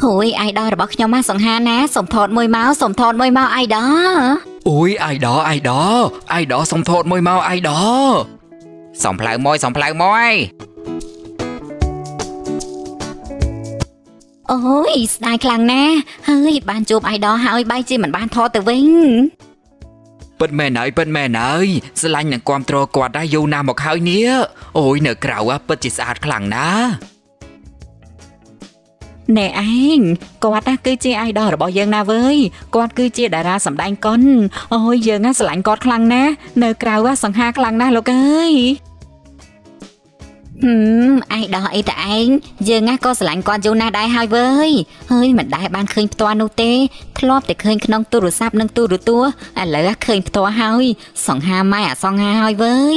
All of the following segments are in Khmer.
Ôi ai đóរបស់ខ្ញុំមកសង្ហាណាសុំថតមួយមកសុំថតមួយមកai đó Ui ai đó xong thốt môi mau ai đó xong lại môi Ôi ស្ដាយខ្លាំងណាស់ហើយបានជួបai đóហើយបាយជាមិនបានថតទៅវិញពិតមែនហើយស្រឡាញ់នឹងគាំទ្រគាត់ដែរយូរណាស់មកហើយនេះអូយនៅក្រៅពិតជាស្អាតខ្លាំងណាស់ណែឯងគាត់គឺជា idol របស់យើងណាវើយគាត់គឺជាតារាសម្ដែងកុនអូយយើងស្រឡាញ់គាត់ខ្លាំងណាស់នៅក្រៅសង្ហាខ្លាំងណាស់លោកអើយidol អីតឯងយើងក៏ស្រឡាញ់គាត់យូរណាស់ដែរហើយវើយហើយមិនដែលបានឃើញផ្ទាល់នោះទេធ្លាប់តែឃើញក្នុងទូរស័ព្ទនិងទូរទស្សន៍ឥឡូវឃើញផ្ទាល់ហើយសង្ហាម៉ែសង្ហាហើយវើយ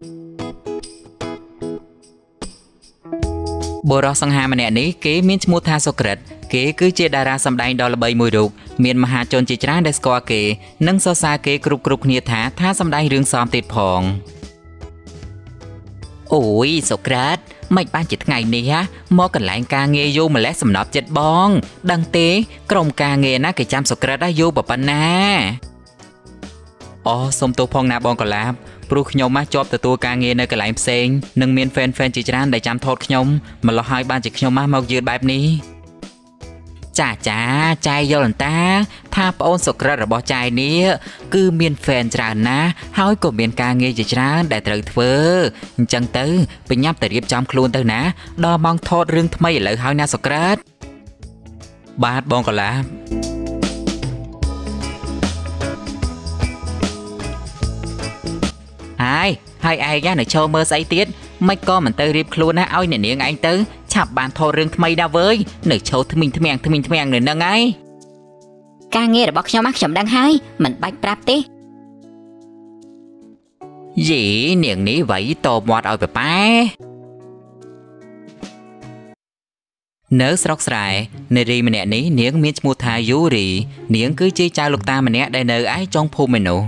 បុរសសង្ហាម្នាក់នេះគេមានឈ្មោះថាសុក្រិតគេគឺជាតារាសម្ដែងដ៏ល្បីមួយរូបមានមហាជនជាច្រើនដែលស្គាល់គេនិងសរសើរគេគ្រប់គ្នាថាសម្ដែងរឿងសមទៀតផងអូយសុក្រិតមិនបានជាថ្ងៃនេះមកកន្លែងការងារយូរម្លេះសំណប់ចិត្តបងដឹងទេក្រុមការងារណាគេចាំសុក្រិតយូរប៉ុណ្ណាអូសុំទោសផងណាបងកលាបព្រោះខ្ញុំជាប់ទទួលការងារនៅកន្លែងផ្សេងនិងមានហ្វេនជាច្រើនដែលចាំថតខ្ញុំម្ល៉េះហើយបានជាខ្ញុំមកយឺតបែបនេះចាចាយយល់តាថាប្អូនសុក្រិតរបស់ចាយនេះគឺមានហ្វេនច្រើនណាស់ហើយក៏មានការងារជាច្រើនដែលត្រូវធ្វើអញ្ចឹងទៅបញ្ញាប់តែរៀបចំខ្លួនទៅណាដល់ម៉ោងថតរឿងថ្មីឥឡូវហើយណាសុក្រិតបាទបងកលាបហើយឯងនៅចូលមើលស្អីទៀតមិនក៏មិនទៅរៀបខ្លួនណាឲ្យអ្នកនាងឯងទៅឆាប់បានថតរឿងថ្មីដែរវើយនៅឈោថ្មីថ្មៀងនៅនឹងឯងការងាររបស់ខ្ញុំខ្ញុំដឹងហើយមិនបាច់ប្រាប់ទេយីនាងនេះវៃតបមាត់ឲ្យប៉ែនៅស្រុកស្រែនារីម្នាក់នេះនាងមានឈ្មោះថាយូរីនាងគឺជាចៅលោកតាម្នាក់ដែលនៅឯចុងភូមិនោះ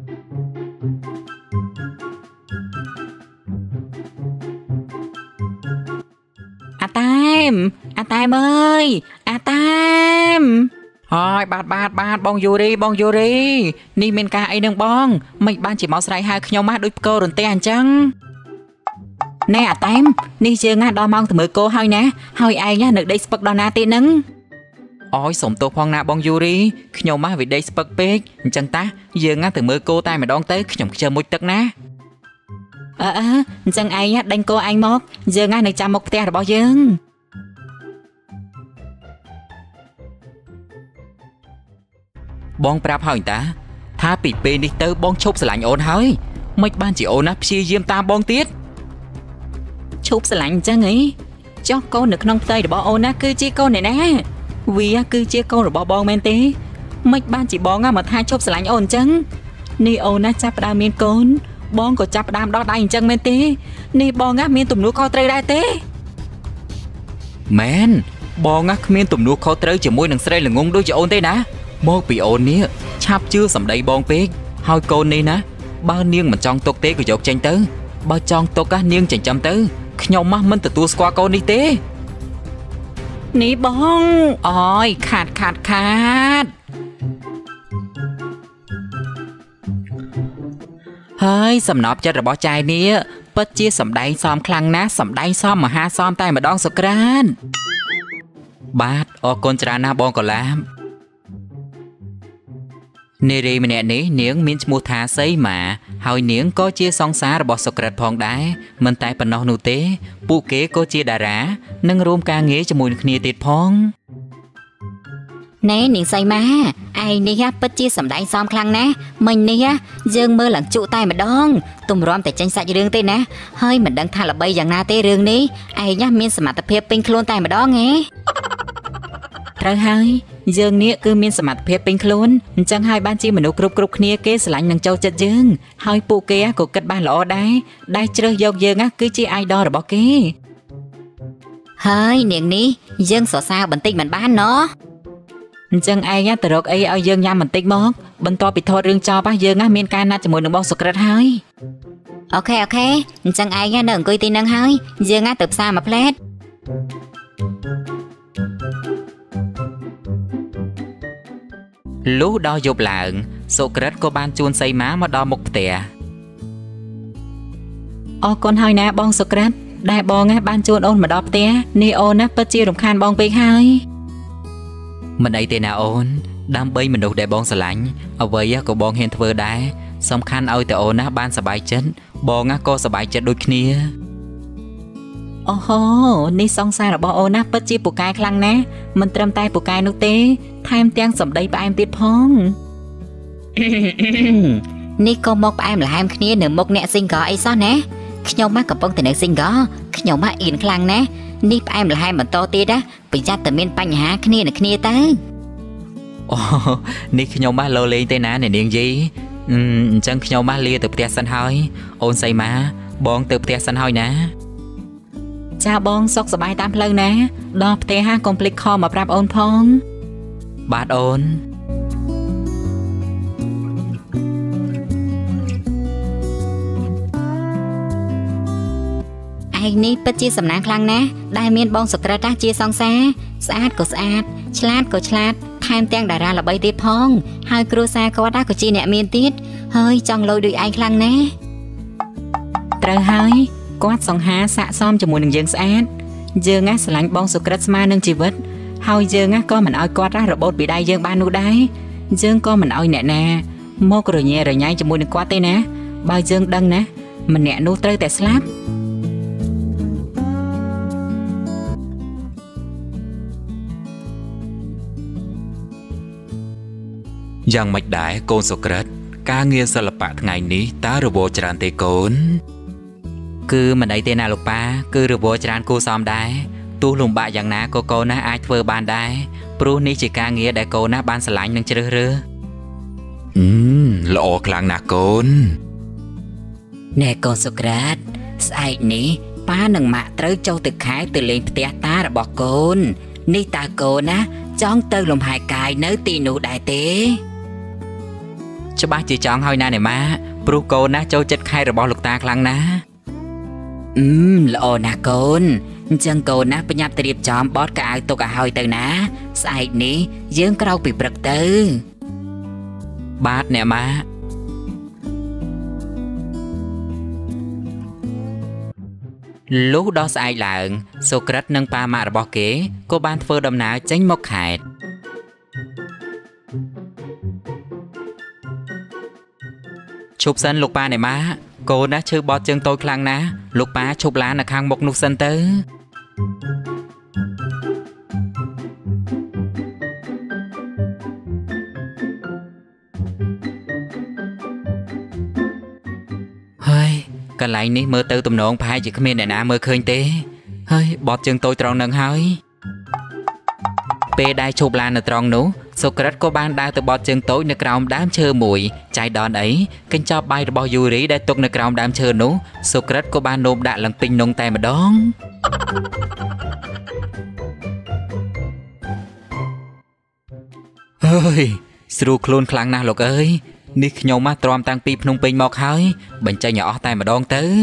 អាតែមអើយអាតែមហើយបាទបងយូរីនេះមានការអីនឹងបងមិនបានជាមកស្រែកហៅខ្ញុំមកដូចផ្គររន្ទះអញ្ចឹងណែអាតែមនេះយើងដល់ម៉ោងទៅមើលគោហើយណាហើយឯងនៅដេកស្ពឹកដល់ណាទេនឹងអូយសុំទោសផងណាបងយូរីខ្ញុំវាដេកស្ពឹកពេកអញ្ចឹងតាយើងទៅមើលគោតែម្ដងទៅខ្ញុំខ្ជិលមុជទឹកណាអញ្ចឹងឯងដេញគោឯងមកយើងនៅចាំមុខផ្ទះរបស់យើងបងប្រាប់ហើយតាថាពីពេលនេះទៅបងឈប់ស្រឡាញ់អូនហើយមិនបានជាអូនណាព្យាយាមតាមបងទៀតឈប់ស្រឡាញ់អញ្ចឹងហីចុះកូននៅក្នុងផ្ទៃរបស់អូនណាគឺជាកូនអ្នកណាវាគឺជាកូនរបស់បងមែនទេមិនបានជាបងមកថាឈប់ស្រឡាញ់អូនអញ្ចឹងនេះអូនណាចាប់ផ្ដើមមានកូនបងក៏ចាប់ផ្ដើមដោះដៃអញ្ចឹងមែនទេនេះបងមានទំនួលខុសត្រូវដែរទេមែនបងគ្មានទំនួលខុសត្រូវជាមួយនឹងស្រីល្ងងដូចជាអូនទេណាមកពីអូននេះឆាប់ជឿសម្ដីបងពេកហើយកូននេះណាបើនាងមិនចង់ទុកទេក៏យកចេញទៅបើចង់ទុកនាងចិញ្ចឹមទៅខ្ញុំមិនទទួលស្គាល់កូននេះទេនេះបងអូយខាតហើយសំណប់ចិត្តរបស់ចាយនេះពិតជាសម្ដែងសមខ្លាំងណាស់សម្ដែងសមមហាសមតែម្ដងសុក្រានបាទអរគុណច្រើនណាស់បងកលាបនារីម្នាក់នេះនាងមានឈ្មោះថាសីម៉ាហើយនាងក៏ជាសង្សាររបស់សុក្រិតផងដែរមិនតែប៉ុណ្ណោះនោះទេពួកគេក៏ជាតារានិងរួមការងារជាមួយនឹងគ្នាទៀតផងណែនាងសីម៉ាឯងនេះពិតជាសម្ដែងសមខ្លាំងណាស់មិញនេះយើងមើលឡើងជក់តែម្ដងទម្រាំតែចេញសាច់រឿងទេណាហើយមិនដឹងថាល្បីយ៉ាងណាទេរឿងនេះឯងមានសមត្ថភាពពេញខ្លួនតែម្ដងហ៎ត្រូវហើយយើងនេះគឺមានសមត្ថភាពពេញខ្លួនអញ្ចឹងហើយបានជាមនុស្សគ្រប់គ្នាគេស្រឡាញ់នឹងចូលចិត្តយើងហើយពួកគេក៏គិតបានល្អដែរជ្រើសយកយើងគឺជា idol របស់គេហើយនាងនេះយើងសរសើរបន្តិចមិនបានណោះអញ្ចឹងឯងទៅរកអីឲ្យយើងញ៉ាំបន្តិចមកបន្ទាប់ពីថតរឿងចប់យើងមានការណាត់ជាមួយនឹងបងសុក្រិតហើយអូខេអញ្ចឹងឯងនៅអង្គុយទីនឹងហើយយើងទៅផ្សារមួយផ្លែត Lú đo dục lạng Sô Crat cô ban chuôn xây má mà đo một tỉa Ô con hơi nè bong Sô Crat Đại bong á ban chuôn ôn mà đo tỉa Ni ôn á bất chia rộng khan bong bê hơi Mình ấy tên nào ôn Đam bây mình đục để bong xà lạnh Ở với cô bong hên thơ đá Xong khăn ôi từ ôn á ban xà bài chết Bong á cô xà bài chết đôi khnia Ô hô Ni xong xa là bong ôn á bất chia bù cai khăn nè Mình trâm tay bù cai nụ tê Tham tiếng sầm đầy bà em tiết phong Ni cô mốc bà em là em khnia nửa mốc nẹ xinh gõ ấy sao nè Nhóm má cầm bông từ nửa xinh gõ Nhóm má yên khăn nè Ni bà em là hai mình to tiết á Bị ra tầm miên bánh hả khnia nè khnia tới Ồ, ní khi nhau má lô lên tên ná này niên gì Chẳng khi nhau má lia từ btia xanh hơi Ôn xây má, bọn từ btia xanh hơi ná Chào bọn sốc sờ bài tam lâu ná Đọc btia ha complete call mà prap ôn phong Bát ôn Anh ní bất chia sầm nang khăn ná Đại miên bọn sốc ra ta chia song xa Sát của sát, chlat của chlat Tham tiếng đà ra là bay tiếp phong Hai cru xa có đá của chi nẹ miên tiết Hơi trong lôi đuôi anh khăn ná Trời hơi Quát song há xạ xóm cho mùi nâng dương sát Dương á sờ lánh bong sô Crat ma nâng chi vứt Hơi dương á có mình oi quát ra rồi bột bị đai dương ba nụ đáy Dương có mình oi nẹ nè Mô rồi nhẹ rồi nhai cho mùi nâng quát tê ná Bao dương đăng ná Mình nẹ nụ trơi tè slap Giang mạch đái côn Sô Crat Ca nghiên sơ lập bạc ngày ní ta rồi bộ tràn tê côn Cứ mình ấy tên nào lục ba Cứ rồi bộ tràn cô xóm đái Tu lùng bạ dạng ná cô ná ai thơ bàn đái Pru ní chỉ ca nghĩa đại cô ná ban xà lánh nâng chư rư Lộ khlang ná côn Nè cô Sô Crat Sai ní Ba nâng mạ trớ châu từ khái từ lên tía ta ra bỏ côn Ní ta cô ná Chóng tư lùm hai cài nớ tì nụ đại tế Cho bác chỉ chọn hơi ná này má Pru cô ná châu chất khai rồi bỏ lục ta khlang ná Lộ ná côn Chân cô ná bà nhập tiệp chọn bót cả tôi cả hơi từ ná Sai ní Dương có đâu bị bật tư Bát nè má Lúc đó sai lợn Sô Crat nâng ba mạ bỏ kế Cô ban phơ đầm ná chánh mốc hạt Chụp sân lục ba này má Cô đã chư bọt chân tôi khăn ná Lục ba chụp lá nà khang một nụ sân tứ Hơi Cả lại ní mơ tư tùm nộn phải chỉ có miền đại ná mơ khơi tế Hơi bọt chân tôi tròn nâng hơi Pê đai chụp lá nà tròn nú Sô Crat cô ban đa từ bọt chân tối nè krong đám chơ mùi Chai đòn ấy Kênh cho bay bò dù rí đai tục nè krong đám chơ nú Sô Crat cô ban nôm đạ lần pinh nông tay mà đón Ơi Sru khôn khlang na lục ơi Ní nhau má tròm tăng pi nông pinh mọc hơi Bệnh chai nhỏ tay mà đón tứ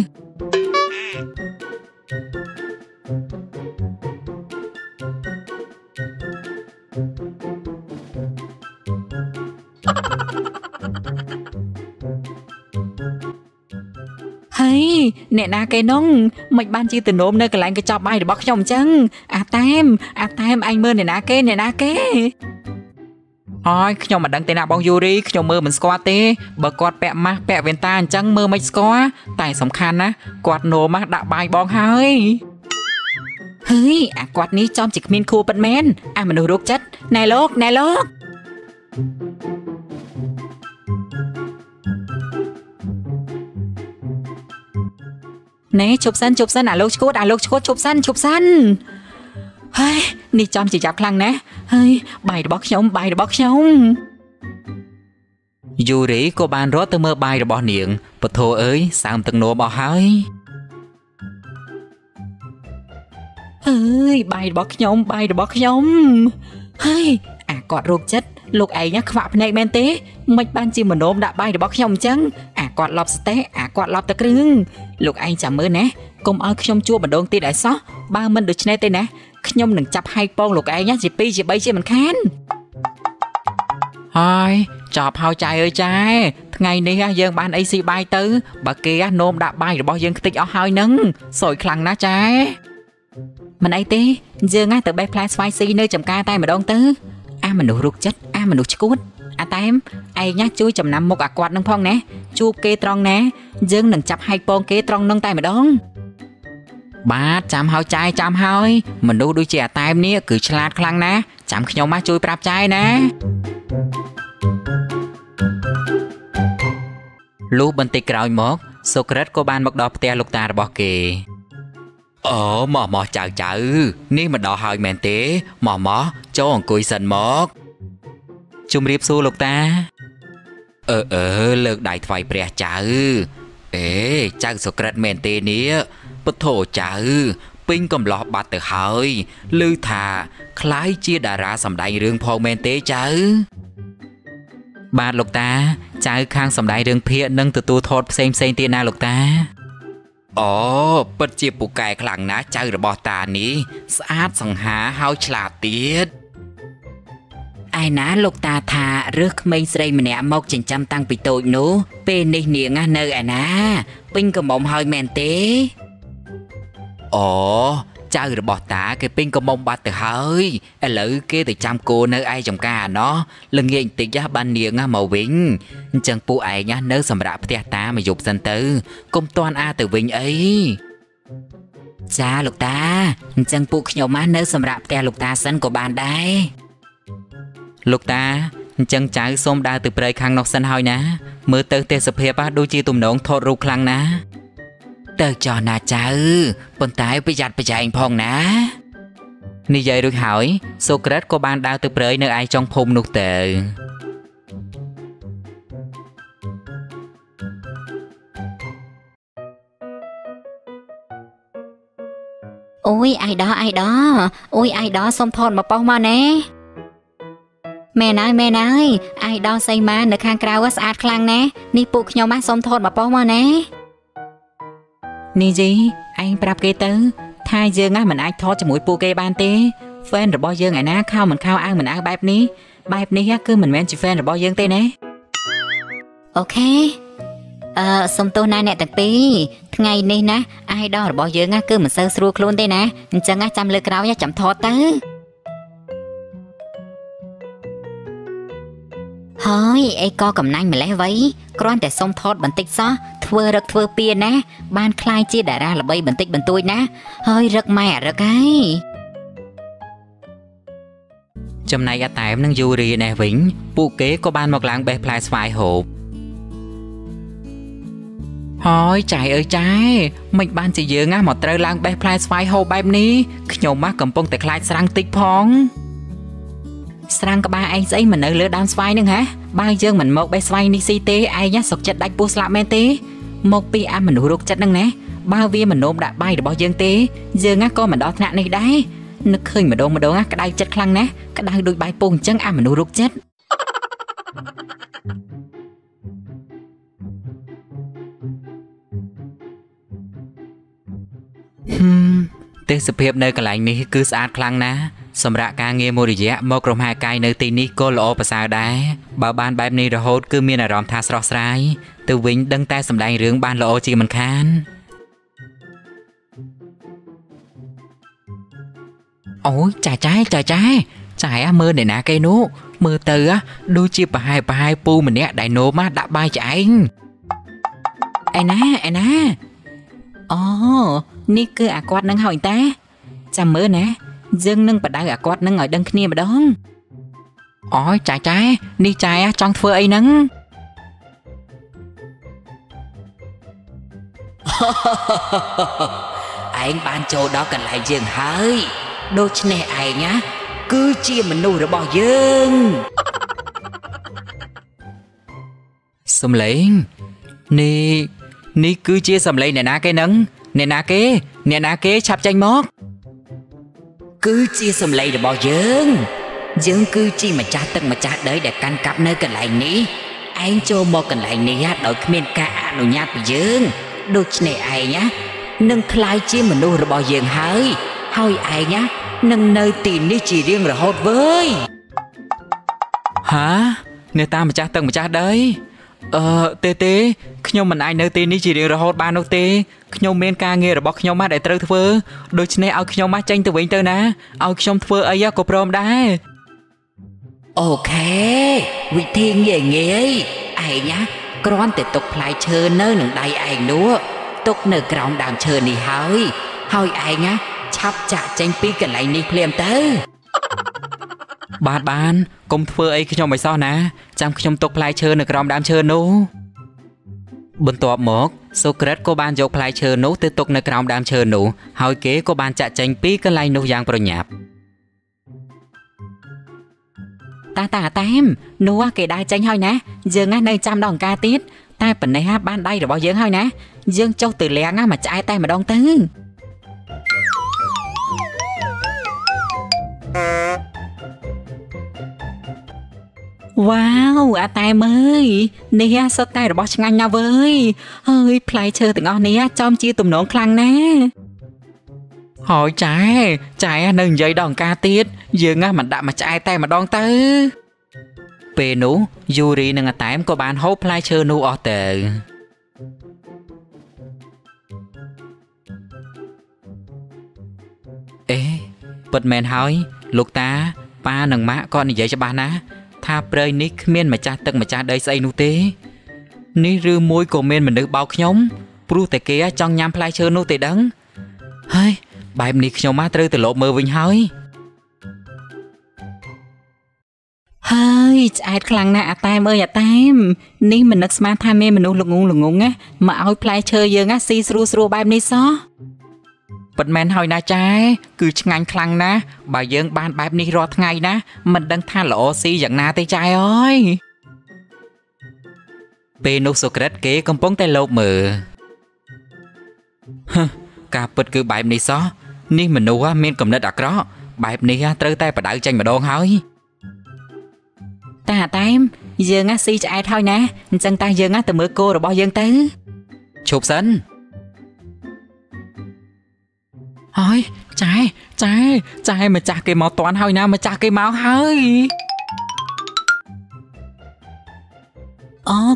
Hey, nè na cây nông Mạch ban chi từ nôm nơi cái lạnh cái chọc bay để bóc chồng chân Tam anh mơ nè na kê Ôi, nhau mà đăng tên nào bao nhiêu đi Nhau mơ mình squat tê Bờ quạt bẹ má, bẹ viên ta chẳng mơ mạch squat Tại sóng khăn á Quạt nổ má đã bay bong hơi Hey, quạt ní chom chỉ miên khu bật men mà nổ rốt chất Nè lốt Nè chụp sân lốt chốt chụp sân Hey, ní chom chỉ chọc khăn nè Hey, bài bóc nhóm Dù rỉ cô ban rót tới mơ bay rồi bỏ niệm Bật thô ơi sao từng nổ bỏ hơi Hey, bài bóc nhóm Hey, quạt rốt chất Lúc ấy nhá khỏa này men tế Mạch ban chi mà nôm đã bay được bóc nhông chăng quạt lọp tế quạt lọp ta krưng Lúc anh chả mơ nè Cùng ơi nhông chua bản đôn tì đại xó Ba mình được trên đây nè Nhông đừng chập hai bông lúc ấy nhá Chỉ pi chỉ bay chỉ mình khán Thôi chọp hao trai ơi trai ngày ní dương ban ấy xì bay tứ bà kia nôm đã bay rồi bao dương tích ở hơi nâng sồi khăn ná trai mình ấy tí dương á từ bay flash spicy nơi chầm ca tay mà đông tứ mình đủ ruột chất mình đủ cút tem ai nhá chui chầm nằm một quạt nâng phong nè chu kê tròn nè dương đừng chập hai pon kê tròn nâng tay mà đông ba chăm hao trai chăm hơi mình đủ đôi trẻ tay ní cứ chlat khăn ná chăm khi nhau má chui prap trai nè lúc bên tây cào mốt Socrates có ban mặc đọc tia lục ta bỏ kì mò chào ní mà đỏ hơi mèn tế mò cho ông cùi sần mốt chung riêng xu lục ta lược đại thoại bè chào chào Socrates mèn tế ní bất thổ chào pin cầm lọ bát từ hơi lư thà khái chia đà ra sầm đại rương phong mèn tế chào ba lục ta trái khang sầm đại đường phía nâng từ tu thốt xem tia na lục ta bất chia bù cài khẳng ná chơi rồi bỏ ta ní sát sòng há hao chả tiết ai ná lục ta thà rước mấy xây mình nè mốc chỉnh trăm tăng bị tội nú bên đây niềng á nơi ai ná pin cầm bông hơi mèn tế chơi rồi bỏ ta cái pin có mông bát từ hơi lỡ kia từ trăm cô nơi ai trong ca nó lưng nghiêng tịch giá ban niềng màu vĩnh chẳng phụ ai nhá nơi sầm rạp tia ta mà dục dân tư công toàn a từ vĩnh ấy cha lục ta chẳng phụ nhiều má nơi sầm rạp tia lục ta sân của bạn đây lục ta chẳng trái xôm đa từ bơi khang nọc sân hơi ná mưa tới tia sập hiệp á đôi chi tùm nón thốt ru khang ná tờ cho nà cha bọn tái bây giặt bây giờ anh phong ná ni vậy được hỏi Socrates có ban đao từ bơi nơi ai trong phùng nụ tệ ôi ai đó xông thôn mà bao mà nè mẹ nói ai đó xây má nơi khang krao quá sát khlang nè ni buộc nhau má xông thôn mà bao mà nè ni gì anh prap kê tớ thay dương á mình ai thốt cho mũi pu kê ban tê fan rồi bao dương ngày ná khao mình khao ăn mình ăn bài ní á cứ mình men chỉ fan rồi bao dương tê nè ok xông tô nai nè tật pi ngày ní ná ai đó rồi bao dương á cứ mình sơ sru luôn tê nè chẳng á chăm lơ krao nhá chậm thốt tớ hơi ai co cầm nanh mà lẽ vậy conแต่xông thốtបន្តិចសោះធ្វើរឹកធ្វើពៀនណាបានคลายជាតារាល្បីបន្តិចបន្តួចណាហើយរឹកម៉ែរឹកហើយចំណែកអាតែមនឹងយូរីនេះវិញពួកគេក៏បានមកឡើងបេះផ្លែស្វាយហូបហើយចាយអើយចាយមិនបានជាយើងមកត្រូវឡើងបេះផ្លែស្វាយហូបបែបនេះខ្ញុំមកកំពុងតែខ្លាចស្រាំងតិចផងស្រាំងក្បាលឯងស្អីមិននៅលើដើមស្វាយនឹងហ៎បើយើងមិនមកបេះស្វាយនេះស៊ីទេឯងសុកចិត្តដាច់ពោះស្លាប់មែនទេមកពីអាមនុស្សរោគចិត្តនឹងណាបើវាមិននោមដាក់បាយរបស់យើងទេយើងក៏មិនដល់ថ្នាក់នេះដែរនឹកឃើញម្ដងក្តៅចិត្តខ្លាំងណាស់ក្តៅដូចបាយពោះអញ្ចឹងអាមនុស្សរោគចិត្តទេសភាពនៅកន្លែងនេះគឺស្អាតខ្លាំងណាស់សម្រាប់ការងារមួយរយៈមកក្រុមហាកាយនៅទីនេះក៏ល្អប្រសើរដែរបើបានបែបនេះរហូតគឺមានអារម្មណ៍ថាស្រស់ស្រាយទៅវិញដឹងតែសម្ដែងរឿងបានល្អជាមិនខានអូយចាយមើលអ្នកណាគេនោះមើលទៅដូចជាប្រហែលពូម្នាក់ដែលនោមដាក់បាយឆ្អែងឯណាអូនេះគឺអាគាត់នឹងហើយតាចាំមើលណាយើងនឹងបដៅអាគាត់នឹងឲ្យដឹងគ្នាម្ដងអូយចាយនេះចាយចង់ធ្វើអីហ្នឹងឯងបានចូលដល់កន្លែងយើងហើយដូច្នេះឯងគឺជាមនុស្សរបស់យើងសំឡេងនេះគឺជាសំឡេងអ្នកណាគេហ្នឹងអ្នកណាគេឆាប់ចេញមកគឺជាសម្លេងរបស់យើងគឺជាម្ចាស់ទឹកម្ចាស់ដីដែលកាន់កាប់នៅកន្លែងនេះឯងចូលមកកន្លែងនេះដោយគ្មានការអនុញ្ញាតពីយើងដូច្នេះឯងនឹងក្លាយជាមនុស្សរបស់យើងហើយឯងនឹងនៅទីនេះជារៀងរហូតវើយហាអ្នកតាម្ចាស់ទឹកម្ចាស់ដីទេខ្ញុំមិនអាចនៅទីនេះជារៀងរហូតបាននោះទេខ្ញុំមានការងាររបស់ខ្ញុំមកដែលត្រូវធ្វើដូច្នេះឲ្យខ្ញុំមកចេញទៅវិញទៅណាឲ្យខ្ញុំធ្វើអីក៏ព្រមដែរអូខេវិធីងាយឯងណាគ្រាន់តែទុកផ្លែឈើនៅនឹងដៃឯងនោះទុកនៅក្រោមដើមឈើនេះហើយឯងណាឆាប់ចាក់ចេញពីកន្លែងនេះភ្លាមទៅបានកុំធ្វើអីខ្ញុំឲ្យសោះណាចាំខ្ញុំទុកផ្លែឈើនៅក្រោមដើមឈើនោះបន្ទាប់មកសូក្រិតក៏បានយកផ្លែឈើនោះទៅទុកនៅក្រោមដើមឈើនោះហើយគេក៏បានចាក់ចេញពីកន្លែងនោះយ៉ាងប្រញាប់តាតាមនោះគេដើរចេញហើយណាយើងនៅចាំដល់អង្ការទៀតតែប៉ុណ្ណេះបានដៃរបស់យើងហើយណាយើងចុះទៅលាងមកឆ្អែតតែម្ដងទៅវ៉ាវអាតែមើលនេះសុទ្ធតែរបស់ឆ្ងាញ់ណាស់វើយហើយផ្លែឈើទាំងអស់នេះចំជាទំនងខ្លាំងណាស់ហើយចែនៅនិយាយដល់អង្ការទៀតយើងមិនដាក់មកឆ្អែតតែម្ដងទៅពេលនោះយូរីនិងអាតែមក៏បានហូបផ្លែឈើនោះអស់ទៅពិតមែនហើយលោកតាប៉ានិងម៉ាក់ក៏និយាយច្បាស់ណាស់ថាព្រៃនេះគ្មានម្ចាស់ទឹកម្ចាស់ដីស្អីនោះទេនេះឬមួយក៏មានមនុស្សបោកខ្ញុំព្រោះតែគេចង់ញ៉ាំផ្លែឈើនោះទេដឹងហើយបែបនេះខ្ញុំត្រូវទៅលបមើលវិញហើយឆ្អែតខ្លាំងណាស់អាតែមអើយអាតែមនេះមិននឹកស្មានថាមានមនុស្សល្ងងណាមកឲ្យផ្លែឈើយើងស៊ីស្រួលបែបនេះសោះពិតមែនហើយណាចែគឺឆ្ងាញ់ខ្លាំងណាស់បើយើងបានបែបនេះរាល់ថ្ងៃណាមិនដឹងថាល្អស៊ីយ៉ាងណាទេចែអើយពេលនោះសូក្រិតគេកំពុងតែលបមើលការពិតគឺបែបនេះសោះនេះមនុស្សមានគំនិតអាក្រក់បែបនេះត្រូវតែបដៅចេញម្ដងហើយតាតែមយើងស៊ីឆ្អែតហើយណាអញ្ចឹងតាយើងទៅមើលគោរបស់យើងទៅឈប់សិនហើយចែម្ចាស់គេមកតាន់ហើយណាម្ចាស់គេមកហើយអូ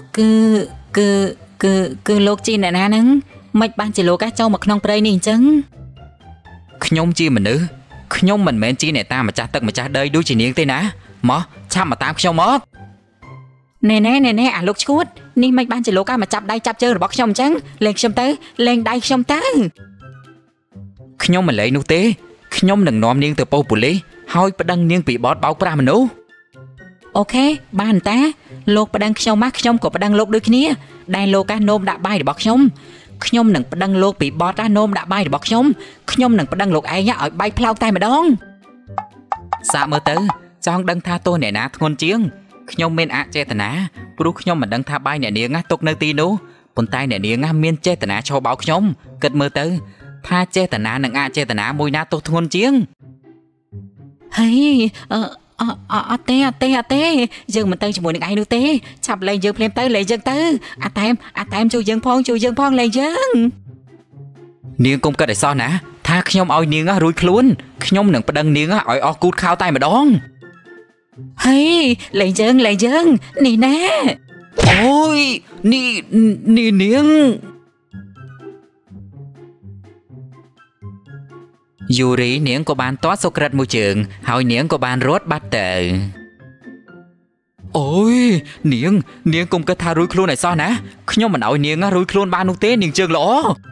គឺលោកជីអ្នកណាហ្នឹងមិនបានជាលោកចូលមកក្នុងព្រៃនេះអញ្ចឹងខ្ញុំជាមនុស្សខ្ញុំមិនមែនជាអ្នកតាម្ចាស់ទឹកម្ចាស់ដីដូចជានាងទេណាមកឆាប់មកតាមខ្ញុំមកណែអាលោកឈួតនេះមិនបានជាលោកមកចាប់ដៃចាប់ជើងរបស់ខ្ញុំអញ្ចឹងលេងខ្ញុំទៅលេងដៃខ្ញុំទៅខ្ញុំមិនលេងនោះទេខ្ញុំនឹងនាំនាងទៅប៉ុស្តិ៍ប៉ូលីសហើយប្តឹងនាងពីបទបោកប្រាស់មនុស្សអូខេបានតាលោកប្តឹងខ្ញុំមកខ្ញុំក៏ប្តឹងលោកដូចគ្នាដែលលោកនោមដាក់បាយរបស់ខ្ញុំនឹងប្តឹងលោកពីបទនោមដាក់បាយរបស់ខ្ញុំនឹងប្តឹងលោកឯងឲ្យបាយផ្លោកតែម្ដងសាកមើលទៅចង់ដឹងថាទោសអ្នកណាធ្ងន់ជាងខ្ញុំមានអចេតនាព្រោះខ្ញុំមិនដឹងថាបាយអ្នកនាងទុកនៅទីនោះប៉ុន្តែអ្នកនាងមានចេតនាឆោបោកខ្ញុំគិតមើលទៅថាចេតនានិងអចេតនាមួយណាទោសធ្ងន់ជាងអត់ទេយើងមិនទៅជាមួយនឹងឯងនោះទេឆាប់លេងយើងភ្លាមទៅលេងយើងទៅអាតែមជួយយើងផងលេងយើងនាងកុំគិតឲ្យសោះណាថាខ្ញុំឲ្យនាងរួចខ្លួនខ្ញុំនឹងប្តឹងនាងឲ្យអស់គូតខោតែម្ដងលេងយើងនេះណាអូយនេះនាងយូរីនាងក៏បានទាត់សូក្រិតមួយជើងហើយនាងក៏បានរត់បាត់ទៅអូយនាងកុំគិតថារួចខ្លួនឲ្យសោះណាខ្ញុំមិនឲ្យនាងរួចខ្លួនបាននោះទេនាងជើងល្អ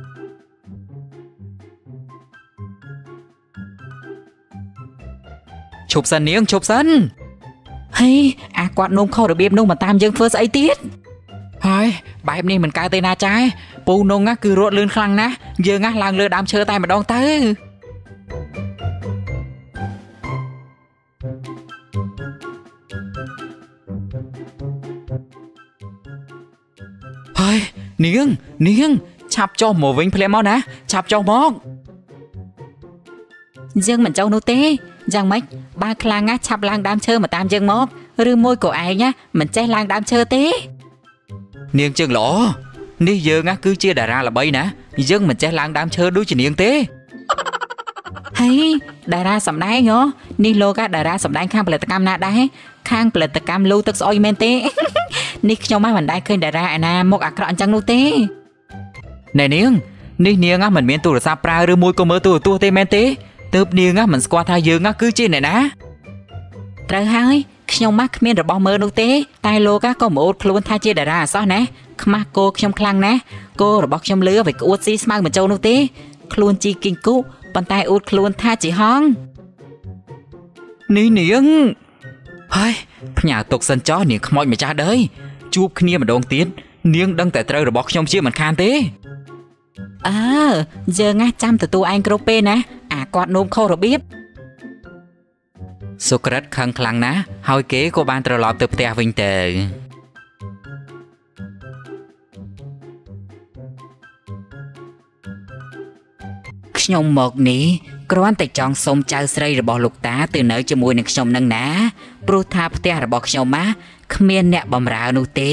ឈប់សិននាងឈប់សិនអាគាត់នោមខុសរបៀបនោះមកតាមយើងធ្វើស្អីទៀតហើយបែបនេះមិនកើតទេណាចែពូនងគឺរត់លឿនខ្លាំងណាស់យើងឡើងលើដើមឈើតែម្ដងទៅហើយនាងឆាប់ចុះមកវិញភ្លាមមកណាឆាប់ចុះមកយើងមិនចុះនោះទេយ៉ាងម៉េចបើខ្លាំងឆាប់ឡើងដើមឈើមកតាមយើងមកឬមួយក៏ឯងមិនចេះឡើងដើមឈើទេនាងជើងល្អនេះយើងគឺជាតារាល្បីណាយើងមិនចេះឡើងដើមឈើដូចជានាងទេតារាសម្ដែងនេះលោកតារាសម្ដែងខាងផលិតកម្មណាដែរខាងផលិតកម្មលូទឹកស្អុយមែនទេ នេះខ្ញុំមិនដែលឃើញតារាឯណាមកអាក្រក់អញ្ចឹងនោះទេណែនាងនេះនាងមិនមានទូរស័ព្ទប្រើឬមួយក៏មើលទូរទស្សន៍ទេមែនទេទើបនាងមិនស្គាល់ថាយើងគឺជាអ្នកណាត្រូវហើយខ្ញុំគ្មានរបស់មើលនោះទេតែលោកក៏មកអួតខ្លួនថាជាតារាអសោះណាខ្មាស់គោខ្ញុំខ្លាំងណាស់គោរបស់ខ្ញុំលឺឲ្យក្អួតស៊ីស្មៅមិនចូលនោះទេខ្លួនជីគីងគូប៉ុន្តែអួតខ្លួនថាជាហងនេះនាងហើយផ្ញើទុកសិនចោះនាងខ្មោចម្ចាស់ដែរជួបគ្នាម្ដងទៀតនាងដឹងតែត្រូវរបស់ខ្ញុំជាមិនខានទេយើងចាំទទួលឯងគ្រប់ពេលណាអាគាត់នោមខុសរបៀបសុក្រិតខឹងខ្លាំងណាស់ហើយគេក៏បានត្រឡប់ទៅផ្ទះវិញទៅខ្ញុំមកនេះគ្រាន់តែចង់សុំចៅស្រីរបស់លោកតាទៅនៅជាមួយនឹងខ្ញុំនឹងណាព្រោះថាផ្ទះរបស់ខ្ញុំគ្មានអ្នកបម្រើនោះទេ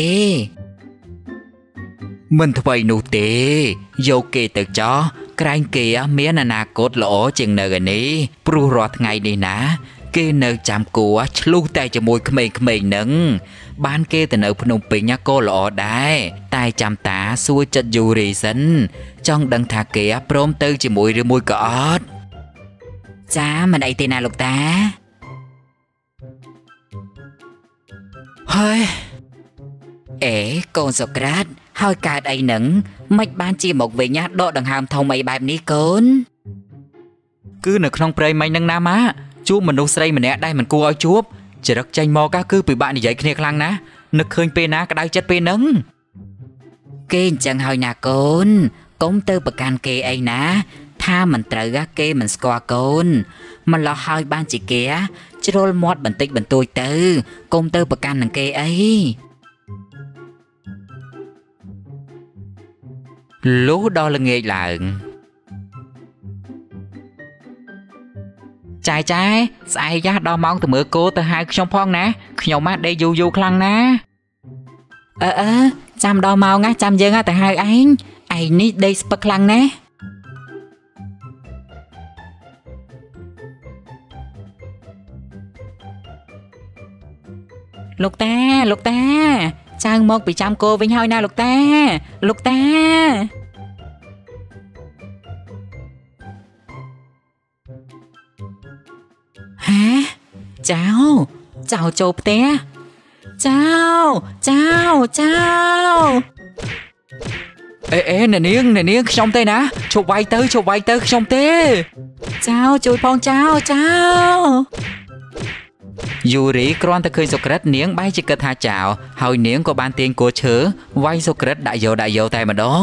មិនថ្មីនោះទេយកគេទៅចោះក្រែងគេមានអនាគតល្អជាងនៅឯនេះព្រោះរាល់ថ្ងៃនេះណាគេនៅចាំគួរឆ្លុះតែជាមួយក្មេងៗនឹងបានគេទៅនៅភ្នំពេញក៏ល្អដែរតែចាំតាសួរចិត្តយូរីសិនចង់ដឹងថាគេព្រមទៅជាមួយឬមួយក៏អត់ចាមិនអីទេណាលោកតាហើយកូនសុក្រាតហើយកើតអីនឹងមិនបានជាមកវិញដកដង្ហើមធំអីបែបនេះកូនគឺនៅក្នុងព្រៃមិញនឹងណាម៉ាជួបមនុស្សស្រីម្នាក់ដែលមិនគួរឲ្យជួបចរិតចេញមកគឺពិបាកនិយាយគ្នាខ្លាំងណាស់នឹកឃើញពេលណាក្តៅចិត្តពេលហ្នឹងគេអញ្ចឹងហើយណាកូនកុំទៅប្រកាន់គេអីណាថាមិនត្រូវគេមិនស្គាល់កូនម្លោះហើយបានជាគេជ្រុលមាត់បន្តិចបន្តួចទៅកុំទៅប្រកាន់នឹងគេអីលុះដល់ល្ងាចឡើង ចាយស្អែកដល់ម៉ោងទៅមើលគោទៅហៅខ្ញុំផងណាខ្ញុំដេកយូរខ្លាំងណាស់ចាំដល់ម៉ោងចាំយើងទៅហៅឯងនេះដេកស្ពឹកខ្លាំងណាស់ លោកតាចៅមកពីចាំគោវិញហើយណាលោកតា ហាចៅចូលផ្ទះចៅអេអ្នកនាងខ្ញុំទេណាជប់វាយទៅខ្ញុំទេចៅជួយផងចៅយូរីគ្រាន់តែឃើញសុក្រិតនាងបែរជាគិតថាចោលហើយនាងក៏បានទាញគោឈើវាយសុក្រិតដាក់យកតែម្ដង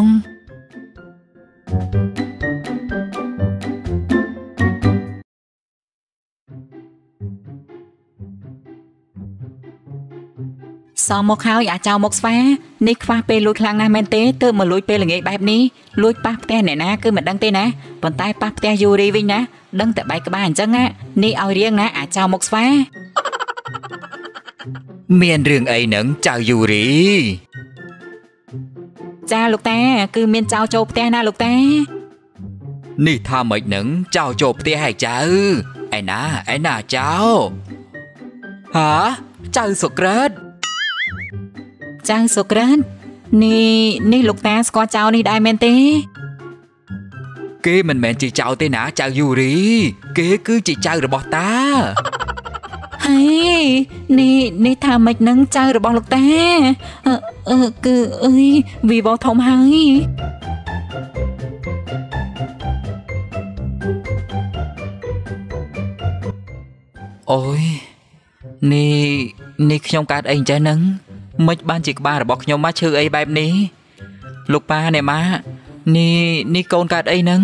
សមមកហើយអាចៅមកស្វានេះខ្វះពេលលួចខ្លាំងណាស់មែនទេទើបមកលួចពេលល្ងាចបែបនេះលួចប៉ះផ្ទះអ្នកណាគឺមិនដឹងទេណាប៉ុន្តែប៉ះផ្ទះយូរីវិញណាដឹងតែបែកក្បាលអញ្ចឹងនេះឲ្យរៀងណាអាចៅមកស្វាមានរឿងអីនឹងចៅយូរីចាលោកតាគឺមានចៅចូលផ្ទះណាលោកតានេះថាម៉េចនឹងចៅចូលផ្ទះហើយចៅឯណាចៅហាចៅសុក្រិតចៅសុក្រាតនេះលោកតាស្គាល់ចៅនេះដែរមែនទេគេមិនមែនជាចៅទេណាចៅយូរីគេគឺជាចៅរបស់តាហើយនេះថាម៉េចនឹងចៅរបស់លោកតាគឺវីវធំហើយអូយនេះខ្ញុំកើតអីចេះនឹងមិនបានជាក្បាលរបស់ខ្ញុំមកឈឺអីបែបនេះលោកប៉ាអ្នកម៉ានេះកូនកើតអីនឹង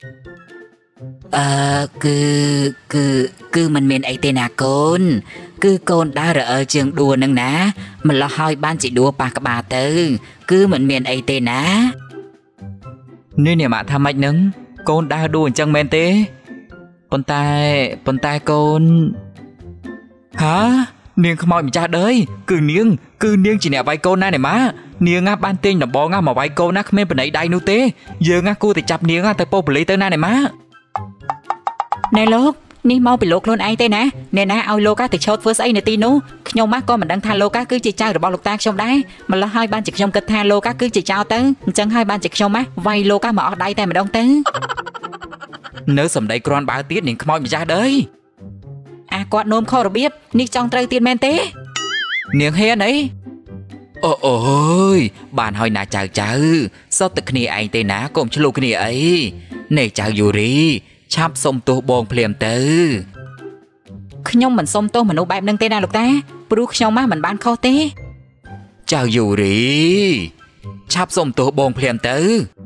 គឺមិនមានអីទេណាកូនគឺកូនដើររអើជើងដួលនឹងណាម្លោះហើយបានជាដួលប៉ះក្បាលទៅគឺមិនមានអីទេណានេះអ្នកម៉ាក់ថាម៉េចនឹងកូនដើរដួលអញ្ចឹងមែនទេប៉ុន្តែកូនហានាងខ្មោចម្ចាស់ដែរគឺនាងជាអ្នកវាយកូនណាអ្នកម៉ានាងបានទិញដំបងមកវាយកូនណាគ្មានបណៃដៃនោះទេយើងគួរតែចាប់នាងទៅពោះប៉ូលីសទៅណាអ្នកម៉ាណែលោកนี่mauពីលោកខ្លួនឯងទេណាអ្នកណាឲ្យលោកទៅឈោតធ្វើស្អីនៅទីនោះខ្ញុំក៏មិនដឹងថាលោកគឺជាចៅរបស់លោកតាខ្ញុំដែរម្ល៉េះហើយបានជាខ្ញុំគិតថាលោកគឺជាចៅទៅអញ្ចឹងហើយបានជាខ្ញុំវាយលោកមកអស់ដៃតែម្ដងទៅនៅសំដីគ្រាន់បើទៀតនាងខ្មោចម្ចាស់ដេយអាគាត់នោមខុសរបៀបនេះចង់ត្រូវទៀតមែនទេនាងហ៊ានអីអូយបានហើយណាចៅសុទ្ធតែគ្នាឯងទេណាកុំឆ្លុះគ្នាអីនេះចៅយូរីឆាប់សុំទោសបងភ្លាមទៅខ្ញុំមិនសុំទោសមនុស្សបែបហ្នឹងទេណាលោកតាព្រោះខ្ញុំមិនបានខុសទេចៅយូរីឆាប់សុំទោសបងភ្លាមទៅ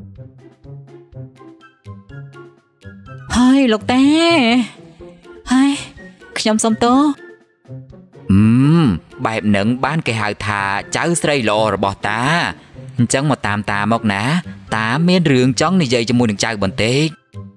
ហើយលោកតាហើយខ្ញុំសុំទោសបែបហ្នឹងបានគេហៅថាចៅស្រីល្អរបស់តាអញ្ចឹងមកតាមតាមកណាតាមានរឿងចង់និយាយជាមួយនឹងចៅបន្តិច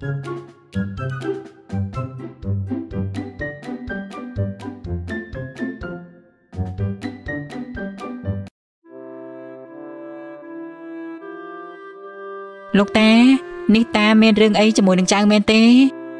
លោកតានេះតាមានរឿងអីជាមួយនឹងចៅមែនទេ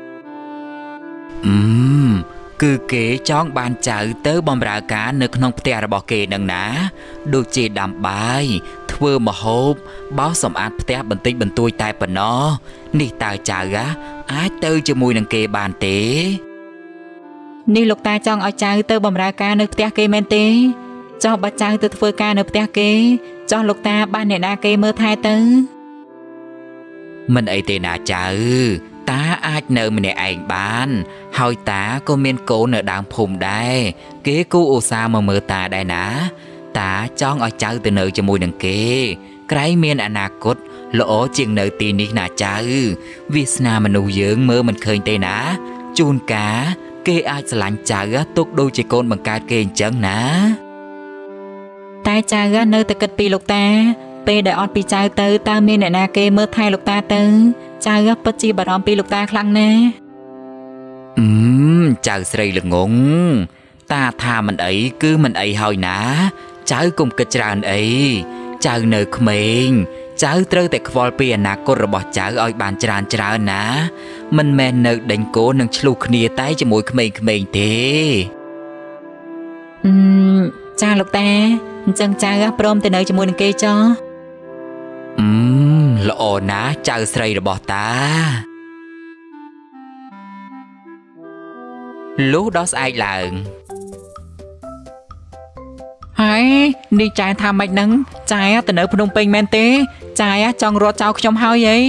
គឺគេចង់បានចៅទៅបម្រើការនៅក្នុងផ្ទះរបស់គេនឹងណាដូចជាដាំបាយធ្វើម្ហូបបោសសម្អាតផ្ទះបន្តិចបន្តួចតែប៉ុណ្ណោះនេះតើចៅអាចទៅជាមួយនឹងគេបានទេនេះលោកតាចង់ឲ្យចៅទៅបម្រើការនៅផ្ទះគេមែនទេចោះបើចៅទៅធ្វើការនៅផ្ទះគេចោះលោកតាបានអ្នកណាគេមើលថែទៅមិនអីទេណាចៅតាអាចនៅម្នាក់ឯងបានហើយតាក៏មានកូននៅដើមភូមិដែរគេគូឧស្សាហ៍មកមើលតាដែរណាតាចង់ឲ្យចៅទៅនៅជាមួយនឹងគេក្រែងមានអនាគតល្អជាងនៅទីនេះណាចៅវាសនាមនុស្សយើងមើលមិនឃើញទេណាជួនកាលគេអាចស្រឡាញ់ចៅទុកដូចជាកូនបង្កើតគេអញ្ចឹងណាតែចៅនៅតែគិតពីលោកតាពេលដែលអត់ពីចៅទៅតើមានអ្នកណាគេមើលថែលោកតាទៅចៅពិតជាបារម្ភពីលោកតាខ្លាំងណាស់ចៅស្រីល្ងងតាថាមិនអីគឺមិនអីហើយណាចៅកុំគិតច្រើនអីចៅនៅក្មេងចៅត្រូវតែខ្វល់ពីអនាគតរបស់ចៅឲ្យបានច្រើនណាមិនមែននៅដេញគោនឹងឆ្លុះគ្នាតែជាមួយក្មេងៗទេចាលោកតាអញ្ចឹងចៅព្រមទៅនៅជាមួយនឹងគេចុះល្អណាស់ចៅស្រីរបស់តាលុះដល់ស្អែកឡើងហើយនេះចែថាម៉េចហ្នឹងចែទៅនៅភ្នំពេញមែនទេចែចង់រត់ចោលខ្ញុំហើយអី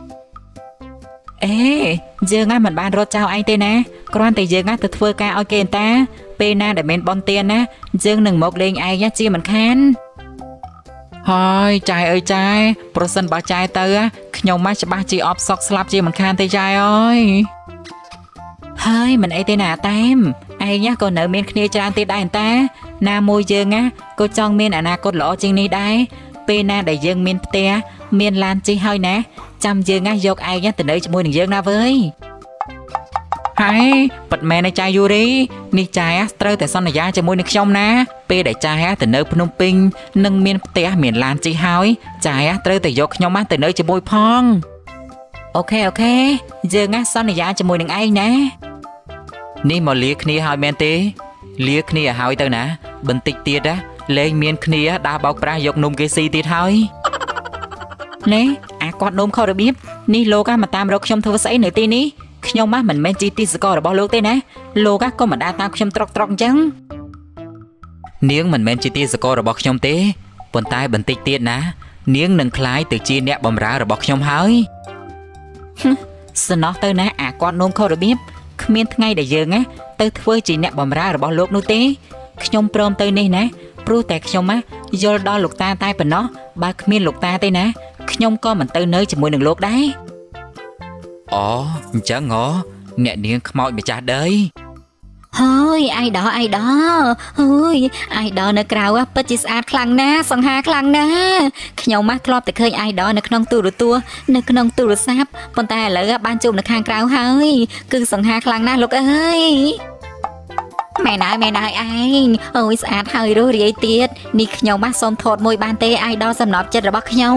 យើងមិនបានរត់ចោលឯងទេណាគ្រាន់តែយើងទៅធ្វើការឲ្យគេអន្តាពេលណាដែលមានបនទានណាយើងនឹងមកលេងឯងជាមិនខានហើយចែអើយចែប្រសិនបើចែទៅខ្ញុំច្បាស់ជាអបសក់ស្លាប់ជាមិនខានទេចែអើយហើយមិនអីទេណាតាមឯងក៏នៅមានគ្នាច្រើនទៀតដែរអន្តាណាមួយយើងក៏ចង់មានអនាគតល្អជាងនេះដែរពេលណាដែលយើងមានផ្ទះមានឡានជិះហើយណាចាំយើងយកឯងទៅនៅជាមួយនឹងយើងណាវើយហើយប៉ិតមែនឯចៅយូរីនេះចៅត្រូវតែសន្យាជាមួយនឹងខ្ញុំណាពេលដែលចៅទៅនៅភ្នំពេញនឹងមានផ្ទះមានឡានជិះហើយចៅត្រូវតែយកខ្ញុំទៅនៅជាមួយផងអូខេយើងសន្យាជាមួយនឹងឯងណានេះមកលាគ្នាហើយមែនទេលាគ្នាឲ្យហើយទៅណាបន្តិចទៀតលែងមានគ្នាដើរបោកប្រាស់យកនំគេស៊ីទៀតហើយណែអាគាត់នំខុសរបៀបនេះលោកមកតាមរកខ្ញុំធ្វើស្អីនៅទីនេះខ្ញុំមិនមែនជាទីសកលរបស់លោកទេណាលោកក៏មិនដើរតាមខ្ញុំត្រកអញ្ចឹងនាងមិនមែនជាទីសកលរបស់ខ្ញុំទេប៉ុន្តែបន្តិចទៀតណានាងនឹងក្លាយទៅជាអ្នកបម្រើរបស់ខ្ញុំហើយស្នោះទៅណាអាគាត់នោមខុសរបៀបគ្មានថ្ងៃដែលយើងទៅធ្វើជាអ្នកបម្រើរបស់លោកនោះទេខ្ញុំព្រមទៅនេះណាព្រោះតែខ្ញុំយល់ដល់លោកតាតែប៉ុណ្ណោះបើគ្មានលោកតាទេណាខ្ញុំក៏មិនទៅនៅជាមួយនឹងលោកដែរអូអញ្ចឹងអ្នកនាងខ្មោចម្ចាស់ដីហើយអៃដលហើយអៃដលនៅក្រៅពិតជាស្អាតខ្លាំងណាស់សង្ហាខ្លាំងណាស់ខ្ញុំធ្លាប់តែឃើញអៃដលនៅក្នុងទូរទស្សន៍នៅក្នុងទូរស័ព្ទប៉ុន្តែឥឡូវបានជួបនៅខាងក្រៅហើយគឺសង្ហាខ្លាំងណាស់លោកអើយមែនហើយឯងអូយស្អាតហើយរស់រាយទៀតនេះខ្ញុំសូមថតមួយបានទេអៃដលសំណប់ចិត្តរបស់ខ្ញុំ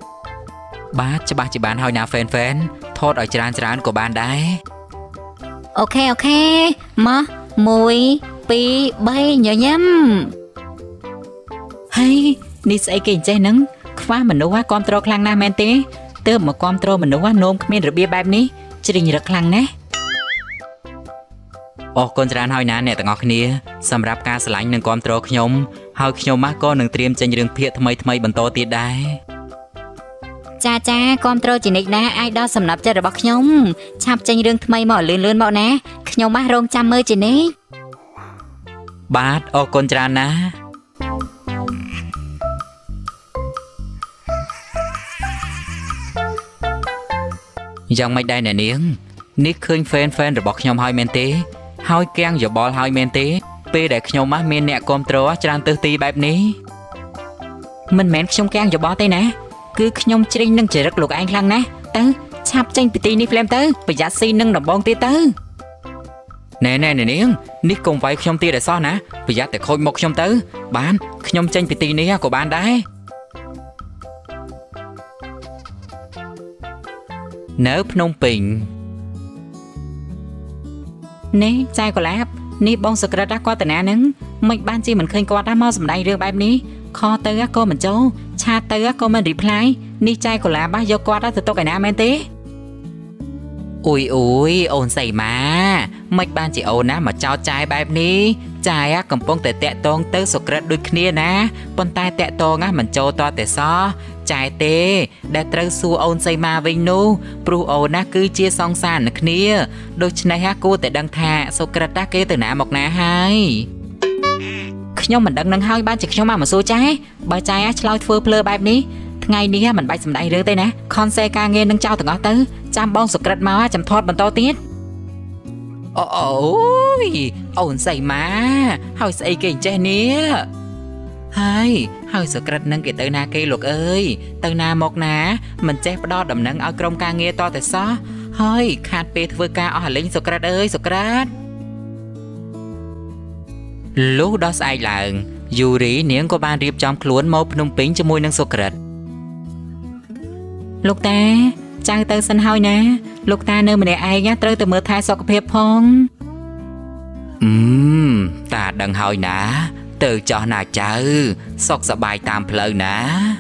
បាទច្បាស់ជាបានហើយណាហ្វេនថតឲ្យច្រើនក៏បានដែរអូខេមក1 2 3ញញឹមហើយនេះស្អីគេអញ្ចេះហ្នឹងខ្វះមនុស្សគ្រប់គ្រងខ្លាំងណាស់មែនទេទើបមកគ្រប់គ្រងមនុស្សនោមគ្មានរបៀបបែបនេះជ្រិញរឹកខ្លាំងណាស់អរគុណច្រើនហើយណាអ្នកទាំងអស់គ្នាសម្រាប់ការឆ្លាញ់និងគ្រប់គ្រងខ្ញុំហើយខ្ញុំក៏នឹងត្រៀមចេញរឿងភាគថ្មីបន្តទៀតដែរចាគ្រប់គ្រងជានិច្ចណាអាយដល់សំណប់ចិត្តរបស់ខ្ញុំឆាប់ចេញរឿងថ្មីមកលឿនមកណាខ្ញុំរងចាំមើលជានិច្ចបាទអរគុណច្រើនណាស់យ៉ាងម៉េចដែរអ្នកនាងនេះឃើញហ្វេនរបស់ខ្ញុំហើយមែនទេហើយគាំងយោបល់ហើយមែនទេពេលដែលខ្ញុំមានអ្នកគ្រប់គ្រងច្រើនទើសទីបែបនេះមិនមែនខ្ញុំគាំងយោបល់ទេណាគឺខ្ញុំជ្រិញនឹងចរិតលោកឯងខ្លាំងណាស់ទៅឆាប់ចេញពីទីនេះភ្លាមទៅប្រយ័ត្នស៊ីនឹងដំបងទៀតទៅណែនាងនេះកុំវាយខ្ញុំទៀតឲ្យសោះណាប្រយ័ត្នតែខូចមុខខ្ញុំទៅបានខ្ញុំចេញពីទីនេះក៏បានដែរនៅភ្នំពេញនេះចៅកូឡាបនេះបងសក្រិតគាត់តាណានឹងមិនបានជាមិនឃើញគាត់មកសម្ដែងរឿងបែបនេះខទៅក៏មិនចូលឆាតទៅក៏មិនរីផ្លាយនេះចៅកូឡាបយកគាត់ទៅទុកឯណាមែនទេអ៊ុយអូនសៃម៉ាមិនបានជាអូនណាមកចោតចាយបែបនេះចាយកំពុងតែតាក់តងទៅសក្រិតដូចគ្នាណាប៉ុន្តែតាក់តងមិនចូលតតែសោះចាយទេដែលត្រូវសួរអូនសៃម៉ាវិញនោះព្រោះអូនណាគឺជាសង្សារនឹងគ្នាដូច្នេះគួរតែដឹងថាសក្រិតគេទៅណាមកណាហើយខ្ញុំមិនដឹងនឹងហើយបានជាខ្ញុំមកសួរចាយបើចាយឆ្លើយធ្វើភ្លើបែបនេះថ្ងៃនេះមិនបាច់សម្ដែងរឿងទេណាខនសេការងារនឹងចោលទាំងអស់ទៅចាំបងសក្រិតមកចាំថតបន្តទៀតអូយអូនសៃម៉ាហើយស្អីគេអញ្ចេះនេះហើយសក្រិតនឹងគេទៅណាគេលោកអើយទៅណាមកណាមិនចេះផ្ដោតដំណឹងឲ្យក្រុមការងារតតែសោះហើយខាតពេលធ្វើការអស់លេងសក្រិតអើយសក្រិតលុះដល់ស្អែកឡើងយូរីនាងក៏បានរៀបចំខ្លួនមកភ្នំពេញជាមួយនឹងសក្រិតលោកតាចៅទៅសិនហើយណាលោកតានៅម្នាក់ឯងត្រូវទៅមើលថែសុខភាពផងតាដឹងហើយណាទៅចោះណាចៅសុខសប្បាយតាមផ្លូវណា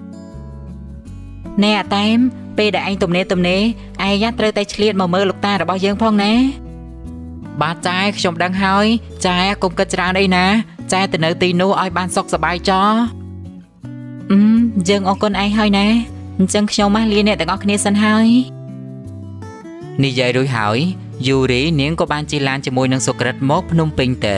ណែអាតែមពេលដែលឯងទំនេរឯងត្រូវតែឆ្លៀតមកមើលលោកតារបស់យើងផងណាបាទចែខ្ញុំដឹងហើយចែកុំគិតច្រើនអីណាចែទៅនៅទីនោះឲ្យបានសុខសប្បាយចោះយើងអរគុណឯងហើយណាអញ្ចឹងខ្ញុំលាអ្នកទាំងអស់គ្នាសិនហើយនិយាយរួចហើយយូរីនាងក៏បានជិះឡានជាមួយនឹងសុក្រិតមកភ្នំពេញទៅ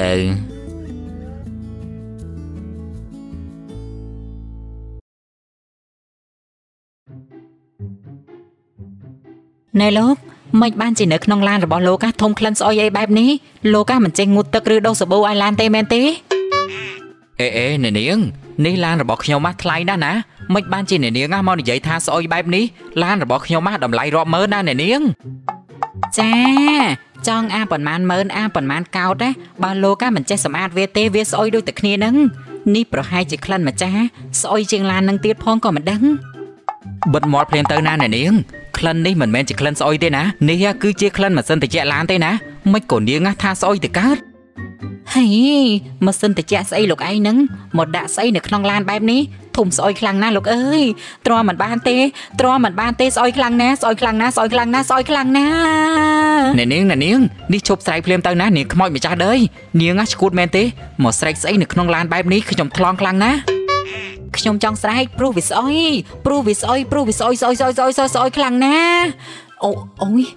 ណែលោកមិនបានជានៅក្នុងឡានរបស់លោកធំក្លិនស្អុយអីបែបនេះលោកមិនចេះងូតទឹកឬដូរសាប៊ូឲ្យឡានទេមែនទេអេអ្នកនាងនេះឡានរបស់ខ្ញុំថ្លៃណាស់ណាមិនបានជាអ្នកនាងមកនិយាយថាស្អុយបែបនេះឡានរបស់ខ្ញុំតម្លៃរាប់ម៉ឺនណាអ្នកនាងចាចង់ប៉ុន្មានម៉ឺនប៉ុន្មានកោតណាបើលោកមិនចេះសម្អាតវាទេវាស្អុយដូចតែគ្នានឹងនេះប្រហែលជាក្លិនម្ចាស់ស្អុយជាងឡាននឹងទៀតផងក៏មិនដឹងបិទមាត់ភ្លាមទៅណាអ្នកនាងក្លិននេះមិនមែនជាក្លិនស្អុយទេណានេះគឺជាក្លិនម៉ាស៊ីនត្រជាក់ឡានទេណាមិនក៏នាងថាស្អុយទៅកើតហេម៉ាស៊ីនត្រជាក់ស្អីលោកឯងនឹងមកដាក់ស្អីនៅក្នុងឡានបែបនេះធំស្អុយខ្លាំងណាស់លោកអើយទ្រាំមិនបានទេស្អុយខ្លាំងណាស់អ្នកនាងនេះឈប់ស្រែកភ្លាមទៅណានាងខ្មោចម្ចាស់ដេយនាងឈួតមែនទេមកស្រែកស្អីនៅក្នុងឡានបែបនេះខ្ញុំថ្លង់ខ្លាំងណាស់ខ្ញុំចង់ស្រែកព្រោះវាស្អុយខ្លាំងណាស់អូយ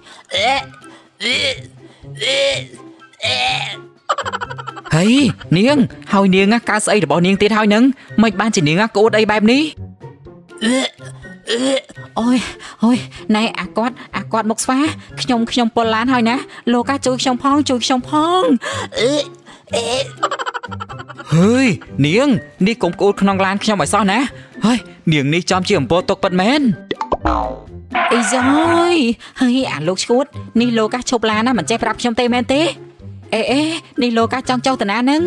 ហើយនាងហើយនាងការស្អីរបស់នាងទៀតហើយនឹងមិនបានជានាងក្អួតអីបែបនេះអូយណែអាគាត់មកស្វាខ្ញុំពលឡានហើយណាលោកជួយខ្ញុំផងហើយនាងនេះកុំក្អួតក្នុងឡានខ្ញុំឲ្យសោះណាហើយនាងនេះចំជាអំពើទុកពិតមែនអីយ៉យហើយអាលោកឈួតនេះលោកឈប់ឡានណាមិនចេះប្រាប់ខ្ញុំទេមែនទេអេនេះលោកចង់ចោលតាណានឹង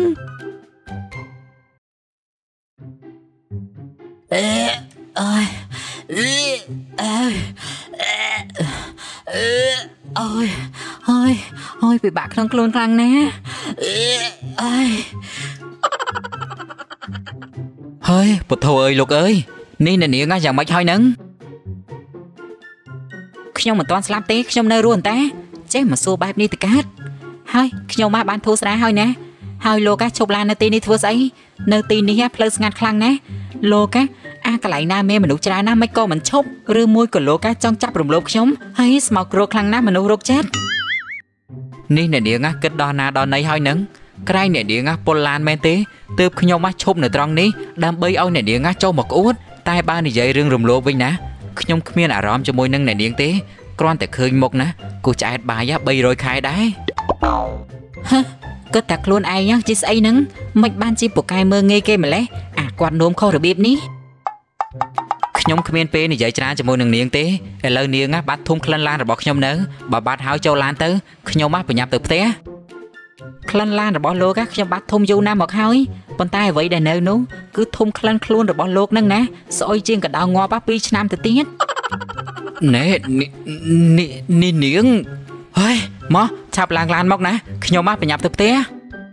អូយ hơi bị bạc không luôn khăn nè hơi bột thầu ơi lục ơi ní nè niệm á dạng mấy hơi nắng ខ្ញុំមិនទាន់ស្លាប់ទេខ្ញុំនៅរស់តែចេះមកសួរបែបនេះទៅកាត់ហើយខ្ញុំមកបានធូរស្រាហើយណាហើយលោកឈប់ឡាននៅទីនេះធ្វើស្អីនៅទីនេះផ្លូវស្ងាត់ខ្លាំងណាស់លោកអាកន្លែងណាមានមនុស្សច្រើនណាស់មិនក៏មិនឈប់ឬមួយក៏លោកចង់ចាប់រំលោភខ្ញុំហើយស្មោកគ្រោកខ្លាំងណាស់មនុស្សរោគចិត្តនេះអ្នកនាងគិតដល់ណាដល់ណីហើយនឹងក្រែងអ្នកនាងពលឡានមែនទេទើបខ្ញុំឈប់នៅត្រង់នេះដើម្បីឲ្យអ្នកនាងចូលមកក្អួតតែបើនិយាយរឿងរំលោភវិញណាខ្ញុំគ្មានអារម្មណ៍ជាមួយនឹងអ្នកនាងទេគ្រាន់តែឃើញមុខណាគូឆ្អែតបាយ300ខែដែរគិតតែខ្លួនឯងជាស្អីហ្នឹងមិនបានជាពូកែមើងងាយគេម្លេះអាគាត់នោមខុសរបៀបនេះខ្ញុំគ្មានពេលនិយាយច្រើនជាមួយនឹងនាងទេឥឡូវនាងបាត់ធុំក្លិនឡានរបស់ខ្ញុំនៅបើបាត់ហើយចូលឡានទៅខ្ញុំបញ្ញាប់ទៅផ្ទះក្លិនឡានរបស់លោកខ្ញុំបាត់ធុំយូរណាស់មកហើយប៉ុន្តែអ្វីដែលនៅនោះគឺធុំក្លិនខ្លួនរបស់លោកហ្នឹងណាស្អុយជាងកដៅងាប់2ឆ្នាំទៅទៀតណែនេះនាងហើយមកឆាប់ឡើងឡានមកណាខ្ញុំបញ្ញាប់ទៅផ្ទះ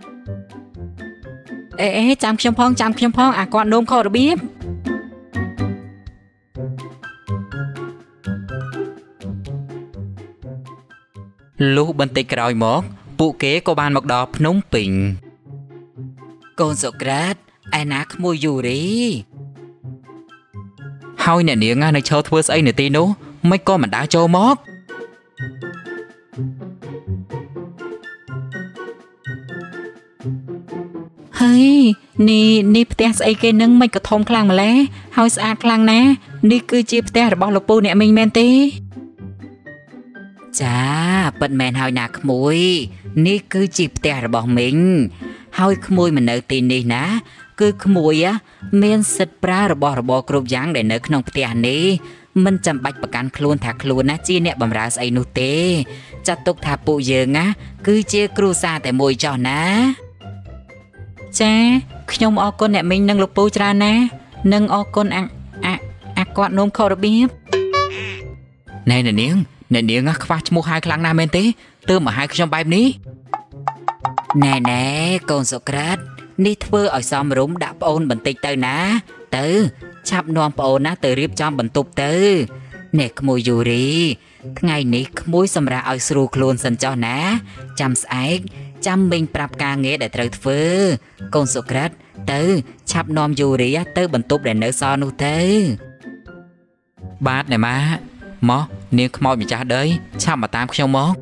អេចាំខ្ញុំផងអាគាត់នោមខុសរបៀបលុះបន្តិចក្រោយមកពួកគេក៏បានមកដល់ភ្នំពេញកូនសូក្រាតឯណាក្មួយយូរីហើយអ្នកនាងនៅឈរធ្វើស្អីនៅទីនោះមិនក៏មិនដើរចូលមកហើយនេះផ្ទះស្អីគេនឹងមិនក៏ធំខ្លាំងម្ល៉េះហើយស្អាតខ្លាំងណាស់នេះគឺជាផ្ទះរបស់លោកពូអ្នកមីងមែនទេចាប៉ិតមែនហើយណាក្មួយនេះគឺជាផ្ទះរបស់មីងហើយក្មួយមកនៅទីនេះណាគឺក្មួយមានសិទ្ធិប្រើរបស់របរគ្រប់យ៉ាងដែលនៅក្នុងផ្ទះនេះមិនចាំបាច់ប្រកាន់ខ្លួនថាខ្លួនណាជាអ្នកបម្រើស្អីនោះទេចាត់ទុកថាពួកយើងណាគឺជាគ្រួសារតែមួយចោះណាចាខ្ញុំអរគុណអ្នកមីងនិងលោកពូច្រើនណាស់និងអរគុណអាគាត់នោមខុសរបៀបណែអ្នកនាងខ្វះឈ្មោះហើយខ្លាំងណាស់មែនទេទើបមកហៅខ្ញុំបែបនេះណែកូនសូក្រាតនេះធ្វើឲ្យសមរម្យដាក់ប្អូនបន្តិចទៅណាទៅឆាប់នាំប្អូនណាទៅរៀបចំបន្ទប់ទៅអ្នកក្មួយយូរីថ្ងៃនេះក្មួយសម្រាប់ឲ្យស្រួលខ្លួនសិនចុះណាចាំស្អែកចាំមីងប្រាប់ការងារដែលត្រូវធ្វើកូនសូក្រាតទៅឆាប់នាំយូរីទៅបន្ទប់ដែលនៅសល់នោះទៅបាទណែម៉ាមកនាងខ្មោចម្ចាស់ដីឆាប់មកតាមខ្ញុំមក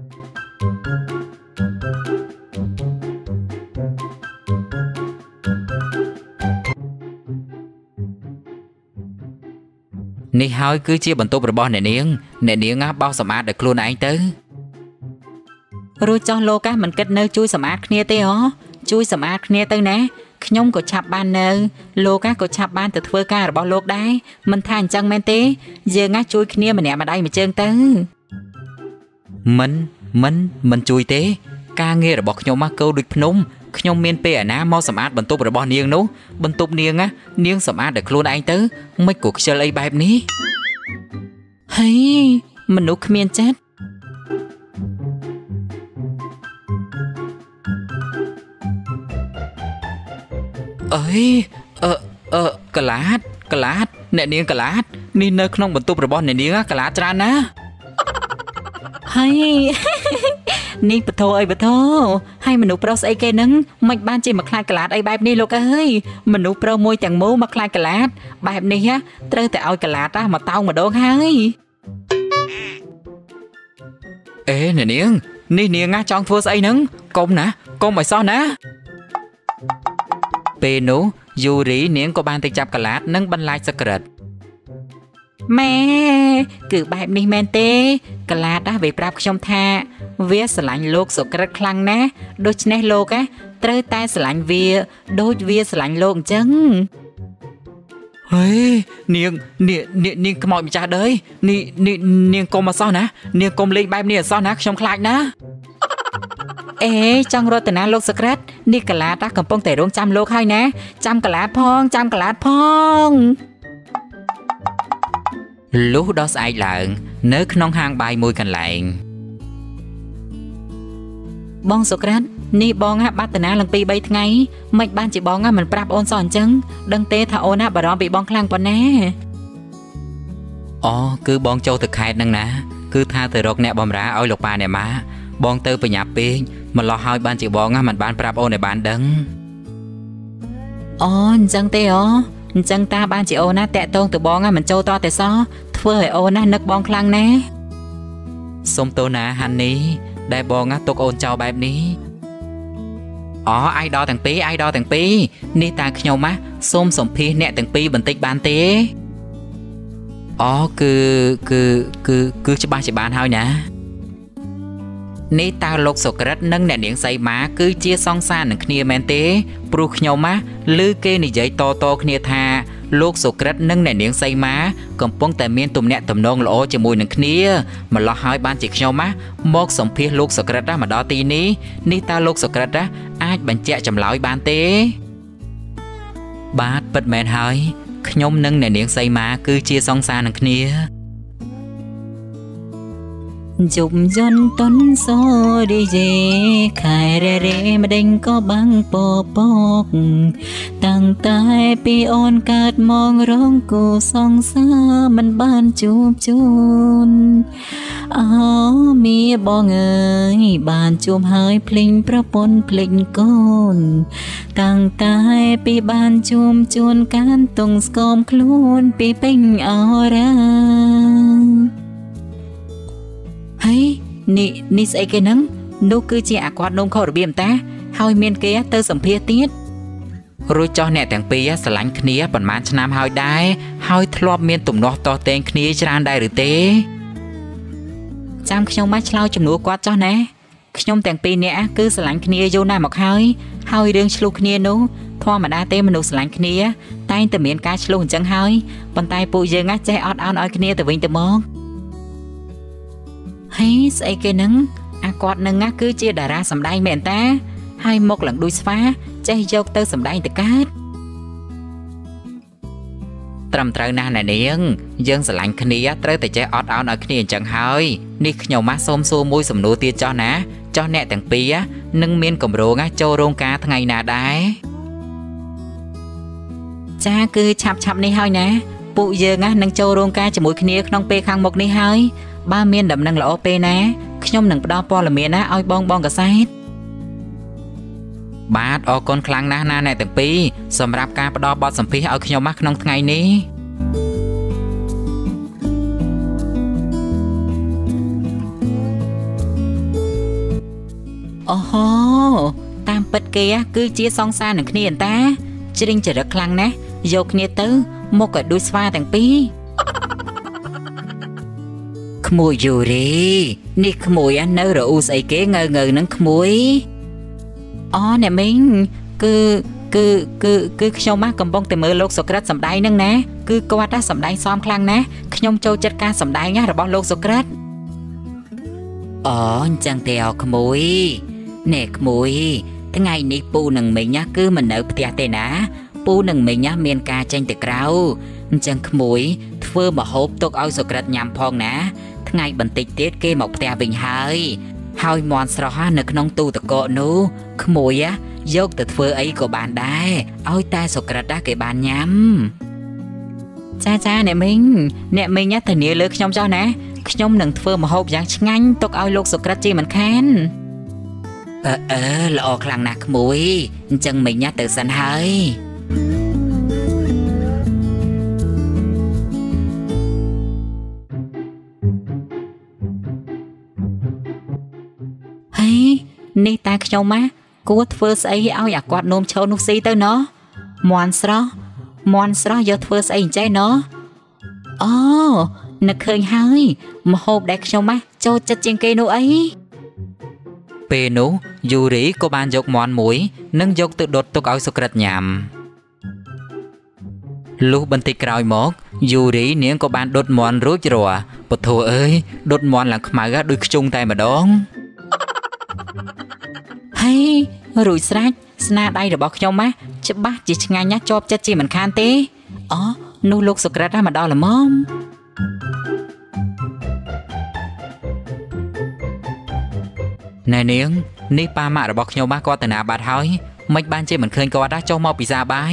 នេះហើយគឺជាបន្ទប់របស់អ្នកនាងបោសសម្អាតដោយខ្លួនឯងទៅរួចចោះលោកមិនគិតនៅជួយសម្អាតគ្នាទេហ៎ជួយសម្អាតគ្នាទៅណាខ្ញុំក៏ឆាប់បាននៅលោកក៏ឆាប់បានទៅធ្វើការរបស់លោកដែរមិនថាអញ្ចឹងមែនទេយើងជួយគ្នាម្នាក់ម្ដាយមួយជើងទៅមិនជួយទេការងាររបស់ខ្ញុំកោដូចភ្នំខ្ញុំមានពេលអាណាមកសម្អាតបន្ទប់របស់នាងនោះបន្ទប់នាងសម្អាតដោយខ្លួនឯងទៅមិនក៏ខ្ជិលអីបែបនេះហើយមនុស្សគ្មានចិត្តអើយកលាតអ្នកនាងកលាតនេះនៅក្នុងបន្ទប់របស់អ្នកនាងកលាតច្រើនណាស់ហើយនេះបធោអីបធោហើយមនុស្សប្រុសស្អីគេនឹងមិនបានជាមកខ្លាចកលាតអីបែបនេះលោកអើយមនុស្សប្រុសមួយទាំងមូលមកខ្លាចកលាតបែបនេះត្រូវតែឲ្យកលាតមកតោងម្ដងហើយអេអ្នកនាងនេះនាងចង់ធ្វើស្អីហ្នឹងកុំឲ្យសោះណាពេលនោះយូរីនាងក៏បានទៅចាប់កលាតនិងបន្លាចសក្រិតម៉ែគឺបែបនេះមែនទេកលាតវាប្រាប់ខ្ញុំថាវាស្រឡាញ់លោកសុក្រិតខ្លាំងណាស់ដូច្នេះលោកត្រូវតែស្រឡាញ់វាដូចវាស្រឡាញ់លោកអញ្ចឹងហើយនាងខ្មោចម្ចាស់ដីនាងកុំមកសោះណានាងកុំលេងបែបនេះអសោះណាខ្ញុំខ្លាចណាអេចង់រត់ទៅណាលោកសុក្រិតនេះកលាតកំពុងតែរងចាំលោកហើយណាចាំកលាតផងលុះដល់ស្អែកឡើងនៅក្នុងហាងបាយមួយកន្លែងបងសូក្រាតនេះបងបាត់តាណាឡើងពី3ថ្ងៃមិនបានជាបងមិនប្រាប់អូនសោះអញ្ចឹងដឹងទេថាអូនបារម្ភពីបងខ្លាំងប៉ុណ្ណាអូគឺបងចូលទៅខេត្តហ្នឹងណាគឺថាទៅរកអ្នកបំរើឲ្យលោកប៉ាអ្នកម៉ាបងទៅបញ្ញាប់ពេកម្លោះហើយបានជាបងមិនបានប្រាប់អូនឲ្យបានដឹងអូអញ្ចឹងទេអូអញ្ចឹងតាបានជាអូនតាក់តងទៅបងមិនចូលតតែសោះធ្វើឲ្យអូននឹកបងខ្លាំងណាស់សុំទោសណាហាន់នេះដែលបងទុកអូនចោលបែបនេះអូអាយដលទាំងពីរនេះតាខ្ញុំសូមសម្ភាសអ្នកទាំងពីរបន្តិចបានទេអូគឺច្បាស់ជាបានហើយណានេះតើលោកសុក្រិតនិងអ្នកនាងសីមាគឺជាសង្សារនឹងគ្នាមែនទេព្រោះខ្ញុំឮគេនិយាយតគ្នាថាលោកសុក្រិតនិងអ្នកនាងសីមាកំពុងតែមានទំនាក់ទំនងល្អជាមួយនឹងគ្នាម្ល៉េះហើយបានជាខ្ញុំមកសម្ភាសលោកសុក្រិតមកដល់ទីនេះតើលោកសុក្រិតអាចបញ្ជាក់ចម្លើយបានទេបាទពិតមែនហើយខ្ញុំនិងអ្នកនាងសីមាគឺជាសង្សារនឹងគ្នាជុំយន់តនសូឌីយេខែរេម្ដេចក៏បាំងពពកតាំងតែពីអូនកើតមករងគូសង្សារមិនបានជួបជូនអោមីបងអើយបានជួបហើយភ្លេងប្រពន្ធភ្លេងកូនតាំងតែពីបានជួបជូនកានទងស្គមខ្លួនពីពេញអរ៉ាហើយនេះស្អីគេហ្នឹងនោះគឺជាអាគាត់នំខុសរបៀបតាហើយមានគេទៅសម្ភាសទៀតរួចចោះអ្នកទាំងពីរស្រឡាញ់គ្នាប៉ុន្មានឆ្នាំហើយដែរហើយធ្លាប់មានទំនាស់តតែងគ្នាច្រើនដែរឬទេចាំខ្ញុំមកឆ្លើយជំនួសគាត់ចោះណាខ្ញុំទាំងពីរនាក់គឺស្រឡាញ់គ្នាយូរណាស់មកហើយរឿងឆ្លុះគ្នានោះធម្មតាទេមនុស្សស្រឡាញ់គ្នាតែងតែមានការឆ្លុះអញ្ចឹងហើយប៉ុន្តែពួកយើងចេះអត់ឱនឲ្យគ្នាទៅវិញទៅមកហើយស្អីគេហ្នឹងអាគាត់នឹងគឺជាតារាសម្ដែងមែនតាហើយមកឡើងដូចស្វាចេះយកទៅសម្ដែងទៅកើតត្រឹមត្រូវណាស់ណែនាងយើងស្រឡាញ់គ្នាត្រូវតែចេះអត់ឱនឲ្យគ្នាអញ្ចឹងហើយនេះខ្ញុំសូមសួរមួយសំណួរទៀតចោះណាចោះអ្នកទាំងពីរនឹងមានកម្រងចូលរោងការថ្ងៃណាដែរចាគឺឆាប់នេះហើយណាពួកយើងនឹងចូលរោងការជាមួយគ្នាក្នុងពេលខាងមុខនេះហើយបើមានដំណឹងល្អពេលណាខ្ញុំនឹងផ្ដល់ព័ត៌មានឲ្យបងកសែតបាទអរគុណខ្លាំងណាស់ណាអ្នកទាំងពីរសម្រាប់ការផ្ដល់បទសម្ភាសឲ្យខ្ញុំក្នុងថ្ងៃនេះអូហូតាមពិតគេគឺជាសង្សារនឹងគ្នាអន្តាជ្រិញចរិតខ្លាំងណាស់យកគ្នាទៅមកឲ្យដូចស្វាទាំងពីរក្មួយយូរីនេះក្មួយនៅរអ៊ូស្អីគេងើនឹងក្មួយអូអ្នកមីងគឺខ្ញុំកំពុងតែមើលលោកសុក្រិតសម្ដែងហ្នឹងណាគឺគាត់សម្ដែងសមខ្លាំងណាស់ខ្ញុំចូលចិត្តការសម្ដែងរបស់លោកសុក្រិតអូអញ្ចឹងទេអូក្មួយណែក្មួយថ្ងៃនេះពូនឹងមីងគឺមិននៅផ្ទះទេណាពូនឹងមីងមានការចេញទៅក្រៅអញ្ចឹងក្មួយធ្វើម្ហូបទុកឲ្យសុក្រិតញ៉ាំផងណាថ្ងៃបន្តិចទៀតគេមកផ្ទះវិញហើយមាន់ស្រស់នៅក្នុងទូទឹកកកនោះក្មួយយកទៅធ្វើអីក៏បានដែរឲ្យតែសុក្រិតគេបានញ៉ាំចាអ្នកមីងធានាលើខ្ញុំចោះណាខ្ញុំនឹងធ្វើម្ហូបយ៉ាងឆ្ងាញ់ទុកឲ្យលោកសុក្រិតជាមិនខានល្អខ្លាំងណាស់ក្មួយអញ្ចឹងមីងទៅសិនហើយនេះតែខ្ញុំគួរធ្វើស្អីឲ្យអាគាត់នោមឈោនោះស៊ីទៅណោះមាន់ស្រស់យកធ្វើស្អីអញ្ចេះណោះអូនឹកឃើញហើយម្ហូបដែលខ្ញុំចូលចិត្តជាងគេនោះអីពេលនោះយូរីក៏បានយកមាន់មួយនិងយកទៅដុតទុកឲ្យសុក្រិតញ៉ាំលុះបន្តិចក្រោយមកយូរីនាងក៏បានដុតមាន់រួចរាល់ពធអើយដុតមាន់ឡើងខ្មៅដូចខ្ជុងតែម្ដងហើយរួចស្រេចស្នាដៃរបស់ខ្ញុំច្បាស់ជាឆ្ងាញ់ជាប់ចិត្តជាមិនខានទេអូនោះលោកសុក្រិតមកដល់ល្មមណែនាងនេះប៉ាម៉ាក់របស់ខ្ញុំបាទគាត់ទៅណាបាត់ហើយមិនបានជាមិនឃើញគាត់ចុះមកពីសាបាយ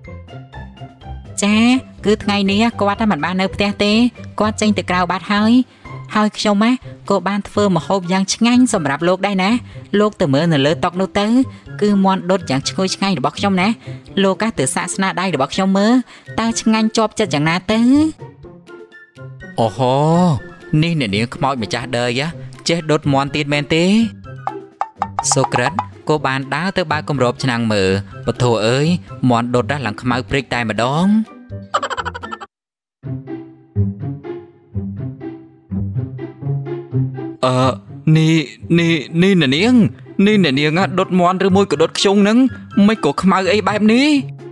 ចាគឺថ្ងៃនេះគាត់មិនបាននៅផ្ទះទេគាត់ចេញទៅក្រៅបាត់ហើយខ្ញុំក៏បានធ្វើម្ហូបយ៉ាងឆ្ងាញ់សម្រាប់លោកដែរណាលោកទៅមើលនៅលើតុនោះទៅគឺមាន់ដុតយ៉ាងឈ្ងុយឆ្ងាញ់របស់ខ្ញុំណាលោកទៅសាកស្នាដៃរបស់ខ្ញុំមើលតើឆ្ងាញ់ជាប់ចិត្តយ៉ាងណាទៅអូហូនេះអ្នកនាងខ្មោចម្ចាស់ដើយចេះដុតមាន់ទៀតមែនទេសូក្រិតក៏បានដើរទៅបើកគម្របឆ្នាំងមើលពធអើយមាន់ដុតឡើងខ្មៅព្រិចតែម្ដងនេះអ្នកនាងដុតមាន់ឬមួយក៏ដុតខ្យងហ្នឹងមិនក៏ខ្មៅអីបែបនេះ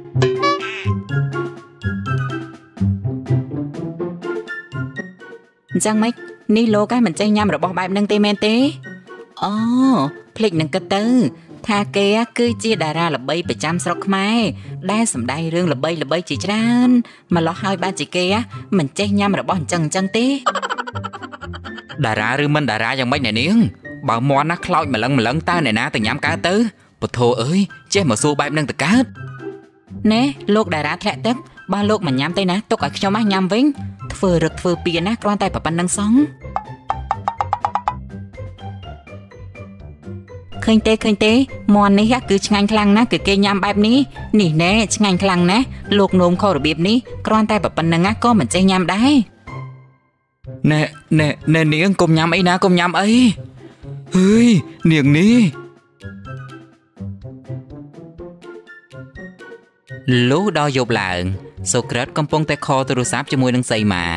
អញ្ចឹងម៉េចនេះលោកមិនចេះញ៉ាំរបស់បែបហ្នឹងទេមែនទេអូភ្លេចនឹងគិតទៅថាគេគឺជាតារាល្បីប្រចាំស្រុកខ្មែរដែលសម្ដែងរឿងល្បីជាច្រើនម្លោះហើយបានជាគេមិនចេះញ៉ាំរបស់អញ្ចឹងទេតារាឬមិនតារាយ៉ាងម៉េចអ្នកនាងបើមាន់ខ្លោចម្លឹងតើអ្នកណាទៅញ៉ាំកើតទៅពធអើយចេះមកសួរបែបហ្នឹងទៅកើតណែលោកតារាធ្លាក់ទឹកបើលោកមិនញ៉ាំទេណាទុកឲ្យខ្ញុំញ៉ាំវិញធ្វើរឹកធ្វើពៀនណាគ្រាន់តែប៉ុណ្្នឹងសោះឃើញទេមាន់នេះគឺឆ្ងាញ់ខ្លាំងណាស់គឺគេញ៉ាំបែបនេះណែឆ្ងាញ់ខ្លាំងណាស់លោកនោមខុសរបៀបនេះគ្រាន់តែប៉ុណ្្នឹងក៏មិនចេះញ៉ាំដែរណែនាងកុំញ៉ាំអីណាកុំញ៉ាំអីអើយនាងនេះលុះដល់យប់ឡើងសូក្រិតកំពុងតែខលទូរស័ព្ទជាមួយនឹងសីមា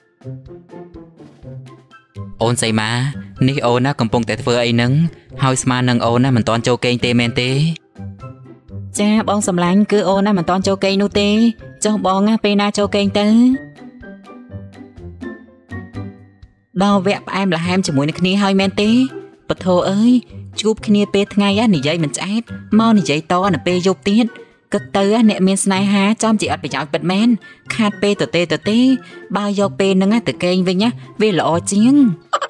អូនសីមានេះអូនកំពុងតែធ្វើអីហ្នឹងហើយស្មាននឹងអូនមិនតាន់ចូលគេងទេមែនទេចាបងសម្លាញ់គឺអូនមិនតាន់ចូលគេងនោះទេចុះបងពេលណាចូលគេងទៅដល់វគ្គផ្អែមល្ហែមជាមួយនឹងគ្នាហើយមែនទេពធអើយជួបគ្នាពេលថ្ងៃនិយាយមិនឆ្អែតមកនិយាយតនៅពេលយប់ទៀតគិតទៅអ្នកមានស្នេហាចំជាអត់ប្រយោជន៍ពិតមែនខាតពេលទៅបើយកពេលហ្នឹងទៅគេងវិញវាល្អជាង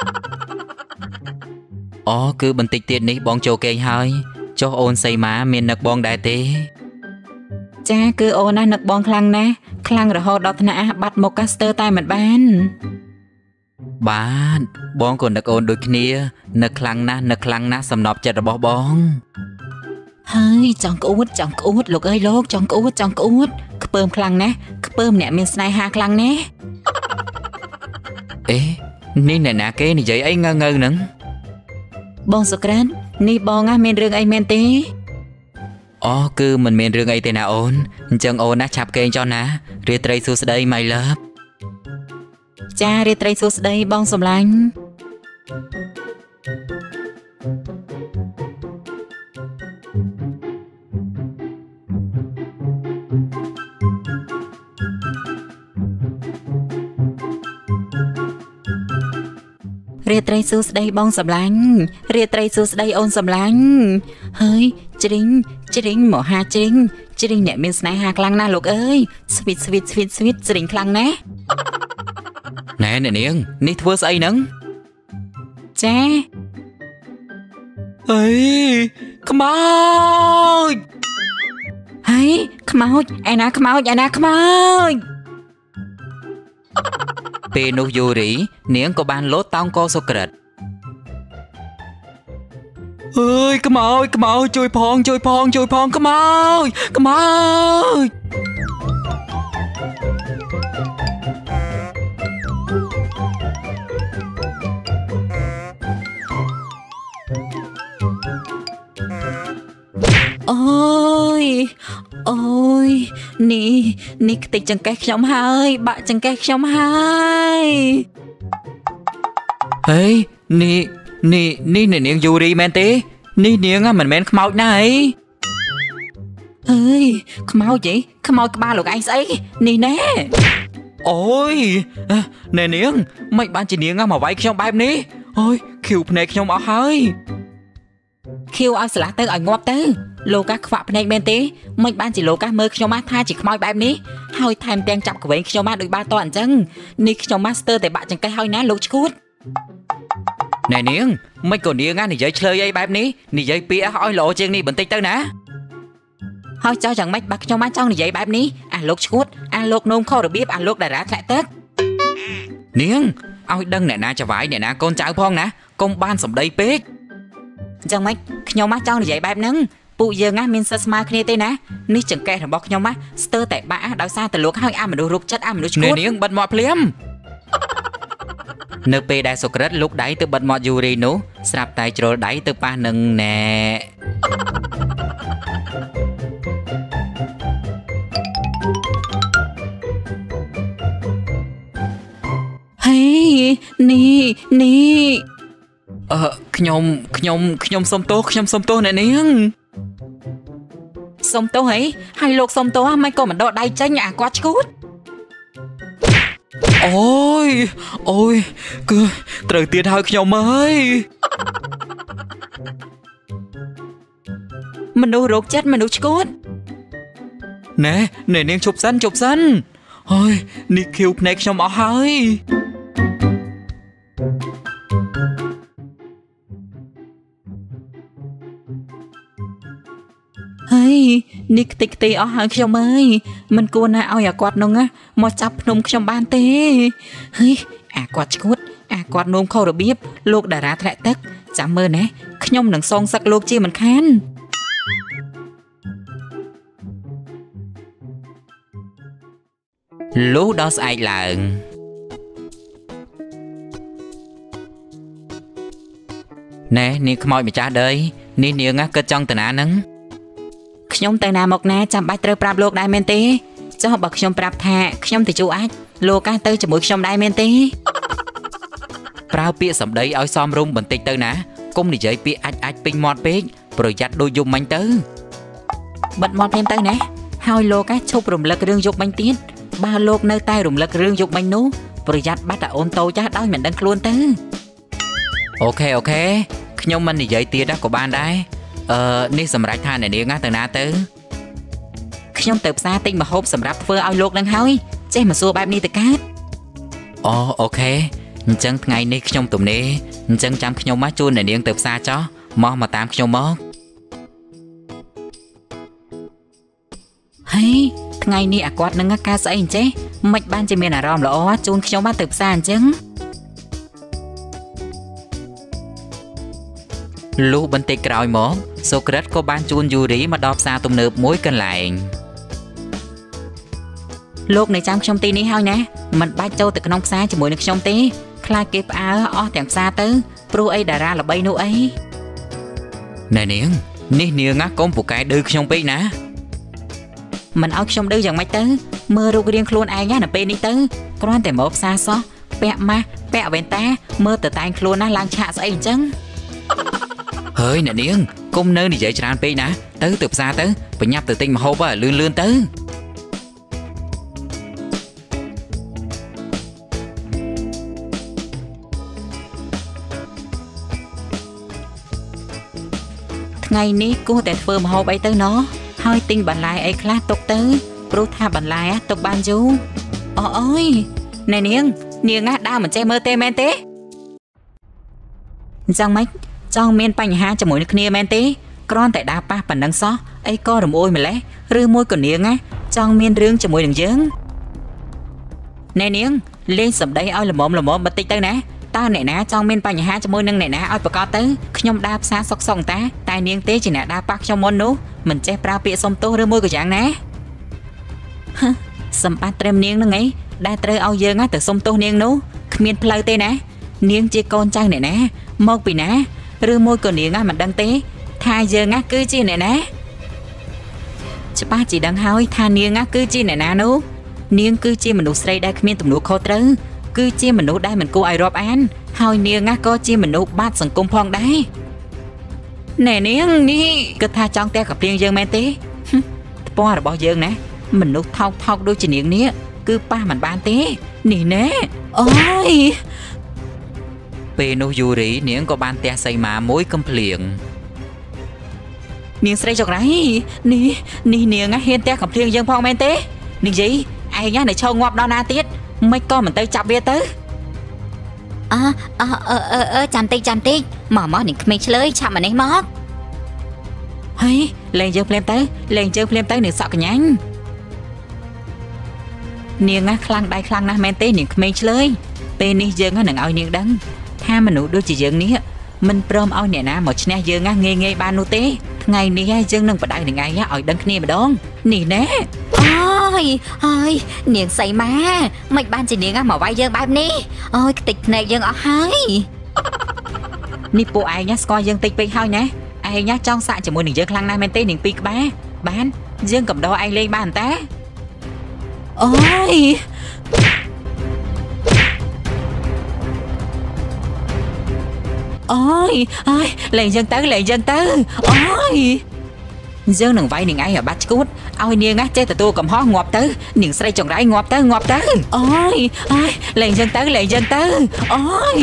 អូគឺបន្តិចទៀតនេះបងចូលគេងហើយចុះអូនសីមាមាននឹកបងដែរទេចាគឺអូននឹកបងខ្លាំងណាស់ខ្លាំងរហូតដល់ថ្នាក់បាត់មកស្ទើរតែមិនបានបាទបងក៏នឹកអូនដូចគ្នានឹកខ្លាំងណាស់សំណប់ចិត្តរបស់បងហើយចង់ក្អួតលោកអើយលោកចង់ក្អួតខ្ពើមខ្លាំងណាស់ខ្ពើមអ្នកមានស្នេហាខ្លាំងណាស់អេនេះអ្នកណាគេនិយាយអីងើហ្នឹងបងសុក្រាននេះបងមានរឿងអីមែនទេអូគឺមិនមានរឿងអីទេណាអូនអញ្ចឹងអូនឆាប់គេងចុះណារាត្រីសួស្ដី my love ចារាត្រីសួស្ដីបងសម្លាញ់រាត្រីសួស្ដីបងសម្លាញ់រាត្រីសួស្ដីអូនសម្លាញ់ហើយជ្រិញមហាជ្រិញអ្នកមានស្នេហាខ្លាំងណាស់លោកអើយស្វីតជ្រិញខ្លាំងណាស់ណែអ្នកនាងនេះធ្វើស្អីហ្នឹងចាអីខ្មោចហើយខ្មោចឯណាខ្មោចពេលនោះយូរីនាងក៏បានលោតតោងកសូក្រិតអើយខ្មោចជួយផងខ្មោចអូយនេះខ្ទេចចង្កេះខ្ញុំហើយបាក់ចង្កេះខ្ញុំហើយហេនេះអ្នកនាងយូរីមែនទេនេះនាងមិនមែនខ្មោចណាអីអើយខ្មោចក្បាលលោកឯងស្អីនេះណែអូយណែនាងមិនបានជានាងមកវាយខ្ញុំបែបនេះអូយខៀវភ្នែកខ្ញុំអស់ហើយខៀវឲ្យស្លាស់ទៅឲ្យងាប់ទៅលោកខ្វាក់ភ្នែកមែនទេមិនបានជាលោកមើលខ្ញុំថាជាខ្មោចបែបនេះហើយថែមទាំងចាប់កវែងខ្ញុំដូចបាល់តអញ្ចឹងនេះខ្ញុំស្ទើរតែបាក់ចង្កេះហើយណាលោកឈួត Nè niếng mấy còn niếng á, nì dây chơi ấy bạp ní, nì dây pia oi lộ chừng ní bẩn tích tới nè. Hoi cho chẳng mách bạc cho má trong nì dây bạp ní, lục chuột, lục nôm khô được biết, lục đã rát lại tết. Niếng, oi đăng nè na cho vải nè na con cháu phong nè, con ban sầm đây pếch. Chẳng mách, nhau má trong nì dây bạp nâng, phụ dương á min sơ smart kia tê nè, ní chẳng kè thằng bọc nhau má, sơ tệ bã đào xa từ lục hoi mà đồ rục chất mà đồ chuột. Nè niếng bật mọt liếm. Nơi pe đai Socrates lúc đấy từ bật mọt Yuri nú, sạp tay trôi đấy từ pa nâng nè. Hey, nì. Nhom xôm tô nè niếng. Xôm tô ấy, hay lục xôm tô mấy con mà đo đai chanh quá chút. Ôi, cứ trời tiết hơi nhom ơi. Mình đồ rốt chất mình đồ chút. Nè niếng chụp sân. Ôi, nì kêu nè nhom ở hơi. Hey, nì tích tì ở hơi nhom ơi. Mình cô nè ôi quạt nông á, mà chắp nông nhom ban tê. Hey, quạt chút, quạt nông khâu được biết, lục đã rát lại tức. Chạm mơ nè, nhom nâng song sắc lục chi mình khan. Lú đó ai lợn. Nè, niếng khmoi mà cha đời, niếng á kết trong tờ ná nâng. Nhom tay nào một nè chăm bách trơ prap lục đai men tê. Cho bậc nhom prap thạ, nhom thì chú ách, lục á tư cho mũi nhom đai men tê. Prao pia sầm đấy oi xóm rung bẩn tích tới ná, cung thì giấy pia ách pin mọt pếch, rồi giặt đôi dùng bánh tứ. Bật mọt thêm tới nè, hai lục á chụp rùng lực rương dục bánh tiết. Ba lục nơi tay rùng lực rương dục bánh nú, rồi giặt bắt đã ôn tô chắc đói mình đang luôn tứ. Ok, nhom mình thì giấy tiết đó của ban đấy. Ní sầm rạch than này niếng á từ ná tứ. Nhom tập xa tinh mà hộp sầm rạp vừa oi lục đang hoi, che mà xua bạp ni từ cát. Ok, chẳng ngày ní nhom tụm ní, chẳng chăm nhom má chun này niếng tập xa cho, mò mà tam nhom mò. Hey, ngày ní quạt nâng ca sấy anh chế, mạch ban chỉ miền ròm lỗ chun nhom má tập xa anh chứng. Lũ bên tây còi mốt, Socrates có ban chun Yuri mà đọp xa tụm nợp muối cân lại. Lúc này trong trong tí ní hoi nè, mình bách châu từ cái nông xa cho mỗi nước trong tí, khai kịp tèm xa tứ, pro ấy đã ra là bay nụ ấy. Nè niếng á có một cái đưa trong pi nè. Mình áo trong đưa chẳng mấy tứ, mưa ru riêng luôn ai nhá là pe ní tứ, con tèm một xa xó, pẹ bên ta, mưa từ tay luôn á lang chạ dậy chăng. Hơi nè niếng, cung nơi này dậy tràn pi nè, tứ tập xa tứ, phải nhập từ tinh mà hộp á lươn tứ. Ngày ní cô tẹt phơ mà hộp ấy tứ nó, hơi tinh bản lại ấy khá tục tứ, pro tha bản lại á tục ban du. Ôi, này niêng á đau mà che mơ tê men tế. Giang mách, trong miền bánh ha cho mỗi nước nia men tế, con tại đa pa bản đăng xó, ấy co đồng ôi mà lẽ, rư môi của niêng á, trong miền rương cho mỗi đường dưỡng. Này niêng, lên sầm đây ôi là mồm bật tích tứ nè. Ta nè ná trong miền bánh ha cho môi nâng nè ná oi bà co tứ, nhom đạp xa sọc sòng ta, tai niêng tế chỉ nè đạp bạc trong môn nú, mình che prao pịa xôm tô rư môi của chàng nè. Sầm ba trem niêng nó ngay, đa trơ ao dương á từ xôm tô niêng nú, miền plei tê nè, niêng chia con trai nè ná, mộc bị ná, rư môi của niêng á mình đăng tế, tha dương á cứ chi nè ná. Chứ ba chỉ đăng hoi tha niêng á cứ chi nè ná nú, niêng cứ chi mình nụ sray đai miền tụm nụ khô trứ. Cứ chia mình nụ đai mình cô ai rộp án, hoi niêng á có chia mình nụ bát sẵn cung phong đai. Nè niêng ní, cứ tha trong te gặp riêng dương men tế. Bó là bỏ dương nè, mình nụ thọc đôi chỉ niêng ní, cứ ba mình ban tế. Nì nè, ôi. Pê nụ Yuri niêng có ban te xây mà mối cơm liền. Niêng sray chọc ráy, ní niêng á hiên te gặp riêng dương phong men tế. Niêng gì, ai nhá này cho ngoạp đó na tiết. Mấy con mình tới chạp bia tứ. ចាំតិចមកនេះក្មេងឆ្លើយឆាប់មកនេះមកហើយលេងយើងភ្លាមទៅនាងសក់កញ្ញាញ់នាងណាខ្លាំងដៃខ្លាំងណាស់មែនទេនាងក្មេងឆ្លើយពេលនេះយើងនឹងឲ្យនាងដឹងថាមនុស្សដូចជាយើងនេះមិនព្រមឲ្យអ្នកណាមកឈ្នះយើងងាយបាននោះទេថ្ងៃនេះយើងនឹងបដៅនឹងឯងឲ្យដឹងគ្នាម្ដងនេះណែអើយនាងសីម៉ាមិនបានជានាងមកវាយយើងបែបនេះអូយខ្ទេចភ្នែកយើងអស់ហើយនេះពួកឯងស្គាល់យើងតិចពេកហើយណាឯងចង់សាក់ជាមួយនឹងយើងខ្លាំងណាស់មែនទេនាងពីរក្បាលបានយើងកំដរឯងលេងបានតាអូយលេងយើងទៅអូយយើងនឹងវាយនាងឯងឲ្យបាត់ឈួតឲ្យនាងចេះទទួលកំហុសងាប់ទៅនាងស្រីចង្រៃងាប់ទៅអូយលេងយើងទៅអូយ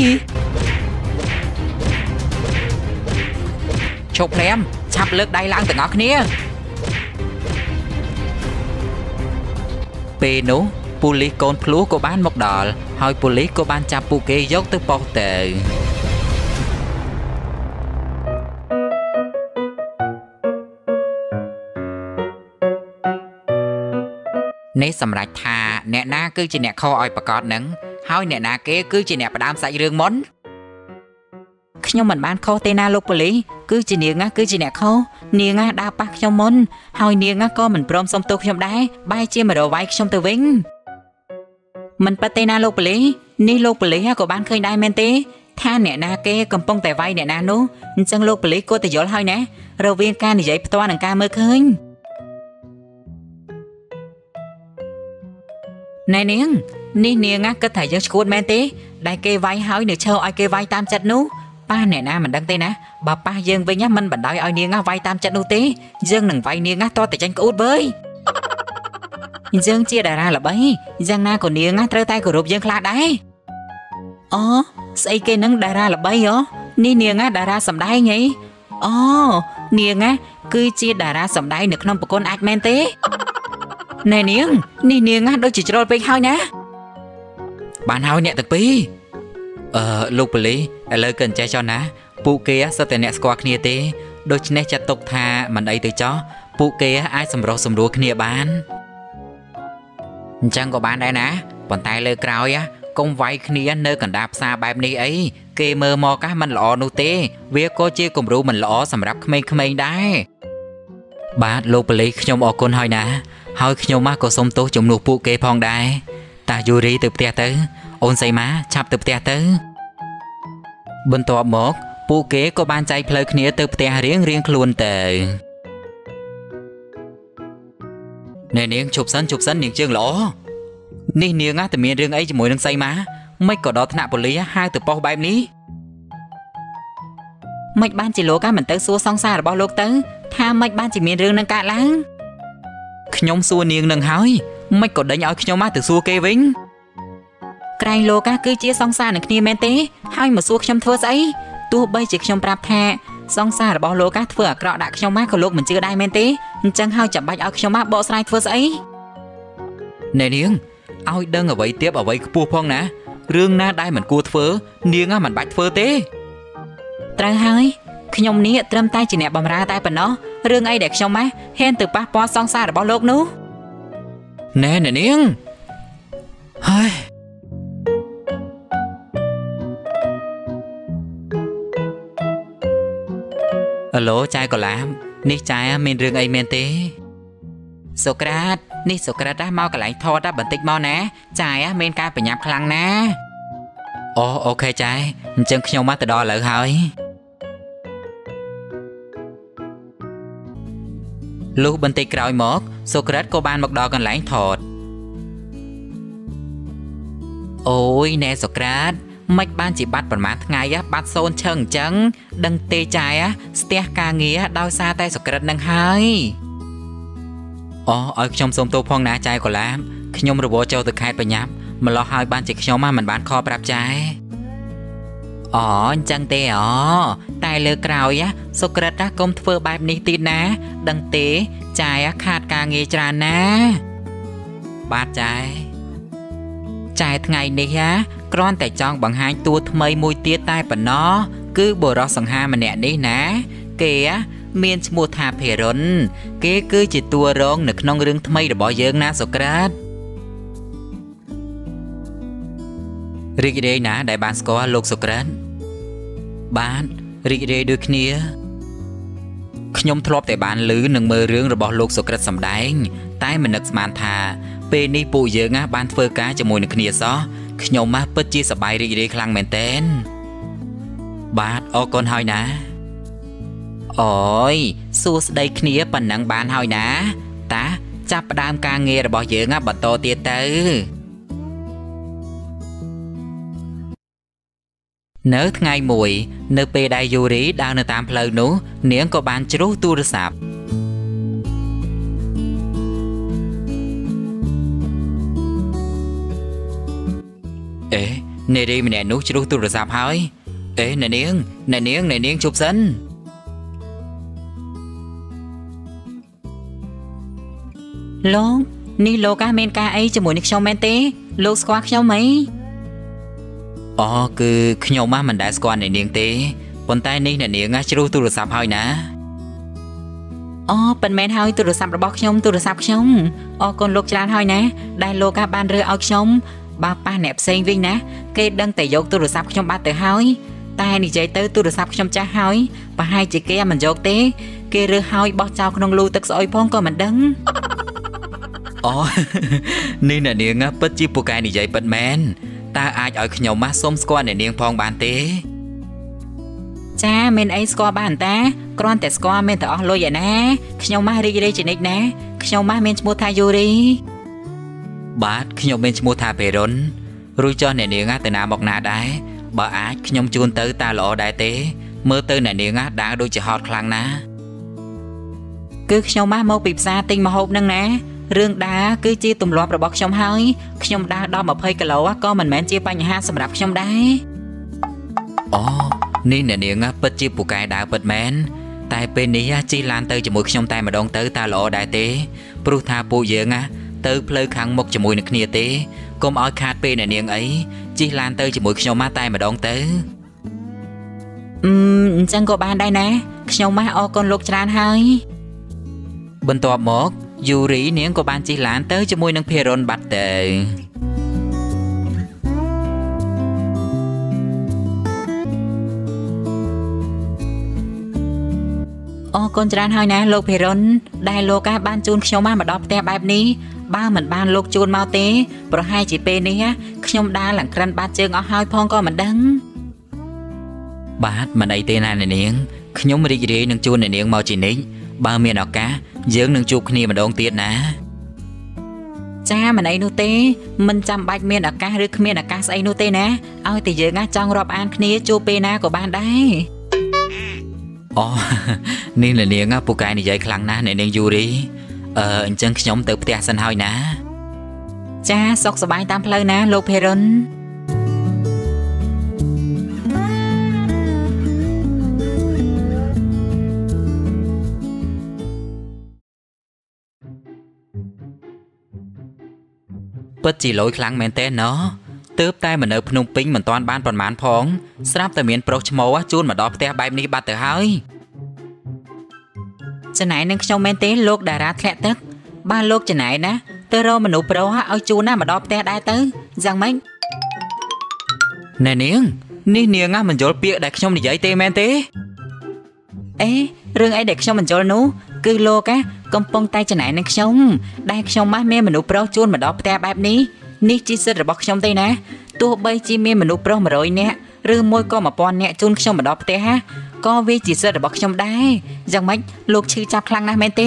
ឈប់ព្រាមឆាប់លើកដៃឡើងទាំងអស់គ្នាពេលនោះប៉ូលីសកូនភ្លោះក៏បានមកដល់ហើយប៉ូលីសក៏បានចាប់ពួកគេយកទៅប៉ុស្តិ៍ទៅនេះសម្រាប់ថាអ្នកណាគឺជាអ្នកខកឲ្យប្រកាសនឹងហើយអ្នកណាគេគឺជាអ្នកផ្ដើមសាច់រឿងមុនខ្ញុំមិនបានខុសទេណាលោកប៉ូលីសគឺជានាងគឺជាអ្នកខុសនាងដើរប៉ះខ្ញុំមុនហើយនាងក៏មិនព្រមសុំទោសខ្ញុំដែរបែរជាមករកវាយខ្ញុំទៅវិញមិនប៉ះទេណាលោកប៉ូលីសនេះលោកប៉ូលីសក៏បានឃើញដែរមែនទេថាអ្នកណាគេកំពុងតែវាយអ្នកណានោះអញ្ចឹងលោកប៉ូលីសគួរតែយល់ហើយណារវាងការនិយាយផ្ទាល់និងការមើលឃើញណែនាងនេះនាងគិតថាយើងឈួតមែនទេដែលគេវាយហើយនៅឈរឲ្យគេវាយតាមចិត្តនោះប៉ះអ្នកណាមិនដឹងទេណាបើប៉ះយើងវិញមិនបណ្ដោយឲ្យនាងវាយតាមចិត្តនោះទេយើងនឹងវាយនាងតតែចាញ់ក្អួតវើយយើងជាតារាល្បីយ៉ាងណាក៏នាងត្រូវតែគោរពយើងខ្លះដែរអូស្អីគេនឹងតារាល្បីនេះនាងតារាសម្ដែងហីអូនាងគឺជាតារាសម្ដែងនៅក្នុងប្រគុណអាចមែនទេណែនាងនេះនាងដូចជាជ្រុលពេកហើយណាបានហើយអ្នកទាំងពីរលោកប៉ូលីសឥឡូវក៏អញ្ចេះចុះណាពួកគេសិតតែអ្នកស្គាល់គ្នាទេដូច្នេះចាត់ទុកថាមិនអីទៅចោះពួកគេអាចសម្រុះសម្រួលគ្នាបានអញ្ចឹងក៏បានដែរណាប៉ុន្តែលើក្រោយកុំវាយគ្នានៅកណ្ដាលផ្សារបែបនេះអីគេមើលមកមិនល្អនោះទេវាក៏ជាគំរូមិនល្អសម្រាប់ក្មេងៗដែរបាទលោកប៉ូលីសខ្ញុំអរគុណហើយណាហើយខ្ញុំក៏សូមទោសជំនួសពួកគេផងដែរតាយូរីទៅផ្ទះទៅអូនសីម៉ាឆាប់ទៅផ្ទះទៅបន្ទាប់មកពួកគេក៏បានចែកផ្លូវគ្នាទៅផ្ទះរៀងខ្លួនទៅណែនាងជប់សិននាងជើងល្អនេះនាងតែមានរឿងអីជាមួយនឹងសីម៉ាមិនក៏ដល់ថ្នាក់ប៉ូលីសហៅទៅប៉ុស្តិ៍បែបនេះមិនបានជាលោកមិនទៅសួរសង្សាររបស់លោកទៅថាមិនបានជាមានរឿងនឹងកើតឡើងខ្ញុំសួរនាងនឹងហើយមិនក៏ដេញឲ្យខ្ញុំទៅសួរគេវិញក្រែងលោកគឺជាសង្សារនឹងគ្នាមែនទេហើយមកសួរខ្ញុំធ្វើស្អីទោះបីជាខ្ញុំប្រាប់ថាសង្សាររបស់លោកធ្វើអាក្រក់ដាក់ខ្ញុំក៏លោកមិនជឿដែរមែនទេអញ្ចឹងហើយចាំបាច់ឲ្យខ្ញុំបកស្រាយធ្វើស្អីណែនាងឲ្យដឹងអ្វីទៀបអ្វីខ្ពស់ផងណារឿងណាដែលមិនគួរធ្វើនាងមិនបាច់ធ្វើទេត្រូវហើយខ្ញុំនេះត្រឹមតែជាអ្នកបម្រើតែប៉ុណ្ណោះរឿងអីដែលខ្ញុំហ៊ានទៅប៉ះពាល់សង្សាររបស់លោកនោះណែនាងហើយអាឡូចាយកូឡាបនេះចាយមានរឿងអីមែនទេសូក្រាតនេះសូក្រាតមកកន្លែងថតបន្តិចមកណាចាយមានការប្រញាប់ខ្លាំងណាអូខេចាយអញ្ចឹងខ្ញុំទៅដល់ឥឡូវហើយលុះបន្តិចក្រោយមកសូក្រាតក៏បានមកដល់កន្លែងថតអូយណែសូក្រាតមិនបានជាបាត់ប្រមាណថ្ងៃបាត់សូនឈឹងអញ្ចឹងដឹងទេចាយស្ទះការងារដោយសារតែសូក្រាតនឹងហើយឲ្យខ្ញុំសូមទោសផងណាចាយកូឡាបខ្ញុំរវល់ចូលទៅខេត្តបញ្ញាប់ម្លោះហើយបានជាខ្ញុំមិនបានខកប្រាប់ចាយអញ្ចឹងទេតែលើក្រោយសូក្រាតកុំធ្វើបែបនេះទៀតណាដឹងទេចាយខាតការងារច្រើនណាបាទចាយថ្ងៃនេះគ្រាន់តែចង់បង្ហាញតួថ្មីមួយទៀតតែប៉ុណ្ណោះគឺបុរសសង្ហាម្នាក់នេះណាគេមានឈ្មោះថាភេរុនគេគឺជាតួរងនៅក្នុងរឿងថ្មីរបស់យើងណាសូក្រាតរីករាយណាស់ដែលបានស្គាល់លោកសូក្រាតបាទរីករាយដូចគ្នាខ្ញុំធ្លាប់តែបានឮនិងមើលរឿងរបស់លោកសូក្រាតសម្ដែងតែមិននឹកស្មានថាពេលនេះពួកយើងបានធ្វើការជាមួយនឹងគ្នាសោះខ្ញុំពិតជាសប្បាយរីករាយខ្លាំងមែនទែនបាទអរគុណហើយណាអូយសួស្ដីគ្នាប៉ុណ្ណឹងបានហើយណាតាចាប់ផ្ដើមការងាររបស់យើងបន្តទៀតទៅនៅថ្ងៃមួយនៅពេលដែលយូរីដើរនៅតាមផ្លូវនោះនាងក៏បានជ្រុះទូរស័ព្ទនារីម្នាក់នោះជ្រុះទូរស័ព្ទហើយអ្នកនាងជប់សិនលោកនេះលោកមានការអីជាមួយនឹងខ្ញុំមែនទេលោកស្គាល់ខ្ញុំអីអូគឺខ្ញុំមិនដែលស្គាល់អ្នកនាងទេប៉ុន្តែនេះអ្នកនាងជ្រុះទូរស័ព្ទហើយណាអូប៉ុន្មានហើយទូរស័ព្ទរបស់ខ្ញុំទូរស័ព្ទខ្ញុំអរគុណលោកច្រើនហើយណាដែលលោកបានរើឲ្យខ្ញុំបើប៉ះអ្នកផ្សេងវិញណាគេដឹងតែយកទូរស័ព្ទខ្ញុំបាត់ទៅហើយតែនិយាយទៅទូរស័ព្ទខ្ញុំចាស់ហើយប្រហែលជាគេមិនយកទេគេរើឲ្យបោះចោលក្នុងលូទឹកស្អុយផងក៏មិនដឹងអូនេះអ្នកនាងពិតជាពូកែនិយាយពិតមែនតើអាចឲ្យខ្ញុំសុំស្គាល់អ្នកនាងផងបានទេចាមានអីស្គាល់បានតាគ្រាន់តែស្គាល់មានតែអស់លុយឯណាខ្ញុំរីករាយជានិច្ចណាខ្ញុំមានឈ្មោះថាយូរីបាទខ្ញុំមានឈ្មោះថាពេរុនរួចចុះអ្នកនាងទៅណាមកណាដែរបើអាចខ្ញុំជូនទៅតើល្អដែរទេមើលទៅអ្នកនាងដើរដូចជាហត់ខ្លាំងណាស់គឺខ្ញុំមកពីផ្សារទិញម្ហូបហ្នឹងណារឿងដើរគឺជាទម្លាប់របស់ខ្ញុំហើយខ្ញុំដើរដល់20គីឡូក៏មិនមែនជាបញ្ហាសម្រាប់ខ្ញុំដែរអូនេះអ្នកនាងពិតជាពូកែដើរពិតមែនតែពេលនេះជិះឡានទៅជាមួយខ្ញុំតែម្ដងទៅតើល្អដែរទេព្រោះថាពួកយើងទៅផ្លូវខាងមុខជាមួយនឹងគ្នាទេកុំឲ្យខាតពេលអ្នកនាងអីជិះឡានទៅជាមួយខ្ញុំតែម្ដងទៅអញ្ចឹងក៏បានដែរណាខ្ញុំអរគុណលោកច្រើនហើយបន្ទាប់មកយូរីនាងក៏បានជិះឡានទៅជាមួយនឹងភេរុនបាត់ទៅអរគុណច្រើនហើយណាលោកភេរុនដែលលោកបានជូនខ្ញុំមកដល់ផ្ទះបែបនេះបើមិនបានលោកជូនមកទេប្រហែលជាពេលនេះខ្ញុំដើរឡើងក្រិនបាត់ជើងអស់ហើយផងក៏មិនដឹងបាទមិនអីទេណាអ្នកនាងខ្ញុំរីករាយនឹងជួនអ្នកនាងមកជានិច្ចបើមានឱកាសយើងនឹងជួបគ្នាម្ដងទៀតណាចាមិនអីនោះទេមិនចាំបាច់មានឱកាសឬគ្មានឱកាសស្អីនោះទេណាឲ្យតែយើងចង់រាប់អានគ្នាជួបពេលណាក៏បានដែរអូនេះអ្នកនាងពូកែនិយាយខ្លាំងណាស់អ្នកនាងយូរីអញ្ចឹងខ្ញុំទៅផ្ទះសិនហើយណាចាសុខសប្បាយតាមផ្លូវណាលោកភេរុនពិតជាលយខ្លាំងមែនទេណោះទើបតែមកនៅភ្នំពេញមិនទាន់បានប្រមាណផងស្រាប់តែមានប្រុសឈ្មោះជូនមកដល់ផ្ទះបែបនេះបាត់ទៅហើយច្នៃនឹងខ្ញុំមែនទេលោកតារាធ្លាក់ទឹកបើលោកច្នៃណាទៅរកមនុស្សប្រុសឲ្យជូនណាមកដល់ផ្ទះដែរទៅយ៉ាងម៉េចណែនាងនេះនាងមិនយល់ពាក្យដែលខ្ញុំនិយាយទេមែនទេអេរឿងអីដែលខ្ញុំមិនយល់នោះគឺលោកកំពុងតែច្នៃនឹងខ្ញុំដែលខ្ញុំមានមនុស្សប្រុសជូនមកដល់ផ្ទះបែបនេះនេះជាសិទ្ធិរបស់ខ្ញុំទេណាទោះបីជាមានមនុស្សប្រុស100នាក់ឬមួយក៏1000នាក់ជូនខ្ញុំមកដល់ផ្ទះក៏វាជាសិទ្ធិរបស់ខ្ញុំដែរយ៉ាងម៉េចលោកឈឺចាប់ខ្លាំងណាស់មែនទេ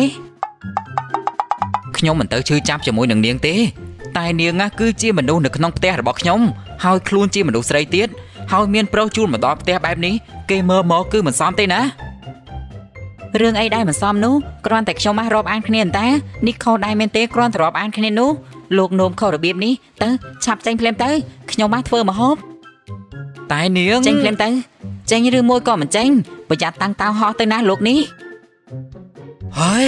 ខ្ញុំមិនទៅឈឺចាប់ជាមួយនឹងនាងទេតែនាងគឺជាមនុស្សនៅក្នុងផ្ទះរបស់ខ្ញុំហើយខ្លួនជាមនុស្សស្រីទៀតហើយមានប្រុសជូនមកដល់ផ្ទះបែបនេះគេមើលមកគឺមិនសមទេណារឿងអីដែរមិនសមនោះគ្រាន់តែខ្ញុំរាប់អានគ្នាតានេះខុសដែរមែនទេគ្រាន់តែរាប់អានគ្នានោះលោកនោមខុសរបៀបនេះទៅឆាប់ចេញភ្លាមទៅខ្ញុំធ្វើម្ហូបតែនាងចេញភ្លាមទៅចេញឬមួយក៏មិនចេញប្រយ័ត្នតាំងតោហោះទៅណាលោកនេះហើយ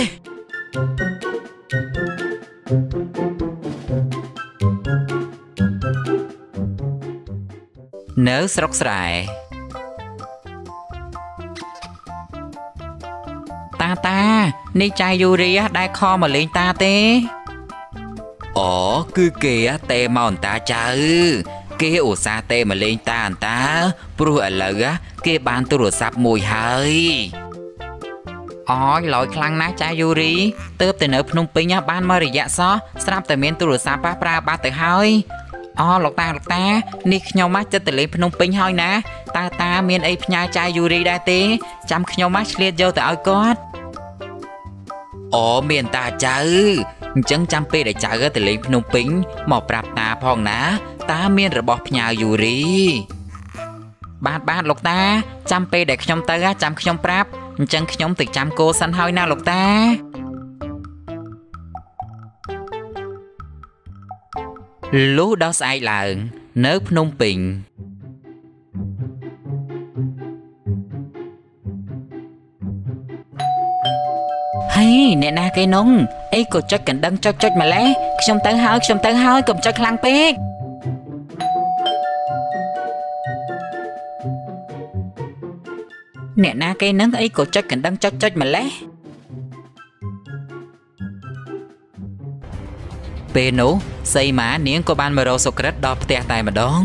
នៅស្រុកស្រែតានេះចាយយូរីដែលខមកលេងតាទេអូគឺគេទេមកអន្តាចៅគេឧស្សាហ៍ទេមកលេងតាអន្តាព្រោះឥឡូវគេបានទូរស័ព្ទមួយហើយអូយឡយខ្លាំងណាស់ចាយូរីទើបទៅនៅភ្នំពេញបានមករយៈសោះស្រាប់តែមានទូរស័ព្ទប្រើបាត់ទៅហើយអូលោកតានេះខ្ញុំចិត្តទៅលេងភ្នំពេញហើយណាតាមានអីផ្ញើចាយយូរីដែរទេចាំខ្ញុំឆ្លៀតយកទៅឲ្យគាត់អូមានតាចៅអញ្ចឹងចាំពេលដែលចៅទៅលេងភ្នំពេញមកប្រាប់តាផងណាតាមានរបស់ផ្ញើយូរីបាទលោកតាចាំពេលដែលខ្ញុំទៅចាំខ្ញុំប្រាប់អញ្ចឹងខ្ញុំទៅចាំគោសិនហើយណាលោកតាលុះដល់ស្អែកឡើងនៅភ្នំពេញហេអ្នកណាគេនងអីក៏ចុចកណ្ដឹងចុចម្លេះខ្ញុំទៅហើយកុំចុចខ្លាំងពេកអ្នកណាគេនឹងអីក៏ចុចកណ្ដឹងចុចម្លេះពេលនោះសីមានាងក៏បានមករកសុក្រិតដល់ផ្ទះតែម្ដង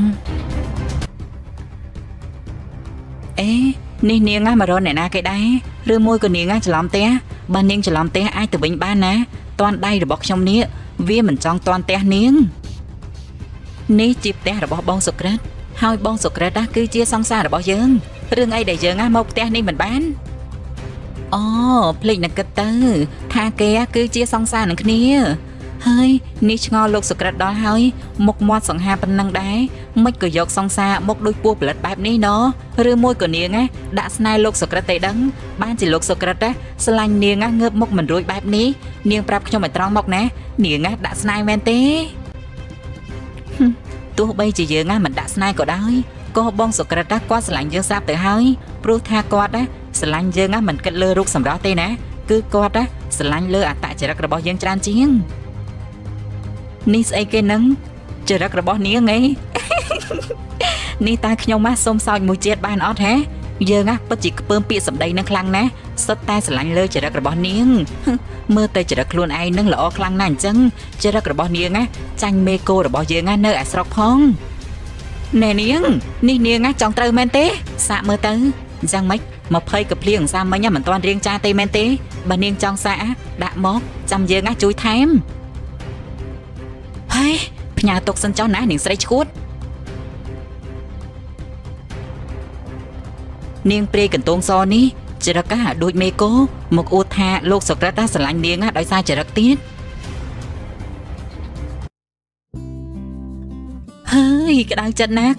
អេនេះនាងមករកអ្នកណាគេដែរឬមួយក៏នាងច្រឡំផ្ទះបើនាងច្រឡំផ្ទះអាចទៅវិញបានណាតាន់ដៃរបស់ខ្ញុំនេះវាមិនចង់តាន់ផ្ទះនាងនេះជាផ្ទះរបស់បងសុក្រិតហើយបងសុក្រិតគឺជាសង្សាររបស់យើងរឿងអីដែលយើងមកផ្ទះនេះមិនបានអូភ្លេចនឹងគិតទៅថាគេគឺជាសង្សារនឹងគ្នាហើយនេះឆ្ងល់លោកសុក្រិតដល់ហើយមុខមាត់សង្ហាប៉ុណ្ណឹងដែរមិនក៏យកសង្សារមកដូចពស់ផលិតបែបនេះណឬមួយក៏នាងដាក់ស្នេហ៍លោកសុក្រិតទេដឹងបានជាលោកសុក្រិតស្រឡាញ់នាងងើបមុខមិនរួចបែបនេះនាងប្រាប់ខ្ញុំឲ្យត្រង់មកណានាងដាក់ស្នេហ៍មែនទេទោះបីជាយើងមិនដាក់ស្នេហ៍ក៏ដោយក៏បងសុក្រិតគាត់ស្រឡាញ់យើងស្រាប់ទៅហើយព្រោះថាគាត់ស្រឡាញ់យើងមិនគិតលើរូបសម្រស់ទេណាគឺគាត់ស្រឡាញ់លើអត្តចរិតរបស់យើងច្រើនជាងនេះស្អីគេនឹងចរិតរបស់នាងនេះតើខ្ញុំសូមសោចមួយជាតិបានអត់ហ៎យើងពិតជាខ្ពើមពាក្យសម្ដីនឹងខ្លាំងណាស់សុទ្ធតែស្រឡាញ់លើចរិតរបស់នាងមើលទៅចរិតខ្លួនឯងនឹងល្អខ្លាំងណាស់អញ្ចឹងចរិតរបស់នាងចាញ់មេគោរបស់យើងនៅឯស្រុកផងណែនាងនេះនាងចង់ត្រូវមែនទេសាកមើលទៅអញ្ចឹងម៉េច20កភ្លៀងសាមិញមិនទាន់រៀងចាទេមែនទេបើនាងចង់សាកដាក់មកចាំយើងជួយថែមហើយផ្ញើទុកសិនចុះណានាងស្រីឈួតនាងព្រាយកន្ទងសនេះចរិតដូចមេគោមកអួតថាលោកសុក្រិតស្រឡាញ់នាងដោយសារចរិតទៀតហើយក្តៅចិត្តណា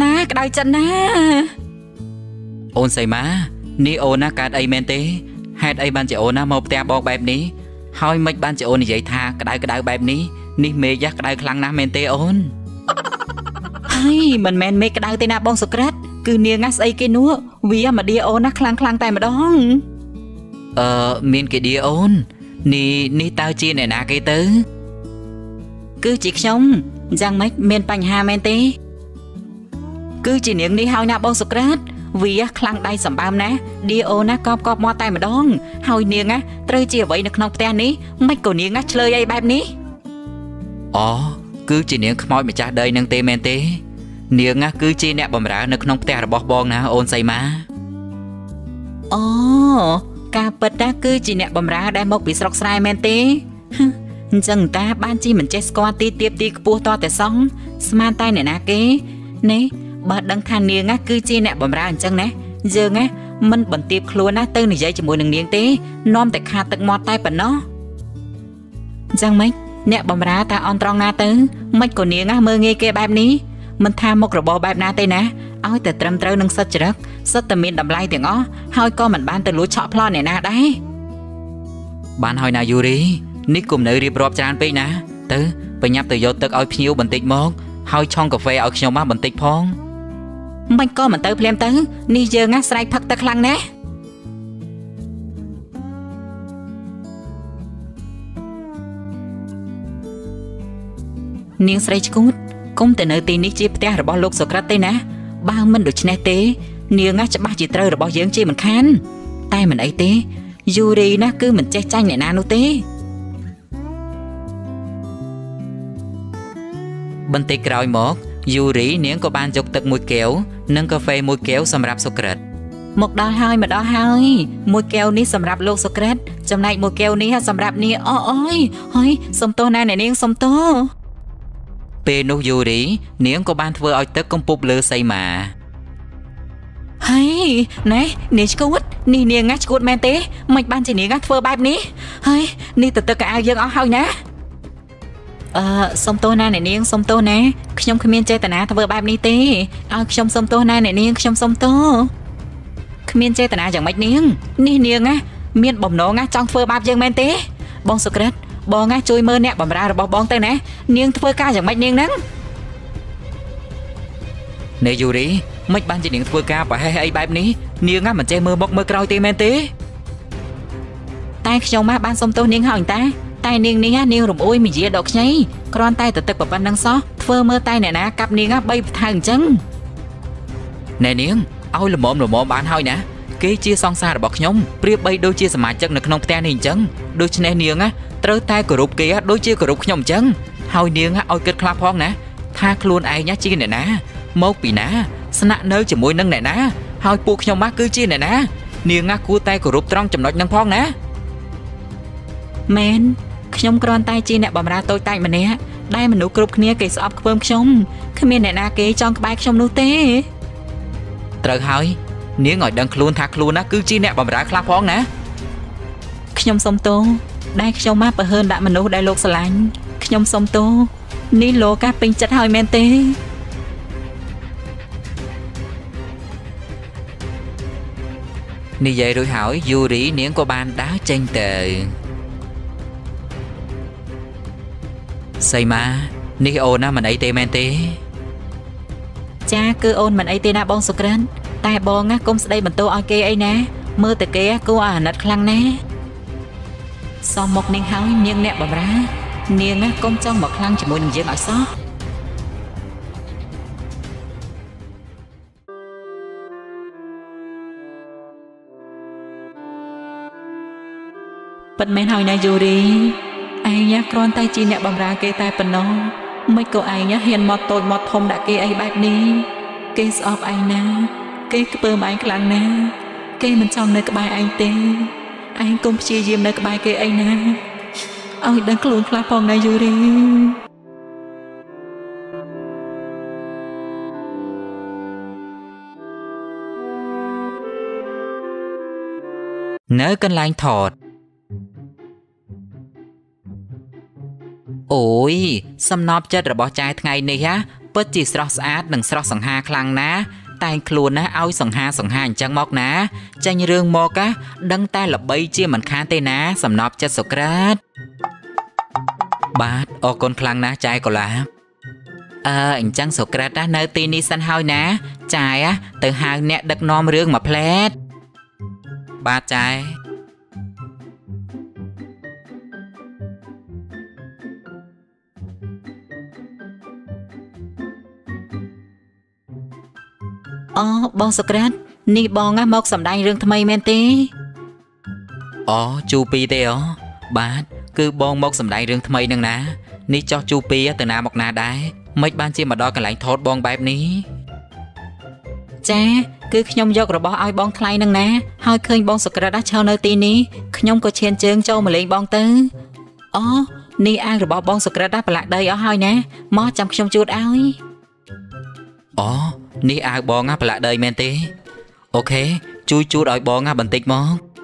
អូនសីមានេះអូនកើតអីមែនទេហេតុអីបានជាអូនមកផ្ទះបងបែបនេះហើយមិនបានជាអូននិយាយថាក្តៅបែបនេះនេះមេឃក្តៅខ្លាំងណាស់មែនទេអូនហើយមិនមែនមេឃក្តៅទេណាបងសុក្រិតគឺនាងស្អីគេនោះវាមកឌីអូនខ្លាំងតែម្ដងមានគេឌីអូននេះតើជាអ្នកណាគេទៅគឺជាខ្ញុំយ៉ាងម៉េចមានបញ្ហាមែនទេគឺជានាងនេះហើយណាបងសុក្រិតវាខ្លាំងដៃសម្បើមណាឌីអូកប់មាត់តែម្ដងហើយនាងត្រូវជាអ្វីនៅក្នុងផ្ទះនេះមិនក៏នាងឆ្លើយអីបែបនេះអូគឺជានាងខ្មោចម្ចាស់ដីនឹងទេមែនទេនាងគឺជាអ្នកបម្រើនៅក្នុងផ្ទះរបស់បងណាអូនសីមាអូការពិតគឺជាអ្នកបម្រើដែលមកពីស្រុកស្រែមែនទេអញ្ចឹងតាបានជីមិនចេះស្គាល់ទីទៀបទីខ្ពស់តតែសោះស្មានតែអ្នកណាគេនេះបើដឹងថានាងគឺជាអ្នកបម្រើអញ្ចឹងណាយើងមិនបន្ទាបខ្លួនទៅនិយាយជាមួយនឹងនាងទេនាំតែខាតទឹកមាត់តែប៉ុណ្ណោះអញ្ចឹងម៉េចអ្នកបម្រើតាអន់ត្រង់ណាទៅមិនក៏នាងមើលងាយគេបែបនេះមិនថាមុខរបរបែបណាទេណាឲ្យតែត្រឹមត្រូវនឹងសិទ្ធិចរិតសិទ្ធិតែមានតម្លៃទាំងអស់ហើយក៏មិនបានទៅលួចឆក់ប្លន់អ្នកណាដែរបានហើយណាយូរីនេះគុំនៅរៀបរាប់ច្រើនពេកណាទៅបញ្ញាប់ទៅយកទឹកឲ្យភ្ញៀវបន្តិចមកហើយឆុងកាហ្វេឲ្យខ្ញុំបន្តិចផងមិនក៏មិនទៅភ្លាមទៅនេះយើងស្រែកផឹកទឹកខ្លាំងណាស់នាងស្រីឈួតគុំទៅនៅទីនេះជាផ្ទះរបស់លោកសុក្រិតទេណា bao mình được nè tế niềng á chắc ba chỉ trơ rồi bao dưỡng chi mình khăn tay mình ấy tế Yuri nó cứ mình che chanh này nè nó tế bên tây còi mốt Yuri niềng có ban dục tật mùi kéo nâng cà phê mùi kéo sầm rạp Socrates một đo hơi mà đo hơi mùi kéo ní sầm rạp lô Socrates trong này mùi kéo ní sầm rạp ní ôi ôi sầm tô này niềng sầm tô Pê nô Yuri niềng có ban thưa oi tật công bục lơ say mà hay nè nè chú quýt nè niềng ngắt chú quýt men tế mày ban chỉ niềng ngắt thưa bài ní hay nè từ từ cả ai dân ở hơi nè sông tô na này niềng sông tô nè trong khi miên chơi tận á thưa bài ní tế trong sông tô na này niềng trong sông tô khi miên chơi tận á chẳng mạch niềng nè niềng á miên bồng nổ ngắt trong thưa bài dân men tế bong Socrates bong ngắt chui mơ nè bầm ra rồi bong tới nè niềng thưa ca chẳng mạch niềng nắng nè Yuri mấy ban chỉ điện thưa ca và hay bài ní niềng á mình chơi mơ bọc mơ còi tê men tế tay trong má ban sông tô niềng hỏi ta tay niềng ní á niềng rụng ôi mình chỉ đọc nháy con tay từ từ bập ban đằng xó thưa mơ tay này nè cặp niềng á bay thằng chân nè niềng ôi là mồm bạn hỏi nè kế chia song xa rồi bọc nhông priệp bay đôi chia sầm mại chân được nông ten hình chân đôi chân niềng á trơ tay của rụp kia đôi chia của rụp nhông chân hỏi niềng á ôi kết clap phong nè tha luôn ai nhá chi này nè mốc bị ná sạ nơi chỉ môi nâng này ná hỏi buộc nhông má cứ chi này ná niềng á cua tay của rụp trong chầm nói nâng phong nè men nhông con tay chi nè bầm ra tôi tay mà nè đây mình nụ cục kia kì sọp cơm nhông khi miền này na kì trong cái bát nhông nụ tê trời hỏi nếu ngồi đằng luôn thạc luôn á cứ chi nè bầm ra clap phong nè nhông sông tô đây nhông má bờ hơn đã mình nụ đại lục sờ lạnh nhông sông tô ní lô cá pin chất hơi men tê Ni vậy rồi hỏi Yuri niếng của ban đá tranh tề Xây mà Ni ôn á mình ấy tê men tê cha cứ ôn mình ấy tê na bong Socrates tai bong á cũng sẽ đây mình tô ai kê ấy nè mơ từ kia cô nật khăng nè sau một niên hỏi niên nè bầm ra niên á cũng trong một khăng chỉ muốn mình dễ nói sót bật men hỏi này Yuri ai nhá con tay chi nè bầm ra kê tai bần nó mấy cô ai nhá hiền mọt tôi mọt thông đã kê ấy bạch ní kê sọp ai nè kê cái bơm anh khăn nè kê mình trong nơi cái bài anh tê anh cũng chia diêm nơi cái bài kê ấy nè ôi đang luôn clap phong này Yuri Nớ cân lanh thọt Ôi, xâm nọp chất rồi bỏ chai ngày này á bất chỉ sọt át đừng sọt sẵn ha khăn ná tay luôn á áo sẵn ha chẳng mọc ná chanh rương mọc á đăng tay là bay chia mình khá tê ná xâm nọp chất Socrates bát ô con khăn ná chai có lá anh chăng Socrates á nơi tin đi săn hoi ná chai á từ hai nẹ đắc nom rương mà plét bát chai bong Socrates ni bong á mọc sầm đai rương thay men tê chu pi tê bát cứ bong mọc sầm đai rương thay nâng ná ni cho chu pi á từ nào mọc ná đái mấy ban chi mà đo cái lạnh thốt bong bài ní cha cứ nhom dọc rồi bỏ ai bong thay nâng ná hơi khơi bong Socrates cho nơi tì ní nhom có chen chơn châu mà lên bong tư ni ai rồi bỏ bong Socrates lại đây ở hơi nè mó chăm nhom chuột ao Ni ai bong á lại đây men tê ok chui chút đòi bong á bình tĩnh mó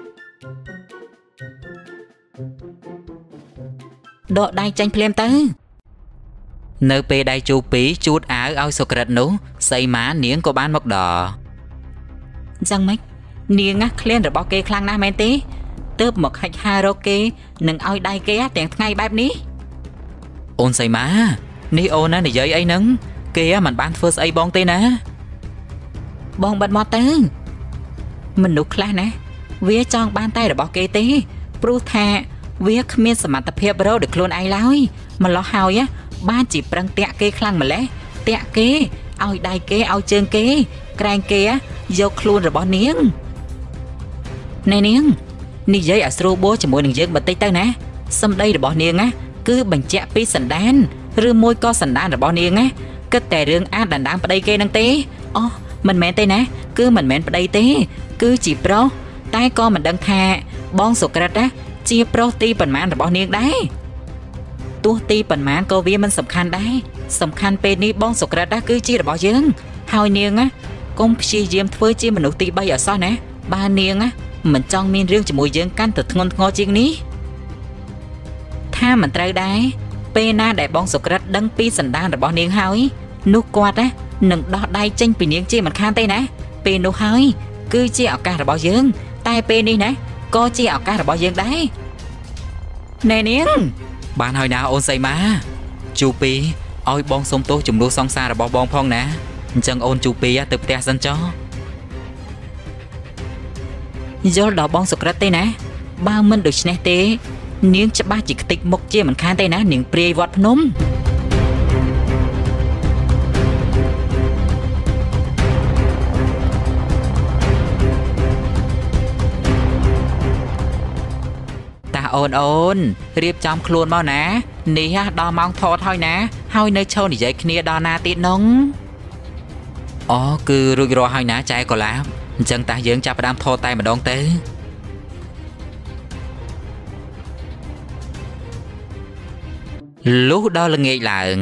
độ đai tranh phim tới nơi pe đai chu pí chút áo ao Socrates nú xây má niếng có bán mốc đỏ răng mấy niếng á lên rồi bỏ kê khăn na men tê tớp một hạch karaoke nâng ao đai ké tiền ngay bài ní ôn xây má ni ôn á này giấy ấy nâng kia mình bán first a bong tê nè bong bật mọt tê mình nụ khla nè vía trong ban tay rồi bỏ kê tê pru thà vía miên sầm mặt tập hiệp rồi được luôn ai lái mà lo hào á ba chỉ prang tẹt kê khăn mà lẽ tẹt kê ឲ្យដៃគេឲ្យជើងគេក្រែងគេយកខ្លួនរបស់នាងណែនាងនិយាយឲ្យស្រួលបួជាមួយនឹងយើងបន្តិចទៅណាសម្ដីរបស់នាងគឺបញ្ជាក់ពីសន្តានឬមួយក៏សន្តានរបស់នាងគិតតែរឿងអាចដណ្ដើមប្តីគេនឹងទេអូមិនមែនទេណាគឺមិនមែនប្តីទេគឺជាប្រុសតែក៏មិនដឹងថាបងសុក្រិតជាប្រុសទីប៉ុន្មានរបស់នាងដែរទោះទីប៉ុន្មានក៏វាមិនសំខាន់ដែរសំខាន់ពេលនេះបងសុក្រិតគឺជារបស់យើងហើយនាងកុំព្យាយាមធ្វើជាមនុស្សទី3អសោះណាបើនាងមិនចង់មានរឿងជាមួយយើងកាន់តែធ្ងន់ធ្ងរជាងនេះថាមិនត្រូវដែរពេលណាដែលបងសុក្រិតដឹងពីសន្តានរបស់នាងហើយនោះគាត់នឹងដោះដៃចេញពីនាងជាមិនខានទេណាពេលនោះហើយគឺជាឱកាសរបស់យើងតែពេលនេះណាក៏ជាឱកាសរបស់យើងដែរណែនាងបានហើយណាអូនសីមាជូពីឲ្យបងសុំទោសចំនួនសង្សាររបស់បងផងណាអញ្ចឹងអូនជូពីទៅផ្ទះសិនចុះយល់ដល់បងសុក្រិតទេណាបើមិនដូច្នេះទេនាងច្បាស់ជាខ្ទេចមុខជាមិនខានទេណានាងព្រាយវត្តភ្នំតាអូនរៀបចំខ្លួនមកណានេះដល់ម៉ោងថតហើយណាហើយនៅឈរនិយាយគ្នាដល់ណាទៀតនងអូគឺរួចរាល់ហើយណាចែកូឡាបអញ្ចឹងតាយើងចាប់ផ្ដើមថតតែម្ដងទៅលុះដល់ល្ងាចឡើង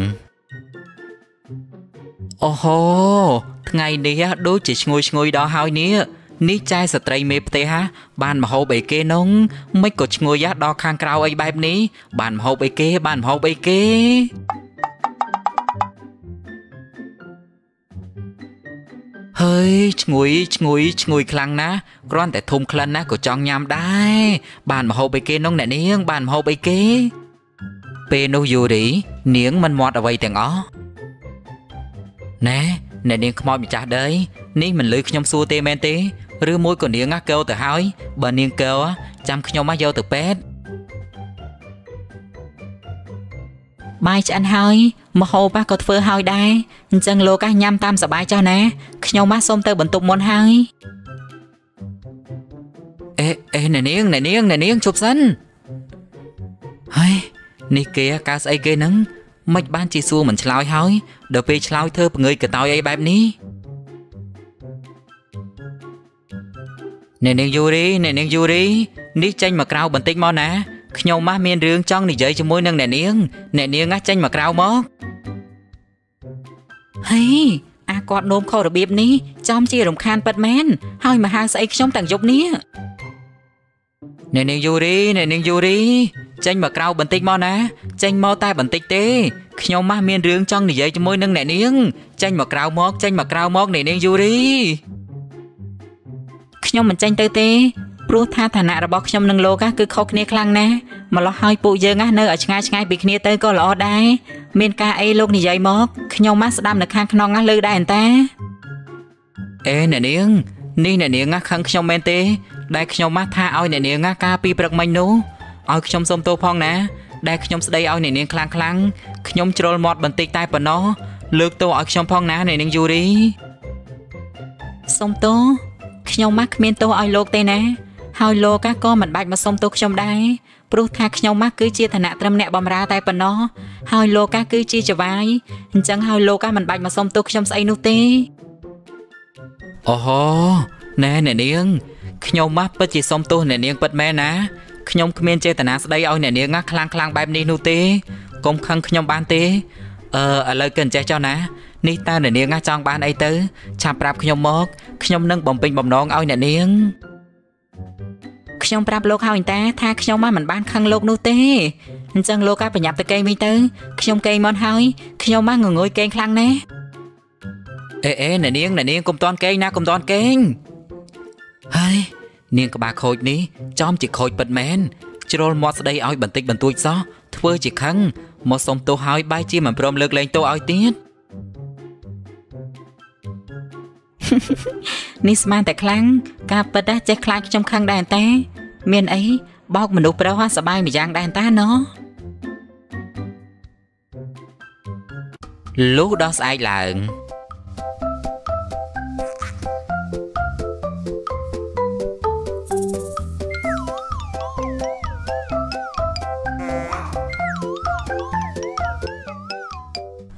អូហូថ្ងៃនេះដូចជាឈ្ងុយដល់ហើយនេះចែស្ត្រីមេផ្ទះបានមហូបអីគេនងមិនក៏ឈ្ងុយដល់ខាងក្រៅអីបែបនេះបានមហូបអីគេហើយឈ្ងុយខ្លាំងណាស់គ្រាន់តែធំក្លិនណាក៏ចង់ញ៉ាំដែរបានមហូបអីគេនងអ្នកនាងបានមហូបអីគេពេលនោះយូរីនាងមិនមាត់អ្វីទាំងអស់ណែអ្នកនាងខ្មោចម្ចាស់ដីនេះមិនលឺខ្ញុំសួរទេមែនទេឬមួយក៏នាងកោទៅហើយបើនាងកោចាំខ្ញុំយកទៅពេទ្យបាយឆ្អិនហើយម្ហូបក៏ធ្វើហើយដែរអញ្ចឹងលោកញ៉ាំតាមសប្បាយចុះណាខ្ញុំសូមទៅបន្ទប់មុនហើយអេអ្នកនាងជប់សិនហើយនេះគេកាស្អីគេហ្នឹងមិនបានជាសួរមិនឆ្លើយហើយដល់ពេលឆ្លើយធ្វើពងើយកតោយអីបែបនេះអ្នកនាងយូរីនេះចេញមកក្រៅបន្តិចមកណាខ្ញុំមានរឿងចង់និយាយជាមួយនឹងអ្នកនាងចេញមកក្រៅមកហេគាត់នោមខុសរបៀបនេះចំជារំខានពិតមែនហើយមកហៅស្អីខ្ញុំទាំងយប់នេះអ្នកនាងយូរីចេញមកក្រៅបន្តិចមកណាចេញមកតែបន្តិចទេខ្ញុំមានរឿងចង់និយាយជាមួយនឹងអ្នកនាងចេញមកក្រៅមកអ្នកនាងយូរីខ្ញុំមិនចេញទៅទេព្រោះថាឋានៈរបស់ខ្ញុំនិងលោកគឺខុសគ្នាខ្លាំងណាស់ម្ល៉េះហើយពួកយើងនៅឲ្យឆ្ងាយពីគ្នាទៅក៏ល្អដែរមានការអីលោកនិយាយមកខ្ញុំស្ដាប់នៅខាងក្នុងលើដែរអន្តាអ្នកនាងនេះអ្នកនាងខឹងខ្ញុំមែនទេដែលខ្ញុំថាឲ្យអ្នកនាងការពីព្រឹកមិញនោះឲ្យខ្ញុំសុំទោសផងណាដែលខ្ញុំស្ដីឲ្យអ្នកនាងខ្លាំងខ្ញុំជ្រុលមាត់បន្តិចតែប៉ុណ្ណោះលើកទោសឲ្យខ្ញុំផងណាអ្នកនាងយូរីសុំទោសខ្ញុំគ្មានទោសឲ្យលោកទេណាហើយលោកក៏មិនបាច់មកសុំទោសខ្ញុំដែរព្រោះថាខ្ញុំគឺជាឋានៈត្រឹមអ្នកបម្រើតែប៉ុណ្ណោះហើយលោកគឺជាចវាយអញ្ចឹងហើយលោកមិនបាច់មកសុំទោសខ្ញុំស្អីនោះទេអូហូណែអ្នកនាងខ្ញុំពិតជាសុំទោសអ្នកនាងពិតមែនណាខ្ញុំគ្មានចេតនាស្ដីឲ្យអ្នកនាងខ្លាំងបែបនេះនោះទេកុំខឹងខ្ញុំបានទេឥឡូវកិនចេះចុះណានេះតើអ្នកនាងចង់បានអីទៅឆាប់ប្រាប់ខ្ញុំមកខ្ញុំនឹងបំពេញបំណងឲ្យអ្នកនាងខ្ញុំប្រាប់លោកហើយតាថាខ្ញុំមិនបានខឹងលោកនោះទេអញ្ចឹងលោកប្រញាប់ទៅកេងវិញទៅខ្ញុំកេងមកហើយខ្ញុំងងុយកេងខ្លាំងណាស់អ្នកនាងកុំតន់កេងណាកុំតន់កេងហើយនាងក្បាលខូចនេះចំជាខូចពិតមែនជ្រុលមាត់ស្ដីឲ្យបន្តិចបន្តួចសោះធ្វើជាខឹងមកសុំទោសឲ្យបែរជាមិនព្រមលើកលែងទោសឲ្យទៀតនេះស្មានតែខ្លាំងការពិតចេះខ្លាចខ្ញុំខឹងដែរតាមានអីបោកមនុស្សប្រុសសបាយម្យ៉ាងដែរតាណោះលុះដល់ស្អែកឡើង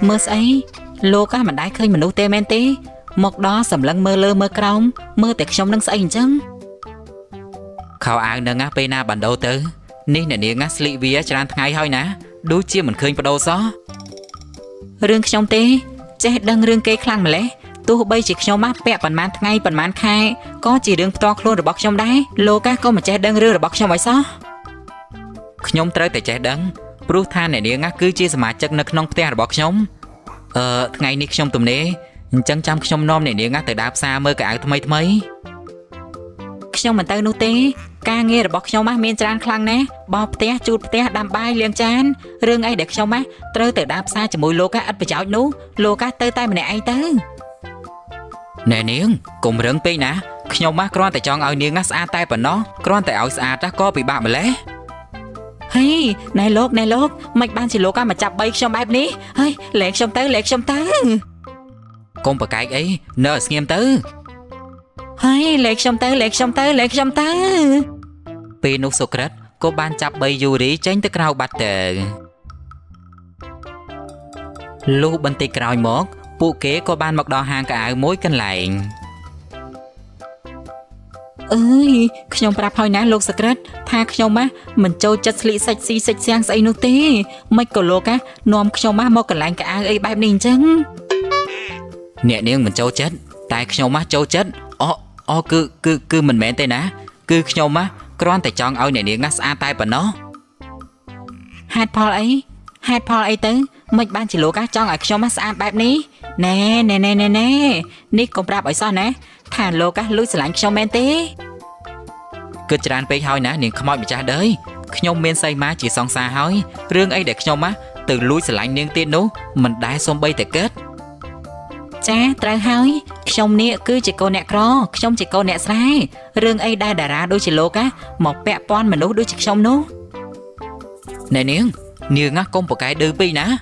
mơ ấy lô cá mình đái khơi mình nô tê men tí một đó sầm lăng mơ lơ mơ còng mơ tẹt trong nâng say chăng khảo áo nâng á pena bản đầu tư ní nè niềng á sli vía tràn ngày hơi nè đối chia mình khơi vào đâu xó rương trong tê chết đăng rương kê khăng mà lẽ tu bây chỉ trong mắt bẹ bản màn ngày bản màn khai có chỉ đường to luôn rồi bọc trong đáy lô cá có mà chết đăng rương rồi bọc trong vậy xó nhom tớiแต่chết đăng pru than nè niềng á cứ chia sẻ chất nâng nông tè rồi bọc trong ngày ní trong tụm nè chân chăm trong nom này niềng á từ đạp xa mơ cả áo mấy trong mình tới nô tê ca nghe rồi bọc trong má miên tràn khăng nè bọc té chụt té đam bay liền chán rương ấy để trong má tới từ đạp xa chỉ mùi lô cá ít phải chảo nú lô cá tới tay mình này ai tới nè niềng cùng rương pi nè trong má con tại chọn ở niềng á xa tay vào nó con tại áo xa ta có bị bạ mà lẽ hey này lốt mày ban chỉ lô cá mà chập bay trong bãi ní hey lẹt trong tới con bà cái ấy nợ nghiêm tới hey lẹt trong tới Pinu Socrates cô ban chập bay Yuri tránh tới cầu bát tờ lúc bên tây cầu mốt phụ kế cô ban mặc đo hàng cả áo mối cân lạnh ơiខ្ញុំប្រាប់ហើយណាលោក Socrates ថាខ្ញុំម៉ាមិនចូលចិត្តស្លៀកសាច់ស៊ីសាច់សាំងស្អីនោះទេមិនក៏លោកណានាំខ្ញុំម៉ាមកកន្លែងកៅអៅអីបែបនេះអញ្ចឹងអ្នកនាងមិនចូលចិត្តតែខ្ញុំម៉ាចូលចិត្តអូគឺមិនមែនទេណាគឺខ្ញុំម៉ាគ្រាន់តែចង់ឲ្យអ្នកនាងស្អាតតែប៉ុណ្ណោះហេតុផលអីទៅមិនបានជាលោកណាចង់ឲ្យខ្ញុំម៉ាស្អាតបែបនេះណែនេះកុំប្រាប់ឲ្យសោះណាថាលោកលួចស្រឡាញ់ខ្ញុំមែនទេគិតច្រើនពេកហើយណានាងខ្មោចម្ចាស់đờiខ្ញុំមានសៃម៉ាជាសង្សារហើយរឿងអីដែលខ្ញុំទៅលួចស្រឡាញ់នាងទៀតនោះមិនដែលសំបីតែគិតចាត្រូវហើយខ្ញុំនេះគឺជាកូនអ្នកក្រខ្ញុំជាកូនអ្នកស្រែរឿងអីដែលតារាដូចជាលោកមកពាក់ព័ន្ធមនុស្សដូចជាខ្ញុំនោះណែនាងកុំប្រកែកឌឺពេកណា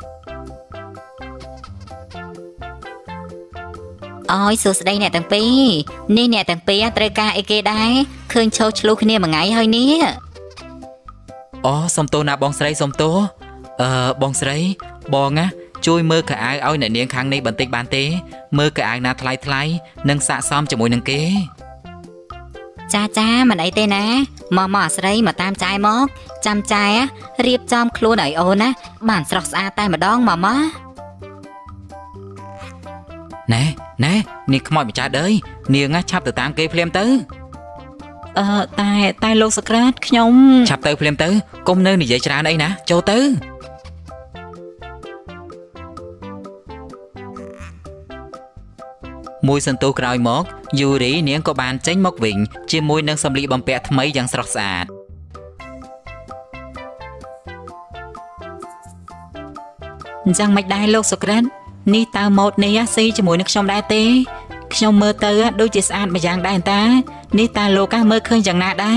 អូយសួស្ដីអ្នកទាំងពីរនេះអ្នកទាំងពីរត្រូវការអីគេដែរឃើញឈោឆ្លុះគ្នាមួយថ្ងៃហើយនេះអូសុំទោសណាបងស្រីសុំទោសបងស្រីបងណាជួយមើលកៅអៅឲ្យអ្នកនាងខាងនេះបន្តិចបានទេមើលកៅអៅណាថ្លៃនិងស័ក្តិសមជាមួយនឹងគេចាមិនអីទេណាមកអាស្រីមកតាមចាយមកចាំចាយរៀបចំខ្លួនឲ្យអូនណាបានស្រស់ស្អាតតែម្ដងមកណែនេះខ្មោចម្ចាស់đờiនាងឆាប់ទៅតាមគេភ្លាមទៅតែលោក Socrates ខ្ញុំឆាប់ទៅភ្លាមទៅកុំនៅនិយាយច្រើនអីណាចូលទៅមួយសន្ទុះក្រោយមកយូរីនាងក៏បានចេញមកវិញជាមួយនឹងសម្លៀកបំពាក់ថ្មីយ៉ាងស្រស់ស្អាតអញ្ចឹងមិនដែរលោក Socratesនេះតើម៉ូតនេះស៊ីជាមួយនឹងខ្ញុំដែរទេខ្ញុំមើលទៅដូចជាស្អាតម្យ៉ាងដែរតានេះតើលោកមើលឃើញយ៉ាងណាដែរ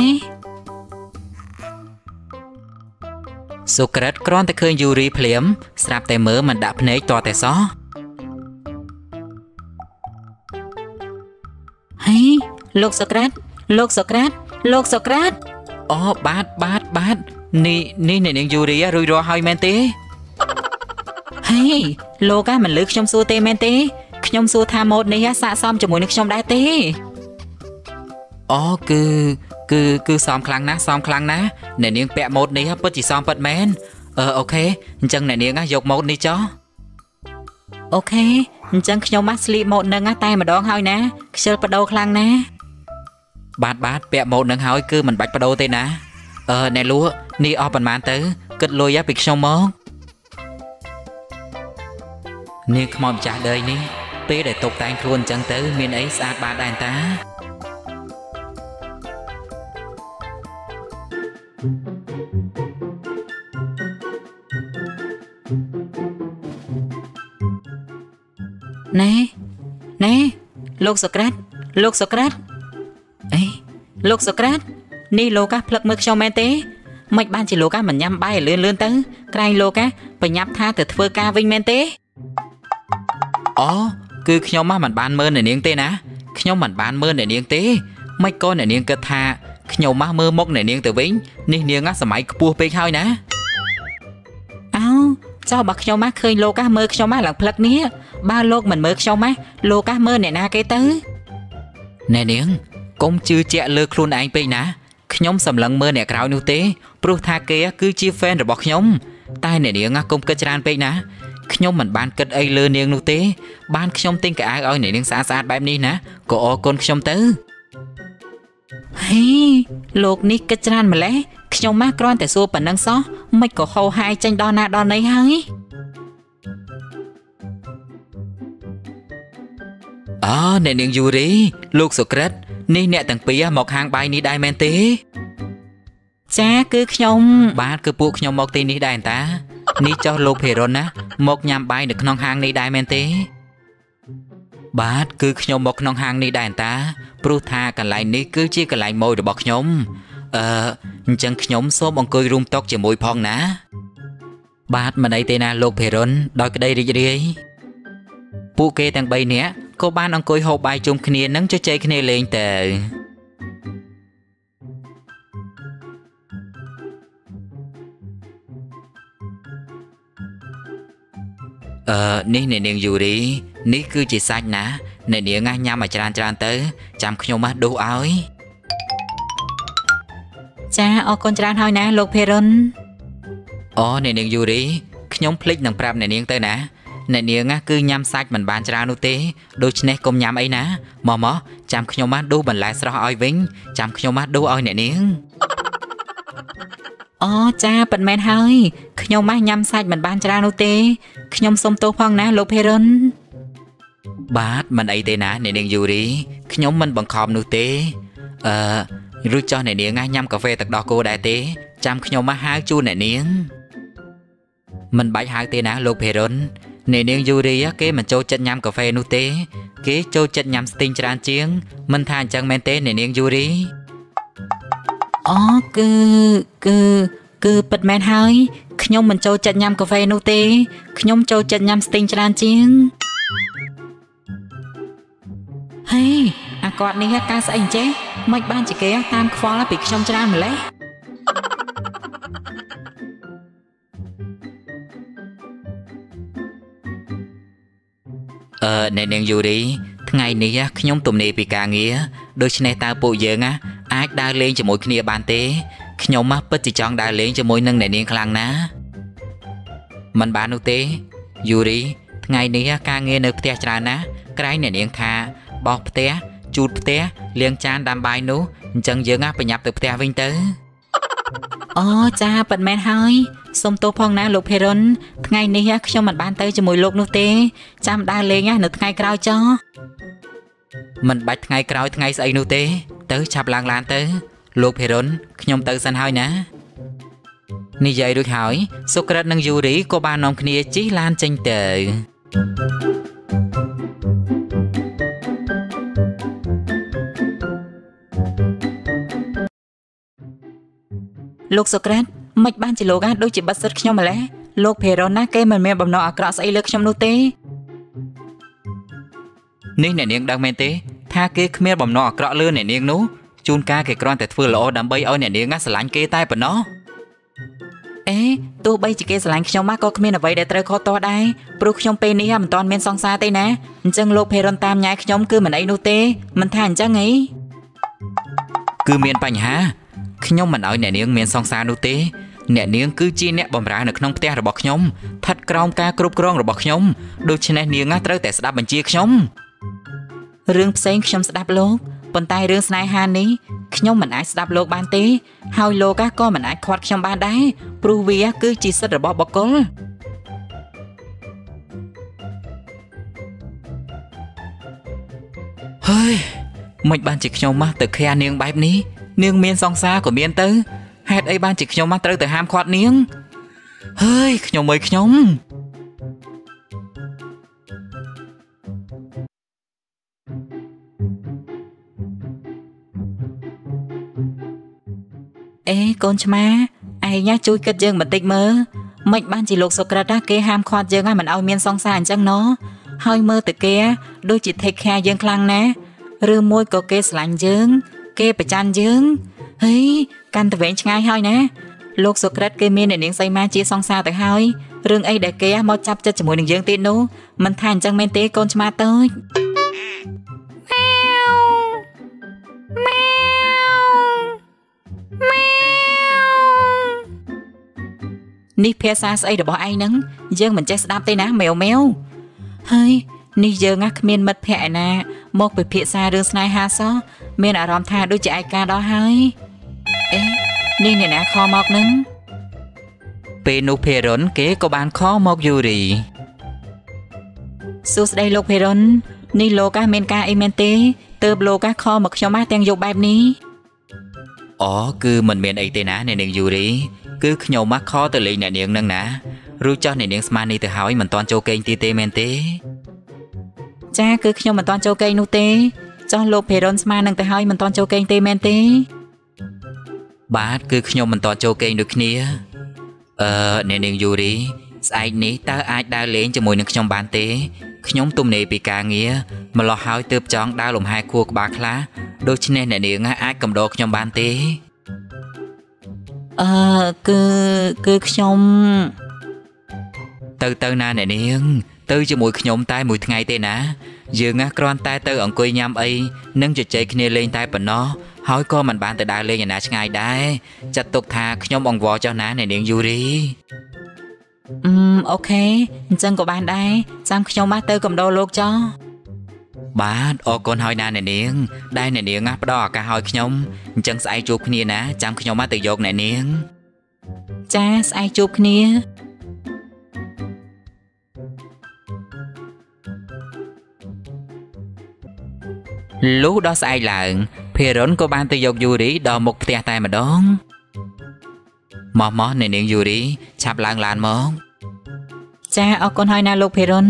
សូក្រាតគ្រាន់តែឃើញយូរីភ្លាមស្រាប់តែមើលមិនដាក់ភ្នែកតតែសោះហេលោកសូក្រាតអូបាទនេះនាងយូរីរួចរាល់ហើយមែនទេហេលោកមិនលើខ្ញុំសួរទេមែនទេខ្ញុំសួរថាម៉ូតនេះស័ក្តិសមជាមួយនឹងខ្ញុំដែរទេអូគឺសមខ្លាំងណាស់អ្នកនាងពាក់ម៉ូតនេះពិតជាសមពិតមែនអូខេអញ្ចឹងអ្នកនាងយកម៉ូតនេះចុះអូខេអញ្ចឹងខ្ញុំស្លៀកម៉ូតនឹងតែម្ដងហើយណាខ្ជិលបដូរខ្លាំងណាស់បាទពាក់ម៉ូតនឹងហើយគឺមិនបាច់បដូរទេណាអ្នកលក់នេះអស់ប៉ុន្មានទៅគិតលុយពីខ្ញុំមកនាងខ្មោចម្ចាស់đờiនេះពេលដែលតុបតែងខ្លួនអញ្ចឹងទៅមានអីស្អាតបាតដែរតាណែលោកសូក្រាតអេលោកសូក្រាតនេះលោកផ្លឹកមើលខ្ញុំមែនទេមិនបានជាលោកមិនញ៉ាំបាយលឿនទៅក្រែងលោកបញ្ញាប់ថាទៅធ្វើការវិញមែនទេអូគឺខ្ញុំមិនបានមើលអ្នកនាងទេណាខ្ញុំមិនបានមើលអ្នកនាងទេមិនក៏អ្នកនាងគិតថាខ្ញុំមើលមុខអ្នកនាងទៅវិញនេះនាងសម័យខ្ពស់ពេកហើយណា cho bà nhau má khơi lô cá mơ nhau má là phật ní ba lô mình mơ nhau má lô cá mơ này na cái tứ nè niếng cũng chưa chẹ lơ luôn anh bây ná nhóm sầm lăng mơ nè cào nụ tế pro tha kia cứ chia fan rồi bọc nhóm tai nè niếng cũng kết tràn bây ná nhóm mình ban kết ấy lơ niếng nụ tế ban nhóm tin cả ai ơi nè niếng xa xa bài ní ná cổ con nhóm tứ hey lục ní kết tràn mà lẽ nhóm má con tại xua bản năng xó mấy cổ hầu hai tranh đo na đo nấy hay nè niếng Yuri lục Socrates ní nè tầng pía một hàng bài ní đại men tế cha cứ nhóm ba cứ buộc nhóm một tin ní đại ta ní cho lục Heron á một nhằm bài được nong hàng ní đại men tế ba cứ nhóm một nong hàng ní đại ta pru tha cả lại ní cứ chia cả lại môi được bọc nhóm chẳng nhóm số bọn cười rung tóc chỉ mùi phong ná ba mà đây tên là lục Heron đòi cái đây đi phụ kê tầng bay nè cô ban ông cười hộp bài chung kia nắng cho chơi kia lên tờ ní nè niềng dù đi ní cứ chỉ sạch ná nè niềng ngay nhau mà tràn tới chăm nhau mắt đủ áo cha con tràn hơi ná lục Heron nè niềng dù đi nhóm click nằng prap nè niềng tới ná nè niềng cứ nhắm sạch mình bàn trà nô tế đôi chân này cùng nhắm ấy ná mò chăm nhau mắt đủ mình lại sao oi vĩnh chăm nhau mắt đủ oi nè niềng cha bận men hơi nhau mắt nhắm sạch mình bàn trà nô tế nhau xông tô phong ná lục Heron bát mình ấy tế ná nè niềng dù đi nhau mình bằng khom nô tế rồi cho nè niềng nhắm cà phê tật đo cô đại tế chăm nhau mắt hai chu nè niềng mình bãi hai tế ná lục Heron nè niềng Yuri á kế mình cho chất nhắm cà phê nô tế kế cho chất nhắm sting tràn chiếng mình than chẳng men tế nè niềng Yuri cứ bật men hơi nhung mình cho chất nhắm cà phê nô tế nhung cho chất nhắm sting tràn chiếng hey con này ca sẽ anh chế mạch ban chỉ kế tam khoa là bị trong tràn mà lấy nè niềng Yuri ngày này nhóm tụm này bị cả nghĩa đôi chân này ta bộ dưỡng ai đa lên cho mỗi kia bàn tế nhóm mắt bất chỉ chọn đa lên cho mỗi nâng nè niềng khlang ná mình bán nô tế Yuri ngày này ca nghe nơi té trà ná cái nè niềng tha bọc té chụt té liêng chan đam bài nú chân dưỡng phải nhập từ té vinh tới cha bận men hơi xông tô phong ná lục Heron ngày này cho mình ban tới cho mùi lục nô tế chăm đa lên nhá nửa ngày cào cho mình bạch ngày cào ngày say nô tế tới chạp làng lan tới lục Heron nhom tới sân hơi ná như vậy được hỏi Socrates nâng Yuri cô ba nông kia chí lan tranh tờ lục Socrates mạch ban chỉ lô gác đôi chỉ bắt sứt nhau mà lẽ lục Heron ná kê mình mẹ bầm nọ cọ say lực trong nô tế ní nè niềng đang men tế tha kê khmer bầm nọ cọ lơ nè niềng nú chun ca kê con tại phơi lỗ đám bay ơi nè niềng sờ lạnh kê tai bầm nó tôi bay chỉ kê sờ lạnh nhau má có khmer là vậy để trời khó to đây pro nhau pen ní mình toàn men song xa tây nè chân lục Heron tam nhái nhau cứ mình ấy nô tế mình than chắc ấy cứ miền bành hả nhóm mình ở nè niềng miền song xa nô tế nè niềng cứ chi nè bầm ra được nông té rồi bọc nhóm thật còng ca cướp còng rồi bọc nhóm đôi chân này niềng tớiแต่đáp mình chia nhóm rương sen nhóm đáp lốp bận tay rương snai han ní nhóm mình ai đáp lốp ban tế hai lô các con mình ai khoát nhóm ban đáy pruvia cứ chỉ sất rồi bọc col hơi mình ban chỉ nhóm má từ khe niềng bài ní niềng miền song xa của miền tứ hạt ấy ban chỉ nhóm mắt tới từ ham khoát niếng hơi nhóm mới nhóm con chma ai nhá chui kết dương mình tích mơ mạch ban chỉ lục Socrates kê ham khoát dương ai mình ao miền song xa chẳng nó hơi mơ từ kia đôi chỉ thạch khe dương khlang nè rư môi có kê sành dương kê phải chan dương hey căn từ vẹn ngay hơi nè lục Socrates kê miên để niệm say ma chia song xa từ hơi រឿងអីដែលគេមកចាប់ចិត្តជាមួយនឹងយើងទៀតនោះមិនថាអញ្ចឹងមែនទេកូនឆ្មាតូចនេះភាសាស្អីរបស់ឯងហ្នឹងយើងមិនចេះស្ដាប់ទេណាម៉ែវហើយនេះយើងគ្មានមិត្តភក្តិឯណាមកពិភាក្សារឿងស្នេហាសោះមានអារម្មណ៍ថាដូចជាឯកាដល់ហើយអេនេះអ្នកណាខមកនឹងពេលនោះភេរុនគេក៏បានខមកយូរីសួស្ដីលោកភេរុននេះលោកមានការអីមែនទេទើបលោកខមកខ្ញុំទាំងយកបែបនេះអូគឺមិនមានអីទេណាអ្នកនាងយូរីគឺខ្ញុំខទៅលេងអ្នកនាងនឹងណាឬចោះអ្នកនាងស្មាននេះទៅហើយមិនតាន់ចូលគេងទេមែនទេចាគឺខ្ញុំមិនតាន់ចូលគេងនោះទេចោះលោកភេរុនស្មាននឹងទៅហើយមិនតាន់ចូលគេងទេមែនទេបាទគឺខ្ញុំមិនតាន់ចូលគេងដូចគ្នាអ្នកនាងយូរីស្អែកនេះតើអាចដើរលេងជាមួយនឹងខ្ញុំបានទេខ្ញុំទំនេរពីការងារម្លោះហើយទើបចង់ដើរលំហែខួរក្បាលខ្លះដូច្នេះអ្នកនាងអាចកំដរខ្ញុំបានទេគឺខ្ញុំទៅណាអ្នកនាងទៅជាមួយខ្ញុំតែមួយថ្ងៃទេណាយើងគ្រាន់តែទៅអង្គុយញ៉ាំអីនិងជជែកគ្នាលេងតែប៉ុណ្ណោះហើយក៏មិនបានទៅដើរលេងឯណាឆ្ងាយដែរចាត់ទុកថាខ្ញុំអង្វរចុះណាអ្នកនាងយូរីអូខេអញ្ចឹងក៏បានដែរចាំខ្ញុំទៅកំដរលោកចុះបាទអរគុណហើយណាអ្នកនាងដែលអ្នកនាងផ្ដល់ឱកាសឲ្យខ្ញុំអញ្ចឹងស្អែកជួបគ្នាណាចាំខ្ញុំទៅយកអ្នកនាងចាស្អែកជួបគ្នាលុះដល់ស្អែកឡើងភេរុនក៏បានទៅយកយូរីដល់មុខផ្ទះតែម្ដងមកអ្នកនាងយូរីឆាប់ឡើងឡានមកចាអរគុណហើយណាលោកភេរុន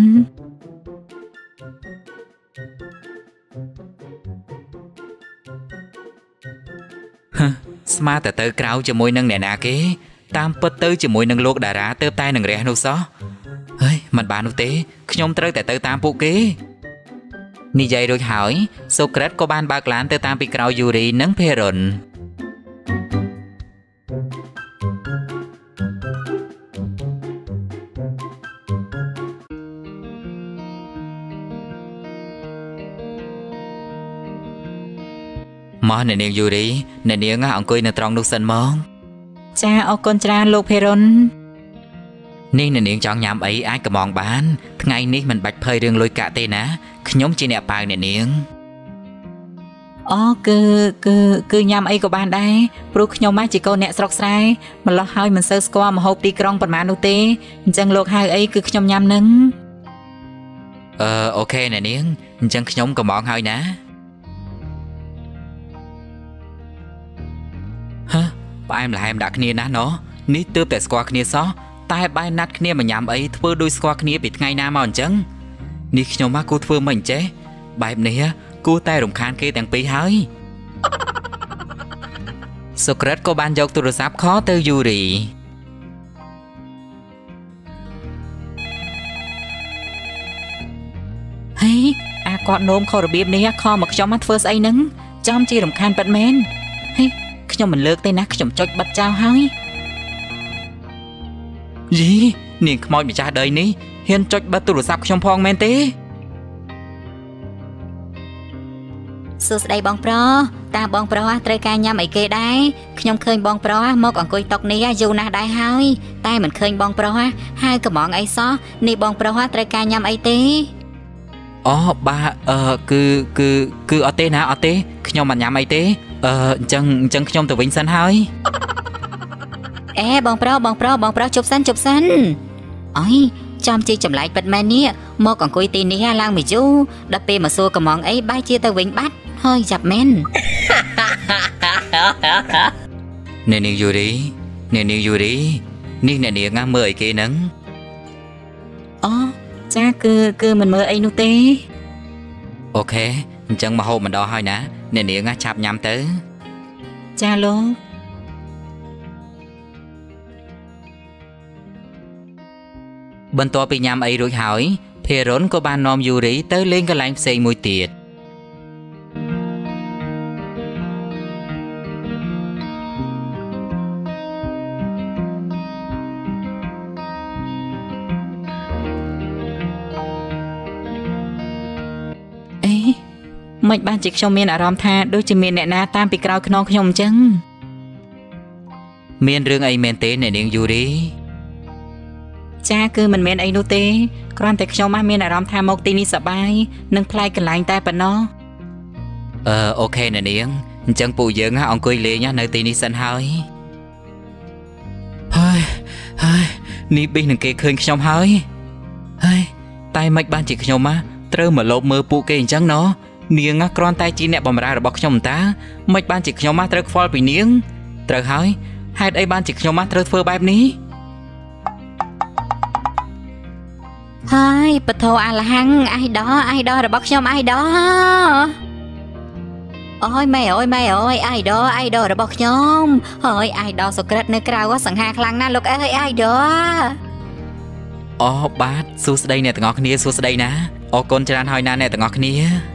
ស្មាតែទៅក្រៅជាមួយនឹងអ្នកណាគេតាមពិតទៅជាមួយនឹងលោកតារាទៅតែនឹងរះនោះសោះហើយមិនបាននោះទេខ្ញុំត្រូវតែទៅតាមពួកគេនិយាយរួចហើយសូក្រិតក៏បានបើកឡានទៅតាមពីក្រោយយូរីនិងភេរុនមកអ្នកនាងយូរីអ្នកនាងអង្គុយនៅត្រង់នោះសិនមកចាអរគុណច្រើនលោកភេរុននេះអ្នកនាងចង់ញ៉ាំអីអាចកំងបានថ្ងៃនេះមិនបាច់ភ័យរឿងលុយកាក់ទេណាខ្ញុំជាអ្នកប៉ាវអ្នកនាងអូគឺញ៉ាំអីក៏បានដែរព្រោះខ្ញុំជាកូនអ្នកស្រុកស្រែម្លោះហើយមិនសូវស្គាល់ម្ហូបទីក្រុងប៉ុន្មាននោះទេអញ្ចឹងលោកហៅអីគឺខ្ញុំញ៉ាំនឹងអូខេអ្នកនាងអញ្ចឹងខ្ញុំកំងហើយណាផ្អែមល្ហែមដាក់គ្នាណាស់ណោះនេះទើបតែស្គាល់គ្នាសោះតែបែរណាត់គ្នាមកញ៉ាំអីធ្វើដូចស្គាល់គ្នាពីថ្ងៃណាមកអញ្ចឹងនេះខ្ញុំគូធ្វើមិនចេះបែបនេះគូតែរំខានគេទាំងពីរហើយសូក្រិតក៏បានយកទូរស័ព្ទខលទៅយូរីហេអាគាត់នោមខុសរបៀបនេះខលមកខ្ញុំធ្វើស្អីហ្នឹងចំជារំខានប៉ិតមែនហេខ្ញុំមិនលើកទេណាខ្ញុំចុចបិទចោលហើយយីនាងខ្មោចម្ចាស់ដីនេះហ៊ានចុចបិទទូរស័ព្ទខ្ញុំផងមែនទេសួស្ដីបងប្រុសតើបងប្រុសត្រូវការញ៉ាំអីគេដែរខ្ញុំឃើញបងប្រុសមកអង្គុយតុនេះយូរណាស់ដែរហើយតែមិនឃើញបងប្រុសហើយកំងអីសោះនេះបងប្រុសត្រូវការញ៉ាំអីទេអូបាទគឺអត់ទេណាអត់ទេខ្ញុំមិនញ៉ាំអីទេអញ្ចឹងខ្ញុំទៅវិញសិនហើយអេបងប្រុសជប់សិនអើយចំជាចម្លែកប៉ិតមែននេះមកអង្គុយទីនេះឡើងមកយូរដល់ពេលមកសួរកំងអីបែរជាទៅវិញបាត់ហើយចាប់មែនអ្នកនាងយូរីនេះអ្នកនាងមើលអីគេហ្នឹងអូចាគឺមិនមើលអីនោះទេអូខេអញ្ចឹងមកហូបម្ដងហើយណាអ្នកនាងឆាប់ញ៉ាំទៅចាលោកបន្ទាប់ពីញ៉ាំអីរួចហើយភេរុនក៏បាននាំយូរីទៅលេងកន្លែងផ្សេងមួយទៀតមិនបានជាខ្ញុំមានអារម្មណ៍ថាដូចជាមានអ្នកណាតាមពីក្រោយខ្នងខ្ញុំអញ្ចឹងមានរឿងអីមែនទេអ្នកនាងយូរីចាគឺមិនមែនអីនោះទេគ្រាន់តែខ្ញុំមានអារម្មណ៍ថាមកទីនេះសប្បាយនិងប្លែកកន្លែងតែប៉ុណ្ណោះអូខេអ្នកនាងអញ្ចឹងពួកយើងអង្គុយលេងនៅទីនេះសិនហើយហើយនេះប៊ីសនឹងគេឃើញខ្ញុំហើយតែមិនបានជាខ្ញុំត្រូវមកលបមើលពួកគេអញ្ចឹងណោះនាងគ្រាន់តែជាអ្នកបម្រើរបស់ខ្ញុំតាមិនបានជាខ្ញុំត្រូវខ្វល់ពីនាងត្រូវហើយហេតុអីបានជាខ្ញុំត្រូវធ្វើបែបនេះហើយពធអាលហាំងអាយដរបស់ខ្ញុំអាយដអូយម៉ែអើយអាយដរបស់ខ្ញុំហើយអាយដសុក្រិតនៅក្រៅសង្ហាខ្លាំងណាស់លោកអើយអាយដអូបាទសួស្តីអ្នកទាំងអស់គ្នាសួស្តីណាអរគុណច្រើនហើយណាអ្នកទាំងអស់គ្នា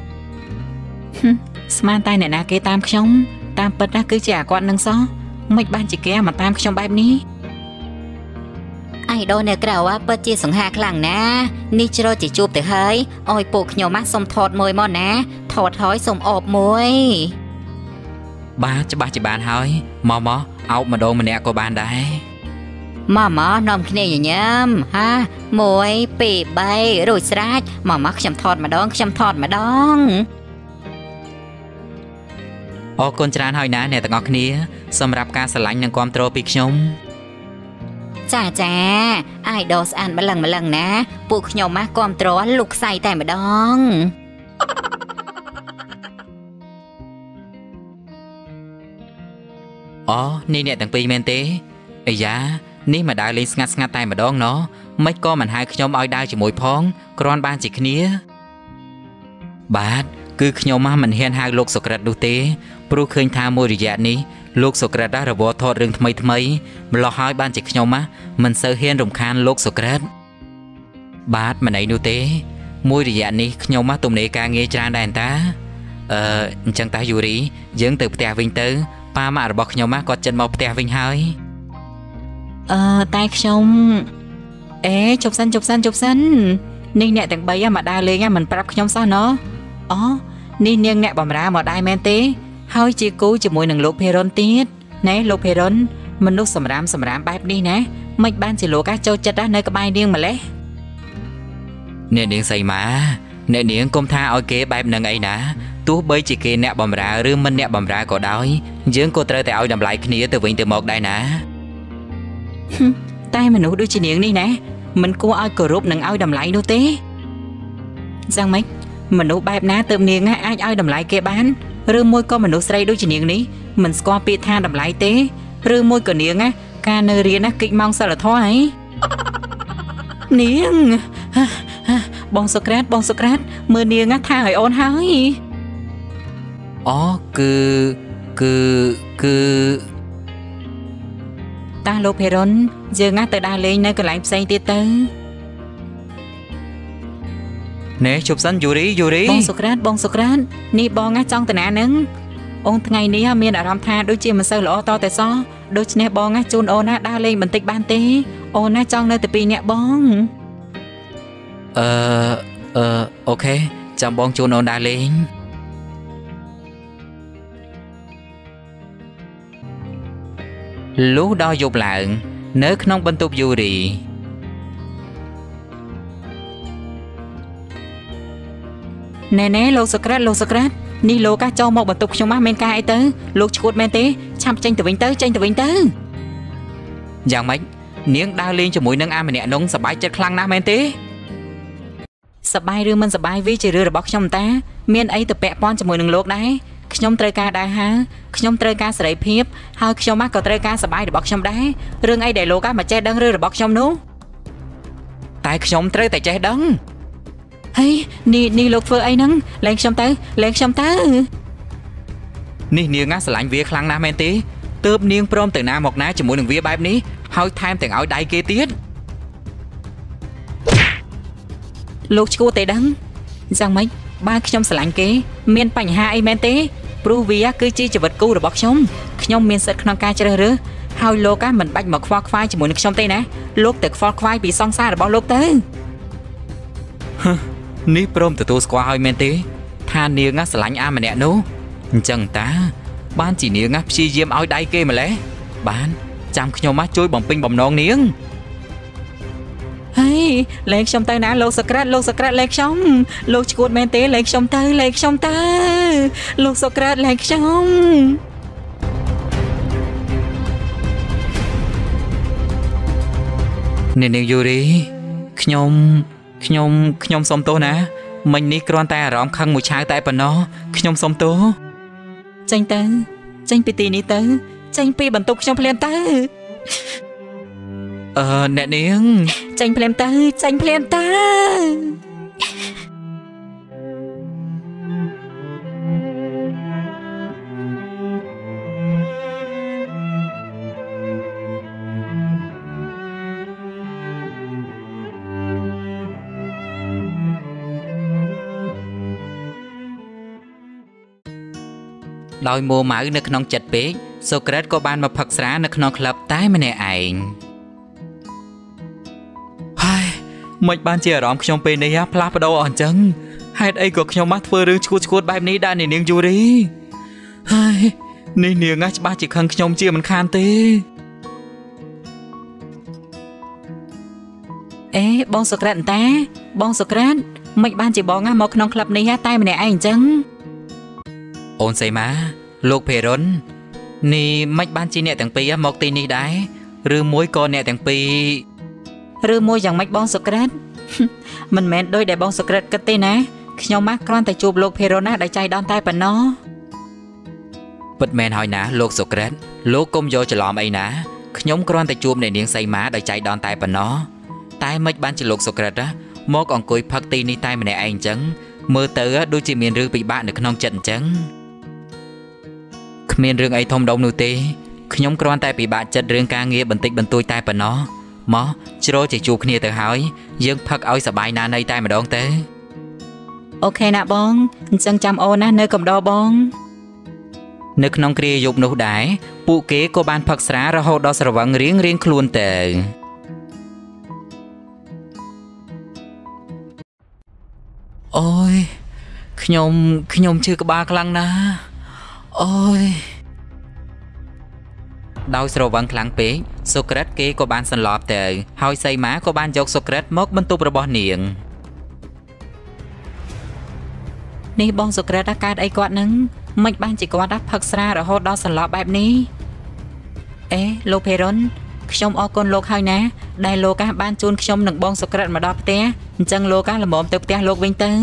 ស្មានតែអ្នកណាគេតាមខ្ញុំតាមពិតណាគឺជាអាគាត់នឹងសោះមិនបានជាគេមកតាមខ្ញុំបែបនេះអាយដនៅក្រៅពិតជាសង្ហាខ្លាំងណានេះជ្រោជាជួបទៅហើយអោយពួកខ្ញុំសុំថតមួយមកណាថតហើយសុំអបមួយបាទច្បាស់ជាបានហើយមកអោបម្ដងម្នាក់ក៏បានដែរមកនាំគ្នាញញឹមហា1 2 3រួចស្រេចមកខ្ញុំថតម្ដងអរគុណច្រើនហើយណាអ្នកទាំងអស់គ្នាសម្រាប់ការស្រឡាញ់និងគាំទ្រពីខ្ញុំចាអាយដស្អាតម្លឹងណាពួកខ្ញុំគាំទ្រលោកខ្សែតែម្ដងនេះអ្នកទាំងពីរមែនទេអាយ៉ានេះមកដើរលេងស្ងាត់តែម្ដងណោះមិនក៏មិនហៅខ្ញុំឲ្យដើរជាមួយផងគ្រាន់បានជាគ្នាបាទគឺខ្ញុំមិនហ៊ានហៅលោកសុក្រិតនោះទេព្រោះឃើញថាមួយរយៈនេះលោកសុក្រិតរវល់ថតរឿងថ្មីម្លោះហើយបានជាខ្ញុំមិនសូវហ៊ានរំខានលោកសុក្រិតបាទមិនអីនោះទេមួយរយៈនេះខ្ញុំទំនេរការងារច្រើនដែរតាអញ្ចឹងតាយូរីយើងទៅផ្ទះវិញទៅប៉ាម៉ាក់របស់ខ្ញុំគាត់ចិនមកផ្ទះវិញហើយតែខ្ញុំជប់សិននេះអ្នកទាំង3មកដើរលេងមិនប្រាប់ខ្ញុំសោះណោះនេះនាងអ្នកបម្រើមកដែរមែនទេហើយជាគូជាមួយនឹងលោកភេរុនទៀតណែលោកភេរុនមនុស្សសម្រាមបែបនេះណាមិនបានជាលោកចូលចិត្តនៅក្បែរនាងម្លេះអ្នកនាងសីមាអ្នកនាងកុំថាឲ្យគេបែបនឹងអីណាទោះបីជាគេអ្នកបម្រើឬមិនអ្នកបម្រើក៏ដោយយើងក៏ត្រូវតែឲ្យតម្លៃគ្នាទៅវិញទៅមកដែរណាតែមនុស្សដូចជានាងនេះណាមិនគួរឲ្យគោរពនិងឲ្យតម្លៃនោះទេយ៉ាងម៉េចមនុស្សបែបណាទើបនាងអាចឲ្យតម្លៃគេបានឬមួយក៏មនុស្សស្រីដូចជានាងនេះមិនស្គាល់ពាក្យថាតម្លៃទេឬមួយក៏នាងការនៅរៀនកិច្ចម៉ោងសិលធម៌ហីនាងបងសុក្រាតមើលនាងថាឲ្យអូនហើយគឺតាលោកភេរុនយើងទៅដើរលេងនៅកន្លែងផ្សេងទៀតទៅណែជប់សិនយូរីបងសុក្រាតនេះបងចង់តាណានឹងអូនថ្ងៃនេះមានអារម្មណ៍ថាដូចជាមិនសូវល្អតតែសោះដូច្នេះបងជូនអូនដើរលេងបន្តិចបានទេអូនចង់នៅតែពីរនាក់បងអូខេចាំបងជូនអូនដើរលេងលុះដល់យប់ឡើងនៅក្នុងបន្ទប់យូរីណែលោកសុក្រាតនេះលោកចូលមកបន្ទប់ខ្ញុំមានការអីទៅលោកឈួតមែនទេឆាប់ចេញទៅវិញទៅយ៉ាងម៉េចនាងដើរលេងជាមួយនឹងអាម្នាក់នោះសប្បាយចិត្តខ្លាំងណាស់មែនទេសប្បាយឬមិនសប្បាយវាជារឿងរបស់ខ្ញុំតាមានអីទៅពាក់ព័ន្ធជាមួយនឹងលោកដែរខ្ញុំត្រូវការដែរខ្ញុំត្រូវការសេរីភាពហើយខ្ញុំក៏ត្រូវការសប្បាយរបស់ខ្ញុំដែររឿងអីដែលលោកមកចេះដឹងរឿងរបស់ខ្ញុំនោះតែខ្ញុំត្រូវតែចេះដឹងហើយនេះលោកធ្វើអីហ្នឹងលែងខ្ញុំទៅនេះនាងស្រឡាញ់វាខ្លាំងណាស់មែនទេទើបនាងព្រមទៅណាមកណាជាមួយនឹងវាបែបនេះហើយថែមទាំងឲ្យដៃគេទៀតលោកឈ្គួតតែដឹងយ៉ាងម៉េចបើខ្ញុំស្រឡាញ់គេមានបញ្ហាអីមែនទេព្រោះវាគឺជាជីវិតគូរបស់ខ្ញុំមានសិទ្ធិក្នុងការជ្រើសរើសហើយលោកមិនបាច់មកខ្វល់ខ្វាយជាមួយនឹងខ្ញុំទេណាលោកទៅខ្វល់ខ្វាយពីសង្សាររបស់លោកទៅនេះព្រមទទួលស្គាល់ហើយមែនទេថានាងស្រឡាញ់អាម្នាក់នោះអញ្ចឹងតាបានជានាងព្យាយាមឲ្យដៃគេម្លេះបានចាំខ្ញុំជួយបំពេញបំណងនាងហើយលេខខ្ញុំទៅណាលោកសូក្រាតលេខខ្ញុំលោកឈួតមែនទេលេខខ្ញុំទៅលោកសូក្រាតលេខខ្ញុំនាងយូរីខ្ញុំសុំទោសណាមិញនេះគ្រាន់តែអារម្មណ៍ខឹងមួយឆាវតែប៉ុណ្ណោះខ្ញុំសុំទោសចេញពីទីនេះទៅចេញពីបន្ទប់ខ្ញុំភ្លាមទៅអ្នកនាងចេញភ្លាមទៅដោយមួម៉ៅនៅក្នុងចិត្តពេកសូក្រាតក៏បានមកផឹកស្រានៅក្នុងក្លឹបតែម្នាក់ឯងហើយមិនបានជាអារម្មណ៍ខ្ញុំពេលនេះផ្លាស់ប្ដូរអស់អញ្ចឹងហេតុអីក៏ខ្ញុំមកធ្វើរឿងឈួតបែបនេះដែរនាងយូរីហើយនេះនាងច្បាស់ជាខឹងខ្ញុំជាមិនខានទេបងសូក្រាតតាបងសូក្រាតមិនបានជាបងមកក្នុងក្លឹបនេះតែម្នាក់ឯងអញ្ចឹងអូនសីម៉ាលោកភេរុននេះមិនបានជាអ្នកទាំងពីរមកទីនេះដែរឬមួយក៏អ្នកទាំងពីរឬមួយយ៉ាងម៉េចបងសូក្រាតមិនមែនដូចដែលបងសូក្រាតគិតទេណាខ្ញុំគ្រាន់តែជួបលោកភេរុនណាដោយចៃដន្យតែប៉ុណ្ណោះពិតមែនហើយណាលោកសូក្រាតលោកកុំយកច្រឡំអីណាខ្ញុំគ្រាន់តែជួបអ្នកនាងសីម៉ាដោយចៃដន្យតែប៉ុណ្ណោះតែមិនបានជាលោកសូក្រាតមកអង្គុយផឹកទីនេះតែម្នាក់ឯងអញ្ចឹងមើលទៅដូចជាមានរឿងពិបាកនៅក្នុងចិត្តអញ្ចឹងគ្មានរឿងអីធំដុំនោះទេខ្ញុំគ្រាន់តែពិបាកចិត្តរឿងការងារបន្តិចបន្តួចតែប៉ុណ្ណោះមកជ្រុលជាជួបគ្នាទៅហើយយើងផឹកឲ្យសប្បាយណាស់នៃតែម្ដងទៅអូខេណាបងអញ្ចឹងចាំអូនណានៅកំដរបងនៅក្នុងគ្រាយប់នោះដែរពួកគេក៏បានផឹកស្រារហូតដល់ស្រវឹងរៀងខ្លួនទៅអូយខ្ញុំឈឺក្បាលខ្លាំងណាស់អូយដោយស្រវឹងខ្លាំងពេកសូក្រាតគេក៏បានសន្លប់ទៅហើយសីម៉ាក៏បានយកសូក្រាតមកបន្ទប់របស់នាងនេះបងសូក្រាតកើតអីគាត់នឹងមិនបានជាគាត់ផឹកស្រារហូតដល់សន្លប់បែបនេះលោកភេរុនខ្ញុំអរគុណលោកហើយណាដែលលោកបានជូនខ្ញុំនិងបងសូក្រាតមកដល់ផ្ទះអញ្ចឹងលោកល្មមទៅផ្ទះលោកវិញទៅ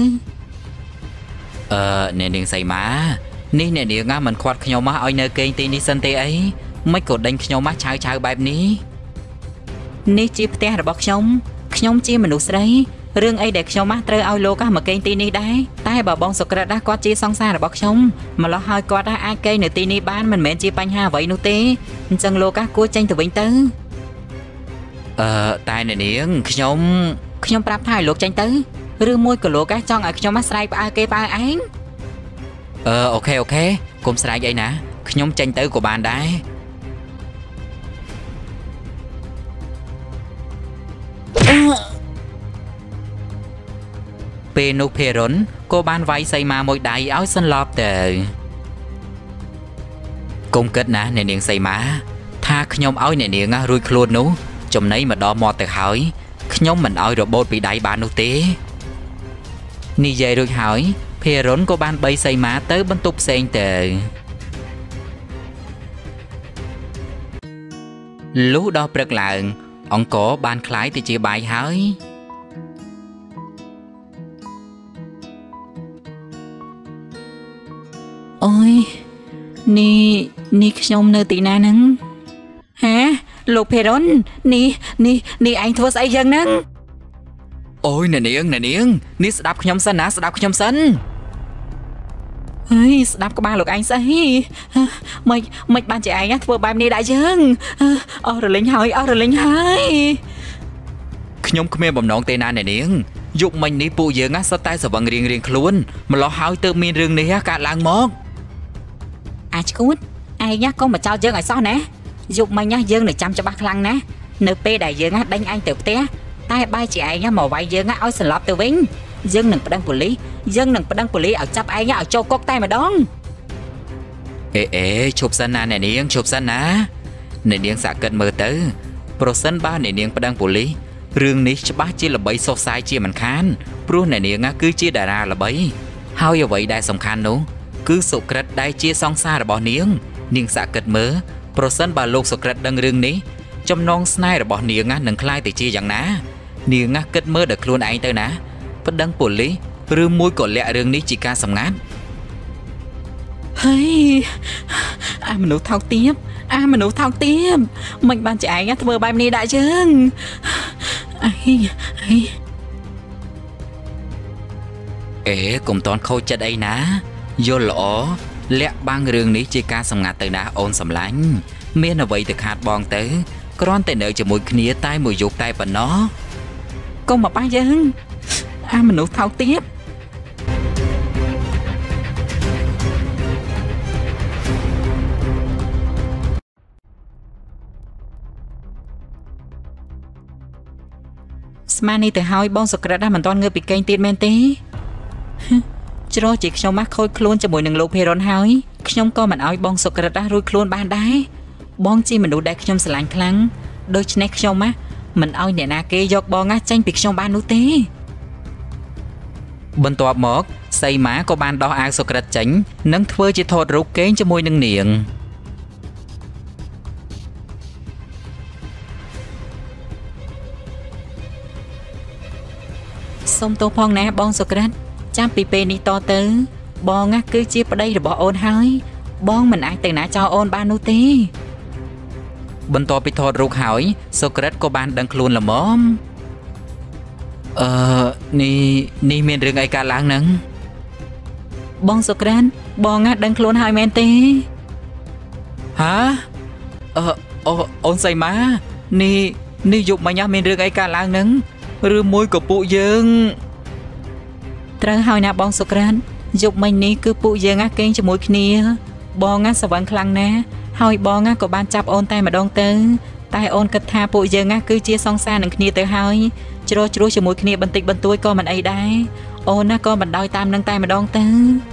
អ្នកនាងសីម៉ានេះអ្នកនាងមិនខាត់ខ្ញុំមកឲ្យនៅគេងទីនេះសិនទេអីមិនក៏ដេញខ្ញុំមកឆៅបែបនេះនេះជាផ្ទះរបស់ខ្ញុំជាមនុស្សស្រីរឿងអីដែលខ្ញុំត្រូវឲ្យលោកមកគេងទីនេះដែរតែបើបងសូក្រាតគាត់ជាសង្សាររបស់ខ្ញុំម្ល៉េះហើយគាត់អាចគេងនៅទីនេះបានមិនមែនជាបញ្ហាអ្វីនោះទេអញ្ចឹងលោកគួរចេញទៅវិញទៅតែអ្នកនាងខ្ញុំប្រាប់ថាឲ្យលោកចេញទៅឬមួយក៏លោកចង់ឲ្យខ្ញុំស្រែកផ្អើគេផ្អើឯងអូខេកុំស្រែកអីណាខ្ញុំចេញទៅក៏បានដែរពេលនោះភេរុនក៏បានវាយសីម៉ាមួយដៃឲ្យសន្លប់ទៅកុំគិតណាអ្នកនាងសីម៉ាថាខ្ញុំឲ្យអ្នកនាងរួចខ្លួននោះចំណីមកដល់មាត់ទៅហើយខ្ញុំមិនឲ្យរបូតពីដៃបាននោះទេនិយាយរួចហើយភេរុនក៏បានបីសីម៉ាទៅបន្ទប់ផ្សេងទៅលុះដល់ព្រឹកឡើងអង្គរបានคล้ายទៅជាបាយហើយអូយនេះខ្ញុំនៅទីណាហ្នឹងហាលោកភេរុននេះឯងធ្វើស្អីយ៉ាងហ្នឹងអូយអ្នកនាងនេះស្ដាប់ខ្ញុំសិនណាស្ដាប់ខ្ញុំសិនហើយស្ដាប់ក្បាលលោកឯងស្អីមិនបានជាឯងធ្វើបែបនេះដែរយើងអស់រលីងហើយខ្ញុំគ្មានបំណងទេណាអ្នកនាងយុគមិញនេះពួកយើងសុទ្ធតែស្រវឹងរៀងខ្លួនម្ល៉េះហើយទើបមានរឿងនេះកើតឡើងមកអាចឈួតឯងកុំមកចោទយើងឲ្យសោះណាយុគមិញយើងនៅចាំច្បាស់ខ្លាំងណាស់នៅពេលដែលយើងដេញឯងទៅផ្ទះតែបែរជាឯងមកវាយយើងឲ្យសន្លប់ទៅវិញ dân nâng đăng police ở chắp ai nhá ở châu cốc tay mà đón ê chụp sân nè niếng chụp sân nè niếng xả cận mơ tới pro ba niếng đăng police rương ní cho bác chia là bấy so sai chia mình khán pro niếng cứ chia đà ra là bấy how như vậy đại sòng khán đúng cứ sụp cật đại chia song xa là bỏ niếng xả cận mơ pro ba lục sụp cật đăng rương ní trong non snai là bỏ niếng nâng khai từ chia chẳng ná niếng cất mơ được luôn anh tới ná bất đăng police rương mũi cổ lẹ rương ní chỉ ca sòng ngán hey mình nấu thao tiếp mình ban chạy nhá thưa bài này đại chứ ế cùng toàn khâu chất ấy ná vô lỗ lẹ băng rương ní chỉ ca sòng ngạt từ ná ôn sầm lánh miên là vậy từ hạt bong tới con tay nợ cho mùi khía tay mùi dục tay bằng nó con mà ba chứ mình nấu thao tiếp Smani từ hai bong sọc ra mình toàn ngơ bị kênh tiền men tí cho chỉ trong mắt khôi luôn cho mỗi nâng lục heron hai trong con mình áo bong sọc ra rồi luôn ban đái bong chi mình đủ đẹp trong sờ lạnh khăng đôi chân trong mắt mình áo nè na kê giọt bong á tranh biệt trong ban nút tí bên tòa mọc xây má có ban đó áo sọc ra tránh nâng thưa chỉ thọt rút kén cho môi nâng niệm xong tô phong nè bong sọc ra chăm pi pe ni to tứ bong á cứ chia vào đây rồi bỏ ôn hai bong mình ai từ nãy cho ôn ban nút tí bên tòa bị thọt rút hỏi Socrates có ban đăng luôn là móm ni miền rừng ai cả láng nắng bong Socrates bong á đăng luôn hai men tí hả ôn say má ni dục mà nhá miền rừng ai cả láng nắng rư môi của phụ dương trời hỏi nè bong Socrates dục mình ní cứ phụ dương á kênh cho môi kia bong á sờ vẫn khăng nè hỏi bong á có ban chắp ôn tay mà đong tư tay ôn cất tha phụ dương á cứ chia song xa nâng kia tới hỏi chro cho môi kia bần tịch bần tuổi con mình ấy đấy ôn á con mình đôi tam nâng tay mà đong tư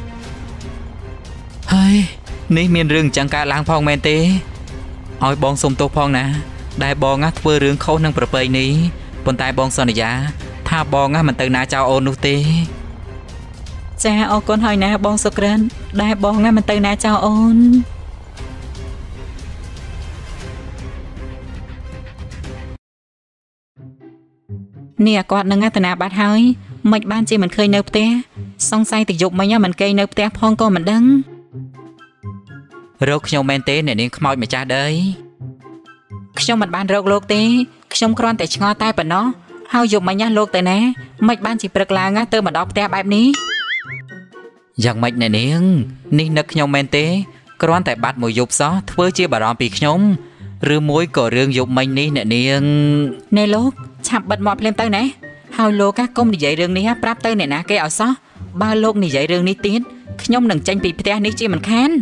hơi ní miền rừng chẳng cả làng phong men tê hỏi bong sum tô phong nè đại bong á vừa rừng khâu nâng bờ bầy ní bồn tay bong son giá tha bong á mình từ na chào ôn nút tê cha ô con hỏi nè bong Socrates đại bong á mình từ na chào ôn nè quạt nâng á từ na bát hơi mạch ban chi mình khơi nộp té song say tình dục mấy nhá mình cây nộp té phong con mình đắng rốt nhau men té này nên khmoi mà cha đấy trong mình ban rốt lột té trong con tại ngó tay bẩn nó hao dục mấy nhá lột tới nè mạch ban chỉ bực là ngá tư mà đọc té bài ní giặc mạch này niếng ní nực nhau men té con tại bát mùi dục gió thưa chia bà rõm bị nhom rư muối cổ rương dục mình ní nè niếng nè lột chạm bật mọp lên tới nè hao lô các công đi dạy rương ní hấp ráp tới nè ná cây ở xó ba lô đi dạy rương ní tiến nhom đừng tranh bị té ní chi mình khán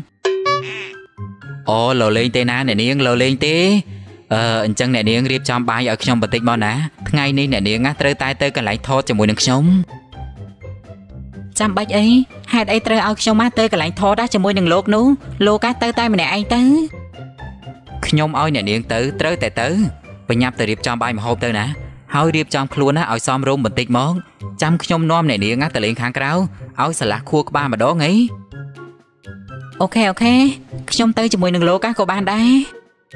lồ lên tê ná nè niếng lồ lên tê chân nè niếng riêng trong bài ở trong bật tích bao ná ngay ní nè niếng á trơ tay tới cái lại thốt cho mùi nâng sống chăm bách ấy hai ấy trơ ao trong mát tới cái lại thốt đó cho mùi nâng lột nú lô cá tới tay mình nè anh tới nhom ơi nè niếng tới trơ tại tới bây nhập từ riêng trong bài mà hộp tới nè hơi riêng trong luôn á ở xóm rôm bật tích món chăm nhom nom nè niếng á từ liền kháng cáo áo xà lát khua ba mà đó nghĩ ok trong tới cho mùi nâng lô cá của bạn đây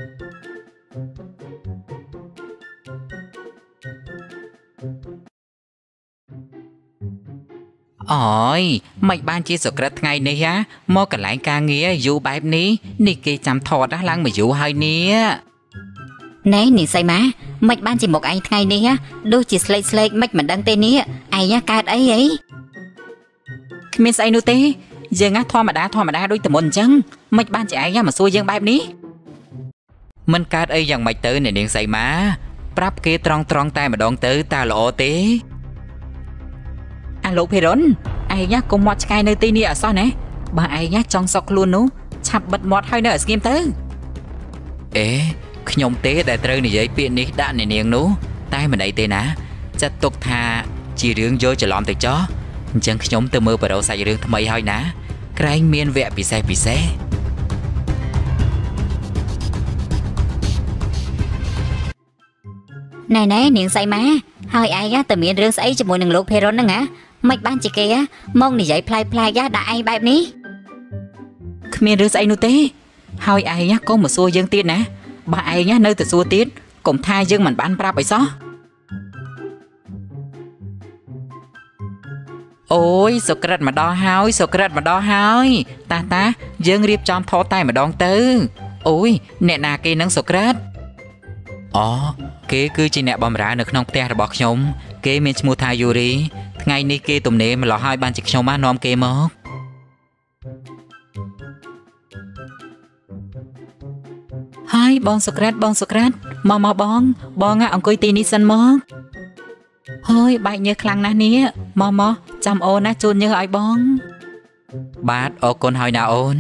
ôi mày ban chia Socrates ngày này á mò cả lại ca nghĩa dụ bài ní nị kì chăm thọ đã lăng mà dụ hai nia nè nị say má mạch ban chỉ một anh ngày này á đôi chỉ slate mạch mình đăng tên ní ai nhá cát ấy mình say nô tê giờ ngá thoa mà đá đôi tầm một chăng mạch ban chỉ ai nhá mà xui dương bài ní mình cát ấy dòng mạch tới này điện say má prap kia trong tay mà đón tới ta lộ tế alo Peron ai nhá cùng một cái nơi tây ở sao nè bà ai nhá trong sọc luôn nú chập bật một hơi nữa ở game tới nhom tế đại trơ này giấy biển ní đạn này niềng nú tay mà đẩy tê ná chặt tục thà ជារឿងយកច្រឡំទៅចោះអញ្ចឹងខ្ញុំទៅមើលប្រូសាច់រឿងថ្មីហើយណាក្រែងមានវគ្គពិសេសណែនាងសៃម៉ាហើយឯងទៅមានរឿងស្អីជាមួយនឹងលោកភេរុនហ្នឹងមិនបានជាគេមកនិយាយប្លែកដាក់ឯងបែបនេះគ្មានរឿងស្អីនោះទេហើយឯងក៏មកសួរយើងទៀតណាបើឯងនៅតែសួរទៀតកុំថាយើងមិនបានប្រាប់អីសោះអូយសុក្រិតមកដល់ហើយតាយើងរៀបចំថតតែម្ដងទៅអូយអ្នកណាគេនឹងសុក្រិតអូគេគឺជាអ្នកបម្រើនៅក្នុងផ្ទះរបស់ខ្ញុំគេមានឈ្មោះថាយូរីថ្ងៃនេះគេទំនេរម្ល៉េះហើយបានជាខ្ញុំបាននាំគេមកហើយបងសុក្រិតមកបងអង្គុយទីនេះសិនមកហើយបែកញើសខ្លាំងណាស់នេះមកចាំអូនណាជូនញើសឲ្យបងបាទអរគុណហើយណាអូន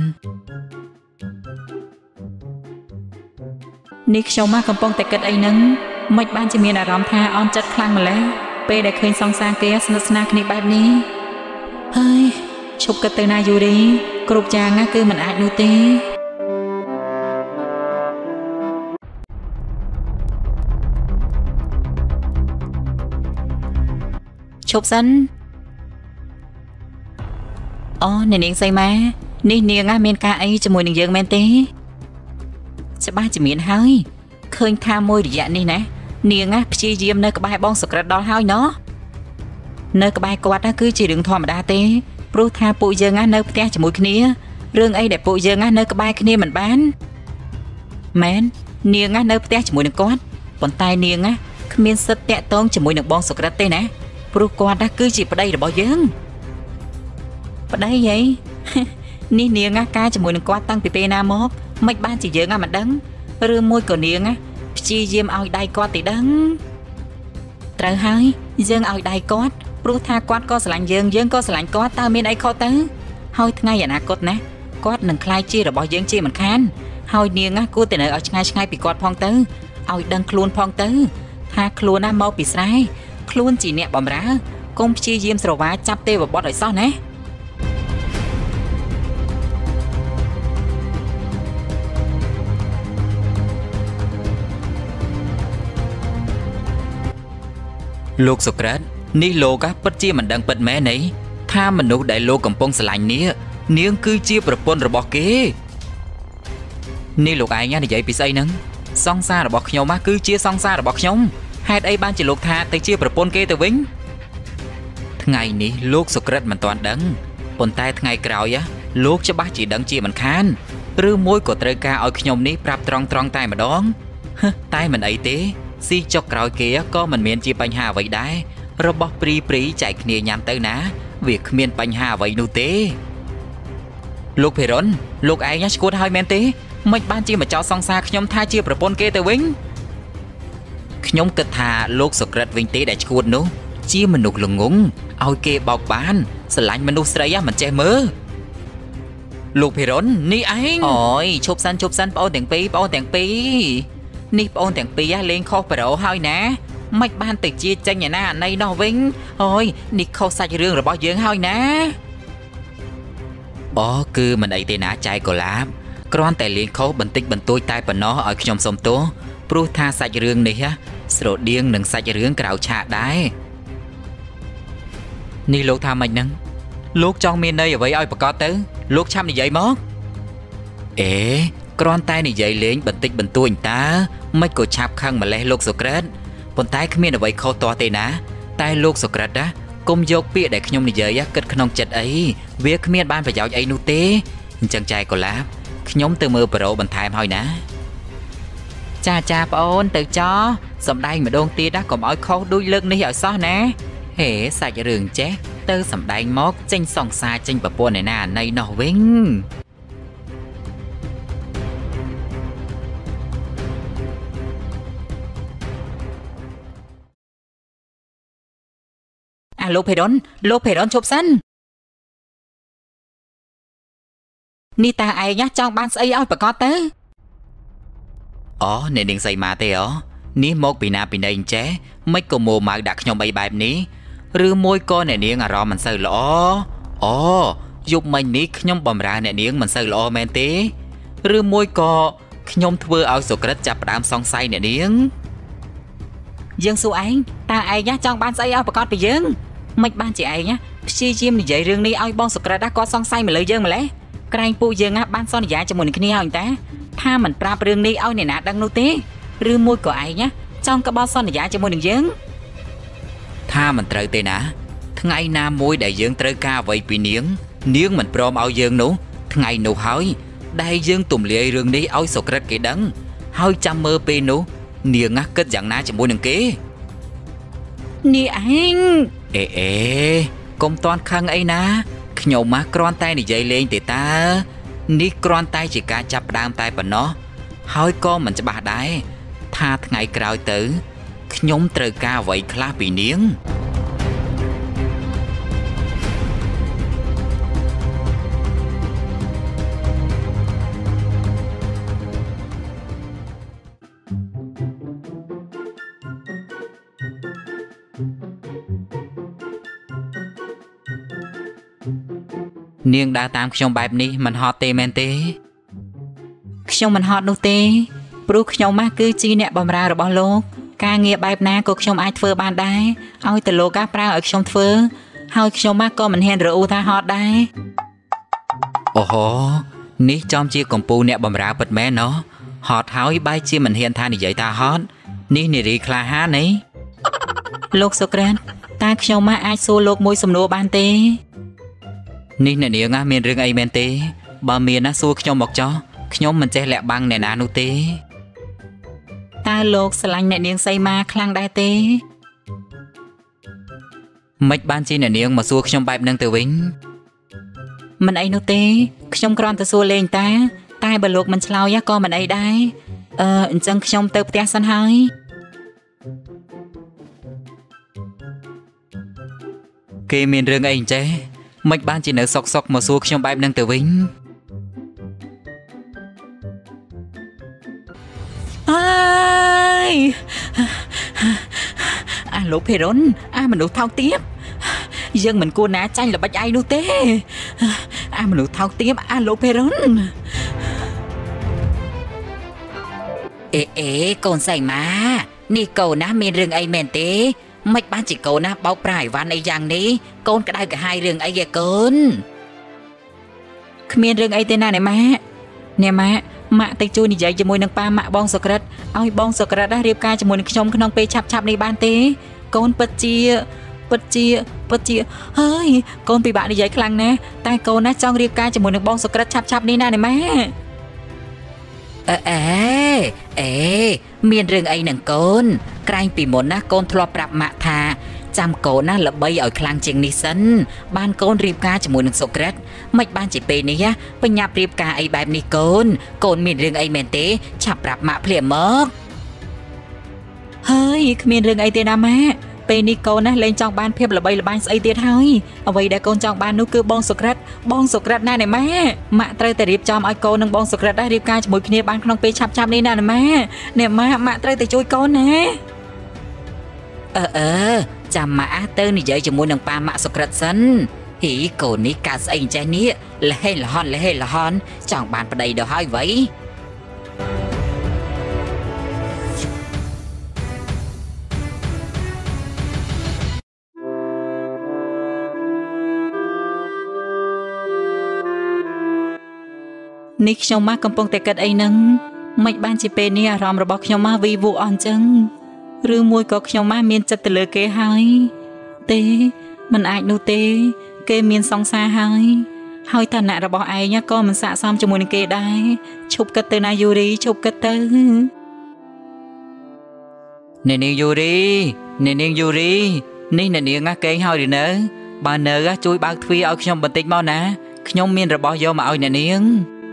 នេះខ្ញុំកំពុងតែគិតអីហ្នឹងមិនបានជាមានអារម្មណ៍ថាអន់ចិត្តខ្លាំងម្ល៉េះពេលដែលឃើញសង្សារគេស្និទ្ធស្នាលគ្នាបែបនេះហើយឈប់គិតទៅណាយូរីគ្រប់យ៉ាងណាគឺមិនអាចនោះទេឈប់សិនអូនាងសីម៉ានេះនាងមានការអីជាមួយនឹងយើងមែនទេច្បាស់ជាមានហើយឃើញថាមួយរយៈនេះណានាងព្យាយាមនៅក្បែរបងសុក្រិតដល់ហើយណោះនៅក្បែរគាត់គឺជារឿងធម្មតាទេព្រោះថាពួកយើងនៅផ្ទះជាមួយគ្នារឿងអីដែលពួកយើងនៅក្បែរគ្នាមិនបានមែននាងនៅផ្ទះជាមួយនឹងគាត់ប៉ុន្តែនាងគ្មានសិទ្ធិតាក់ទងជាមួយនឹងបងសុក្រិតទេណាព្រោះគាត់គឺជាប្តីរបស់យើងប្តីហីនេះនាងការជាមួយនឹងគាត់តាំងពីពេលណាមកមិនបានជាយើងមិនដឹងឬមួយក៏នាងព្យាយាមឲ្យដៃគាត់ទៅដឹងត្រូវហើយយើងឲ្យដៃគាត់ព្រោះថាគាត់ក៏ស្រឡាញ់យើងក៏ស្រឡាញ់គាត់តើមានអីខុសទៅហើយថ្ងៃអនាគតណាគាត់នឹងក្លាយជារបស់យើងជាមិនខានហើយនាងគួរតែនៅឲ្យឆ្ងាយពីគាត់ផងទៅឲ្យដឹងខ្លួនផងទៅថាខ្លួនមកពីស្រែខ្លួនជាអ្នកបម្រើកុំព្យាយាមស្រវាចាប់ទេវបុត្រឲ្យសោះណាលោកសុក្រិតនេះលោកពិតជាមិនដឹងពិតមែនទេថាមនុស្សដែលលោកកំពុងស្រឡាញ់នេះនាងគឺជាប្រពន្ធរបស់គេនេះលោកឯងនិយាយពីស្អីហ្នឹងសង្សាររបស់ខ្ញុំគឺជាសង្សាររបស់ខ្ញុំហេតុអីបានជាលោកថាទៅជាប្រពន្ធគេទៅវិញថ្ងៃនេះលោកសុក្រិតមិនទាន់ដឹងប៉ុន្តែថ្ងៃក្រោយលោកច្បាស់ជាដឹងជាមិនខានឬមួយក៏ត្រូវការឲ្យខ្ញុំនេះប្រាប់ត្រង់តែម្ដងតែមិនអីទេស៊ីចុកក្រោយគេក៏មិនមានជាបញ្ហាអ្វីដែររបស់ព្រីចែកគ្នាញ៉ាំទៅណាវាគ្មានបញ្ហាអ្វីនោះទេលោកភេរុនលោកឯងឈួតហើយមែនទេមិនបានជាមកចោទសង្សារខ្ញុំថាជាប្រពន្ធគេទៅវិញខ្ញុំគិតថាលោកសុក្រិតវិញទេដែលឈួតនោះជាមនុស្សល្ងងឲ្យគេបោកបានស្រឡាញ់មនុស្សស្រីមិនចេះមើលលោកភេរុននេះឯងអូយឈប់សិនបងអូនទាំងពីរនេះបងអូនទាំងពីរលេងខុសប្រូហើយណាមិនបានទៅជាចេញឯណាអាណីនោះវិញអូយនេះខុសសាច់រឿងរបស់យើងហើយណាអូគឺមិនអីទេណាចៃកូឡាបគ្រាន់តែលេងខុសបន្តិចបន្តួចតែប៉ុណ្ណោះឲ្យខ្ញុំសុំទោសព្រោះថាសាច់រឿងនេះស្រដៀងនឹងសាច់រឿងក្រៅឆាកដែរនេះលោកថាម៉េចហ្នឹងលោកចង់មានន័យអ្វីឲ្យប្រកាសទៅលោកឆាប់និយាយមកអេគ្រាន់តែនិយាយលេងបន្តិចបន្តួចតើមិនក៏ឆាប់ខឹងម្លេះលោកសុក្រិតប៉ុន្តែគ្មានអ្វីខុសទាស់ទេណាតែលោកសុក្រិតកុំយកពាក្យដែលខ្ញុំនិយាយគិតក្នុងចិត្តអីវាគ្មានបានប្រយោជន៍អីនោះទេអញ្ចឹងចែកកូឡាបខ្ញុំទៅមើលប្រូបន្ថែមហើយណាចាប្អូនទៅចោសំដែងម្ដងទៀតកុំឲ្យខុសដូចលើកនេះឲ្យសោះណាហេសាច់រឿងចេះទៅសំដែងមកចេញសង្សារចេញប្រពន្ធឯណាអាណីនោះវិញលោកភេរុនឈប់សិននេះតាឯងចង់បានស្អីឲ្យប្រកាសទៅអូអ្នកនាងសីម៉ាទេអូនេះមកពីណាពីណីអញ្ចេះមិនក៏មួម៉ៅដាក់ខ្ញុំអីបែបនេះឬមួយក៏អ្នកនាងអារម្មណ៍មិនសូវល្អអូយប់មិញនេះខ្ញុំបំរើអ្នកនាងមិនសូវល្អមែនទេឬមួយក៏ខ្ញុំធ្វើឲ្យសុក្រិតចាប់ផ្ដើមសង្ស័យអ្នកនាងយើងសួរឯងតើឯងចង់បានស្អីឲ្យប្រកាសពីយើងមិនបានជាឯងព្យាយាមនិយាយរឿងនេះឲ្យបងសុក្រិតគាត់សង្ស័យមកលើយើងម្លេះក្រែងពួកយើងបានសន្យាជាមួយនឹងគ្នាហើយតាថាមិនប្រាប់រឿងនេះឲ្យអ្នកណាដឹងនោះទេឬមួយក៏ឯងចង់ក្បត់សន្យាជាមួយនឹងយើងថាមិនត្រូវទេណាថ្ងៃណាមួយដែលយើងត្រូវការអ្វីពីនាងមិនព្រមឲ្យយើងនោះថ្ងៃនោះហើយដែលយើងទម្លាយរឿងនេះឲ្យសុក្រិតគេដឹងហើយចាំមើលពេលនោះនាងគិតយ៉ាងណាជាមួយនឹងគេនេះឯងអេកុំតាន់ខឹងអីណាខ្ញុំគ្រាន់តែនិយាយលេងទេតានេះគ្រាន់តែជាការចាប់ផ្ដើមតែប៉ុណ្ណោះហើយក៏មិនច្បាស់ដែរថាថ្ងៃក្រោយទៅខ្ញុំត្រូវការអ្វីខ្លះពីនាងនាងដើរតាមខ្ញុំបែបនេះមិនហត់ទេមែនទេខ្ញុំមិនហត់នោះទេព្រោះខ្ញុំគឺជាអ្នកបម្រើរបស់លោកការងារបែបណាក៏ខ្ញុំអាចធ្វើបានដែរឲ្យតែលោកប្រើឲ្យខ្ញុំធ្វើហើយខ្ញុំក៏មិនហ៊ានរអ៊ូថាហត់ដែរអូហូនេះចំជាកម្ពុជាអ្នកបម្រើពិតមែនណោះហត់ហើយបែរជាមិនហ៊ានថានិយាយថាហត់នេះនារីក្លាហាននេះលោកសុក្រានតើខ្ញុំអាចសួរលោកមួយសំណួរបានទេនេះអ្នកនាងមានរឿងអីមែនទេបើមានសួរខ្ញុំមកចោះខ្ញុំមិនចេះលាក់បាំងអ្នកណានោះទេតើលោកស្រឡាញ់អ្នកនាងសីមាខ្លាំងដែរទេមិនបានជាអ្នកនាងមកសួរខ្ញុំបែបហ្នឹងទៅវិញមិនអីនោះទេខ្ញុំគ្រាន់តែសួរលេងតែបើលោកមិនឆ្លើយក៏មិនអីដែរអញ្ចឹងខ្ញុំទៅផ្ទះសិនហើយគេមានរឿងអីអញ្ចេះមិនបានជានៅសុកមកសួរខ្ញុំបែបហ្នឹងទៅវិញលោកភេរុនមនុស្សថោកទាបយើងមិនគួរណាចាញ់ល្បិចឯងនោះទេមនុស្សថោកទាបលោកភេរុនអេកូនសៃម៉ានេះកូនណាមានរឿងអីមែនទេមិនបានជាកូនណាបោកប្រាយវ៉ាន់អីយ៉ាងនេះកូនក្តៅក្រហាយរឿងអីឯកូនគ្មានរឿងអីទេណាអ្នកម៉ាក់ម៉ាក់ទៅជួយនិយាយជាមួយនឹងប៉ាម៉ាក់បងសុក្រិតឲ្យបងសុក្រិតរៀបការជាមួយនឹងខ្ញុំក្នុងពេលឆាប់នេះបានទេកូនពិតជាហើយកូនពិបាកនិយាយខ្លាំងណាស់តែកូនណាចង់រៀបការជាមួយនឹងបងសុក្រិតឆាប់នេះណាអ្នកម៉ាក់មានរឿងអីនឹងកូនក្រែងពីមុនណាកូនធ្លាប់ប្រាប់ម៉ាក់ថាចាំកូនណាល្បីឲ្យខ្លាំងជាងនេះសិនបានកូនរៀបការជាមួយនឹងសុក្រិតមិនបានជាពេលនេះបញ្ញាប់រៀបការអីបែបនេះកូនមានរឿងអីមែនទេឆាប់ប្រាប់ម៉ាក់ភ្លាមមកហើយគ្មានរឿងអីទេណាម៉ាក់ពេលនេះកូនណាលែងចង់បានភាពល្បីល្បាញស្អីទៀតហើយអ្វីដែលកូនចង់បាននោះគឺបងសុក្រិតណាម៉ាក់ត្រូវតែរៀបចំឲ្យកូននិងបងសុក្រិតដែររៀបការជាមួយគ្នាបានក្នុងពេលឆាប់នេះណាម៉ាក់ត្រូវតែជួយកូនណាចាំម៉ាក់ទៅនិយាយជាមួយនឹងប៉ាម៉ាក់សុក្រិតសិនហ៊ីកូននេះកាស្អីចេះនេះលហេលហន់ចង់បានប្តីដល់ហើយវ៉ៃនេះខ្ញុំកំពុងតែគិតអីហ្នឹងមិនបានជាពេលនេះអារម្មណ៍របស់ខ្ញុំវីវូអញ្ចឹងឬមួយក៏ខ្ញុំមានចិត្តទៅលើគេហើយទេមិនអាចនោះទេគេមានសង្សារហើយឋានៈរបស់ឯងក៏មិនស័ក្តិសមជាមួយនឹងគេដែរឈប់គិតទៅណាយូរីឈប់គិតទៅអ្នកនាងយូរីនេះអ្នកនាងគេងហើយឬនៅបើនៅជួយបើកទ្វារឲ្យខ្ញុំបន្តិចមកណាខ្ញុំមានរបស់យកមកឲ្យអ្នកនាង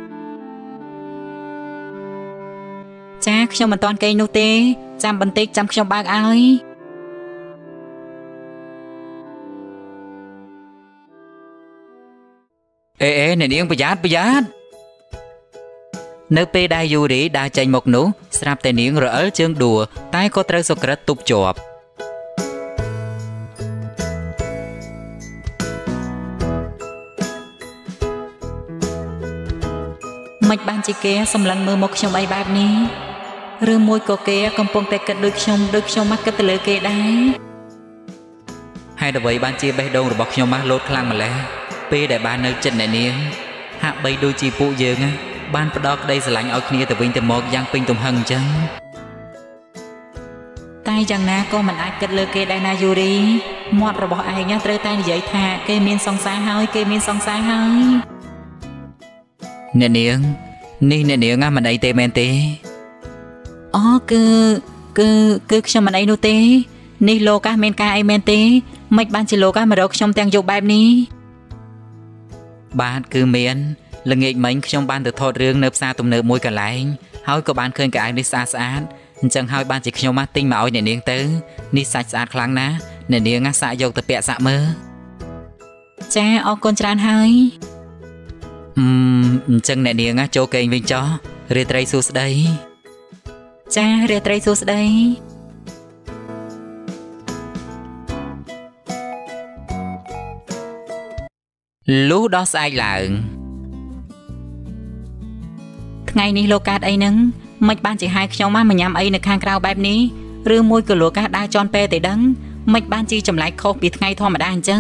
ចាខ្ញុំមិនទាន់គេងនោះទេចាំបន្តិចចាំខ្ញុំបើកឲ្យអ្នកនាងប្រយ័ត្ននៅពេលដែលយូរីដើរចេញមកនោះស្រាប់តែនាងរអិលជើងដួលតែក៏ត្រូវសុក្រិតទប់ជាប់មិនបានជាគេសម្លឹងមើលមកខ្ញុំអីបែបនេះឬមួយក៏គេកំពុងតែគិតដូចខ្ញុំមកគិតទៅលើគេដែរហើយអ្វីបានជាបេះដូងរបស់ខ្ញុំមកលោតខ្លាំងម្ល៉េះពេលដែលបាននៅចិត្តអ្នកនាងហាក់បីដូចជាពួកយើងបានផ្ដោតក្តីស្រឡាញ់ឲ្យគ្នាទៅវិញទៅមកយ៉ាងពេញទំហឹងអញ្ចឹងតែយ៉ាងណាក៏មិនអាចគិតលើគេដែរណាយូរីមាត់របស់ឯងត្រូវតែនិយាយថាគេមានសង្សារហើយអ្នកនាងនេះអ្នកនាងមិនអីទេមែនទេអូគឺខ្ញុំមិនអីនោះទេនេះលោកមានការអីមែនទេមិនបានជាលោកមករកខ្ញុំទាំងយប់បែបនេះបាទគឺមានល្ងាចមិញខ្ញុំបានទៅថតរឿងនៅផ្សារទំនើបមួយកន្លែងហើយក៏បានឃើញកៅអៅនេះស្អាតអញ្ចឹងហើយបានជាខ្ញុំទិញមកឲ្យអ្នកនាងទៅនេះសាច់ស្អាតខ្លាំងណាស់អ្នកនាងសាកយកទៅពាក់សាក់មើលចាអរគុណច្រើនហើយអញ្ចឹងអ្នកនាងចូលគេងវិញចុះរាត្រីសួស្តីចារាត្រីសួស្តីលុះដល់ស្អែកឡើងថ្ងៃនេះលោកកើតអីហ្នឹងមិនបានជាហៅខ្ញុំមកញ៉ាំអីនៅខាងក្រៅបែបនេះឬមួយក៏លោកដើរជន់ពេទេដឹងមិនបានជាចម្លែកខុសពីថ្ងៃធម្មតាអញ្ចឹង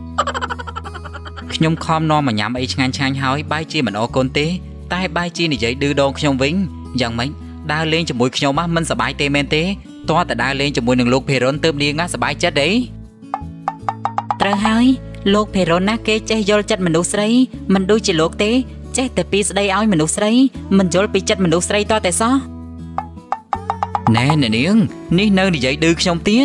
ខ្ញុំខំនាំមកញ៉ាំអីឆ្ងាញ់ហើយបាយជាមិនអរគុណទេតែបាយជានិយាយឌឺដងខ្ញុំវិញយ៉ាងម៉េចដើរលេងជាមួយខ្ញុំមិនសប្បាយទេមែនទេតោះតែដើរលេងជាមួយនឹងលោកភេរុនទើបនាងសប្បាយចិត្តទេត្រូវហើយលោកភេរុនណាគេចេះយល់ចិត្តមនុស្សស្រីមិនដូចជាលោកទេចេះតែពីស្ដីឲ្យមនុស្សស្រីមិនយល់ពីចិត្តមនុស្សស្រីតតែសោះណែនាងនេះនៅនិយាយឌឺខ្ញុំទៀត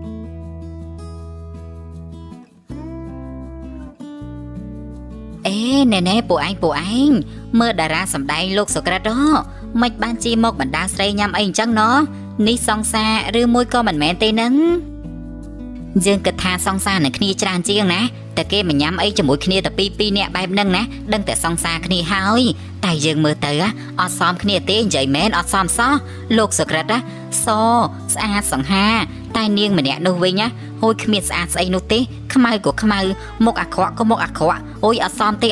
អេណែពួកឯងមើលតារាសម្ដែងលោកសុក្រិតមិនបានជាមកបណ្ដាស្រីញ៉ាំអីអញ្ចឹងណោះនេះសង្សារឬមួយក៏មិនមែនទេនឹងយើងគិតថាសង្សារនឹងគ្នាច្រើនជាងណាតែគេមកញ៉ាំអីជាមួយគ្នាតែពីរនាក់បែបហ្នឹងណាដឹងតែសង្សារគ្នាហើយតែយើងមើលទៅអត់សមគ្នាទេនិយាយមែនអត់សមសោះលោកសុក្រិតសស្អាតសង្ហាតែនាងម្នាក់នោះវិញហូចគ្មានស្អាតស្អីនោះទេខ្មៅក៏ខ្មៅមុខអាក្រក់ក៏មុខអាក្រក់អូយអត់សមទេ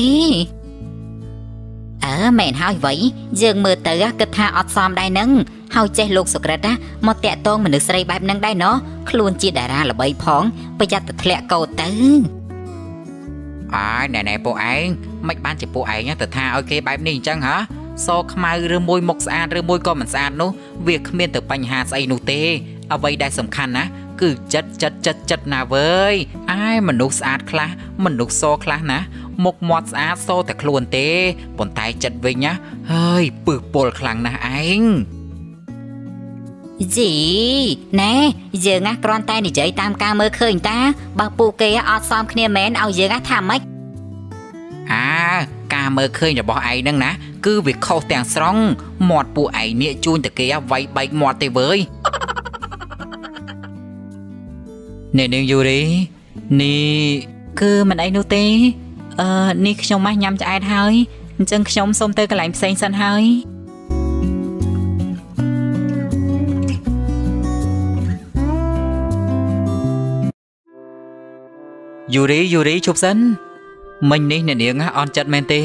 មែនហើយវ៉ៃយើងមើលទៅគិតថាអត់សមដែរនឹងហើយចេះលោកសុក្រិតមកតាក់ទងមនុស្សស្រីបែបហ្នឹងដែរណោះខ្លួនជាតារាល្បីផងប្រយ័ត្នតែធ្លាក់កោតទៅណែពួកឯងមិនបានជាពួកឯងទៅថាឲ្យគេបែបនេះអញ្ចឹងហ៎សខ្មៅឬមួយមុខស្អាតឬមួយក៏មិនស្អាតនោះវាគ្មានទៅបញ្ហាស្អីនោះទេអ្វីដែលសំខាន់ណាគឺចិត្តណាវើយមនុស្សស្អាតខ្លះមនុស្សសខ្លះណាមុខមាត់ស្អាតសតែខ្លួនទេប៉ុន្តែចិត្តវិញហើយពឹសពុលខ្លាំងណាស់ឯងជីណែយើងគ្រាន់តែនិយាយតាមការមើលឃើញតាបើពួកគេអត់សមគ្នាមែនឲ្យយើងថាម៉េចការមើលឃើញរបស់ឯងហ្នឹងណាគឺវាខុសទាំងស្រុងមាត់ពួកឯងនេះជួញតែគេវាយបែកមាត់ទេវើយអ្នកនាងយូរីនេះគឺមិនអីនោះទេនេះខ្ញុំញ៉ាំឆ្អែតហើយអញ្ចឹងខ្ញុំសូមទៅកន្លែងផ្សេងសិនហើយយូរីជប់សិនមិញនេះអ្នកនាងអន់ចិត្តមែនទេ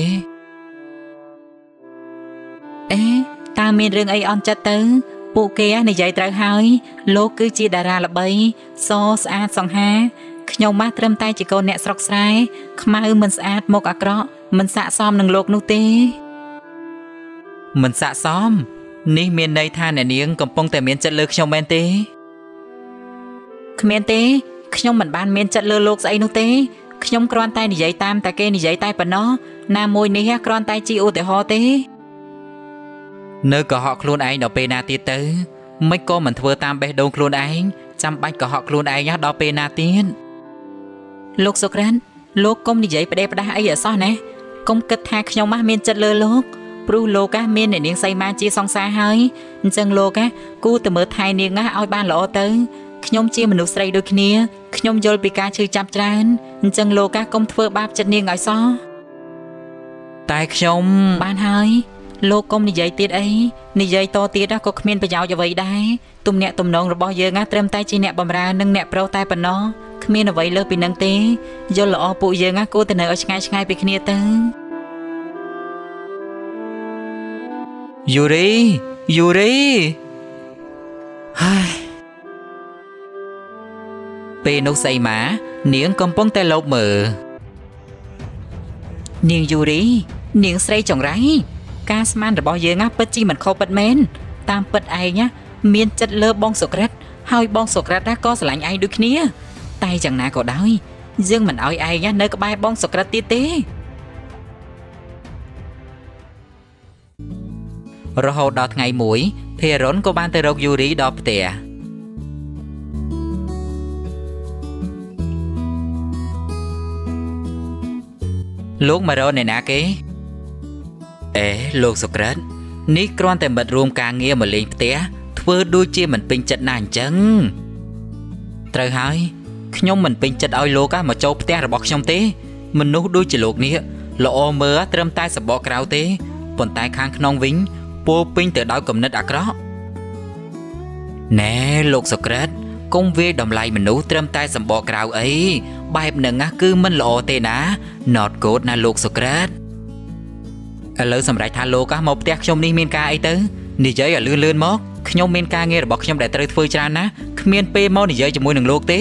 តើមានរឿងអីអន់ចិត្តទៅពួកគេនិយាយត្រូវហើយលោកគឺជាតារាល្បីសស្អាតសង្ហាខ្ញុំត្រឹមតែជាកូនអ្នកស្រុកស្រែខ្មៅមិនស្អាតមុខអាក្រក់មិនស័ក្តិសមនឹងលោកនោះទេមិនស័ក្តិសមនេះមានន័យថាអ្នកនាងកំពុងតែមានចិត្តលើខ្ញុំមែនទេគ្មានទេខ្ញុំមិនបានមានចិត្តលើលោកស្អីនោះទេខ្ញុំគ្រាន់តែនិយាយតាមតែគេនិយាយតែប៉ុណ្ណោះណាមួយនេះគ្រាន់តែជាឧទាហរណ៍ទេនៅកុហកខ្លួនឯងដល់ពេលណាទៀតទៅមិនក៏មិនធ្វើតាមបេះដូងខ្លួនឯងចាំបាច់កុហកខ្លួនឯងដល់ពេលណាទៀតលោកសុក្រានលោកកុំនិយាយផ្ដេសផ្ដាស់អីអសោះណាកុំគិតថាខ្ញុំមានចិត្តលើលោកព្រោះលោកមានអ្នកនាងសីមាជាសង្សារហើយអញ្ចឹងលោកគូទៅមើលថែនាងឲ្យបានល្អទៅខ្ញុំជាមនុស្សស្រីដូចគ្នាខ្ញុំយល់ពីការឈឺចាប់ច្រើនអញ្ចឹងលោកកុំធ្វើបាបចិត្តនាងឲ្យសោះតែខ្ញុំបានហើយលោកកុំនិយាយទៀតអីនិយាយតទៀតក៏គ្មានប្រយោជន៍អ្វីដែរទំនាក់ទំនងរបស់យើងត្រឹមតែជាអ្នកបម្រើនិងអ្នកប្រុសតែប៉ុណ្ណោះគ្មានអ្វីលើសពីនឹងទេយល់ល្អពួកយើងគួរតែនៅឲ្យឆ្ងាយពីគ្នាទៅ Yuri Yuri ហើយពេលនោះសីមានាងកំពុងតែលបមើលនាងយូរីនាងស្រីចង្រៃការស្មានរបស់យើងពិតជាមិនខុសពិតមែនតាមពិតឯងមានចិត្តលើបងសុក្រិតហើយបងសុក្រិតក៏ស្រឡាញ់ឯងដូចគ្នាតែយ៉ាងណាក៏ដោយយើងមិនអោយឯងនៅក្បែរបងសុក្រិតទៀតទេរហូតដល់ថ្ងៃមួយភេរុនក៏បានទៅរកយូរីដល់ផ្ទះលោកមករកអ្នកណាគេលោកសុក្រិតនេះគ្រាន់តែមិត្តរួមការងារមកលេងផ្ទះធ្វើដូចជាមិនពេញចិត្តណាស់អញ្ចឹងត្រូវហើយខ្ញុំមិនពេញចិត្តឲ្យលោកមកចូលផ្ទះរបស់ខ្ញុំទេមនុស្សដូចជាលោកនេះល្អមើលត្រឹមតែសបកក្រៅទេប៉ុន្តែខាងក្នុងវិញពោពេញទៅដោយគំនិតអាក្រក់ណែលោកសុក្រិតកុំវាយតម្លៃមនុស្សត្រឹមតែសម្បកក្រៅអីបែបហ្នឹងគឺមិនល្អទេណា Not good ណាលោកសុក្រិតឥឡូវសម្រាប់ថាលោកមកផ្ទះខ្ញុំនេះមានការអីទៅនិយាយឲ្យលឿនមកខ្ញុំមានការងាររបស់ខ្ញុំដែលត្រូវធ្វើច្រើនណាស់គ្មានពេលមកនិយាយជាមួយនឹងលោកទេ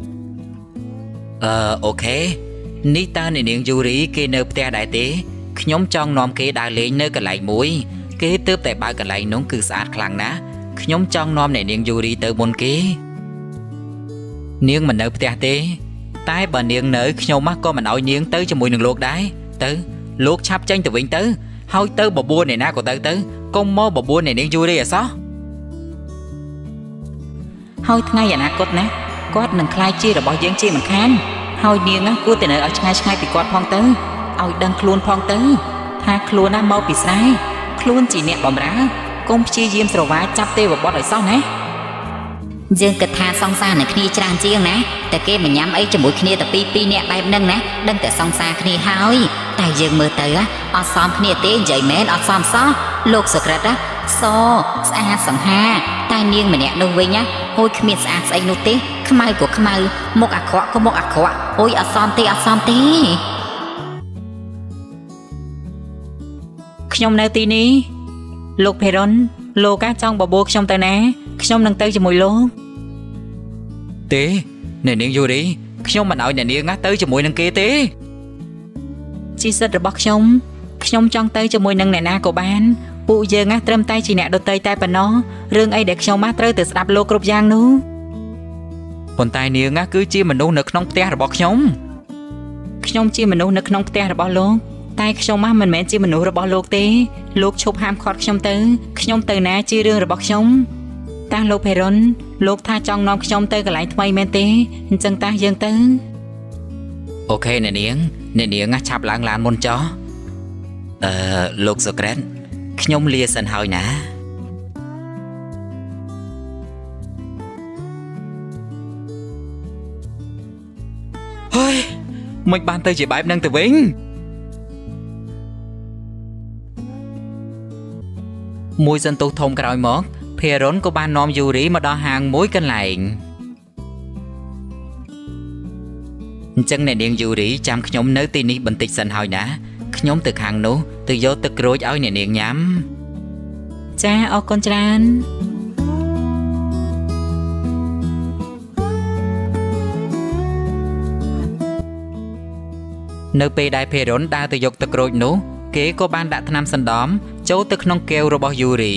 អូខេនេះតើអ្នកនាងយូរីគេនៅផ្ទះដែរទេខ្ញុំចង់នាំគេដើរលេងនៅកន្លែងមួយគេទើបតែបើកកន្លែងនោះគឺស្អាតខ្លាំងណាស់ខ្ញុំចង់នាំអ្នកនាងយូរីទៅមុនគេនាងមិននៅផ្ទះទេតែបើនាងនៅខ្ញុំក៏មិនអោយនាងទៅជាមួយនឹងលោកដែរទៅលោកឆាប់ចេញទៅវិញទៅហើយទៅបបួលអ្នកណាក៏ទៅកុំមកបបួលអ្នកនាងយូរីអសោះហើយថ្ងៃអនាគតណាគាត់នឹងក្លាយជារបស់យើងជាមិនខានហើយនាងគួរតែនៅឲ្យឆ្ងាយពីគាត់ផងទៅឲ្យដឹងខ្លួនផងទៅថាខ្លួនមកពីស្រែខ្លួនជាអ្នកបម្រើកុំព្យាយាមស្រវាយចាប់ទេវបុត្រឲ្យសោះណាយើងគិតថាសង្សារនឹងគ្នាច្រើនជាងណាតែគេមិនញ៉ាំអីជាមួយគ្នាតែពីរនាក់បែបហ្នឹងណាដឹងតែសង្សារគ្នាហើយតែយើងមើលទៅអត់សមគ្នាទេនិយាយមែនអត់សមសោះលោកសុក្រិតសស្អាតសង្ហាតែនាងម្នាក់នោះវិញហូចគ្មានស្អាតស្អីនោះទេខ្មៅក៏ខ្មៅមុខអាក្រក់ក៏មុខអាក្រក់ហូយអត់សមទេខ្ញុំនៅទីនេះលោកភេរុនលោកចង់បបួលខ្ញុំទៅណាខ្ញុំនឹងទៅជាមួយលោកទេអ្នកនាងយូរីខ្ញុំមិនឲ្យអ្នកនាងទៅជាមួយនឹងគេទេជាសិទ្ធិរបស់ខ្ញុំចង់ទៅជាមួយនឹងអ្នកណាក៏បានពួកយើងត្រឹមតែជាអ្នកដទៃតែប៉ុណ្ណោះរឿងអីដែលខ្ញុំត្រូវទៅស្ដាប់លោកគ្រប់យ៉ាងនោះប៉ុន្តែនាងគឺជាមនុស្សនៅក្នុងផ្ទះរបស់ខ្ញុំជាមនុស្សនៅក្នុងផ្ទះរបស់លោកតែខ្ញុំមិនមែនជាមនុស្សរបស់លោកទេលោកឈប់ហាមឃាត់ខ្ញុំទៅខ្ញុំទៅណាជារឿងរបស់ខ្ញុំតាលោកភេរុនលោកថាចង់នាំខ្ញុំទៅកន្លែងថ្មីមែនទេអញ្ចឹងតាយើងទៅអូខេអ្នកនាងឆាប់ឡើងឡានមុនចុះលោកសុក្រិតខ្ញុំលាសិនហើយណាហើយមិនបានទៅជាបែបហ្នឹងទៅវិញមួយសន្ទុះធំក្រោយមកភេរុនក៏បាននាំយូរីមកដល់ហាងមួយកន្លែងអញ្ចឹងអ្នកនាងយូរីចាំខ្ញុំនៅទីនេះបន្តិចសិនហើយណាខ្ញុំទៅខាងនោះទៅយកទឹកក្រូចឲ្យអ្នកនាងញ៉ាំចាអរគុណច្រើននៅពេលដែលភេរុនដើរទៅយកទឹកក្រូចនោះគេក៏បានដាក់ថ្នាំសណ្ដំចូលទៅក្នុងកែវរបស់យូរី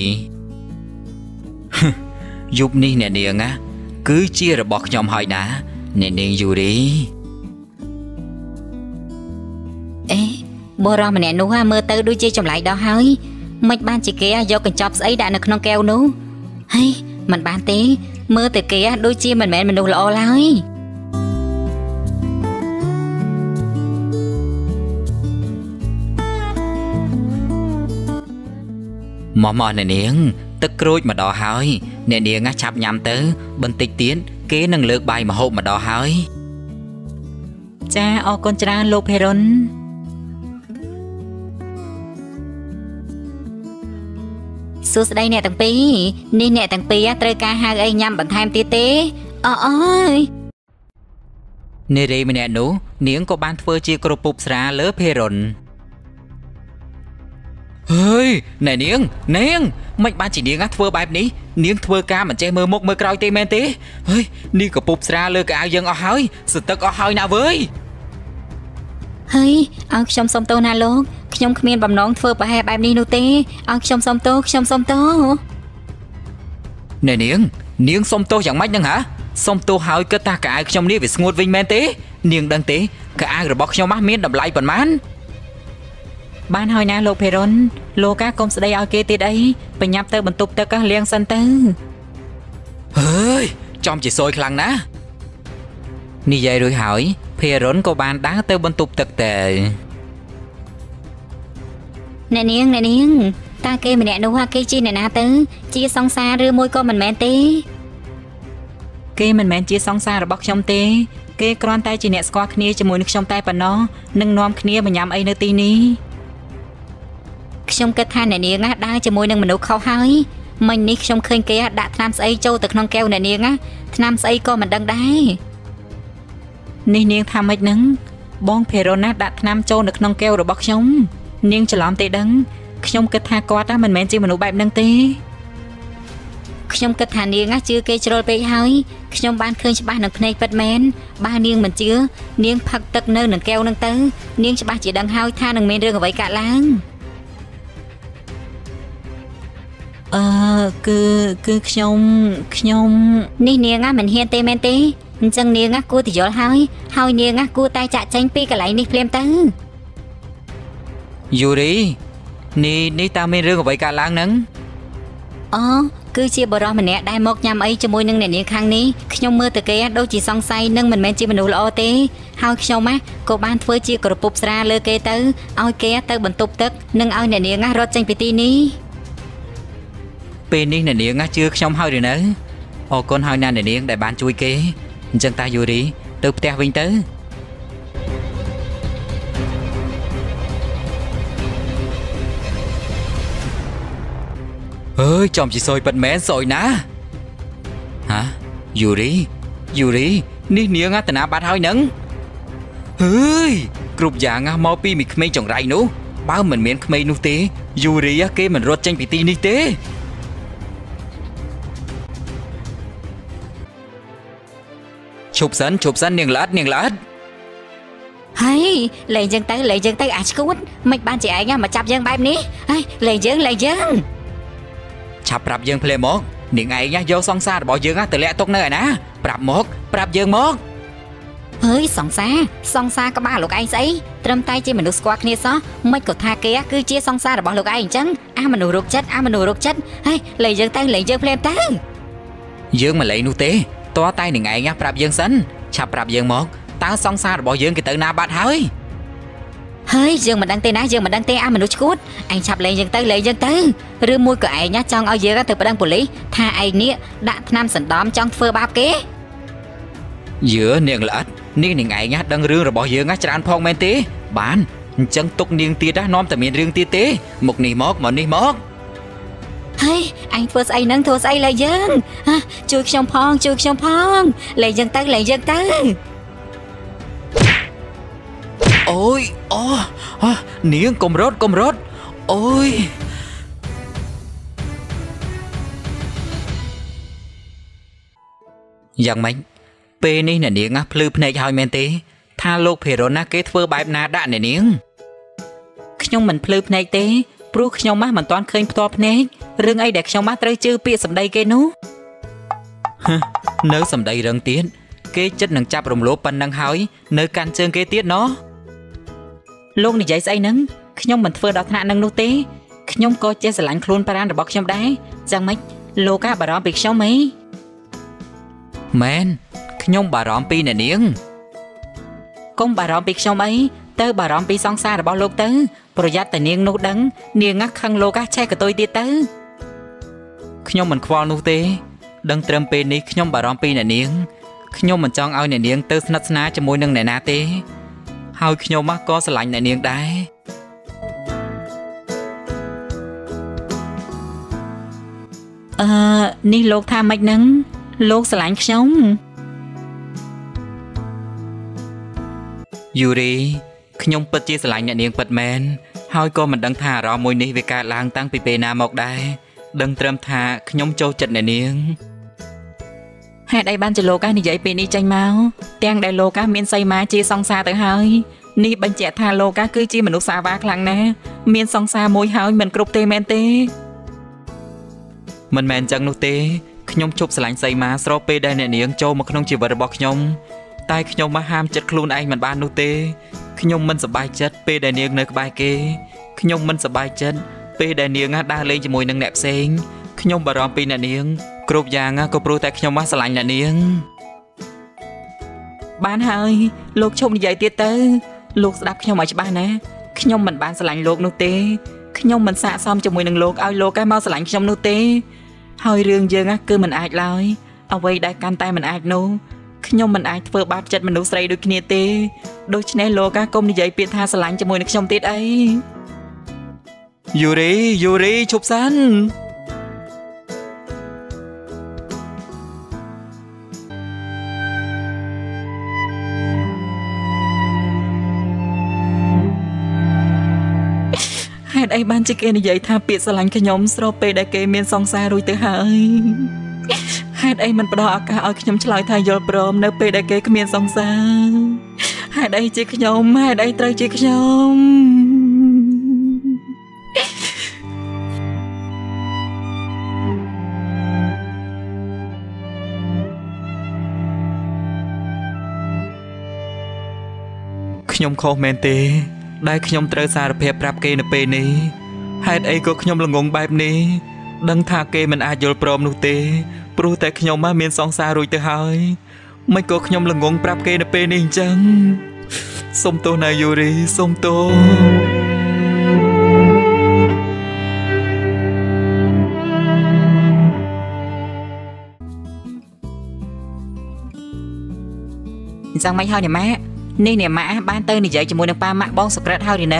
យប់នេះអ្នកនាងគឺជារបស់ខ្ញុំហើយណាអ្នកនាងយូរីបរិសម្នាក់នោះមើលទៅដូចជាចម្លែកដល់ហើយមិនបានជាគេយកកញ្ចប់ស្អីដាក់នៅក្នុងកែវនោះហើយមិនបានទេមើលទៅគេដូចជាមិនមែនមនុស្សល្អឡើយមកអ្នកនាងទឹកក្រូចមកដល់ហើយអ្នកនាងឆាប់ញ៉ាំទៅបន្តិចទៀតគេនឹងលើកបាយម្ហូបមកដល់ហើយចាអរគុណច្រើនលោកភេរុនសួស្តីអ្នកទាំងពីរនេះអ្នកទាំងពីរត្រូវការហៅអីញ៉ាំបន្ថែមទៀតទេអើយនារីម្នាក់នោះនាងក៏បានធ្វើជាគ្រូពុបស្រាលើភេរុន Ơi, nè niếng, mình ban chỉ niếng á thưa bài ní, niếng thưa ca mà che mơ mốc mơ còi tê men tí. Ơi, đi cả bụp ra lơ cả áo dân ở hơi, sự tức ở hơi nào với. ហើយឲ្យខ្ញុំសុំទោសណាលោកខ្ញុំគ្មានបំណងធ្វើប្រហែលបែបនេះនោះទេឲ្យខ្ញុំសុំទោសខ្ញុំសុំទោស Nè niếngសុំទោសយ៉ាងម៉េចហ្នឹងហ៎សុំទោសហើយគិតថាកៅអៅខ្ញុំនេះវាស្ងួតវិញមែនទេនាងដឹងទេកៅអៅរបស់ខ្ញុំមានតម្លៃប៉ុន្មានបានហើយណាលោកភេរុនលោកកុំស្ដីឲ្យគេទៀតអីបញ្ញាប់ទៅបន្ទប់ទឹកលាងសិនទៅ Ơi, trong chỉ sôi khăn ná. Ní dây rồi hỏi, phê rốn cô ban đá tới bên tục thực tệ. អ្នកនាងតើគេម្នាក់នោះគេជាអ្នកណាទៅជាសង្សារឬមួយក៏មិនមែនទេគេមិនមែនជាសង្សាររបស់ខ្ញុំទេគេគ្រាន់តែជាអ្នកស្គាល់គ្នាជាមួយនឹងខ្ញុំតែប៉ុណ្ណោះនឹងនាំគ្នាមកញ៉ាំអីនៅទីនេះខ្ញុំគិតថាអ្នកនាងដើរជាមួយនឹងមនុស្សខុសហើយមិញនេះខ្ញុំឃើញគេដាក់ថ្នាំស្អីចូលទៅក្នុងកែវអ្នកនាងថ្នាំស្អីក៏មិនដឹងដែរនេះនាងថាម៉េចហ្នឹងបងភេរ៉ូណាដាក់ថ្នាំចូលនៅក្នុងកែវរបស់ខ្ញុំនាងច្រឡំទេដឹងខ្ញុំគិតថាគាត់មិនមែនជាមនុស្សបែបហ្នឹងទេខ្ញុំគិតថានាងជឿគេជ្រុលពេកហើយខ្ញុំបានឃើញច្បាស់នឹងភ្នែកពិតមែនបើនាងមិនជឿនាងផឹកទឹកនៅនឹងកែវហ្នឹងទៅនាងច្បាស់ជាដឹងហើយថានឹងមានរឿងអ្វីកើតឡើងគឺខ្ញុំនេះនាងមិនហ៊ានទេមែនទេអញ្ចឹងនាងគួរតែយល់ហើយនាងគួរតែចាក់ចែងពីកន្លែងនេះភ្លាមទៅ Yuri, ní tao mới rước vậy cả láng nắng. គឺជាបរិះម្នាក់ដែលមកញ៉ាំអីជាមួយនឹងអ្នកនាងខាងនេះខ្ញុំមើលទៅគេដូចជាសង្ស័យនឹងមិនមែនជាមនុស្សល្អទេហើយខ្ញុំក៏បានធ្វើជាក្រពុបស្រាលើគេទៅឲ្យគេទៅបន្ទប់ទឹកនិងឲ្យអ្នកនាងរត់ចេញពីទីនេះពេលនេះអ្នកនាងជឿខ្ញុំហើយឬនៅអរគុណហើយណាអ្នកនាងដែលបានជួយគេអញ្ចឹងតា Yuri ទៅផ្ទះវិញទៅ Ơi, chồng chị sôi bật mén rồi ná. Hả? Yuri, ní niếng á tận á bát hơi nắng. Ơi, cục dạng á mau pi mình khmei chồng rai nú. Bao mình miễn khmei nú tế. Yuri á kê mình rốt tranh bị ti ní tế. Chụp sân niềng lát. ហើយលេងយើងទៅអាចឈួតមិនបានជាឯងមកចាប់យើងបែបនេះហើយលេងយើង Chạp rạp dương phê mốt Niệm ấy nhá vô song xa bỏ dương á từ lẽ tốt nơi ná Rạp dương mốt ហើយសង្សារក៏បានលោកឯងស្អីត្រឹមតែជាមនុស្សស្គាល់គ្នាសោះមិនក៏ថាគេគឺជាសង្សាររបស់លោកឯងអញ្ចឹងអាមនុស្សរោគចិត្តហើយលេងយើងភ្លាមទៅ Dương mà lấy nụ tế Toa tay niệm ấy nhá rạp dương sân Chạp rạp dương mốt Tao song xa bỏ dương kì tự na bát hơi ហើយយើងមិនដឹងទេណាអាមនុស្សឈួតឯងឆាប់លេងយើងទៅឬមួយក៏ឯងចង់ឲ្យយើងទៅប្តឹងប៉ូលីសថាឯងនេះដាក់ថ្នាំសណ្ដំចង់ធ្វើបាបគេ Giữa niệm lát niệm ấy nhá đang rương rồi bỏ dương á tràn phong men tế Bán Chẳng tục niệm tiết á nóm tầm miền rương tiết tế Một nì mốt ហើយឯងធ្វើស្អីនឹងធ្វើស្អីលើយើងជួយខ្ញុំផងលេងយើងទៅ Ôi, niếng cầm rốt Ôi Giang mấy Pê ní nè niếng á Plư pnê hỏi men tí Tha lục phê rôn á kế thơ bài na đạ nè niếng ខ្ញុំមិនភ្លឺភ្នែកទេព្រោះខ្ញុំមិនទាន់ឃើញផ្ទាល់ភ្នែករឿងអីដែលខ្ញុំត្រូវជឿពាក្យសម្ដីគេនោះ Nếuសម្ដីរឿងទៀតគេចិត្តនឹងចាប់រំលោភប៉ុណ្ណឹងហើយនៅកាន់ជើងគេទៀតណោះលោកនិយាយស្អីហ្នឹងខ្ញុំមិនធ្វើដល់ថ្នាក់ហ្នឹងនោះទេខ្ញុំក៏ចេះស្រឡាញ់ខ្លួនប្រាណរបស់ខ្ញុំដែរចឹងម៉េចលោកបារម្ភពីខ្ញុំហីមែនខ្ញុំបារម្ភពីអ្នកនាងកុំបារម្ភពីខ្ញុំអីទៅបារម្ភពីសង្សាររបស់លោកទៅប្រយ័ត្នតែនាងនោះដឹងនាងខឹងលោកឆេះកតុយទៀតទៅខ្ញុំមិនខ្វល់នោះទេដឹងត្រឹមពេលនេះខ្ញុំបារម្ភពីអ្នកនាងខ្ញុំមិនចង់ឲ្យអ្នកនាងទៅស្និទ្ធស្នាលជាមួយនឹងអ្នកណាទេហើយខ្ញុំក៏ស្រឡាញ់អ្នកនាងដែរនេះលោកថាម៉េចហ្នឹងលោកស្រឡាញ់ខ្ញុំ Yuri ខ្ញុំពិតជាស្រឡាញ់អ្នកនាងពិតមែនហើយក៏មិនដឹងថាអារម្មណ៍មួយនេះវាកើតឡើងតាំងពីពេលណាមកដែរដឹងត្រឹមថាខ្ញុំចូលចិត្តអ្នកនាងហេតុអីបានជាលោកនិយាយពេលនេះចេញមកទាំងដែលលោកមានសីមាជាសង្សារទៅហើយនេះបញ្ជាក់ថាលោកគឺជាមនុស្សសាវ៉ាខ្លាំងណាស់មានសង្សារមួយហើយមិនគ្រប់ទេមែនទេមិនមែនចឹងនោះទេខ្ញុំជប់ស្រឡាញ់សីមាស្របពេលដែលអ្នកនាងចូលមកក្នុងជីវិតរបស់ខ្ញុំតែខ្ញុំមកហាមចិត្តខ្លួនឯងមិនបាននោះទេខ្ញុំមិនសប្បាយចិត្តពេលដែលនាងនៅក្បែរគេខ្ញុំមិនសប្បាយចិត្តពេលដែលនាងដើរលេងជាមួយនឹងអ្នកផ្សេងខ្ញុំបារម្ភពីអ្នកនាងគ្រប់យ៉ាងក៏ព្រោះតែខ្ញុំស្រឡាញ់អ្នកនាងបានហើយលោកឈប់និយាយទៀតទៅលោកស្ដាប់ខ្ញុំឲ្យច្បាស់ណាខ្ញុំមិនបានស្រឡាញ់លោកនោះទេខ្ញុំមិនស័ក្តិសមជាមួយនឹងលោកឲ្យលោកមកស្រឡាញ់ខ្ញុំនោះទេហើយរឿងយើងគឺមិនអាចឡើយអ្វីដែលកាន់តែមិនអាចនោះខ្ញុំមិនអាចធ្វើបាបចិត្តមនុស្សស្រីដូចគ្នាទេដូច្នេះលោកកុំនិយាយពាក្យថាស្រឡាញ់ជាមួយនឹងខ្ញុំទៀតអីយូរីឈប់សិនហេតុអីបានជាគេនិយាយថាពាក្យស្រឡាញ់ខ្ញុំស្របពេលដែលគេមានសង្សាររួចទៅហើយហេតុអីមិនផ្ដល់ឱកាសឲ្យខ្ញុំឆ្លើយថាយល់ព្រមនៅពេលដែលគេគ្មានសង្សារហេតុអីជាខ្ញុំហេតុអីត្រូវជាខ្ញុំខ្ញុំខុសមែនទេដែលខ្ញុំត្រូវសារភាពប្រាប់គេនៅពេលនេះហេតុអីក៏ខ្ញុំល្ងងបែបនេះដឹងថាគេមិនអាចយល់ព្រមនោះទេព្រោះតែខ្ញុំមានសង្សាររួចទៅហើយមិនក៏ខ្ញុំល្ងងប្រាប់គេនៅពេលនេះអញ្ចឹងសុំទោសណាយូរីសុំទោសអញ្ចឹងមិនហើយអ្នកម៉ាក់នេះអ្នកម៉ាក់បានទៅនិយាយជាមួយនឹងប៉ាម៉ាក់បងសុក្រិតហើយឬនៅ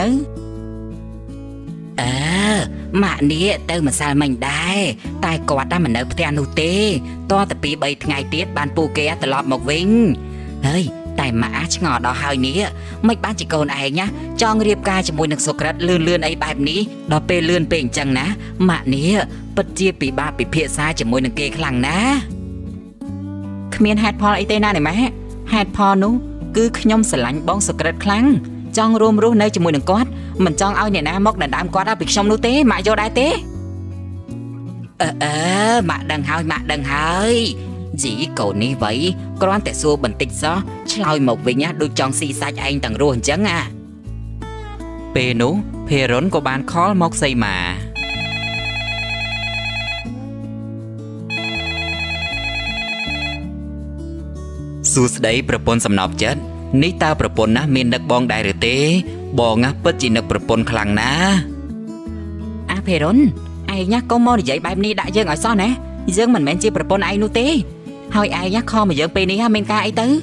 ម៉ាក់នេះទៅម្សិលមិញដែរតែគាត់មិននៅផ្ទះនោះទេតតែពី3ថ្ងៃទៀតបានពូគេត្រឡប់មកវិញហើយតែម៉ាក់ឆ្ងល់ដល់ហើយនេះមិនបានជាកូនឯងចង់រៀបការជាមួយនឹងសុក្រិតលឿនអីបែបនេះដល់ពេលលឿនពេកអញ្ចឹងណាម៉ាក់នេះពិតជាពិបាកពិភាក្សាជាមួយនឹងគេខ្លាំងណាស់គ្មានហេតុផលអីទេណាម៉ាក់ហេតុផលនោះគឺខ្ញុំស្រឡាញ់បងសុក្រិតខ្លាំងចង់រួមរស់នៅជាមួយនឹងគាត់មិនចង់ឲ្យអ្នកណាមកដណ្ដើមគាត់ពីខ្ញុំនោះទេម៉ាក់យល់ដែរទេម៉ាក់ដឹងហើយជីកូននេះវៃគ្រាន់តែសួរបន្តិចសោះឆ្លើយមកវិញដូចចង់ស៊ីសាច់ឯងទាំងរស់អញ្ចឹងពេលនោះភេរុនក៏បានខលមកសីមាសួស្ដីប្រពន្ធសំណប់ចិត្តនេះតើប្រពន្ធណាមាននឹកបងដែរឬទេបងពិតជានឹកប្រពន្ធខ្លាំងណាស់ភេរុនឯងកុំមកនិយាយបែបនេះដាក់យើងឲ្យសោះណាយើងមិនមែនជាប្រពន្ធឯងនោះទេហើយឯងខំមកយើងពេលនេះមានការអីទៅ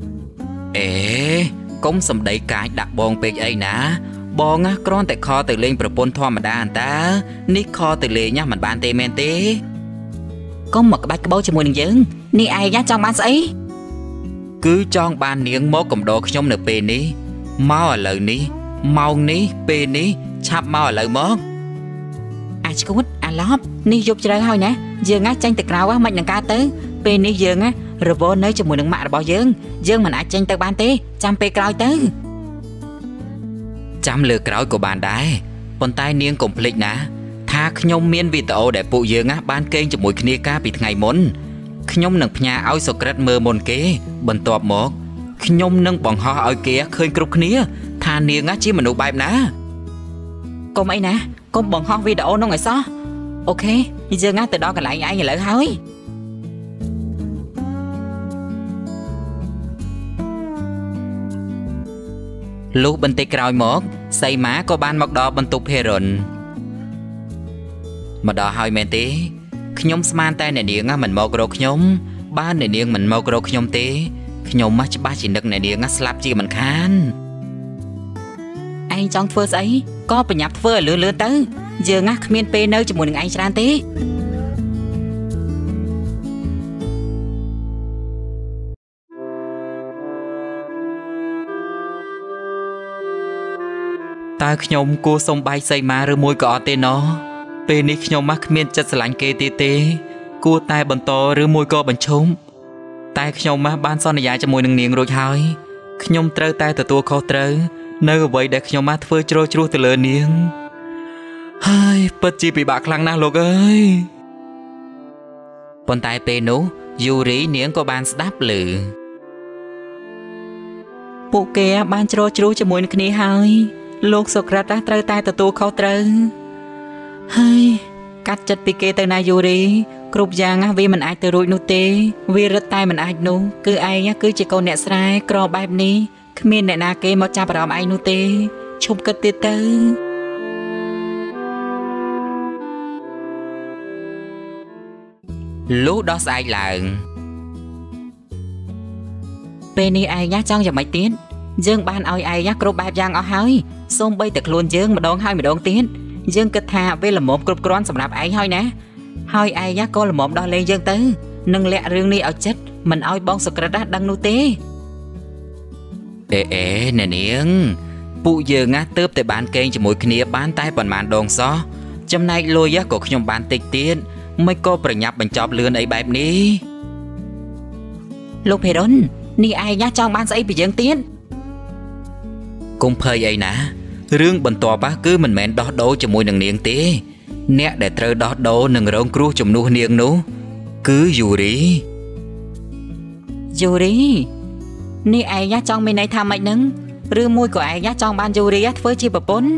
កុំសំដីកាចដាក់បងពេកអីណាបងគ្រាន់តែខទៅលេងប្រពន្ធធម្មតាអន្តានេះខទៅលេងមិនបានទេមែនទេកុំមកក្បាច់ក្បោជាមួយនឹងយើងនេះឯងចង់បានស្អីគឺចង់បាននាងមកកំដរខ្ញុំនៅពេលនេះមកឥឡូវនេះម៉ោងនេះពេលនេះឆាប់មកឥឡូវមកឈួតអាឡប់នេះយប់ជ្រៅហើយណាយើងចេញទៅក្រៅមិននឹងកើតទៅពេលនេះយើងរវល់នៅជាមួយនឹងម៉ាក់របស់យើងមិនអាចចេញទៅបានទេចាំពេលក្រោយទៅចាំលើក្រោយក៏បានដែរប៉ុន្តែនាងកុំភ្លេចណាថាខ្ញុំមានវីដេអូដែលពួកយើងបានគេងជាមួយគ្នាកាលពីថ្ងៃមុនខ្ញុំនឹងផ្ញើឲ្យសុក្រិតមើលមុនគេបន្ទាប់មកខ្ញុំនឹងបង្ហោះឲ្យគេឃើញគ្រប់គ្នាថានាងជាមនុស្សបែបណាកុំអីណាកុំបង្ហោះវីដេអូនោះឲ្យសោះអូខេយើងទៅដល់កន្លែងឯងឥឡូវហើយលុះបន្តិចក្រោយមកសីមាក៏បានមកដល់បន្ទប់ភេរុនមកដល់ហើយមែនទេខ្ញុំស្មានតែអ្នកនាងមិនមករកខ្ញុំបានអ្នកនាងមិនមករកខ្ញុំទេខ្ញុំច្បាស់ជានឹកអ្នកនាងស្លាប់ជាមិនខានឯងចង់ធ្វើស្អីក៏ប្រញាប់ធ្វើឲ្យលឿនទៅយើងគ្មានពេលនៅជាមួយនឹងឯងច្រើនទេ ta nhom cô sông bay say má rồi môi cọ tên nó bên ní nhom mắc miên chất lạnh kê tê tê cô tai bẩn to rồi môi cọ bẩn trống tai nhom má ban son dài cho môi nâng niềng rồi hỏi nhom trơ tai từ tua khó trơ nơi vậy để nhom má phơi trôi trôi từ lờ niềng hai bật chi bị bạc lăng na lộc ơi bọn tai pe nú dù rí niềng có ban đáp lử bộ kè ban trôi trôi cho môi nâng niềng hỏiលោកសូក្រាតត្រូវតែទទួលខុសត្រូវហើយកាត់ចិត្តពីគេទៅណាយូរីគ្រប់យ៉ាងវាមិនអាចទៅរួចនោះទេវារត់តែមិនអាចនោះគឺឯងគឺជាកូនអ្នកស្រែក្របែបនេះគ្មានអ្នកណាគេមកចាប់អារម្មណ៍ឯងនោះទេឈប់គិតទៀតទៅលុះដល់ស្អែកឡើងពេលនេះឯងចង់យ៉ាងម៉េចទៀតយើងបានឲ្យឯងគ្រប់បែបយ៉ាងអស់ហើយសូមបីតែខ្លួនយើងម្ដងហើយម្ដងទៀតយើងគិតថាវាល្មមគ្រប់គ្រាន់សម្រាប់ឯងហើយណាហើយឯងក៏ល្មមដោះលែងយើងទៅនឹងលាក់រឿងនេះឲ្យចិត្តមិនឲ្យបងសុក្រិតដឹងនោះទេអេអ្នកនាងពួកយើងទើបតែបានកេងជាមួយគ្នាបានតែប៉ុន្មានដងសោះចំណែកលុយក៏ខ្ញុំបានតិចទៀតមិនក៏ប្រញាប់បញ្ចប់លឿនអីបែបនេះលោកភេរុននេះឯងចង់បានស្អីពីយើងទៀតកុំភ័យអីណារឿងបន្ទាប់គឺមិនមែនដោះដូរជាមួយនឹងនាងទេអ្នកដែលត្រូវដោះដូរនឹងរងគ្រោះជំនួសនាងនោះគឺយូរីនេះឯងចង់មានន័យថាម៉េចហ្នឹងឬមួយក៏ឯងចង់បានយូរីធ្វើជាប្រពន្ធ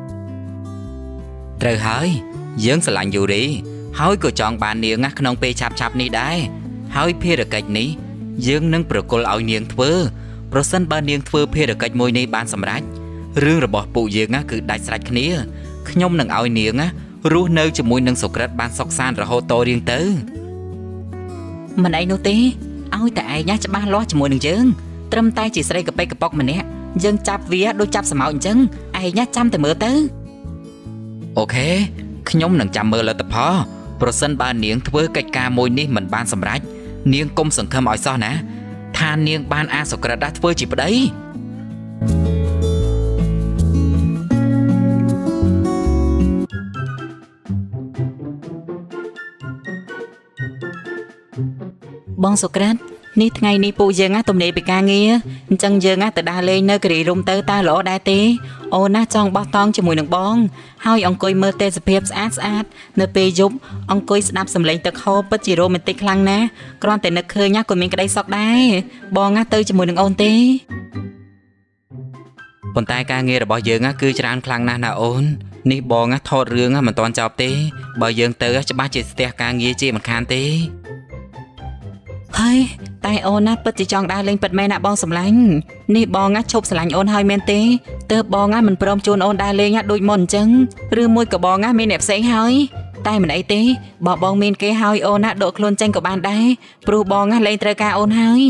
ត្រូវហើយយើងស្រឡាញ់យូរីហើយក៏ចង់បាននាងក្នុងពេលឆាប់នេះដែរហើយភារកិច្ចនេះយើងនឹងប្រគល់ឲ្យនាងធ្វើប្រសិនបើនាងធ្វើភារកិច្ចមួយនេះបានសម្រេចរឿងរបស់ពួកយើងគឺដាច់ស្រេចគ្នាខ្ញុំនឹងឲ្យនាងរស់នៅជាមួយនឹងសុក្រិតបានសុខសាន្តរហូតតរៀងទៅមិនអីនោះទេឲ្យតែឯងច្បាស់លាស់ជាមួយនឹងយើងត្រឹមតែជាស្រីកប៉ិកកប៉ុកម្នាក់យើងចាប់វាដូចចាប់សម្ោកអញ្ចឹងឯងចាំតែមើលទៅអូខេខ្ញុំនឹងចាំមើលលទ្ធផលប្រសិនបើនាងធ្វើកិច្ចការមួយនេះមិនបានសម្រេចនាងកុំសង្ឃឹមឲ្យសោះណាថានាងបានអាសុក្រិតធ្វើជាប្តីបងសុក្រិតនេះថ្ងៃនេះពួកយើងទំនេរពីការងារអញ្ចឹងយើងទៅដើរលេងនៅគិរីរំទៅតើល្អដែរទេអូនណាចង់បោះតង់ជាមួយនឹងបងហើយអង្គុយមើលទេសភាពស្អាតនៅពេលយប់អង្គុយស្ដាប់សំឡេងទឹកហូរពិតជារ៉ូមែនទិកខ្លាំងណាស់គ្រាន់តែនឹកឃើញក៏មានក្តីសុខដែរបងទៅជាមួយនឹងអូនទេប៉ុន្តែការងាររបស់យើងគឺច្រើនខ្លាំងណាស់ណាអូននេះបងថតរឿងមិនទាន់ចប់ទេបើយើងទៅច្បាស់ជាស្ទះការងារជាមិនខានទេហើយតែអូនណាពិតជាចង់ដើរលេងពិតមែនណាបងសម្លាញ់នេះបងឈប់ស្រឡាញ់អូនហើយមែនទេទើបបងមិនព្រមជូនអូនដើរលេងដូចមុនអញ្ចឹងឬមួយក៏បងមានអ្នកផ្សេងហើយតែមិនអីទេបើបងមានគេហើយអូនដកខ្លួនចេញក៏បានដែរព្រោះបងលែងត្រូវការអូនហើយ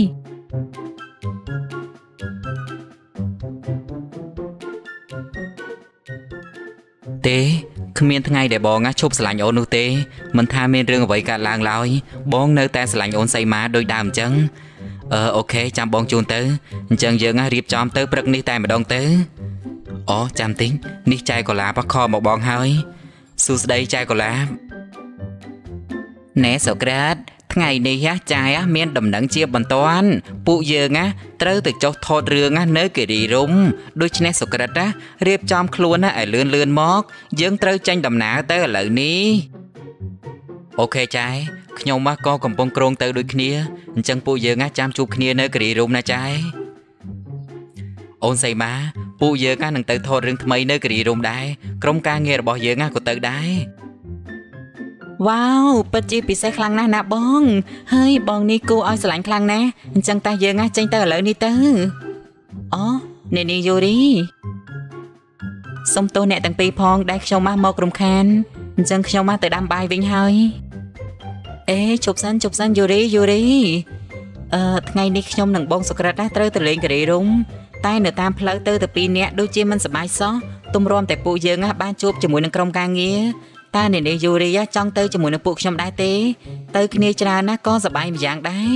ទេគ្មានថ្ងៃដែលបងឈប់ស្រឡាញ់អូននោះទេមិនថាមានរឿងអ្វីកើតឡើងឡើយបងនៅតែស្រឡាញ់អូនសីមាដូចដើមអញ្ចឹងអូខេចាំបងជូនទៅអញ្ចឹងយើងរៀបចំទៅព្រឹកនេះតែម្ដងទៅអូចាំតិចនេះចែកកូឡាបខមកបងហើយសួស្ដីចែកកូឡាបណែសូក្រាតថ្ងៃនេះចាយមានដំណឹងជាបន្ទាន់ពួកយើងត្រូវទៅចុះថតរឿងនៅគិរីរំដូច្នេះសុក្រិតរៀបចំខ្លួនឲ្យលឿនមកយើងត្រូវចេញដំណើរទៅឥឡូវនេះអូខេចាយខ្ញុំក៏កំពុងក្រងទៅដូចគ្នាអញ្ចឹងពួកយើងចាំជួបគ្នានៅគិរីរំណាចាយអូនសីមាពួកយើងនឹងទៅថតរឿងថ្មីនៅគិរីរំដែរក្រុមការងាររបស់យើងក៏ទៅដែរវ៉ាវពិតជាពិសេសខ្លាំងណាស់ណាបងហើយបងនេះគួរឲ្យស្រឡាញ់ខ្លាំងណាស់អញ្ចឹងតែយើងចេញទៅឥឡូវនេះទៅអូអ្នកនាងយូរីសុំទោសអ្នកទាំងពីរផងដែលខ្ញុំមករំខានអញ្ចឹងខ្ញុំទៅដាំបាយវិញហើយអេជប់សិនយូរីថ្ងៃនេះខ្ញុំនិងបងសុក្រិតត្រូវទៅលេងគិរីរំតែនៅតាមផ្លូវទៅពីរនាក់ដូចជាមិនសប្បាយសោះទម្រាំតែពួកយើងបានជួបជាមួយនឹងក្រុមការងារតើអ្នកនាងយូរីចង់ទៅជាមួយនឹងពួកខ្ញុំដែរទេទៅគ្នាច្រើនណាស់ក៏សប្បាយម្យ៉ាងដែរ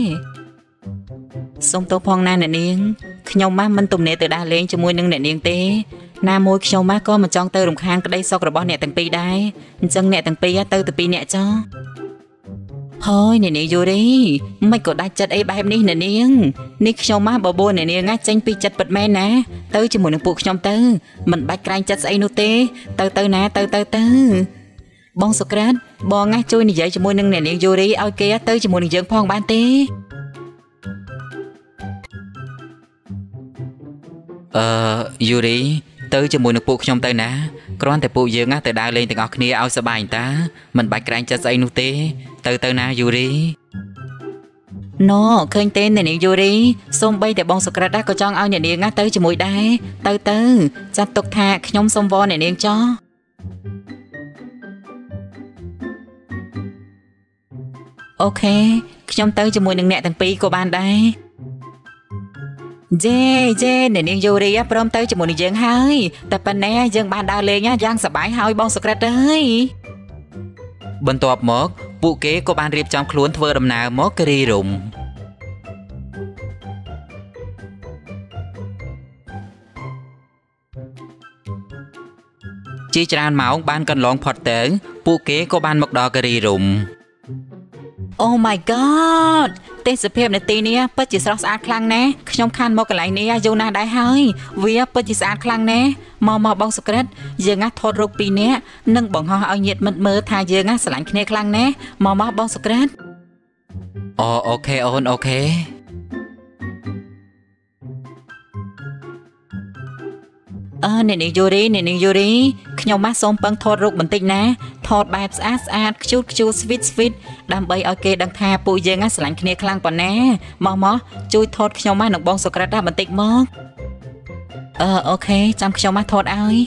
សូមទោសផងណាអ្នកនាងខ្ញុំមិនទំនេរទៅដើរលេងជាមួយនឹងអ្នកនាងទេណាមួយខ្ញុំមកក៏មិនចង់ទៅរំខានក្តីសុខរបស់អ្នកទាំងពីរដែរអញ្ចឹងអ្នកទាំងពីរទៅពីរអ្នកចុះហើយអ្នកនាងយូរីមិនក៏ដាច់ចិត្តអីបែបនេះអ្នកនាងនេះខ្ញុំមកបបួលអ្នកនាងចេញពីចិត្តពិតមែនណាទៅជាមួយនឹងពួកខ្ញុំទៅមិនបាច់ក្រែងចិត្តស្អីនោះទេទៅណាទៅបងសុក្រាតបងជួយនិយាយជាមួយនឹងអ្នកនាងយូរីឲ្យគេទៅជាមួយនឹងយើងផងបានទេយូរីទៅជាមួយនឹងពួកខ្ញុំទៅណាគ្រាន់តែពួកយើងទៅដើរលេងទាំងអស់គ្នាឲ្យសប្បាយតាមិនបាច់ក្រែងចិត្តស្អីនោះទេទៅណាយូរីណូឃើញទេអ្នកនាងយូរីសូមបីតែបងសុក្រិតក៏ចង់ឲ្យអ្នកនាងទៅជាមួយដែរទៅចាត់ទុកថាខ្ញុំសូមវល់អ្នកនាងចោះអូខេខ្ញុំទៅជាមួយនឹងអ្នកទាំងពីរក៏បានដែរជេអ្នកនាងយូរីព្រមទៅជាមួយនឹងយើងហើយតែប៉ុណ្ណេះយើងបានដើរលេងយ៉ាងសប្បាយហើយបងសុក្រិតអើយបន្ទាប់មកពួកគេក៏បានរៀបចំខ្លួនធ្វើដំណើរមកគិរីរម្យជាច្រើនម៉ោងបានកន្លងផុតទៅពួកគេក៏បានមកដល់គិរីរម្យOh my god ទេសភាពនៅទីនេះពិតជាស្រស់ស្អាតខ្លាំងណាស់ខ្ញុំខានមកកន្លែងនេះយូរណាស់ដែរហើយវាពិតជាស្អាតខ្លាំងណាស់មកបងសុក្រិតយើងថតរូបពីរនាក់និងបង្ហោះឲ្យញាតិមិត្តមើលថាយើងស្រឡាញ់គ្នាខ្លាំងណាស់មកបងសុក្រិតអូខេអូនអូខេអ្នកនាងយូរីខ្ញុំមកសូមពឹងថតរូបបន្តិចណាថតបែបស្អាតខ្ជូតស្វីតដើម្បីឲ្យគេដឹងថាពួកយើងស្រឡាញ់គ្នាខ្លាំងប៉ុណ្ណាមកជួយថតខ្ញុំមកនឹងបងសុក្រិតបន្តិចមកអូខេចាំខ្ញុំមកថតឲ្យ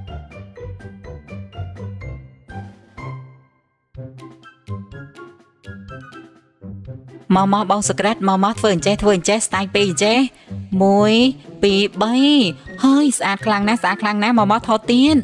មកបងសុក្រិតមកធ្វើអញ្ចេះស្ទាយពីរអញ្ចេះ1 2 3ហើយស្អាតខ្លាំងណាស់មកថតទៀត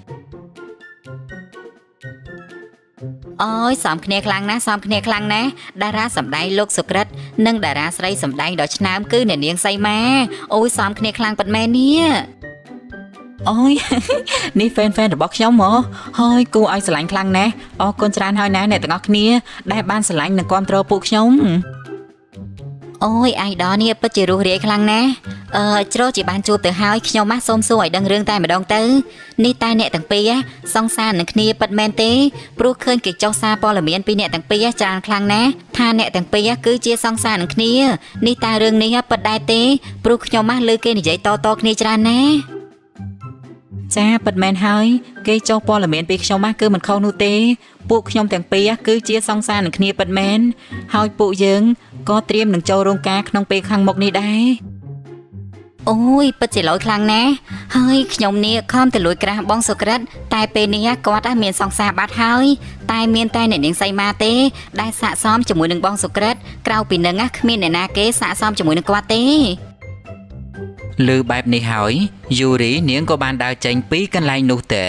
អូយសំគ្នាខ្លាំងណាស់តារាសម្ដែងលោកសុក្រិតនិងតារាស្រីសម្ដែងដ៏ឆ្នើមគឺអ្នកនាងសីមាអូយសំគ្នាខ្លាំងពិតមែននេះអូយនេះហ្វេនរបស់ខ្ញុំហ៎ហើយគួរឲ្យស្រឡាញ់ខ្លាំងណាស់អរគុណច្រើនហើយណាអ្នកទាំងអស់គ្នាដែលបានស្រឡាញ់និងគាំទ្រពួកខ្ញុំអូយអាយដលនេះពិតជារស់រាយខ្លាំងណាស់ជ្រោះជាបានជួបទៅហើយខ្ញុំមកសូមសួរឲ្យដឹងរឿងតែម្ដងទៅនេះតែអ្នកទាំងពីរសង្សារនឹងគ្នាពិតមែនទេព្រោះឃើញគេចុះសារព័ត៌មានពីអ្នកទាំងពីរច្រើនខ្លាំងណាស់ថាអ្នកទាំងពីរគឺជាសង្សារនឹងគ្នានេះតែរឿងនេះពិតដែរទេព្រោះខ្ញុំមកលើគេនិយាយតគ្នាច្រើនណាស់ចាពិតមែនហើយគេចុះព័ត៌មានពីខ្ញុំមកគឺមិនខុសនោះទេពួកខ្ញុំទាំងពីរគឺជាសង្សារនឹងគ្នាពិតមែនហើយពួកយើងក៏ត្រៀមនឹងចូលរោងការក្នុងពេលខាងមុខនេះដែរអូយពិតជាលយខ្លាំងណាស់ហើយខ្ញុំនេះខំទៅលួចក្រាស់បងសុក្រិតតែពេលនេះគាត់មានសង្សារបាត់ហើយតែមានតែអ្នកនាងសីមាទេដែលស័ក្តិសមជាមួយនឹងបងសុក្រិតក្រៅពីនឹងគ្មានអ្នកណាគេស័ក្តិសមជាមួយនឹងគាត់ទេលើបែបនេះហើយយូរីនាងក៏បានដើរចេញពីកន្លែងនោះទៅ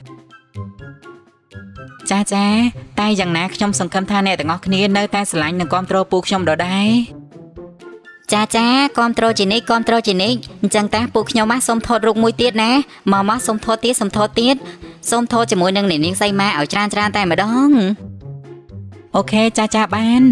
ចាតែយ៉ាងណាខ្ញុំសង្ឃឹមថាអ្នកទាំងអស់គ្នានៅតែស្រឡាញ់និងគាំទ្រពួកខ្ញុំដដែលចាគាំទ្រជានិច្ចអញ្ចឹងតាពួកខ្ញុំមកសូមថតរូបមួយទៀតណាមកសូមថតទៀតសូមថតជាមួយនឹងអ្នកនាងសីមាឲ្យច្រើនតែម្ដងអូខេចាបាន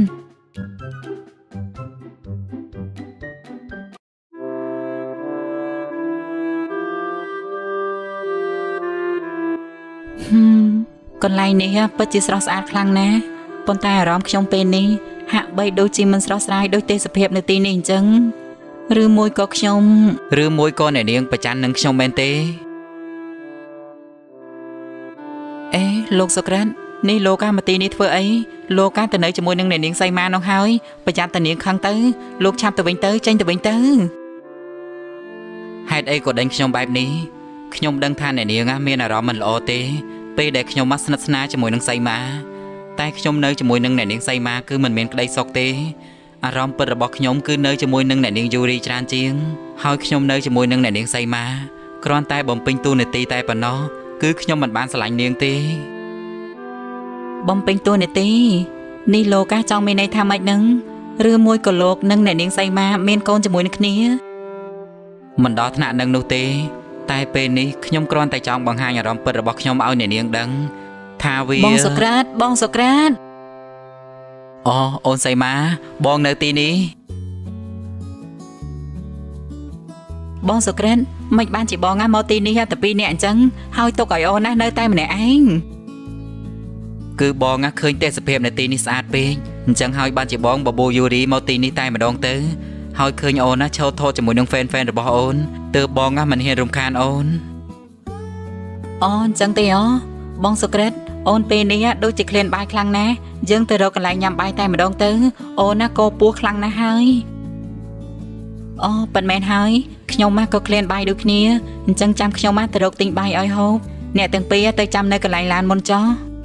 កន្លែងនេះពិតជាស្រស់ស្អាតខ្លាំងណាស់ប៉ុន្តែអារម្មណ៍ខ្ញុំពេលនេះហាក់បីដូចជាមិនស្រស់ស្រាយដូចទេសភាពនៅទីនេះអញ្ចឹងឬមួយក៏អ្នកនាងប្រច័ណ្ឌនឹងខ្ញុំមែនទេលោកសុក្រិតនេះលោកមកទីនេះធ្វើអីលោកទៅនៅជាមួយនឹងអ្នកនាងសីមានោះហើយប្រយ័ត្នតានាងខឹងទៅលោកឆាប់ទៅវិញទៅចេញទៅវិញទៅហេតុអីក៏ដេញខ្ញុំបែបនេះខ្ញុំដឹងថាអ្នកនាងមានអារម្មណ៍មិនល្អទេពេលដែលខ្ញុំមកស្និទ្ធស្នាលជាមួយនឹងសីមាតែខ្ញុំនៅជាមួយនឹងអ្នកនាងសីមាគឺមិនមានក្តីសុខទេអារម្មណ៍ពិតរបស់ខ្ញុំគឺនៅជាមួយនឹងអ្នកនាងយូរីច្រើនជាងហើយខ្ញុំនៅជាមួយនឹងអ្នកនាងសីមាគ្រាន់តែបំពេញតួនាទីតែប៉ុណ្ណោះគឺខ្ញុំមិនបានស្រឡាញ់នាងទេបំពេញតួនាទីនេះលោកចង់មានន័យថាម៉េចនឹងឬមួយក៏លោកនិងអ្នកនាងសីមាមានកូនជាមួយនឹងគ្នាមិនដល់ថ្នាក់នឹងនោះទេតែពេលនេះខ្ញុំគ្រាន់តែចង់បង្ហាញអារម្មណ៍ពិតរបស់ខ្ញុំឲ្យអ្នកនាងដឹងថាវាបងសូក្រាតអូនសីមាបងនៅទីនេះបងសូក្រាតមិនបានជាបងមកទីនេះតែពីរនាក់អញ្ចឹងហើយទុកឲ្យអូននៅតែម្នាក់ឯងគឺបងឃើញទេសភាពនៅទីនេះស្អាតពេកអញ្ចឹងហើយបានជាបងបបូយូរីមកទីនេះតែម្ដងទៅហើយឃើញអូនឈរថតជាមួយនឹងហ្វេនរបស់អូនទើបបងមិនហ៊ានរំខានអូនអញ្ចឹងទេបងសូក្រាតអូនពេលនេះដូចជាឃ្លានបាយខ្លាំងណាស់យើងទៅរកកន្លែងញ៉ាំបាយតែម្ដងទៅអូនក៏ពោះខ្លាំងណាស់ហើយប៉ិនមែនហើយខ្ញុំក៏ឃ្លានបាយដូចគ្នាអញ្ចឹងចាំខ្ញុំទៅរកទិញបាយឲ្យហូបអ្នកទាំងពីរទៅចាំនៅកន្លែងឡានមុនចុះ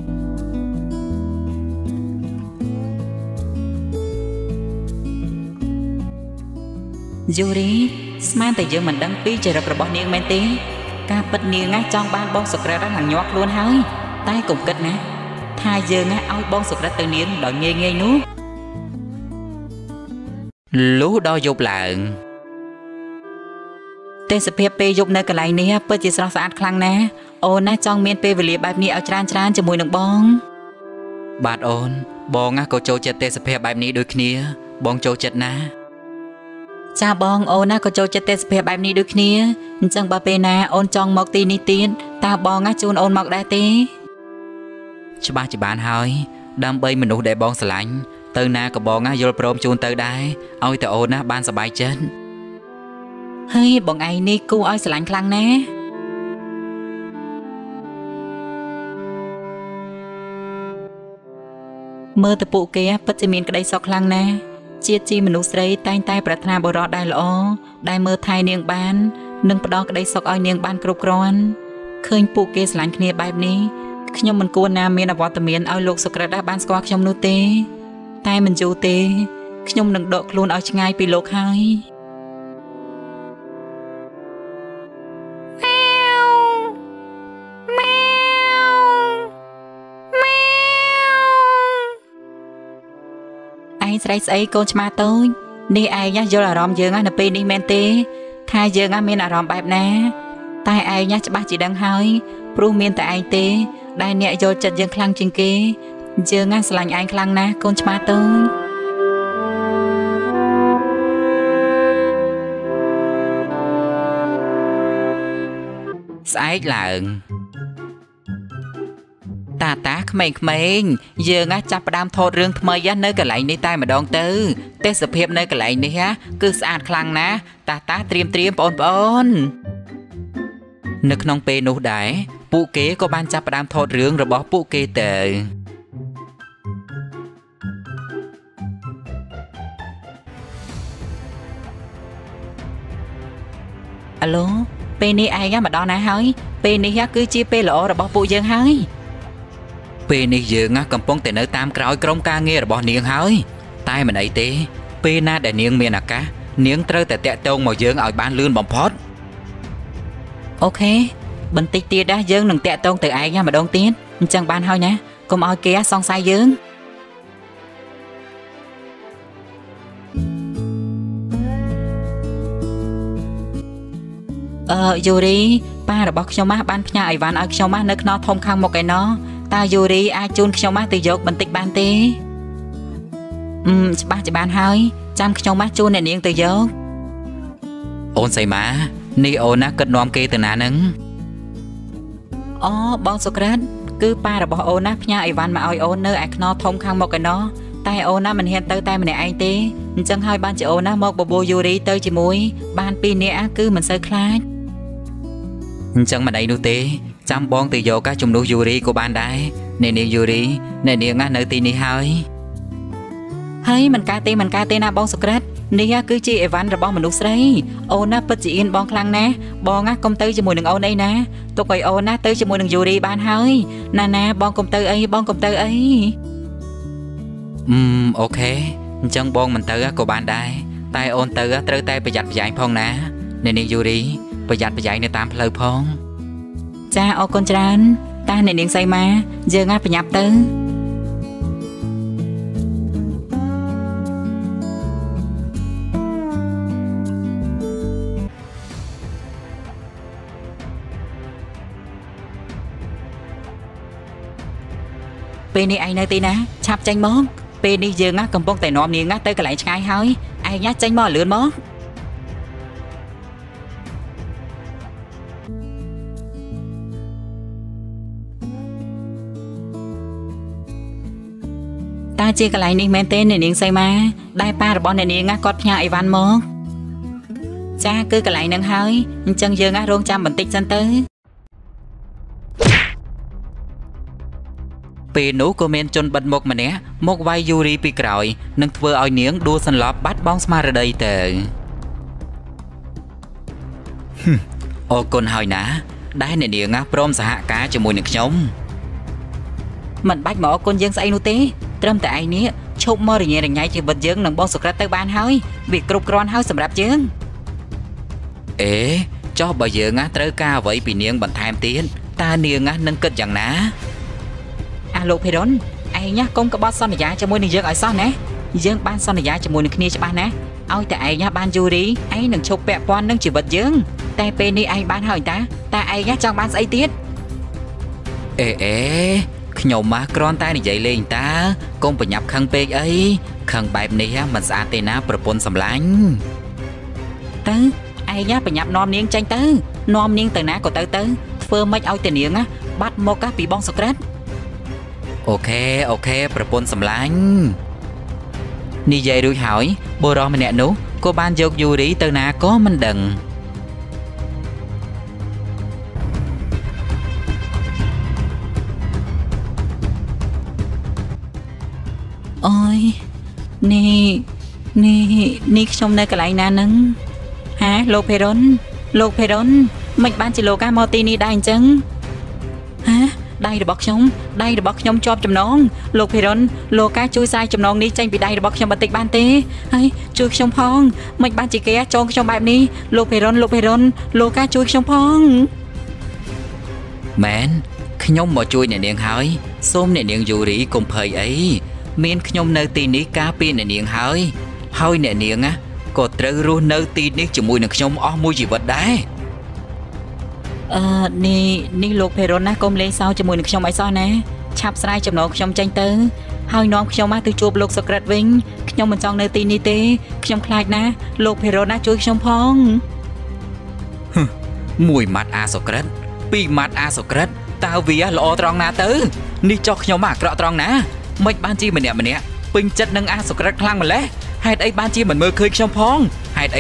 យូរីស្មានតែយើងមិនដឹងពីចរិតរបស់នាងមែនទេការពិតនាងចង់បានបងសូក្រាតឡើងញាស់ខ្លួនហើយតែកុំគិតណាថាយើងឲ្យបងសូក្រាតទៅនាងដោយងាយនោះលុះដល់យប់ឡើងទេសភាពពេលយប់នៅកន្លែងនេះពិតជាស្រស់ស្អាតខ្លាំងណាស់អូនចង់មានពេលវេលាបែបនេះឲ្យច្រើនជាមួយនឹងបងបាទអូនបងក៏ចូលចិត្តទេសភាពបែបនេះដូចគ្នាបងចូលចិត្តណាចាបងអូនក៏ចូលចិត្តទេសភាពបែបនេះដូចគ្នាអញ្ចឹងបើពេលណាអូនចង់មកទីនេះទៀតតើបងជូនអូនមកដែរទេច្បាស់ជាបានហើយដើម្បីមនុស្សដែលបងស្រឡាញ់ទៅណាក៏បងយល់ព្រមជូនទៅដែរឲ្យតែអូនបានសប្បាយចិត្តហើយបងឯងនេះគួរឲ្យស្រឡាញ់ខ្លាំងណាស់មើលទៅពួកគេពិតជាមានក្តីសុខខ្លាំងណាស់ជាតិជីមនុស្សស្រីតែងតែប្រាថ្នាបុរសដែលល្អដែលមើលថែនាងបាននិងផ្ដល់ក្តីសុខឲ្យនាងបានគ្រប់គ្រាន់ឃើញពួកគេស្រឡាញ់គ្នាបែបនេះខ្ញុំមិនគួរណាមានអវត្តមានឲ្យលោកសូក្រាតបានស្គាល់ខ្ញុំនោះទេតែមិនយូរទេខ្ញុំនឹងដកខ្លួនឲ្យឆ្ងាយពីលោកហើយស្រីស្អីកូនឆ្មាតូចនេះឯងយល់អារម្មណ៍យើងនៅពេលនេះមែនទេថាយើងមានអារម្មណ៍បែបណាតែឯងច្បាស់ជាដឹងហើយព្រោះមានតែឯងទេដែលអ្នកយល់ចិត្តយើងខ្លាំងជាងគេយើងស្រឡាញ់ឯងខ្លាំងណាស់កូនឆ្មាតូចស្អែកឡើងតាក្មេងៗយើងចាប់ផ្ដើមថតរឿងថ្មីនៅកន្លែងនេះតែម្ដងទៅទេសភាពនៅកន្លែងនេះគឺស្អាតខ្លាំងណាស់តាត្រៀមបងប្អូននៅក្នុងពេលនោះដែរពួកគេក៏បានចាប់ផ្ដើមថតរឿងរបស់ពួកគេទៅអាឡូពេលនេះឯងមកដល់ណាហើយពេលនេះគឺជាពេលល្អរបស់ពួកយើងហើយពេលនេះយើងកំពុងតែនៅតាមក្រោយក្រុមការងាររបស់នាងហើយតែមិនអីទេពេលណាដែលនាងមានឱកាសនាងត្រូវតែតាក់ទងមកយើងឲ្យបានលឿនបំផុតអូខេបន្តិចទៀតយើងនឹងតាក់ទងទៅឯងម្ដងទៀតអញ្ចឹងបានហើយណាកុំឲ្យគេសង្ស័យយើងយូរីប៉ារបស់ខ្ញុំបានផ្ញើអីវ៉ាន់ឲ្យខ្ញុំនៅខ្នងធំខាងមុខឯណោះតើយូរីអាចជូនខ្ញុំទៅយកបន្តិចបានទេច្បាស់ជាបានហើយចាំខ្ញុំជូនអ្នកនាងទៅយកអូនសីមានេះអូនគិតនាំគេទៅណានឹងបងសូក្រាតគឺប៉ារបស់អូនផ្ញើអីវ៉ាន់មកឲ្យអូននៅឯខ្នងធំខាងមុខឯណោះតែអូនមិនហ៊ានទៅតែម្នាក់ឯងទេអញ្ចឹងហើយបានជាអូនមកបបួលយូរីទៅជាមួយបាន2នាក់គឺមិនសូវខ្លាចអញ្ចឹងមិនអីនោះទេចាំបងទៅយកជំនួសយូរីក៏បានដែរអ្នកនាងយូរីអ្នកនាងនៅទីនេះហើយមិនកើតទេណាបងសូក្រាតនេះគឺជាអីវ៉ាន់របស់មនុស្សស្រីអូនពិតជាអៀនបងខ្លាំងណាស់បងកុំទៅជាមួយនឹងអូនអីណាទុកឲ្យអូនទៅជាមួយនឹងយូរីបានហើយណាបងកុំទៅអីអូខេអញ្ចឹងបងមិនទៅក៏បានដែរតែអូនទៅត្រូវតែប្រយ័ត្នប្រយែងផងណាអ្នកនាងយូរីប្រយ័ត្នប្រយែងនៅតាមផ្លូវផងចាអរគុណច្រើនតាអ្នកនាងសីមាយើងប្រញាប់ទៅពេលនេះឯងនៅទីណាឆាប់ចេញមកពេលនេះយើងកំពុងតែនាំនាងទៅកន្លែងឆ្ងាយហើយឯងចេញមកលឿនមកតើជាកន្លែងនេះមែនទេអ្នកនាងសីមាដែលប៉ារបស់អ្នកនាងគាត់ផ្ញើអីវ៉ាន់មកចាគឺកន្លែងហ្នឹងហើយអញ្ចឹងយើងរងចាំបន្តិចសិនទៅពេលនោះក៏មានជនបិទមុខម្នាក់មកវាយយូរីពីក្រោយនិងធ្វើឲ្យនាងដួលសន្លប់បាត់បង់ស្មារតីទៅអរគុណហើយណាដែលអ្នកនាងព្រមសហការជាមួយនឹងខ្ញុំមិនបាច់មកអរគុណយើងស្អីនោះទេត្រឹមតែឯងនេះឈប់មករញ៉េរញ៉ៃជីវិតយើងនឹងបងសុក្រិតទៅបានហើយវាគ្រប់គ្រាន់ហើយសម្រាប់យើងអេចុះបើយើងត្រូវការអ្វីពីនាងបន្ថែមទៀតតើនាងនឹងគិតយ៉ាងណាលោកភេរុនឯងកុំក្បត់សន្យាជាមួយនឹងយើងឲ្យសោះណាយើងបានសន្យាជាមួយនឹងគ្នាច្បាស់ណាឲ្យតែឯងបានយូរីឯងនឹងឈប់ពាក់ព័ន្ធនឹងជីវិតយើងតែពេលនេះឯងបានហើយតាឯងចង់បានស្អីទៀតអេខ្ញុំគ្រាន់តែនិយាយលេងតាកុំប្រញាប់ខឹងពេកអីខឹងបែបនេះមិនស្អាតទេណាប្រពន្ធសម្លាញ់ទៅឯងប្រញាប់នាំនាងចេញទៅនាំនាងទៅណាក៏ទៅធ្វើម៉េចឲ្យតែនាងបាត់មកពីបងសុក្រិតអូខេប្រពន្ធសម្លាញ់និយាយរួចហើយបុរសម្នាក់នោះក៏បានយកយូរីទៅណាក៏មិនដឹងអូយនេះខ្ញុំនៅកន្លែងណាហ្នឹងហាលោកភេរុនមិនបានជាលោកមកទីនេះដែរអញ្ចឹងហាដៃរបស់ខ្ញុំជាប់ចំណងលោកភេរុនលោកជួយសាយចំណងនេះចេញពីដៃរបស់ខ្ញុំបន្តិចបានទេហើយជួយខ្ញុំផងមិនបានជាគេចងខ្ញុំបែបនេះលោកភេរុនលោកជួយខ្ញុំផងមែនខ្ញុំមកជួយអ្នកនាងហើយសូមអ្នកនាងយូរីកុំភ័យអីមានខ្ញុំនៅទីនេះការពារអ្នកនាងហើយអ្នកនាងក៏ត្រូវរស់នៅទីនេះជាមួយនឹងខ្ញុំអស់មួយជីវិតដែរនេះលោកភេរុនណាកុំលេងសើចជាមួយនឹងខ្ញុំអីសោះណាឆាប់ស្រាយចំណងខ្ញុំចេញទៅហើយនាំខ្ញុំទៅជួបលោកសុក្រិតវិញខ្ញុំមិនចង់នៅទីនេះទេខ្ញុំខ្លាចណាលោកភេរុនណាជួយខ្ញុំផងមួយម៉ាត់អាសុក្រិតពីរម៉ាត់អាសុក្រិតតើវាល្អត្រង់ណាទៅនេះចុះខ្ញុំអាក្រក់ត្រង់ណាមិនបានជាម្នាក់ពេញចិត្តនឹងអាសុក្រិតខ្លាំងម្ល៉េះហេតុអីបានជាមិនមើលឃើញខ្ញុំផងហេតុអី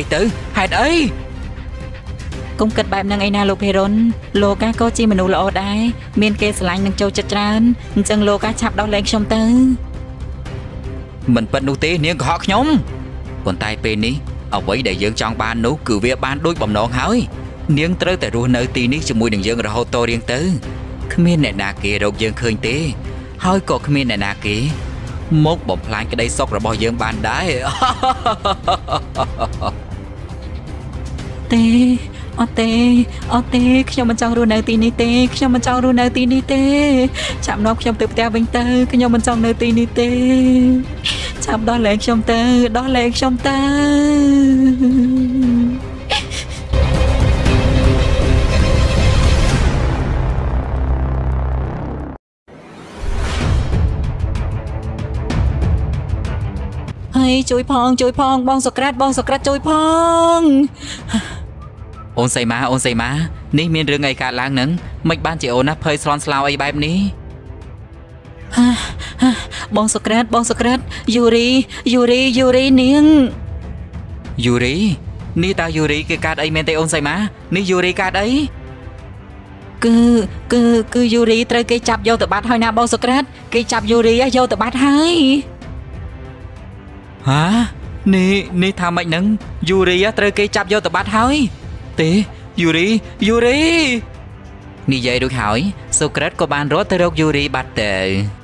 កុំគិតបែបហ្នឹងឯណាលោកភេរុនលោកក៏ជាមនុស្សល្អដែរមានគេស្រឡាញ់និងចូលចិត្តច្រើនអញ្ចឹងលោកឆាប់ដោះលែងខ្ញុំទៅមិនប៉ិននោះទេនាងកុហកខ្ញុំប៉ុន្តែពេលនេះអ្វីដែលយើងចង់បាននោះគឺវាបានដូចបំណងហើយនាងត្រូវតែរស់នៅទីនេះជាមួយនឹងយើងរហូតតរៀងទៅគ្មានអ្នកណាគេរកយើងឃើញទេហើយក៏គ្មានអ្នកណាគេមកបំផ្លាញក្តីសុខរបស់យើងបានដែរអត់ទេខ្ញុំមិនចង់រស់នៅទីនេះទេចាំនាំខ្ញុំទៅផ្ទះវិញទៅខ្ញុំមិនចង់នៅទីនេះទេចាំដោះលែងខ្ញុំទៅហើយជួយផងបងសុក្រិតជួយផងអូនសីមានេះមានរឿងអីកើតឡើងនឹងមិនបានជាអូនណាភ័យស្លន់ស្លោអីបែបនេះបងសុក្រិតយូរីនាងយូរីនេះតើយូរីគេកើតអីមែនទេអូនសីមានេះយូរីកើតអីគឺយូរីត្រូវគេចាប់យកទៅបាត់ហើយណាបងសុក្រិតគេចាប់យូរីយកទៅបាត់ហើយហានេះថាម៉េចហ្នឹងយូរីត្រូវគេចាប់យកទៅបាត់ហើយទេយូរីនិយាយរួចហើយសុក្រិតក៏បានរត់ទៅរកយូរីបាត់ទៅ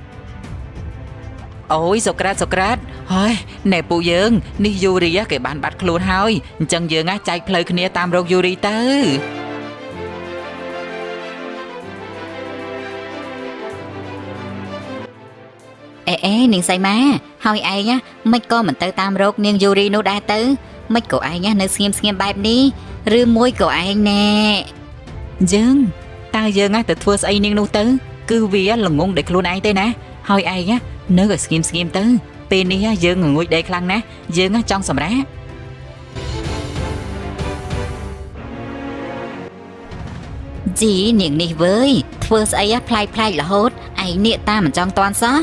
អូយសុក្រិតហើយណែពូយើងនេះយូរីគេបានបាត់ខ្លួនហើយអញ្ចឹងយើងចែកផ្លូវគ្នាតាមរកយូរីទៅអេនាងសីមាហើយឯងមិនក៏មិនទៅតាមរកនាងយូរីនោះដែរទៅមិនក៏ឯងនៅស្ងៀមបែបនេះឬមួយក៏ឯងណែយើងតើយើងទៅធ្វើស្អីនាងនោះទៅគឺវាល្ងងដោយខ្លួនឯងទេណាហើយឯងនៅឲ្យស្ងៀមទៅពេលនេះយើងងងុយដេកខ្លាំងណាស់យើងចង់សម្រាកជីនាងនេះវើយធ្វើស្អីផ្លែករហូតឯងនាកតាមិនចង់តាន់សោះ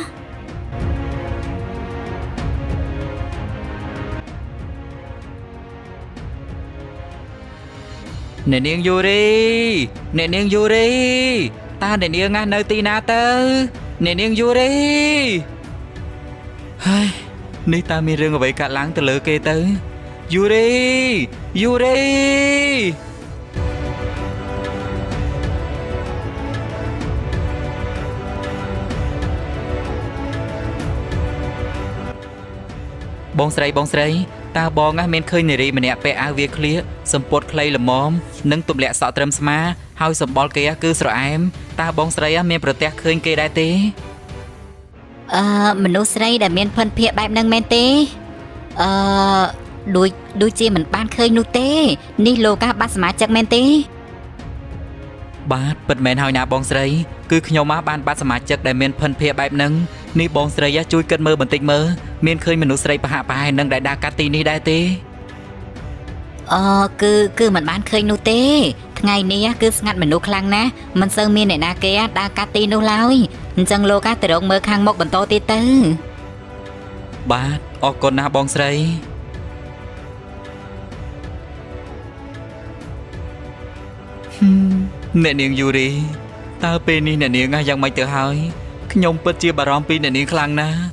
អ្នកនាងយូរីអ្នកនាងយូរីតើអ្នកនាងនៅទីណាទៅអ្នកនាងយូរីហើយនេះតើមានរឿងអ្វីកើតឡើងទៅលើគេទៅយូរីយូរីបងស្រីតើបងមានឃើញនារីម្នាក់ពាក់អាវវាឃ្លៀសំពត់ខ្លីល្មមនិងទម្លាក់សក់ត្រឹមស្មាហើយសម្បល់គេគឺស្រអែមតើបងស្រីមានប្រទះឃើញគេដែរទេមនុស្សស្រីដែលមានភិនភាកបែបហ្នឹងមែនទេដូចជាមិនបានឃើញនោះទេនេះលោកបាត់សមាជិកមែនទេបាទពិតមែនហើយណាបងស្រីគឺខ្ញុំបានបាត់សមាជិកដែលមានភិនភាកបែបហ្នឹងនេះបងស្រីជួយគិតមើលបន្តិចមើលមានឃើញមនុស្សស្រីប្រហាក់ប្រហែលនឹងដែលដើរកាត់ទីនេះដែរទេគឺមិនបានឃើញនោះទេថ្ងៃនេះគឺស្ងាត់មនុស្សខ្លាំងណាស់មិនសូវមានអ្នកណាគេដើរកាត់ទីនោះឡើយអញ្ចឹងលោកទៅរកមើលខាងមុខបន្តទៀតទៅបាទអរគុណណាស់បងស្រីអ្នកនាងយូរីតើពេលនេះអ្នកនាងយ៉ាងម៉េចទៅហើយខ្ញុំពិតជាបារម្ភពីអ្នកនាងខ្លាំងណាស់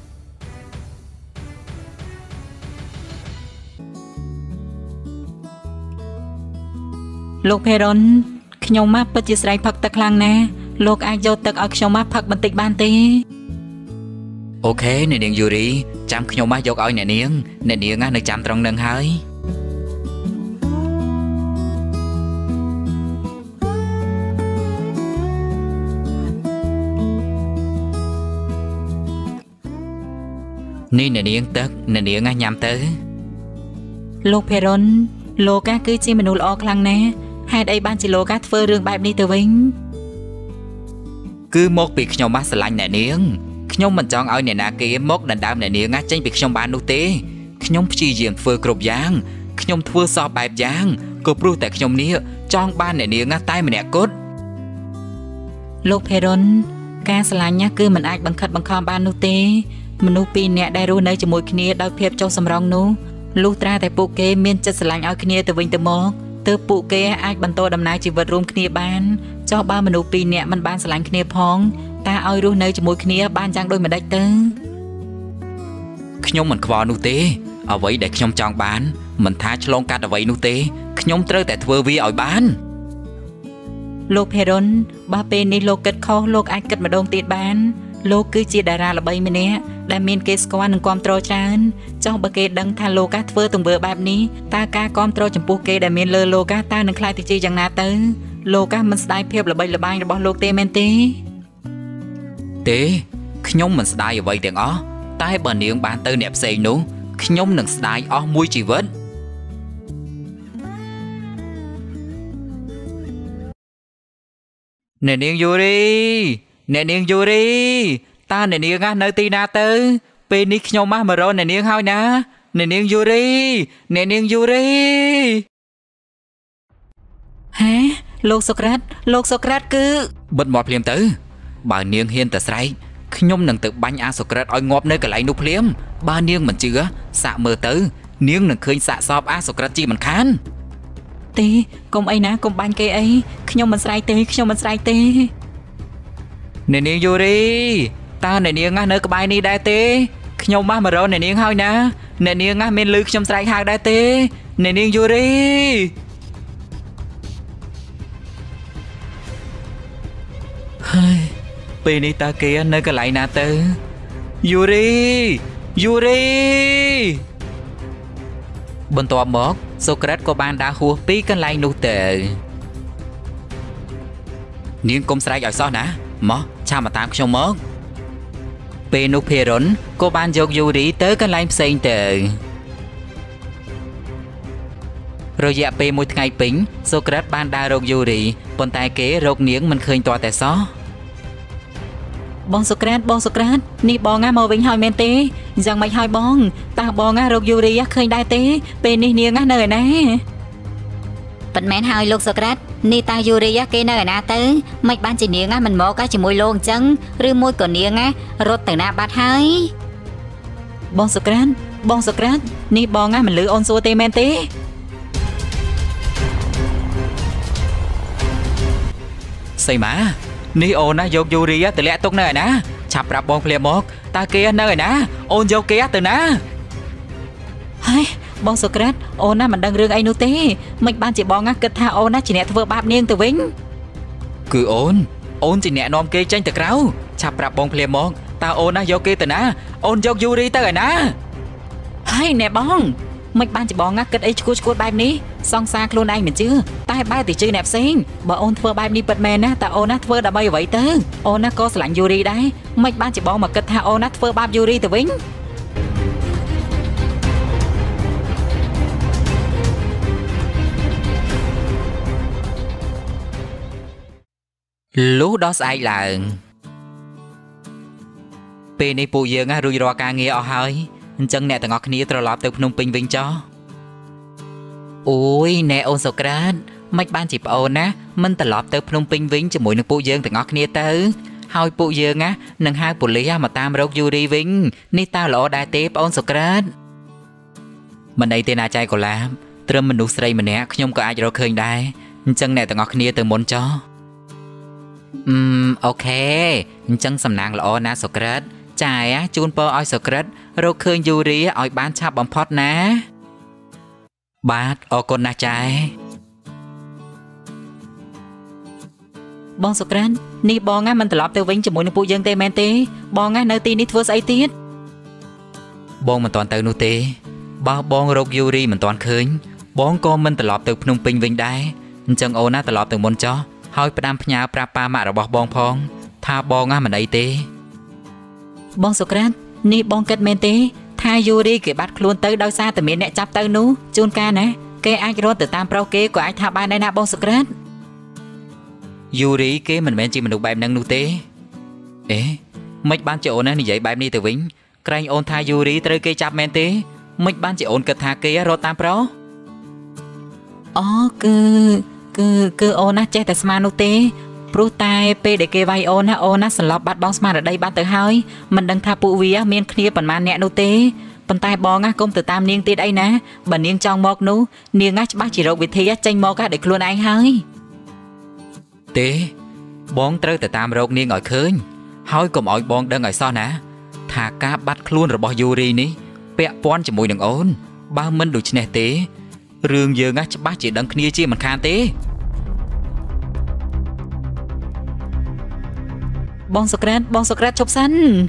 លោកផេរុនខ្ញុំពិតជាស្រែកផឹកទឹកខ្លាំងណាស់លោកអាចយកទឹកឲ្យខ្ញុំផឹកបន្តិចបានទេអូខេអ្នកនាងយូរីចាំខ្ញុំយកឲ្យអ្នកនាងនៅចាំត្រង់នឹងហើយនេះអ្នកនាងទឹកអ្នកនាងញ៉ាំទៅលោកផេរុនលោកគឺជាមនុស្សល្អខ្លាំងណាស់ហេតុអីបានជាលោកធ្វើរឿងបែបនេះទៅវិញគឺមកពីខ្ញុំស្រឡាញ់អ្នកនាងខ្ញុំមិនចង់ឲ្យអ្នកណាគេមកដណ្ដើមអ្នកនាងចេញពីខ្ញុំបាននោះទេខ្ញុំព្យាយាមធ្វើគ្រប់យ៉ាងខ្ញុំធ្វើសពបែបយ៉ាងក៏ព្រោះតែខ្ញុំនេះចង់បានអ្នកនាងតែម្នាក់គត់លោកផេរុនការស្រឡាញ់គឺមិនអាចបង្ខិតបង្ខំបាននោះទេមនុស្សពីរនាក់ដែលរស់នៅជាមួយគ្នាដោយភាពចុះសម្រុងនោះលុះត្រាតែពួកគេមានចិត្តស្រឡាញ់ឲ្យគ្នាទៅវិញទៅមកទើបពួកគេអាចបន្តដំណើរជីវិតរួមគ្នាបានចុះបើមនុស្សពីរនាក់មិនបានស្រឡាញ់គ្នាផងតើឲ្យរស់នៅជាមួយគ្នាបានយ៉ាងដូចម្ដេចទៅខ្ញុំមិនខ្វល់នោះទេអ្វីដែលខ្ញុំចង់បានមិនថាឆ្លងកាត់អ្វីនោះទេខ្ញុំត្រូវតែធ្វើវាឲ្យបានលោកផេរុនបើពេលនេះលោកគិតខុសលោកអាចគិតម្ដងទៀតបានលោកគឺជាតារាល្បីម្នាក់ដែលមានគេស្គាល់និងគាំទ្រច្រើនចង់បើគេដឹងថាលោកធ្វើទង្វើបែបនេះតើការគាំទ្រចំពោះគេដែលមានលើលោកតើនឹងខ្លាចទៅជាយ៉ាងណាទៅលោកមិនស្ដាយភាពល្បីល្បាញរបស់លោកទេមែនទេខ្ញុំមិនស្ដាយអ្វីទាំងអស់តែបើនាងបានទៅអ្នកផ្សេងនោះខ្ញុំនឹងស្ដាយអស់មួយជីវិតអ្នកនាងយូរីអ្នកនាងយូរីតើអ្នកនាងនៅទីណាទៅពេលនេះខ្ញុំមករកអ្នកនាងហើយណាអ្នកនាងយូរីអ្នកនាងយូរីហេលោកសូក្រាតគឺបិទមាត់ភ្លាមទៅបើនាងហ៊ានតែស្រែកខ្ញុំនឹងទៅបាញ់អាសូក្រាតឲ្យងាប់នៅកន្លែងនោះភ្លាមបើនាងមិនជឿសាក់មើលទៅនាងនឹងឃើញសាកសពអាសូក្រាតជាមិនខានទេកុំអីណាកុំបាញ់គេអីខ្ញុំមិនស្រែកទេអ្នកនាងយូរីតើអ្នកនាងនៅក្បែរនេះដែរទេខ្ញុំមករកអ្នកនាងហើយណាអ្នកនាងមានឮខ្ញុំស្រែកហៅដែរទេអ្នកនាងយូរីហើយពេលនេះតើគេនៅកន្លែងណាទៅយូរីបន្ទាប់មកសូក្រាតក៏បានដើរហួសពីកន្លែងនោះទៅនាងកុំស្រែកឲ្យសោះណាមកឆាប់មកតាមខ្ញុំមកពេលនោះភេរុនក៏បានយកយូរីទៅកន្លែងផ្សេងទៅរយៈពេលមួយថ្ងៃពេញសូក្រាតបានដើររកយូរីប៉ុន្តែគេរកនាងមិនឃើញទាល់តែសោះ Bong Socrates ní bong á màu vĩnh hỏi men té rằng mày hỏi bong ta bong á rục Yuri á khơi đai té bên ní niêng á nơi nè ប៉ុន្មានហើយលោកសូក្រាតនេះតាយូរីគេនៅឯណាទៅមិនបានជានាងមិនមកជាមួយលោកអញ្ចឹងឬមួយក៏នាងរត់ទៅណាបាត់ហើយបងសូក្រាតនេះបងមិនលឺអូនសួរទេមែនទេសីម៉ានេះអូនយកយូរីទៅលាក់ទុកនៅឯណាឆាប់ប្រាប់បងភ្លាមមកតើគេនៅឯណាអូនយកគេទៅណាហើយបងសូក្រាតអូនមិនដឹងរឿងអីនោះទេមិនបានជាបងគិតថាអូនជាអ្នកធ្វើបាបនាងទៅវិញគឺអូនជាអ្នកនាំគេចេញទៅក្រៅឆាប់ប្រាប់បងភ្លាមមកតើអូនយកគេទៅណាអូនយកយូរីទៅឯណាហើយណែបងមិនបានជាបងគិតអីឈួតបែបនេះសង្សារខ្លួនឯងមិនជឿតែបែរទៅជឿអ្នកផ្សេងបើអូនធ្វើបែបនេះពិតមែនណាតើអូនធ្វើដើម្បីអ្វីទៅអូនក៏ស្រឡាញ់យូរីដែរមិនបានជាបងមកគិតថាអូនធ្វើបាបយូរីទៅវិញលុះដល់ស្អែកឡើងពេលនេះពួកយើងរួចរាល់ការងារអស់ហើយអញ្ចឹងអ្នកទាំងអស់គ្នាត្រឡប់ទៅភ្នំពេញវិញចុះអូយណែអូនសូក្រាតមិនបានជាប្អូនណាមិនត្រឡប់ទៅភ្នំពេញវិញជាមួយនឹងពួកយើងទាំងអស់គ្នាទៅហើយពួកយើងនឹងហៅប៉ូលីសមកតាមរកយូរីវិញនេះតើល្អដែរទេប្អូនសូក្រាតមិនអីទេណាចៃកូឡាបត្រឹមមនុស្សស្រីម្នាក់ខ្ញុំក៏អាចរកឃើញដែរអញ្ចឹងអ្នកទាំងអស់គ្នាទៅមុនចុះអូខេអញ្ចឹងសំណាងល្អណាសូក្រាតចាយជូនពរឲ្យសូក្រាតរកឃើញយូរីឲ្យបានឆាប់បំផុតណាបាទអរគុណណាស់ចាយបងសូក្រាតនេះបងមិនត្រឡប់ទៅវិញជាមួយនឹងពួកយើងទេមែនទេបងនៅទីនេះធ្វើស្អីទៀតបងមិនទាន់ទៅនោះទេបើបងរកយូរីមិនទាន់ឃើញបងក៏មិនត្រឡប់ទៅភ្នំពេញវិញដែរអញ្ចឹងអូនត្រឡប់ទៅមុនចុះហើយផ្ដាំផ្ញើប្រាប់ប៉ាម៉ាក់របស់បងផងថាបងមិនអីទេបងសូក្រាតនេះបងគិតមែនទេថាយូរីគេបាត់ខ្លួនទៅដោយសារតែមានអ្នកចាប់ទៅនោះជួនកាលណាគេអាចរត់ទៅតាមប្រុសគេក៏អាចថាបានដែរណាបងសូក្រាតយូរីគេមិនមែនជាមនុស្សបែបហ្នឹងនោះទេអេមិនបានជាអូននិយាយបែបនេះទៅវិញក្រែងអូនថាយូរីត្រូវគេចាប់មែនទេមិនបានជាអូនគិតថាគេរត់តាមប្រុសអូគឺអូនចេះតែស្មាននោះទេព្រោះតែពេលដែលគេវាយអូនសន្លប់បាត់បង់ស្មារតីបាត់ទៅហើយមិនដឹងថាពួកវាមានគ្នាប៉ុន្មានអ្នកនោះទេប៉ុន្តែបងកុំទៅតាមនាងទៀតអីណាបើនាងចង់មកនោះនាងច្បាស់ជារកវិធីចេញមកដោយខ្លួនឯងហើយទេបងត្រូវទៅតាមរកនាងឲ្យឃើញហើយកុំឲ្យបងដឹងឲ្យសោះណាថាការបាត់ខ្លួនរបស់យូរីនេះពាក់ព័ន្ធជាមួយនឹងអូនបើមិនដូច្នេះទេរឿងយើងច្បាស់ជាដឹងគ្នាជាមិនខានទេបងសូក្រាតជប់សិន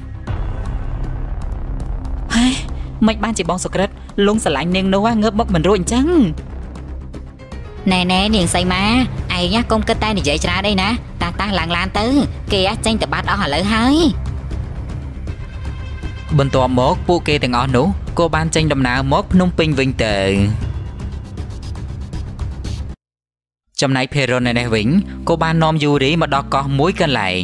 ហើយមិនបានជាបងសូក្រាតលងស្រឡាញ់នាងនោះងើបមកមិនរួចអញ្ចឹងណែនាងសីម៉ាឯងកុំគិតតែនិយាយច្រើនអីណាតាឡើងឡានទៅគេចេញទៅបាត់អស់ឥឡូវហើយបន្ទាប់មកពួកគេទាំងអស់នោះក៏បានចេញដំណើរមកភ្នំពេញវិញទៅចំណែកភេរុននៅនេះវិញក៏បាននាំយូរីមកដល់កោះមួយកន្លែង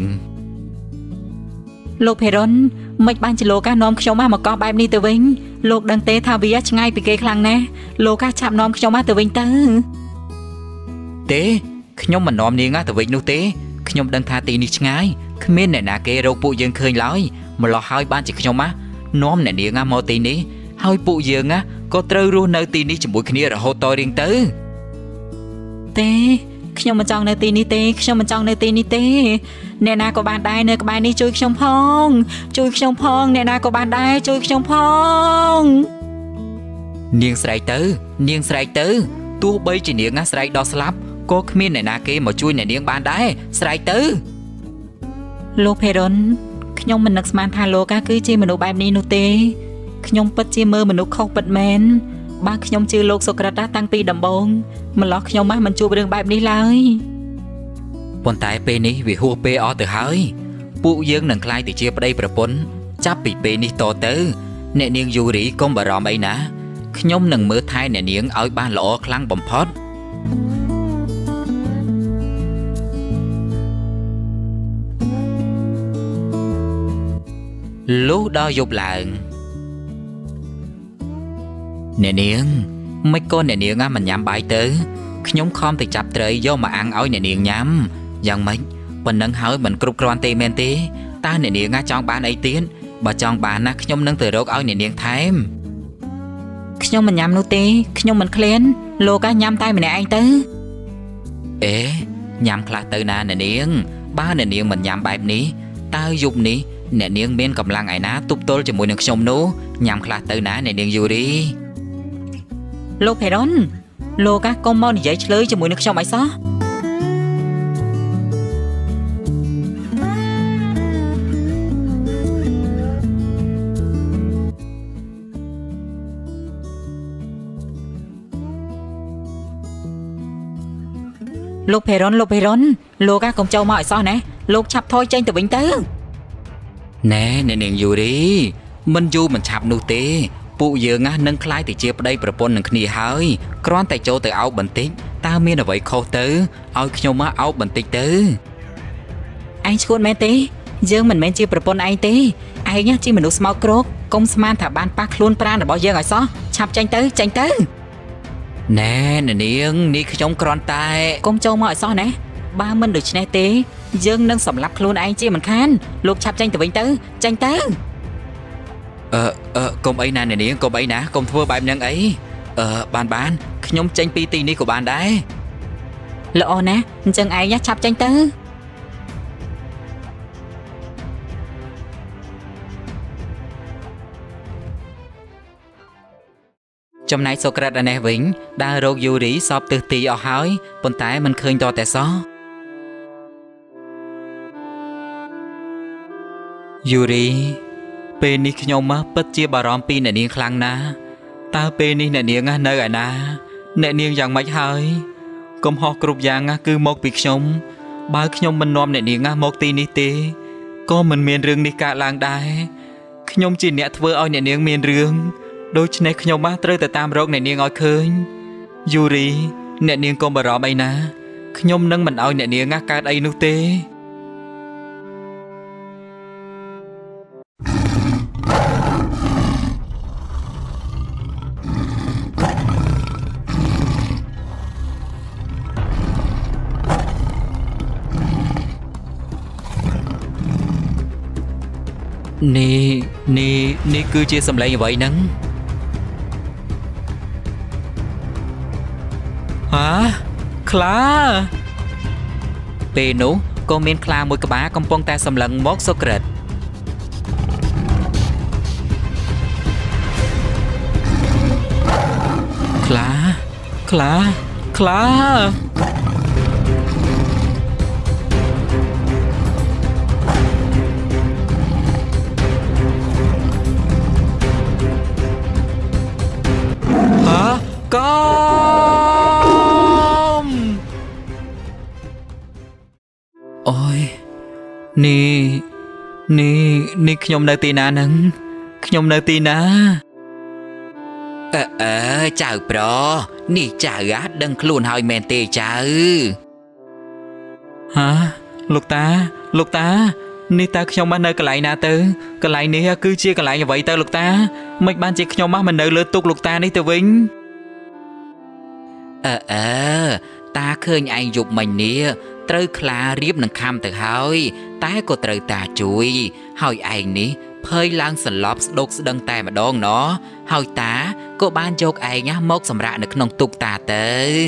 លោកភេរុនមិនបានជាលោកនាំខ្ញុំមកកោះបែបនេះទៅវិញលោកដឹងទេថាវាឆ្ងាយពីគេខ្លាំងណាស់លោកឆាប់នាំខ្ញុំទៅវិញទៅទេខ្ញុំមិននាំនាងទៅវិញនោះទេខ្ញុំដឹងថាទីនេះឆ្ងាយគ្មានអ្នកណាគេរកពួកយើងឃើញឡើយម្ល៉េះហើយបានជាខ្ញុំនាំអ្នកនាងមកទីនេះហើយពួកយើងក៏ត្រូវរស់នៅទីនេះជាមួយគ្នារហូតតរៀងទៅទេខ្ញុំមិនចង់នៅទីនេះទេអ្នកណាក៏បានដែរនៅក្បែរនេះជួយខ្ញុំផងអ្នកណាក៏បានដែរជួយខ្ញុំផងនាងស្រែកទៅទោះបីជានាងស្រែកដល់ស្លាប់ក៏គ្មានអ្នកណាគេមកជួយអ្នកនាងបានដែរស្រែកទៅលោកភេរុនខ្ញុំមិននឹកស្មានថាលោកគឺជាមនុស្សបែបនេះនោះទេខ្ញុំពិតជាមើលមនុស្សខុសពិតមែនបើខ្ញុំជឿលោកសូក្រាតតាំងពីដំបូងម្ល៉េះខ្ញុំមិនជួបរឿងបែបនេះឡើយប៉ុន្តែពេលនេះវាហួសពេលអស់ទៅហើយពួកយើងនឹងក្លាយទៅជាប្តីប្រពន្ធចាប់ពីពេលនេះតទៅអ្នកនាងយូរីកុំបារម្ភអីណាខ្ញុំនឹងមើលថែអ្នកនាងឲ្យបានល្អខ្លាំងបំផុត lú đo dục lợn nè niềng mấy con nè niềng á mình nhắm bài tứ nhóm không thì chập trời vô mà ăn ối nè niềng nhắm dần mấy mình nâng hỏi mình cục quan tê men tí ta nè niềng á chọn bán ấy tiến bà chọn bán á nhóm nâng từ rốt ối nè niềng thèm nhóm mình nhắm nô tí nhóm mình khen lô cá nhắm tay mình nè anh tứ ế nhắm khla từ nà nè niềng ba nè niềng mình nhắm bài ní tao dục ní nè niềng bên cầm lăng ai ná tụp tôl cho mùi nước sông nú nhắm khla từ ná nè niềng dù đi lô phải đón lô cá con mau này dậy chơi cho mùi nước sông ấy xó lúc phải rón lô cá con trâu mọi sao nè lúc chập thôi tranh từ bình tứ nè nè niềng dù đi mình dù mình chập nụ tê phụ dương á nâng khai thì chia đâyប្រពន្ធនឹងគ្នាហើយគ្រាន់តែចូលទៅអោបបន្តិចតើមានអ្វីខុសទៅឲ្យខ្ញុំមកអោបបន្តិចទៅអញឈួតមែនទេយើងមិនមែនជាប្រពន្ធឯងទេឯងជាមនុស្សស្មោកគ្រោកកុំស្មានថាបានប៉ះខ្លួនប្រាណរបស់យើងឲ្យសោះឆាប់ចាញ់ទៅណែនាងនេះខ្ញុំគ្រាន់តែកុំចូលមកឲ្យសោះណាបើមិនដូច្នេះទេយើងនឹងសម្លាប់ខ្លួនឯងជាមិនខានលោកឆាប់ចាញ់ទៅវិញទៅចាញ់ទៅកុំអីណានាងកុំអីណាកុំធ្វើបែបហ្នឹងអីបានខ្ញុំចេញពីទីនេះក៏បានដែរល្អណាស់អញ្ចឹងឯងឆាប់ចាញ់ទៅចំណែកសូក្រាតឯនេះវិញដើររកយូរីសពទិសទីអស់ហើយប៉ុន្តែមិនឃើញតតែសោះយូរីពេលនេះខ្ញុំមកពិតជាបារម្ភពីអ្នកនាងខ្លាំងណាស់តើពេលនេះអ្នកនាងនៅឯណាអ្នកនាងយ៉ាងម៉េចហើយកំហុសគ្រប់យ៉ាងគឺមកពីខ្ញុំបើខ្ញុំមិននាំអ្នកនាងមកទីនេះទេក៏មិនមានរឿងនេះកើតឡើងដែរខ្ញុំជាអ្នកធ្វើឲ្យអ្នកនាងមានរឿងដូច្នេះខ្ញុំត្រូវទៅតាមរកអ្នកនាងឲ្យឃើញយូរីអ្នកនាងកុំបារម្ភអីណាខ្ញុំនឹងមិនឲ្យអ្នកនាងកើតអីនោះទេនេះគឺជាសម្លេងអ្វីហ្នឹងខ្លាពេលនោះក៏មានខ្លាមួយក្បាលកំពុងតែសម្លឹងមកសូក្រិតខ្លាកុំអូយនេះខ្ញុំនៅទីណាហ្នឹងខ្ញុំនៅទីណាចៅប្រុសនេះចៅដឹងខ្លួនហើយមែនទេចៅលោកតានេះតើខ្ញុំបាននៅកន្លែងណាទៅកន្លែងនេះគឺជាកន្លែងអ្វីទៅលោកតាមិនបានជាខ្ញុំមិននៅលើទូកលោកតានេះទៅវិញតាឃើញឯងយប់មិញនេះត្រូវខ្លារៀបនឹងខំទៅហើយតែក៏ត្រូវតាជួយហើយឯងនេះភ័យឡើងសន្លប់ស្ដុកស្ដឹងតែម្ដងណោះហើយតាក៏បានយកឯងមកសម្រាកនៅក្នុងទូកតាទៅ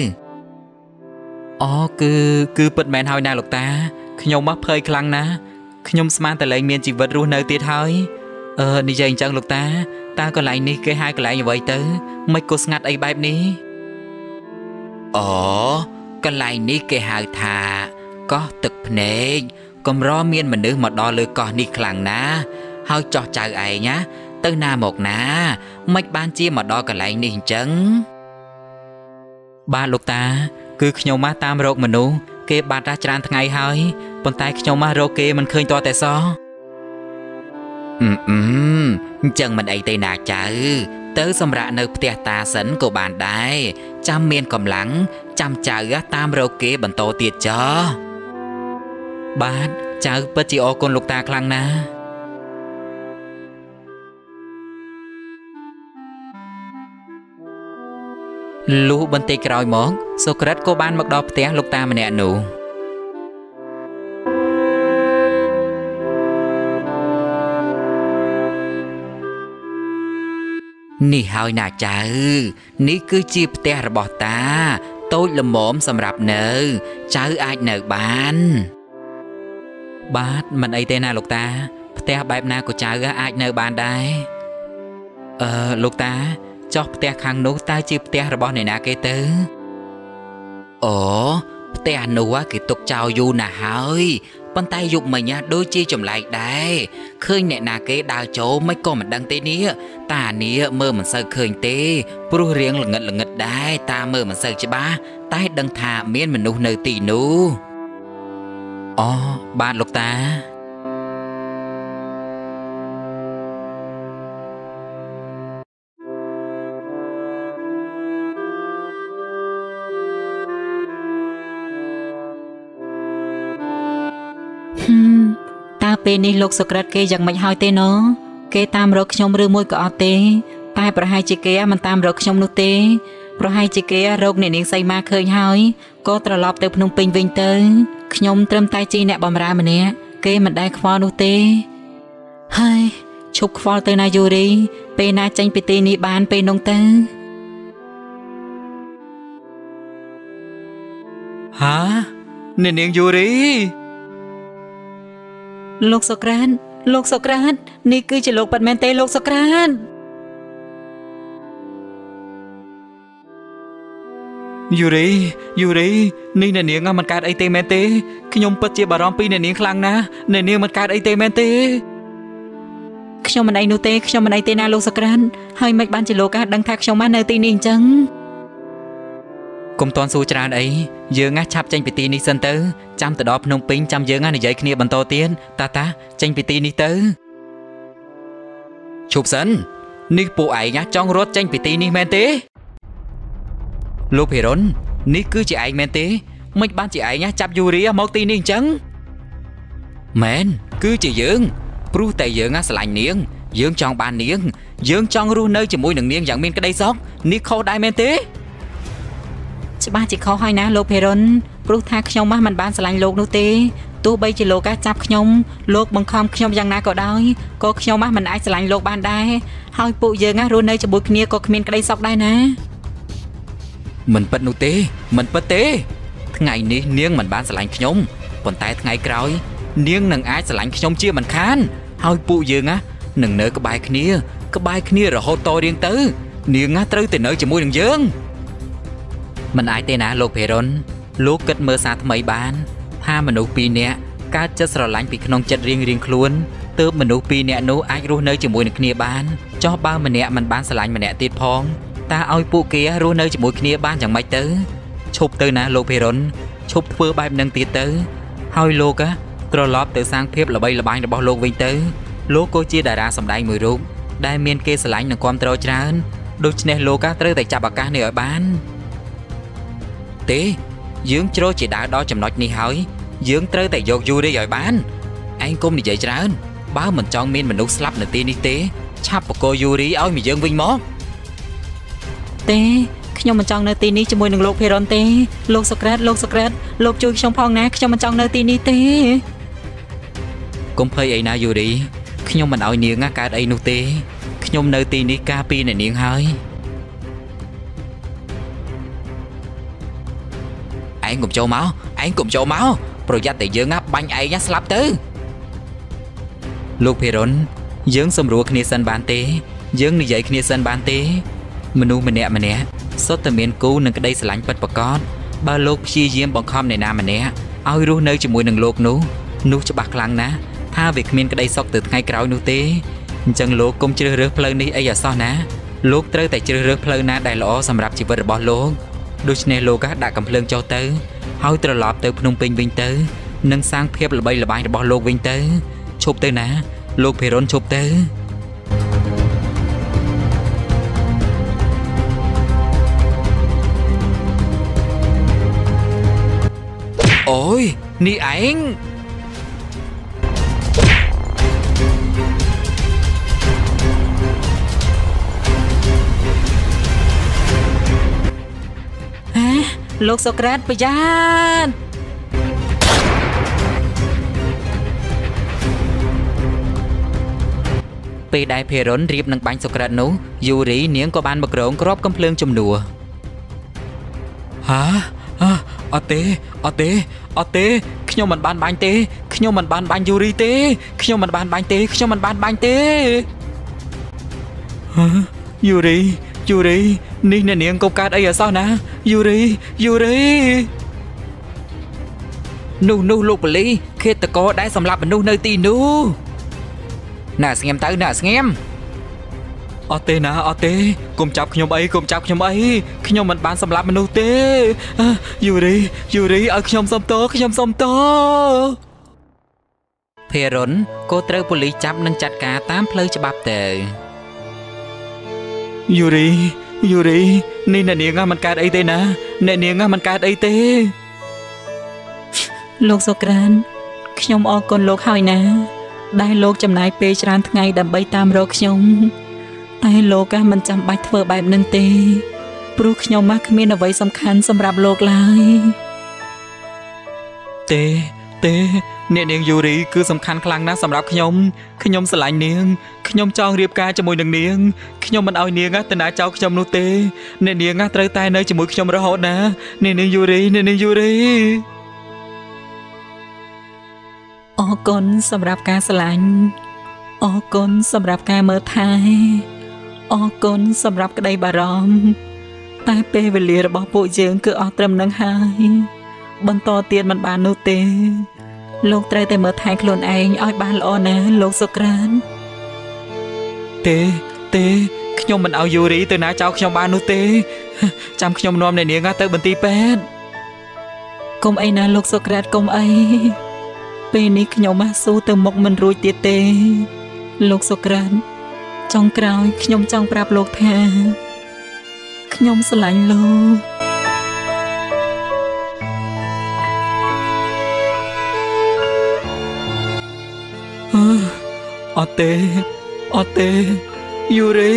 អូគឺពិតមែនហើយណាលោកតាខ្ញុំភ័យខ្លាំងណាស់ខ្ញុំស្មានតែលែងមានជីវិតរស់នៅទៀតហើយនិយាយអញ្ចឹងលោកតាតើកន្លែងនេះគេហៅកន្លែងអ្វីទៅមិនក៏ស្ងាត់អីបែបនេះកន្លែងនេះគេហៅថាកោះទឹកភ្នែកកម្រមានមនុស្សមកដល់លើកោះនេះខ្លាំងណាស់ហើយចោះចៅឯងទៅណាមកណាមិនបានជាមកដល់កន្លែងនេះអញ្ចឹងបាទលោកតាគឺខ្ញុំមកតាមរកមនុស្សគេបាត់ច្រើនថ្ងៃហើយប៉ុន្តែខ្ញុំមករកគេមិនឃើញតតែសោះអញ្ចឹងមិនអីទេណាចៅទៅសម្រាប់នៅផ្ទះតាសិនក៏បានដែរចាំមានកម្លាំងចាំចៅតាមរកគេបន្តទៀតចោះបាទចៅពិតជាអរគុណលោកតាខ្លាំងណាស់លុះបន្តិចក្រោយមកសូក្រាតក៏បានមកដល់ផ្ទះលោកតាម្នាក់នោះនេះហើយណាចៅនេះគឺជាផ្ទះរបស់តាតូចល្មមសម្រាប់នៅចៅអាចនៅបានបាទមិនអីទេណាលោកតាផ្ទះបែបណាក៏ចៅអាចនៅបានដែរលោកតាចុះផ្ទះខាងនោះតើជាផ្ទះរបស់អ្នកណាគេទៅអូផ្ទះនោះគេទុកចោលយូរណាស់ហើយប៉ុន្តែយប់មិញដូចជាចម្លែកដែរឃើញអ្នកណាគេដើរចូលមិនក៏មិនដឹងទេនេះតានេះមើលមិនសូវឃើញទេព្រោះរៀងល្ងិតដែរតាមើលមិនសូវច្បាស់តែដឹងថាមានមនុស្សនៅទីនោះអូបាទលោកតាតើពេលនេះលោកសូក្រាតគេយ៉ាងម៉េចហើយទេណូគេតាមរកខ្ញុំឬមួយក៏អត់ទេតែប្រហែលជាគេមិនតាមរកខ្ញុំនោះទេប្រហែលជាគេរកអ្នកនាងសីមាឃើញហើយក៏ត្រឡប់ទៅភ្នំពេញវិញទៅខ្ញុំត្រឹមតែជាអ្នកបម្រើម្នាក់គេមិនដែលខ្វល់នោះទេហើយឈប់ខ្វល់ទៅណាយូរីពេលណាចេញពីទីនេះបានពេលនោះទៅហាអ្នកនាងយូរីលោកសូក្រាតនេះគឺជាលោកប៉ាត់មែនទេលោកសូក្រាតយូរីនេះអ្នកនាងមិនកើតអីទេមែនទេខ្ញុំពិតជាបារម្ភពីអ្នកនាងខ្លាំងណាស់អ្នកនាងមិនកើតអីទេមែនទេខ្ញុំមិនអីនោះទេខ្ញុំមិនអីទេណាលោកសូក្រាតហើយមិនបានជាលោកដឹងថាខ្ញុំនៅទីនេះអញ្ចឹងកុំតន់សួរច្រើនអីយើងឆាប់ចេញពីទីនេះសិនទៅចាំទៅដល់ភ្នំពេញចាំយើងនិយាយគ្នាបន្តទៀតតាចេញពីទីនេះទៅឈប់សិននេះពួកឯងចង់រត់ចេញពីទីនេះមែនទេលោកភិរុននេះគឺជាឯងមែនទេមិនបានជាឯងចាប់យូរីមកទីនេះអញ្ចឹងមែនគឺជាយើងព្រោះតែយើងស្រឡាញ់នាងយើងចង់បាននាងយើងចង់រស់នៅជាមួយនឹងនាងយ៉ាងមានក្តីសុខនេះខុសដែរមែនទេច្បាស់ជាខុសហើយណាលោកភិរុនព្រោះថាខ្ញុំមិនបានស្រឡាញ់លោកនោះទេទោះបីជាលោកចាប់ខ្ញុំលោកបង្ខំខ្ញុំយ៉ាងណាក៏ដោយក៏ខ្ញុំមិនអាចស្រឡាញ់លោកបានដែរហើយពួកយើងរស់នៅជាមួយគ្នាក៏គ្មានក្តីសុខដែរណាមិនពិតនោះទេមិនពិតទេថ្ងៃនេះនាងមិនបានស្រឡាញ់ខ្ញុំប៉ុន្តែថ្ងៃក្រោយនាងនឹងអាចស្រឡាញ់ខ្ញុំជាមិនខានហើយពួកយើងនឹងនៅក្បែរគ្នារហូតតរៀងទៅនាងត្រូវតែនៅជាមួយនឹងយើងមិនអាចទេណាលោកភិរុនលោកគិតមើលសារថ្មីបានថាមនុស្សពីរនាក់កើតចិត្តស្រឡាញ់ពីក្នុងចិត្តរៀងខ្លួនទើបមនុស្សពីរនាក់នោះអាចរស់នៅជាមួយនឹងគ្នាបានចោះបើម្នាក់មិនបានស្រឡាញ់ម្នាក់ទៀតផងតើឲ្យពួកគេរស់នៅជាមួយគ្នាបានយ៉ាងម៉េចទៅឈប់ទៅណាលោកភិរុនឈប់ធ្វើបែបនឹងទៀតទៅហើយលោកត្រឡប់ទៅសាងភាពល្បីល្បាញរបស់លោកវិញទៅលោកក៏ជាតារាសម្ដែងមួយរូបដែលមានគេស្រឡាញ់និងគាំទ្រច្រើនដូច្នេះលោកត្រូវតែចាប់ឱកាសនេះឲ្យបានទេយើងជ្រុលជាដើរដល់ចំណុចនេះហើយយើងត្រូវតែយកយូរីឲ្យបានឯងកុំនិយាយច្រើនបើមិនចង់មានមនុស្សស្លាប់នៅទីនេះទេឆាប់បកគោយូរីឲ្យមកយើងវិញមកទេខ្ញុំមិនចង់នៅទីនេះជាមួយនឹងលោកភិរុនទេលោកសូក្រាតលោកជួយខ្ញុំផងណាខ្ញុំមិនចង់នៅទីនេះទេកុំភ័យអីណាយូរីខ្ញុំមិនឲ្យនាងកើតអីនោះទេខ្ញុំនៅទីនេះការពារអ្នកនាងហើយឯងកុំចូលមកប្រយ័ត្នតែយើងបាញ់ឯងស្លាប់ទៅលោកភិរុនយើងសម្រួលគ្នាសិនបានទេយើងនិយាយគ្នាសិនបានទេមនុស្សម្នាក់សុទ្ធតែមានគូនឹងក្តីស្រឡាញ់ពិតប្រាកដបើលោកព្យាយាមបង្ខំអ្នកណាម្នាក់ឲ្យរស់នៅជាមួយនឹងលោកនោះច្បាស់ខ្លាំងណាស់ថាវាគ្មានក្តីសុខទៅថ្ងៃក្រោយនោះទេអញ្ចឹងលោកកុំជ្រើសរើសផ្លូវនេះអីអសោះណាលោកត្រូវតែជ្រើសរើសផ្លូវណាដែលល្អសម្រាប់ជីវិតរបស់លោកដូច្នេះលោកដាក់កំភ្លើងចុះទៅហើយត្រឡប់ទៅភ្នំពេញវិញទៅនិងសាងភាពល្បីល្បាញរបស់លោកវិញទៅឈប់ទៅណាលោកភិរុនឈប់ទៅអូយនេះឯងលោកសូក្រាតប្រយ័ត្នពេលដែលភេរុនរៀបនឹងបាញ់សូក្រាតនោះយូរីនាងក៏បានមកក្រងគ្រាប់កំភ្លើងជំនួសហាអត់ទេខ្ញុំមិនបានបាញ់ទេខ្ញុំមិនបានបាញ់យូរីទេខ្ញុំមិនបានបាញ់ទេខ្ញុំមិនបានបាញ់ទេយូរីនេះអ្នកនាងកុំកើតអីអសោះណាយូរីនោះលោកប៉ូលីសឃាតករដែលសម្លាប់មនុស្សនៅទីនោះណាស្ងៀមទៅណាស្ងៀមអត់ទេណាអត់ទេកុំចាប់ខ្ញុំអីខ្ញុំមិនបានសម្លាប់មនុស្សទេយូរីឲ្យខ្ញុំសុំទោសភេរុនក៏ត្រូវប៉ូលីសចាប់និងចាត់ការតាមផ្លូវច្បាប់ទៅយូរីនេះអ្នកនាងមិនកើតអីទេណាអ្នកនាងមិនកើតអីទេលោកសូក្រានខ្ញុំអរគុណលោកហើយណាដែលលោកចំណាយពេលច្រើនថ្ងៃដើម្បីតាមរកខ្ញុំតែលោកមិនចាំបាច់ធ្វើបែបនឹងទេព្រោះខ្ញុំគ្មានអ្វីសំខាន់សម្រាប់លោកឡើយទេអ្នកនាងយូរីគឺសំខាន់ខ្លាំងណាស់សម្រាប់ខ្ញុំស្រឡាញ់នាងខ្ញុំចង់រៀបការជាមួយនឹងនាងខ្ញុំមិនឲ្យនាងទៅណាចោលខ្ញុំនោះទេអ្នកនាងត្រូវតែនៅជាមួយខ្ញុំរហូតណាអ្នកនាងយូរីអរគុណសម្រាប់ការស្រឡាញ់អរគុណសម្រាប់ការមើលថែអរគុណសម្រាប់ក្តីបារម្ភតែពេលវេលារបស់ពួកយើងគឺអស់ត្រឹមនឹងហើយបន្តទៀតមិនបាននោះទេលោកត្រូវតែមើលថែខ្លួនឯងឲ្យបានល្អណាលោកសូក្រានទេខ្ញុំមិនឲ្យយូរីទៅណាចោលខ្ញុំបាននោះទេចាំខ្ញុំនាំអ្នកនាងទៅបន្ទីពេទ្យកុំអីណាលោកសូក្រាតកុំអីពេលនេះខ្ញុំស៊ូទៅមុខមិនរួចទៀតទេលោកសូក្រាតចុងក្រោយខ្ញុំចង់ប្រាប់លោកថាខ្ញុំស្រឡាញ់លោកអត់ទេយូរី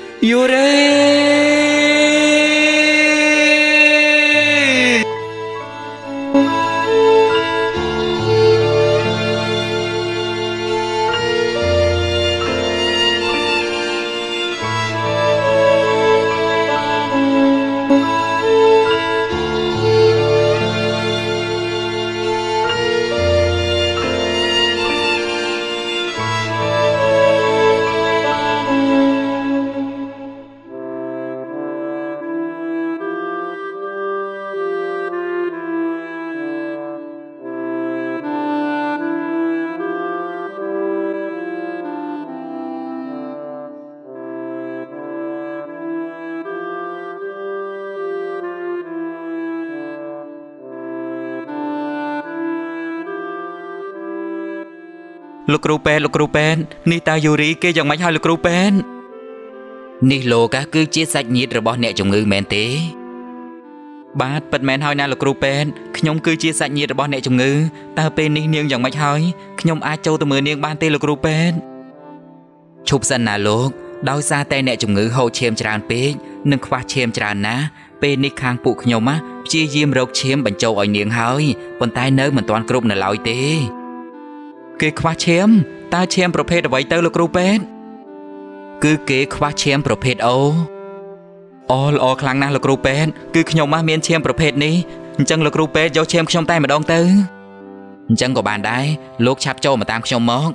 លោកគ្រូពេទ្យនេះតើយូរីគេយ៉ាងម៉េចហើយលោកគ្រូពេទ្យនេះលោកគឺជាសាច់ញាតិរបស់អ្នកជំងឺមែនទេបាទពិតមែនហើយណាលោកគ្រូពេទ្យខ្ញុំគឺជាសាច់ញាតិរបស់អ្នកជំងឺតើពេលនេះនាងយ៉ាងម៉េចហើយខ្ញុំអាចចូលទៅមើលនាងបានទេលោកគ្រូពេទ្យឈប់សិនណាលោកដោយសារតែអ្នកជំងឺហូរឈាមច្រើនពេកនិងខ្វះឈាមច្រើនណាស់ពេលនេះខាងពួកខ្ញុំព្យាយាមរកឈាមបញ្ចូលឲ្យនាងហើយប៉ុន្តែនៅមិនទាន់គ្រប់នៅឡើយទេគេខ្វះឈាមតើឈាមប្រភេទអ្វីទៅលោកគ្រូពេទ្យគឺគេខ្វះឈាមប្រភេទអូល្អខ្លាំងណាស់លោកគ្រូពេទ្យគឺខ្ញុំមានឈាមប្រភេទនេះអញ្ចឹងលោកគ្រូពេទ្យយកឈាមខ្ញុំតែម្ដងទៅអញ្ចឹងក៏បានដែរលោកឆាប់ចូលមកតាមខ្ញុំមក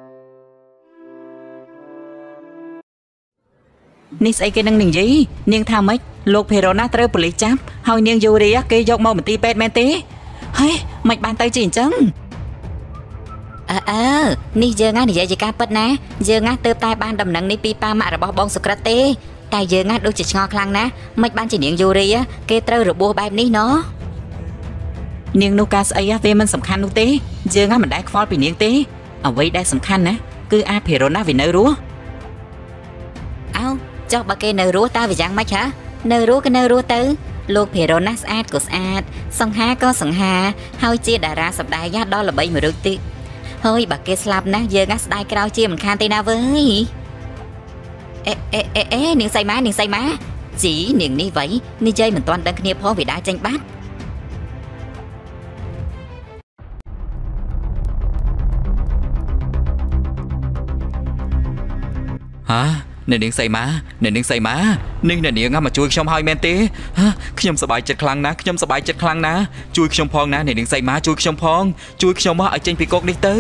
នេះស្អីគេនឹងនិយាយនាងថាម៉េចលោកភេរ៉ូណាត្រូវប៉ូលីសចាប់ហើយនាងយូរីគេយកមកមន្ទីរពេទ្យមែនទេហើយមិនបានទៅជាអញ្ចឹងនេះយើងនិយាយជាការពិតណាយើងទើបតែបានដំណឹងនេះពីប៉ាម៉ាក់របស់បងសុក្រិតទេតែយើងដូចជាឆ្ងល់ខ្លាំងណាស់មិនបានជានាងយូរីគេត្រូវរបួសបែបនេះណោះនាងនោះការស្អីវាមិនសំខាន់នោះទេយើងមិនដែលខ្វល់ពីនាងទេអ្វីដែលសំខាន់ណាគឺអាភេរ៉ូណាវានៅរស់ចុះបើគេនៅរស់តើវាយ៉ាងម៉េចនៅរស់ក៏នៅរស់ទៅលោកភេរ៉ូណាស្អាតក៏ស្អាតសង្ហាក៏សង្ហាហើយជាតារាសម្ដែងដល់ល្បីមួយរូបទៀតហើយបើគេស្លាប់ណាស់យើងស្ដាយក្រោយជាមិនខានទេណាវើយនាងសៃម៉ាជីនាងនេះវៃនិយាយមិនទាន់ដឹងគ្នាផងវាដើរចេញបាត់អ្នកនាងសីមានេះអ្នកនាងមកជួយខ្ញុំឲ្យមែនទេខ្ញុំសប្បាយចិត្តខ្លាំងណាស់ជួយខ្ញុំផងណាអ្នកនាងសីមាជួយខ្ញុំផងជួយខ្ញុំមកឲ្យចេញពីគុកនេះទៅ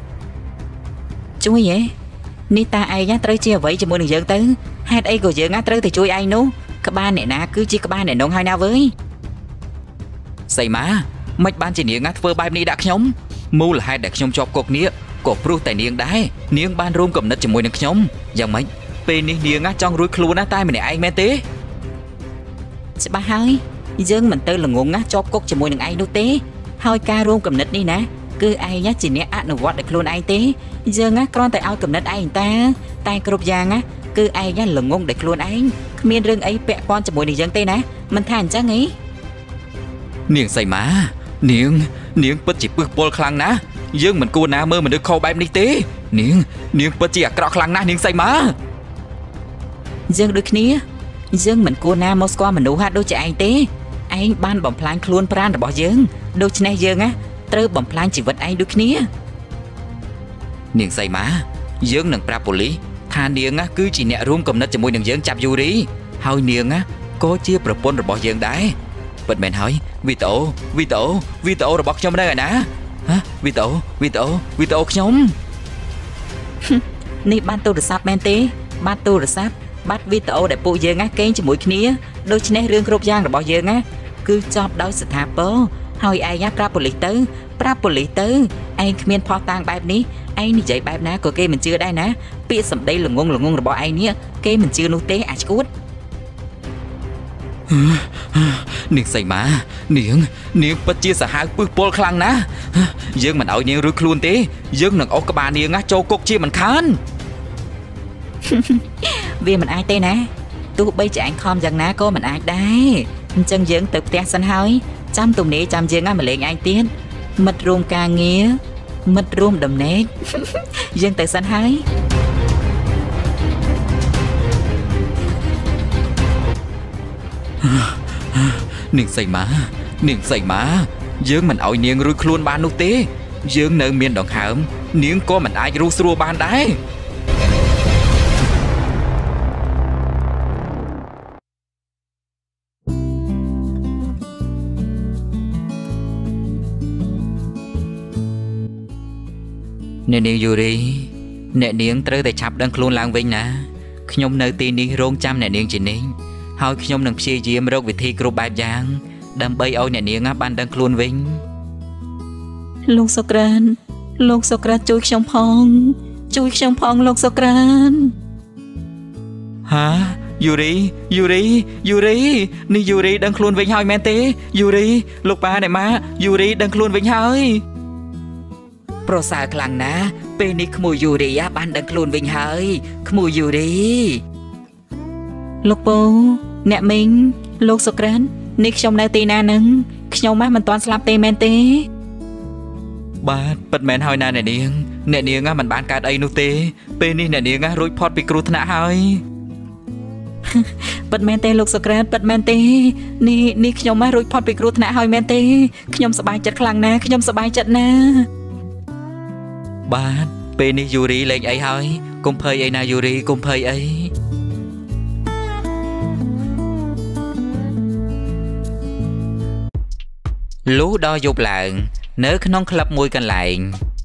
ជួយហ៎នេះតាឯងត្រូវជាអ្វីជាមួយនឹងយើងទៅហេតុអីក៏យើងត្រូវទៅជួយឯងនោះក្បាលអ្នកណាគឺជាក្បាលអ្នកនងហើយណាវើយសីមាមិនបានជានាងធ្វើបែបនេះដាក់ខ្ញុំមូលហេតុដែលខ្ញុំជាប់គុកនេះក៏ព្រោះតែនាងដែរនាងបានរួមគំនិតជាមួយនឹងខ្ញុំយ៉ាងម៉េចពេលនេះនាងចង់រួចខ្លួនណាតែម្នាក់ឯងមែនទេច្បាស់ហើយយើងមិនទៅល្ងងជាប់គុកជាមួយនឹងឯងនោះទេហើយការរួមគំនិតនេះណាគឺឯងជាអ្នកអនុវត្តដោយខ្លួនឯងទេយើងគ្រាន់តែឲ្យគំនិតឯងតែគ្រប់យ៉ាងគឺឯងល្ងងដោយខ្លួនឯងគ្មានរឿងអីពាក់ព័ន្ធជាមួយនឹងយើងទេណាមិនថាអញ្ចឹងហីនាងសីមានាងពិតជាពឹសពលខ្លាំងណាស់យើងមិនគួរណាមើលមនុស្សខុសបែបនេះទេនាងពិតជាអាក្រក់ខ្លាំងណាស់នាងសីមាយើងដូចគ្នាយើងមិនគួរណាមកស្គាល់មនុស្សដូចជាឯងទេឯងបានបំផ្លាញខ្លួនប្រាណរបស់យើងដូច្នេះយើងត្រូវបំផ្លាញជីវិតឯងដូចគ្នានាងសីមាយើងនឹងប្រាប់ប៉ូលីសថានាងគឺជាអ្នករួមគំនិតជាមួយនឹងយើងចាប់យូរីហើយនាងក៏ជាប្រពន្ធរបស់យើងដែរពិតមែនហើយវីដេអូរបស់ខ្ញុំនៅឯណាវីដេអូខ្ញុំនេះបានទូរស័ព្ទមែនទេបានទូរស័ព្ទបាត់វីដេអូដែលពួកយើងកេងជាមួយគ្នាដូច្នេះរឿងគ្រប់យ៉ាងរបស់យើងគឺចប់ដោយស្ថាពរហើយឯងប្រាប់ប៉ូលីសទៅឯងគ្មានផុសតាងបែបនេះឯងនិយាយបែបណាក៏គេមិនជឿដែរណាពាក្យសម្ដីល្ងងរបស់ឯងនេះគេមិនជឿនោះទេអាឈួតនាងសីមានាងពិតជាសាហាវពឹសពលខ្លាំងណាស់យើងមិនឲ្យនាងរួចខ្លួនទេយើងនឹងអុសក្បាលនាងចូលគុកជាមិនខានវាមិនអាចទេណាទោះបីជាឯងខំយ៉ាងណាក៏មិនអាចដែរអញ្ចឹងយើងទៅផ្ទះសិនហើយចាំទំនេរចាំយើងមកលេងឯងទៀតមិត្តរួមការងារមិត្តរួមដំណេកយើងទៅសិនហើយនាងសីមាយើងមិនឲ្យនាងរួចខ្លួនបាននោះទេយើងនៅមានដង្ហើមនាងក៏មិនអាចរស់ស្រួលបានដែរអ្នកនាងយូរីអ្នកនាងត្រូវតែឆាប់ដឹងខ្លួនឡើងវិញណាខ្ញុំនៅទីនេះរងចាំអ្នកនាងជានិច្ចហើយខ្ញុំនឹងព្យាយាមរកវិធីគ្រប់បែបយ៉ាងដើម្បីឲ្យអ្នកនាងបានដឹងខ្លួនវិញលោកសុក្រានជួយខ្ញុំផងលោកសុក្រានយូរីនេះយូរីដឹងខ្លួនវិញហើយមែនទេយូរីលោកប៉ាអ្នកម៉ាយូរីដឹងខ្លួនវិញហើយប្រសើរខ្លាំងណាស់ពេលនេះក្មួយយូរីបានដឹងខ្លួនវិញហើយក្មួយយូរីលោកពូអ្នកមីងលោកសុក្រាននេះខ្ញុំនៅទីណានឹងខ្ញុំមិនទាន់ស្លាប់ទេមែនទេបាទពិតមែនហើយណាអ្នកនាងមិនបានកើតអីនោះទេពេលនេះអ្នកនាងរួចផុតពីគ្រោះថ្នាក់ហើយពិតមែនទេលោកសុក្រានពិតមែនទេនេះខ្ញុំរួចផុតពីគ្រោះថ្នាក់ហើយមែនទេខ្ញុំសប្បាយចិត្តខ្លាំងណាស់ខ្ញុំសប្បាយចិត្តណាស់បាទពេលនេះយូរីលេងអីហើយកុំភ័យអីណាយូរីកុំភ័យអីលុះដល់យប់ឡើងនៅក្នុងក្លឹបមួយកន្លែង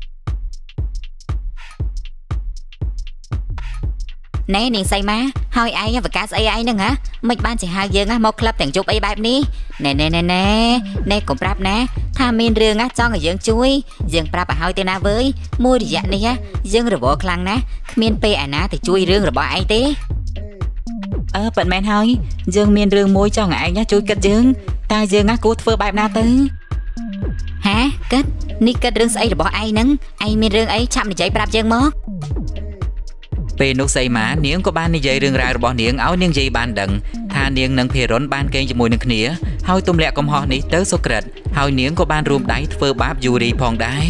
ណែនាងសីមាហើយឯងប្រកាសស្អីឯងហ្នឹងមិនបានជាហៅយើងមកក្លឹបទាំងជប់អីបែបនេះណែកុំប្រាប់ណាថាមានរឿងចង់ឲ្យយើងជួយយើងប្រាប់ឲ្យទេណាវើយមួយរយៈនេះយើងរវល់ខ្លាំងណាស់គ្មានពេលឯណាទៅជួយរឿងរបស់ឯងទេប៉ិនមែនហើយយើងមានរឿងមួយចង់ឲ្យឯងជួយគិតយើងតើយើងគួរធ្វើបែបណាទៅគិតនេះគិតរឿងស្អីរបស់ឯងហ្នឹងឯងមានរឿងអីឆាប់និយាយប្រាប់យើងមកពេលនោះសីមានាងក៏បាននិយាយរឿងរ៉ាវរបស់នាងឲ្យនាងយាយបានដឹងថានាងនិងភេរុនបានកេងជាមួយនឹងគ្នាហើយទម្លាក់កំហុសនេះទៅសុក្រិតហើយនាងក៏បានរួមដៃធ្វើបាបយូរីផងដែរ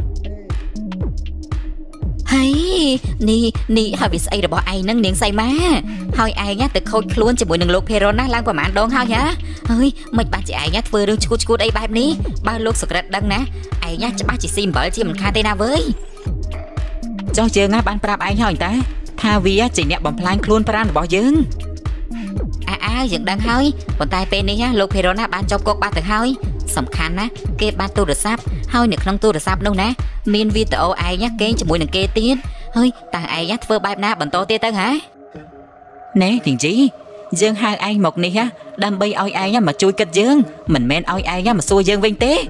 ហើយនេះហើយវាស្អីរបស់ឯងហ្នឹងនាងសីមាហើយឯងទៅខូចខ្លួនជាមួយនឹងលោកភេរុនណាឡើងប្រហែលដងហើយហើយមិនបានជាឯងធ្វើរឿងឈួតអីបែបនេះបើលោកសុក្រិតដឹងណាឯងច្បាស់ជាស៊ីអំបិលជាមិនខានទេណាវើយចុះយើងបានប្រាប់ឯងហើយតាថាវាជាអ្នកបំផ្លាញខ្លួនប្រាណរបស់យើងយើងដឹងហើយប៉ុន្តែពេលនេះលោកភេរ៉ុនបានចុះគុកបាត់ទៅហើយសំខាន់ណាគេបានទូរស័ព្ទហើយនៅក្នុងទូរស័ព្ទនោះណាមានវីដេអូឯងគេងជាមួយនឹងគេទៀតហើយតើឯងធ្វើបែបណាបន្តទៀតទៅហ៎ណែទីជីយើងហៅឯងមកនេះដើម្បីឲ្យឯងមកជួយគិតយើងមិនមែនឲ្យឯងមកសួរយើងវិញទេ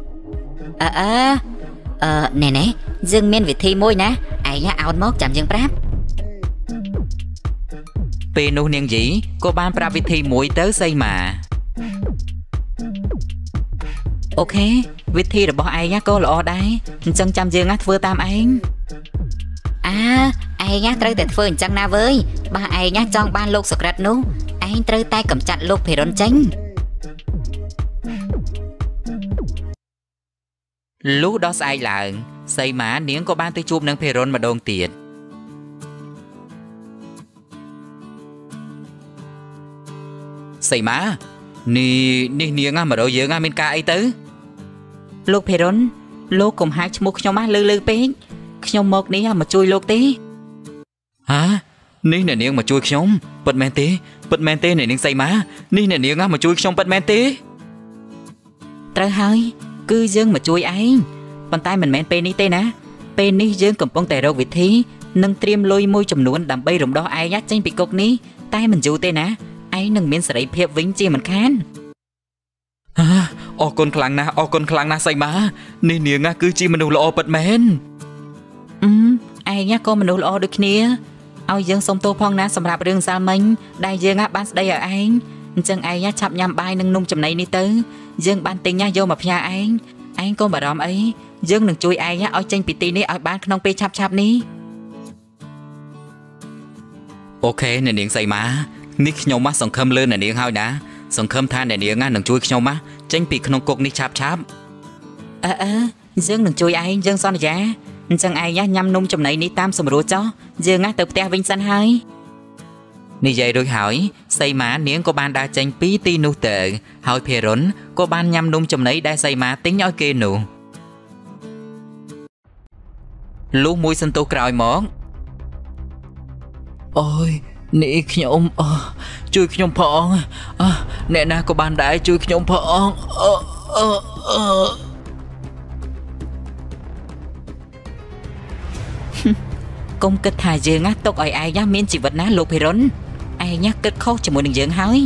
ណែយើងមានវិធីមួយណាឯងអោនមកចាំយើងប្រាប់ពេលនោះនាងយីក៏បានប្រាប់វិធីមួយទៅសីម៉ាអូខេវិធីរបស់ឯងក៏ល្អដែរអញ្ចឹងចាំយើងធ្វើតាមឯងឯងត្រូវតែធ្វើអញ្ចឹងណាវើយបើឯងចង់បានលោកសុក្រិតនោះឯងត្រូវតែកម្ចាត់លោកភេរ៉ុនចេញលុះដល់ស្អែកឡើងសីម៉ានាងក៏បានទៅជួបនឹងភេរ៉ុនម្ដងទៀតសីម៉ានេះនាងមករកយើងមានការអីទៅលោកភេរ៉ុនលោកកុំហៅឈ្មោះខ្ញុំលើពេកខ្ញុំមកនេះមកជួយលោកទេនេះអ្នកនាងមកជួយខ្ញុំពិតមែនទេអ្នកនាងសីម៉ានេះអ្នកនាងមកជួយខ្ញុំពិតមែនទេត្រូវហើយគឺយើងមកជួយឯងប៉ុន្តែមិនមែនពេលនេះទេណាពេលនេះយើងកំពុងតែរកវិធីនិងត្រៀមលុយមួយចំនួនដើម្បីរំដោះឯងចេញពីគុកនេះតែមិនយូរទេណាឯងនឹងមានសេរីភាពវិញជាមិនខានអរគុណខ្លាំងណាស់សីម៉ានេះនាងគឺជាមនុស្សល្អពិតមែនឯងក៏មនុស្សល្អដូចគ្នាឲ្យយើងសុំទោសផងណាសម្រាប់រឿងសាលមិញដែលយើងបានស្ដីឲ្យឯងអញ្ចឹងឯងឆាប់ញ៉ាំបាយនិងនំចំណីនេះទៅយើងបានទិញយកមកផ្ញើឯងកុំបារម្ភអីយើងនឹងជួយឯងឲ្យចេញពីទីនេះឲ្យបានក្នុងពេលឆាប់នេះអូខេអ្នកនាងសីម៉ានេះខ្ញុំសង្ឃឹមលើអ្នកនាងហើយណាសង្ឃឹមថាអ្នកនាងនឹងជួយខ្ញុំចេញពីក្នុងគុកនេះឆាប់យើងនឹងជួយឯងយើងសន្យាអញ្ចឹងឯងញ៉ាំនំចំណីនេះតាមសម្រួលចុះយើងទៅផ្ទះវិញសិនហើយនិយាយរួចហើយសីម៉ានាងក៏បានដើរចេញពីទីនោះទៅហើយភេរ៉ុនក៏បានញ៉ាំនំចំណីដែលសីម៉ាទិញឲ្យគេនោះលុះមួយសន្ទុះក្រោយមកអូយនេះខ្ញុំជួយខ្ញុំផងអ្នកណាក៏បានដែរជួយខ្ញុំផងកុំគិតថាយើងទុកឲ្យឯងមានជីវិតណាលោកភេរ៉ុនឯងគិតខុសជាមួយនឹងយើងហើយ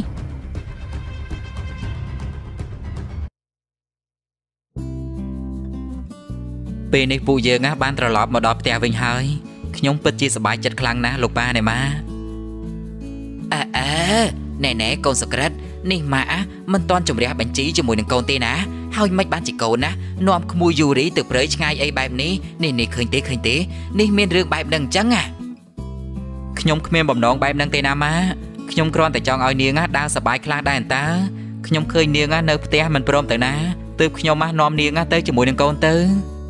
ពេលនេះពួកយើងបានត្រឡប់មកដល់ផ្ទះវិញហើយខ្ញុំពិតជាសប្បាយចិត្តខ្លាំងណាស់លោកប៉ាណែម៉ាណែកូនសុក្រិតនេះម៉ាមិនទាន់ជំរះបញ្ជីជាមួយនឹងកូនទេណាហើយមិនបានជាកូនណានាំក្មួយយូរីទៅព្រៃឆ្ងាយអីបែបនេះនេះឃើញទេនេះមានរឿងបែបហ្នឹងអញ្ចឹងខ្ញុំគ្មានបំណងបែបហ្នឹងទេណាម៉ាខ្ញុំគ្រាន់តែចង់ឲ្យនាងដើរសប្បាយខ្លះដែរតើខ្ញុំឃើញនាងនៅផ្ទះមិនព្រមទៅណាទើបខ្ញុំនាំនាងទៅជាមួយនឹងកូនទៅ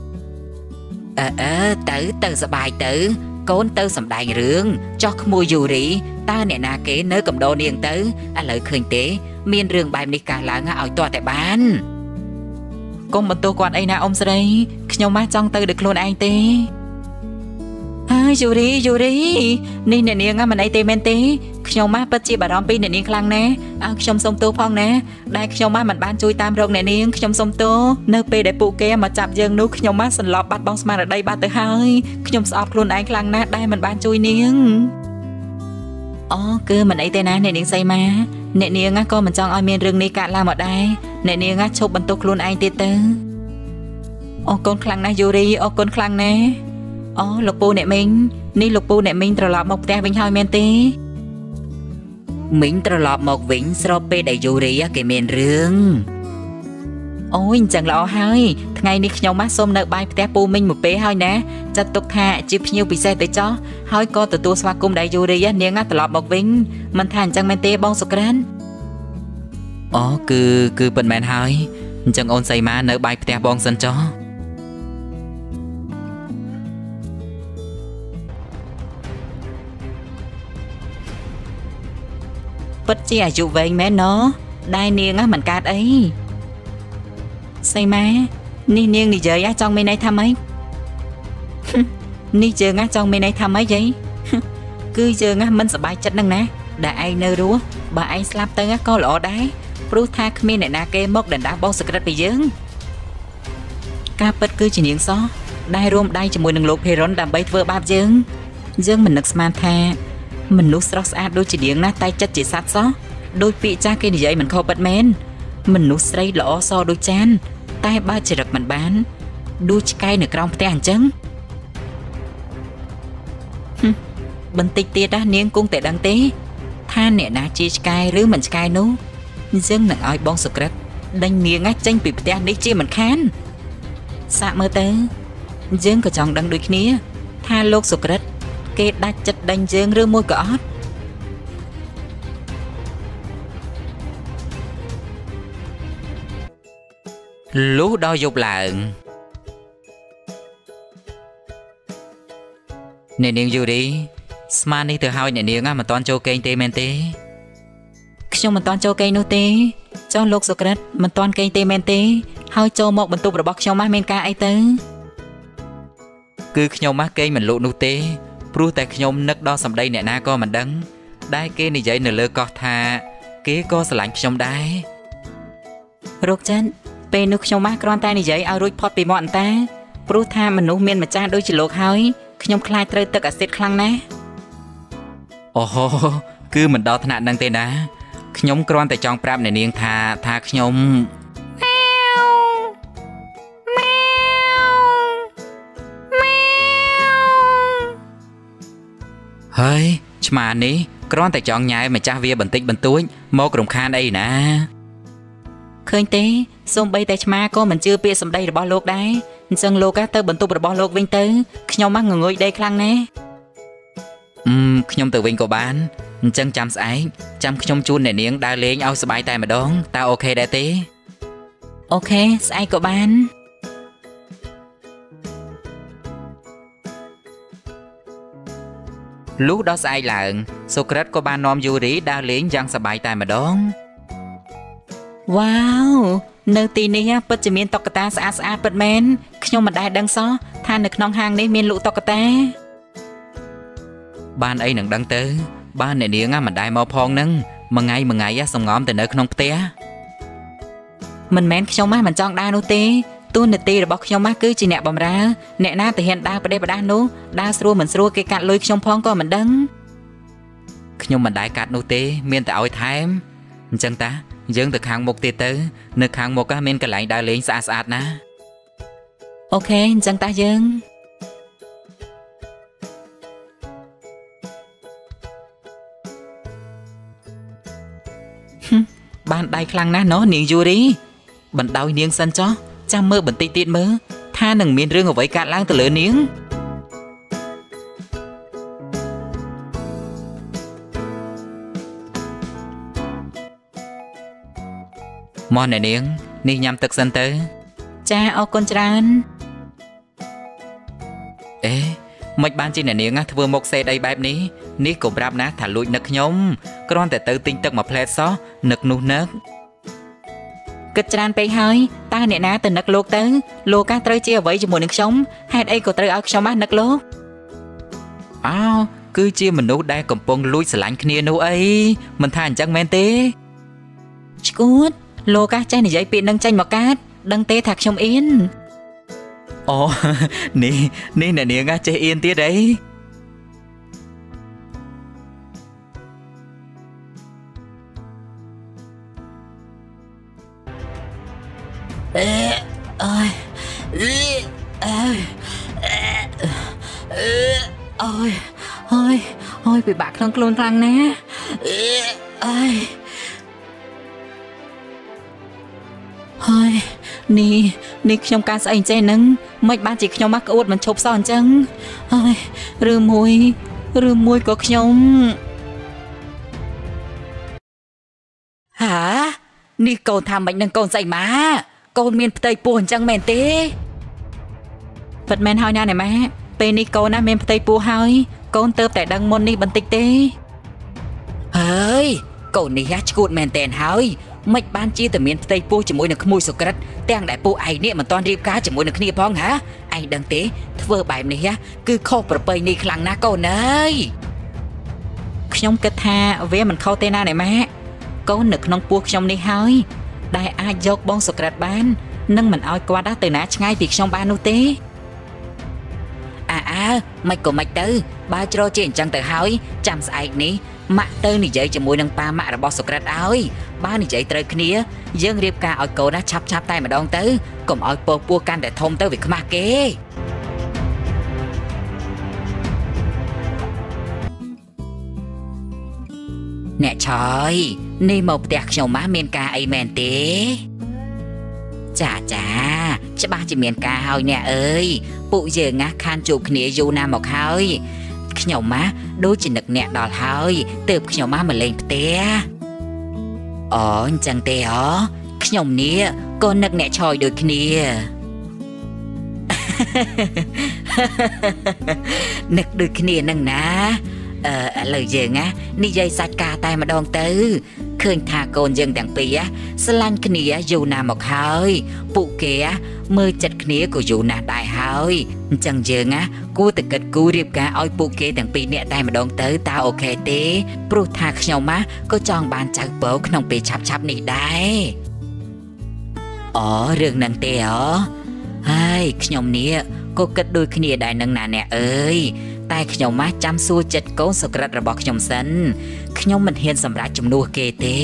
ទៅសប្បាយទៅកូនទៅសម្ដែងរឿងចោះក្មួយយូរីតើអ្នកណាគេនៅកំដរនាងទៅឥឡូវឃើញទេមានរឿងបែបនេះកើតឡើងឲ្យទាស់តែបានកុំបន្ទោសគាត់អីណាអ៊ំស្រីខ្ញុំចង់ទៅដោយខ្លួនឯងទេយូរីនេះអ្នកនាងមិនអីទេមែនទេខ្ញុំពិតជាបារម្ភពីអ្នកនាងខ្លាំងណាស់ខ្ញុំសុំទោសផងណាដែលខ្ញុំមិនបានជួយតាមរកអ្នកនាងខ្ញុំសុំទោសនៅពេលដែលពួកគេមកចាប់យើងនោះខ្ញុំសន្លប់បាត់បង់ស្មារតីបាត់ទៅហើយខ្ញុំស្អប់ខ្លួនឯងខ្លាំងណាស់ដែលមិនបានជួយនាងគឺមិនអីទេណាអ្នកនាងសីម៉ាអ្នកនាងក៏មិនចង់ឲ្យមានរឿងនេះកើតឡើងមកដែរអ្នកនាងឈប់បន្ទោសខ្លួនឯងទៀតទៅអរគុណខ្លាំងណាស់យូរីអរគុណខ្លាំងណាស់លោកពូអ្នកមីងនេះលោកពូអ្នកមីងត្រឡប់មកផ្ទះវិញហើយមែនទេមីងត្រឡប់មកវិញស្របពេលដែលយូរីគេមានរឿងអូយអញ្ចឹងល្អហើយថ្ងៃនេះខ្ញុំសូមនៅបាយផ្ទះពូមីងមួយពេលហើយណាចាត់ទុកថាជាភ្ញៀវពិសេសទៅចោះហើយក៏ទទួលស្វាគមន៍ដែលយូរីនាងត្រឡប់មកវិញមិនថាអញ្ចឹងមែនទេបងសុក្រានគឺពិតមែនហើយអញ្ចឹងអូនសីម៉ានៅបាយផ្ទះបងសិនចោះពិតជាអាយុវែងមែនណោះដែលនាងមិនកើតអីសីម៉ានេះនាងនិយាយចង់មានន័យថាម៉េចនេះយើងចង់មានន័យថាម៉េចហី cứ giờ á mình sẽ bài chất năng nè đã ai nơi rúa bà anh slap tới á có lỗ đáy pru tha khmi này na kê mốc đền đá bong secret bị dướng ca bật cứ chỉ niệm xó đai rôm đai cho mùi nâng lục heron đàm bay vơ bạp dướng dướng mình nực sman tha mình nút stress ad đôi chỉ điện na tay chất chỉ sát xó đôi bị cha kia vậy mình không bật men mình nút stray lỗ so đôi chan tay ba chỉ rực mình bán đôi cây nửa trong tay hàng trắng bình tịch tiệt á niên cung tệ đăng tế tha nè na chi cây rứ mình cây nú dưng nặng oi bong secret đành niên á tranh bị tay đi chi mình khán xạ mơ tớ dưng có chồng đăng đôi kia tha lô secret kê đa chất đành dưng rư môi cỏ lú đo dục lợn nè niên dù đi Sman đi từ hai nè niên á mà toàn châu kênh tê men tê trong mình toàn châu kênh nô tê cho lục secret mình toàn kênh tê men tê hơi châu một mình tụ rồi bọc trong má men ca ấy tớ cứ nhom má kênh mình lụ nô tê pru tại nhom nấc đo sầm đây nè na co mình đắng đai kê này vậy nè lơ co tha kế co sờ lạnh trong đai rục chân pe nước trong má con tay này vậy ao rút pot bị mọn ta pru tha mình nô miên mà cha đôi chỉ lục hơi nhom khai trời tất cả xịt khăng nè ồ cứ mình đo thằng năng tên á nhom con tại trong prap này niên tha nhom hơi mà ní con tại chọn nhai mà cha vía bình tĩnh bình túi mô cùng khan đây nè khơi té xông bay tại ma có mình chưa biết xâm đây là bao lô đấy dân lô cá tơ bình tu là bao lô vinh tứ nhau mắc người đây khăn nè nhom từ vinh của bạn chân chăm sải chăm nhom chun này niếng đa lên ao sải tay mà đón tao ok đã tí ok sải của bạn lúc đó sai lợn Socrates có ba nom du rí đa liếng giang sờ bài tay mà đón wow nơi tì này á bật chỉ miên tóc ta xa bật men nhưng mà đại đăng xó than được nong hang đấy miên lụ tóc ta ban ấy nâng đăng tớ ban này niếng á mà đại mau phong nâng mà ngày á xong ngóm từ nơi nong té mình men trong má mình chọn đa nô tê tôi nè tê là bọc trong má cứ chỉ nẹt bầm ra nẹt na từ hiện đa đây đa nô đa xua mình xua cái cạn lôi trong phong coi mình đắng nhưng mình đại cạn nô tê miên tại oi thái chân ta dương từ hàng một tê tớ nước hàng một á miên cái lạnh đa lên xa nè ok chân ta dương ban đại khăn ná nó niềng vui đi bận đau niềng sân cho chăm mơ bận tê tiết mơ tha nừng miên rương ở với cạn lang từ lửa niếng mòn này niếng ni nhằm thực sân tớ cha ô con tràn ê mạch ban chi này niếng á vừa một xe đây bẹp ní cũng rạp ná thả lụi nực nhóm con tại tự tinh tật mà plét xó nực nụ nực kịch tràn pe hơi ta nè ná từ nực lột tớ lô cá trời chia với cho mùa nước sống hai đây có trời ở trong mắt nực lô cứ chia mình nấu đây còn bông lùi sờ lạnh kia nấu ấy mình than chẳng men tê cút lô cá chai này giấy bị nâng chanh một cát đăng tê thạc trong yên ồ nè nè nè ngã chơi yên tía đấy ôi bị bạc không luôn răng nè hơi nì trong ca sấy che nâng mạch ba chỉ trong mắc út mình chụp son chăng hơi rư môi có trong hả nì côn tham mạch nâng côn dậy má côn miền tây buồn chăng mền tê Phật men hơi nha này má pe nì côn á miền tây buồn hơi côn tơ tại đăng môn nì bận tịch tê hơi côn nì hát cụt mền tèn hơi mạch ban chia từ miền tây po chỉ môi được môi sô cát tang đại po ai nè mà toàn riêng cá chỉ môi được kia phong hả ai đăng tế thưa bài này á cứ khô bờ bơi nì khăng na cô ơi ខ្ញុំគិតថាវាមិនខុសទេណាណែម៉ាក់កូននៅក្នុងពោះខ្ញុំនេះហើយដែលអាចយកបងសុក្រិតបាននឹងមិនឲ្យគាត់ទៅណាឆ្ងាយពីខ្ញុំបាននោះទេមិនក៏មិនទៅបើជ្រោជាអញ្ចឹងទៅហើយចាំស្អែកនេះម៉ាក់ទៅនិយាយជាមួយនឹងប៉ាម៉ាក់របស់សុក្រិតឲ្យបើនិយាយត្រូវគ្នាយើងរៀបការឲ្យកូនឆាប់តែម្ដងទៅកុំឲ្យពោះកាន់តែធំទៅវាខ្មាស់គេអ្នកឆយនេះមកផ្ទះខ្ញុំម៉ាមានការអីមែនទេចាច្បាស់ជាមានការហើយអ្នកអើយពួកយើងណាខានជួបគ្នាយូរណាស់មកហើយខ្ញុំម៉ាដូចជានឹកអ្នកដល់ហើយទើបខ្ញុំម៉ាមកលេងផ្ទះអូអញ្ចឹងទេហ៎ខ្ញុំនេះក៏នឹកអ្នកឆយដូចគ្នានឹកដូចគ្នានឹងណាឥឡូវយើងណានិយាយសាច់ការតែម្ដងទៅឃើញថាកូនយើងទាំងពីរស្រឡាញ់គ្នាយូរណាស់មកហើយពួកគេមើលចិត្តគ្នាក៏យូរណាស់ដែរហើយអញ្ចឹងយើងណាគួរតែគិតគូររៀបការឲ្យពួកគេទាំងពីរនាក់តែម្ដងទៅតើអូខេទេព្រោះថាខ្ញុំក៏ចង់បានចៅពៅក្នុងពេលឆាប់នេះដែរអូរឿងហ្នឹងទេហ៎ហើយខ្ញុំនេះក៏គិតដូចគ្នាដែរនឹងណាអ្នកអើយតែខ្ញុំចាំសួរចិត្តកូនសុក្រិតរបស់ខ្ញុំសិនខ្ញុំមិនហ៊ានសម្រេចជំនួសគេទេ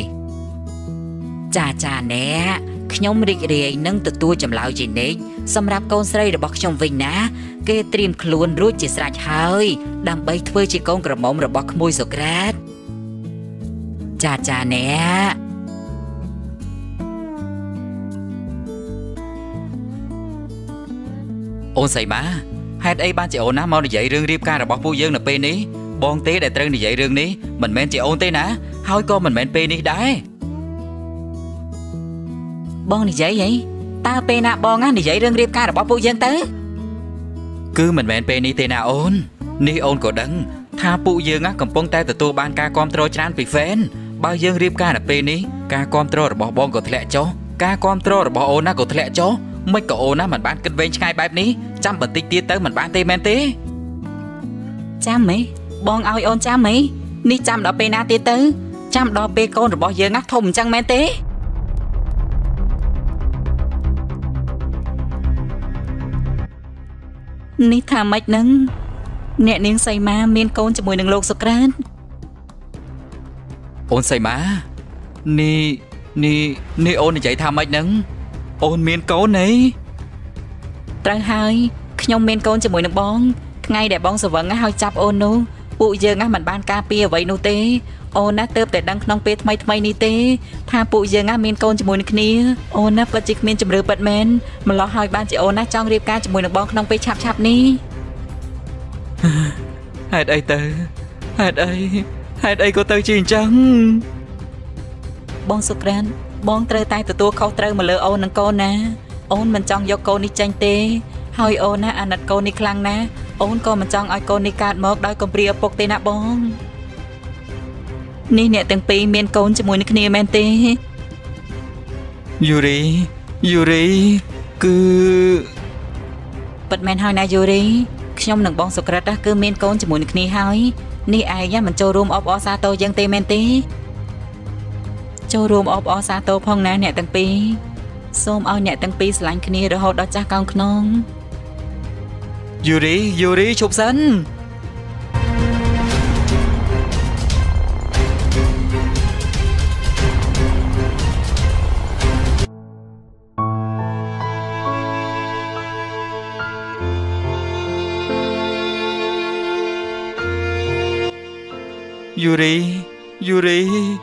ចាអ្នកខ្ញុំរីករាយនឹងទទួលចម្លើយជានិច្ចសម្រាប់កូនស្រីរបស់ខ្ញុំវិញណាគេត្រៀមខ្លួនរួចជាស្រេចហើយដើម្បីធ្វើជាកូនក្រមុំរបស់ក្មួយសុក្រិតចាអ្នកអូនសៃម៉ាហេតុអីបានជាអូនណាមកនិយាយរឿងរៀបការរបស់ពួកយើងនៅពេលនេះបងទេដែលត្រូវនិយាយរឿងនេះមិនមែនជាអូនទេណាហើយក៏មិនមែនពេលនេះដែរបងនិយាយហីតើពេលណាបងនិយាយរឿងរៀបការរបស់ពួកយើងទៅគឺមិនមែនពេលនេះទេណាអូននេះអូនក៏ដឹងថាពួកយើងកំពុងតែទទួលបានការគាំទ្រច្រើនពីហ្វេនបើយើងរៀបការនៅពេលនេះការគាំទ្ររបស់បងក៏ធ្លាក់ចុះការគាំទ្ររបស់អូនណាក៏ធ្លាក់ចុះមិនក៏អូនណាមិនបានគិតវែងឆ្ងាយបែបនេះចាំបន្តិចទៀតទៅមិនបានទេមែនទេចាំហីបងឲ្យអូនចាំហីនេះចាំដល់ពេលណាទៀតទៅចាំដល់ពេលកូនរបស់យើងណាធំអញ្ចឹងមែនទេនេះថាម៉េចនឹងអ្នកនាងសីមាមានកូនជាមួយនឹងលោកសុក្រាតអូនសីមានេះអូននិយាយថាម៉េចនឹងអូនមានកូនហីត្រូវហើយខ្ញុំមានកូនជាមួយនឹងបងថ្ងៃដែលបងស្វឹងហើយចាប់អូននោះពួកយើងមិនបានការពារអ្វីនោះទេអូនណាទើបតែដឹងក្នុងពេលថ្មីនេះទេថាពួកយើងមានកូនជាមួយនឹងគ្នាអូនណាពិតជាគ្មានជំរឿពិតមែនម្ល៉េះហើយបានជាអូនណាចង់រៀបការជាមួយនឹងបងក្នុងពេលឆាប់នេះហេតុអីទៅហេតុអីក៏ទៅជាអញ្ចឹងបងសុក្រានបងត្រូវតែទទួលខុសត្រូវមកលើអូននិងកូនណាអូនមិនចង់យកកូននេះចេញទេហើយអូនណាអាណិតកូននេះខ្លាំងណាស់អូនក៏មិនចង់ឲ្យកូននេះកើតមកដោយកំព្រាឪពុកទេណាបងនេះអ្នកទាំងពីរមានកូនជាមួយនឹងគ្នាមែនទេយូរីគឺពិតមែនហើយណាយូរីខ្ញុំនិងបងសុក្រិតគឺមានកូនជាមួយនឹងគ្នាហើយនេះឯងមិនចូលរួមអបអរសាទរយើងទេមែនទេចូលរួមអបអរសាទរផងណាអ្នកទាំងពីរសូមឲ្យអ្នកទាំងពីរស្រឡាញ់គ្នារហូតដល់ចាស់កោងខ្នងយូរីឈប់សិនយូរី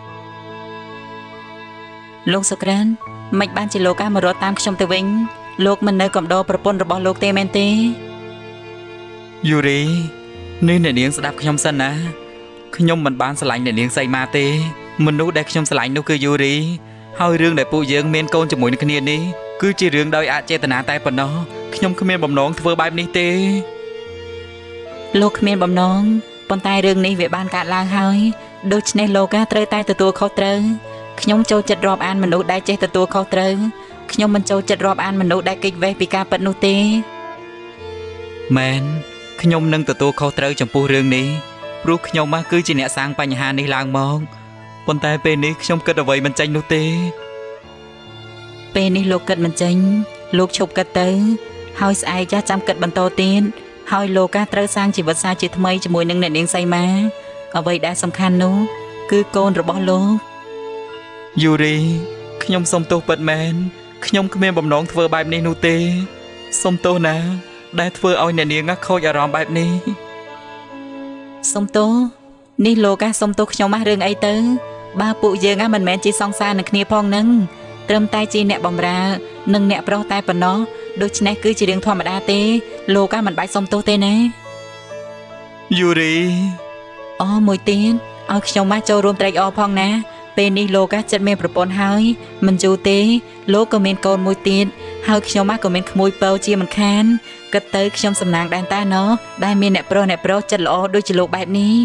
លោកសុក្រានមិនបានជាលោកមករត់តាមខ្ញុំទៅវិញលោកមិននៅកំដរប្រពន្ធរបស់លោកទេមែនទេយូរីនេះអ្នកនាងស្ដាប់ខ្ញុំសិនណាខ្ញុំមិនបានស្រឡាញ់អ្នកនាងសីមាទេមនុស្សដែលខ្ញុំស្រឡាញ់នោះគឺយូរីហើយរឿងដែលពួកយើងមានកូនជាមួយនឹងគ្នានេះគឺជារឿងដោយអចេតនាតែប៉ុណ្ណោះខ្ញុំគ្មានបំណងធ្វើបែបនេះទេលោកគ្មានបំណងប៉ុន្តែរឿងនេះវាបានកើតឡើងហើយដូច្នេះលោកត្រូវតែទទួលខុសត្រូវខ្ញុំចូលចិត្តរាប់អានមនុស្សដែលចេះទទួលខុសត្រូវខ្ញុំមិនចូលចិត្តរាប់អានមនុស្សដែលគេចវេសពីការពិតនោះទេមែនខ្ញុំនឹងទទួលខុសត្រូវចំពោះរឿងនេះព្រោះខ្ញុំមកគឺជាអ្នកសាងបញ្ហានេះឡើងមកប៉ុន្តែពេលនេះខ្ញុំគិតអ្វីមិនចេញនោះទេពេលនេះលោកគិតមិនចេញលោកឈប់គិតទៅហើយស្អែកចាំគិតបន្តទៀតហើយលោកត្រូវសាងជីវិតសាជាថ្មីជាមួយនឹងអ្នកនាងសីមាអ្វីដែលសំខាន់នោះគឺកូនរបស់លោកយូរីខ្ញុំសុំទោសពិតមែនខ្ញុំគ្មានបំណងធ្វើបែបនេះនោះទេសុំទោសណាដែលធ្វើឲ្យអ្នកនាងខូចអារម្មណ៍បែបនេះសុំទោសនេះលោកសុំទោសខ្ញុំរឿងអីទៅបើពួកយើងមិនមែនជាសង្សារនឹងគ្នាផងនឹងត្រឹមតែជាអ្នកបម្រើនិងអ្នកប្រុសតែប៉ុណ្ណោះដូច្នេះគឺជារឿងធម្មតាទេលោកមិនបាច់សុំទោសទេណាយូរីអូមួយទៀតឲ្យខ្ញុំមកចូលរួមត្រេកអរផងណាពេលនេះលោកចិត្តមានប្រពន្ធហើយមិនយូរទេលោកក៏មានកូនមួយទៀតហើយខ្ញុំក៏មានក្មួយពៅជាមិនខានគិតទៅខ្ញុំសំណាងដែនតាណោះដែលមានអ្នកប្រុសចិត្តល្អដូចជាលោកបែបនេះ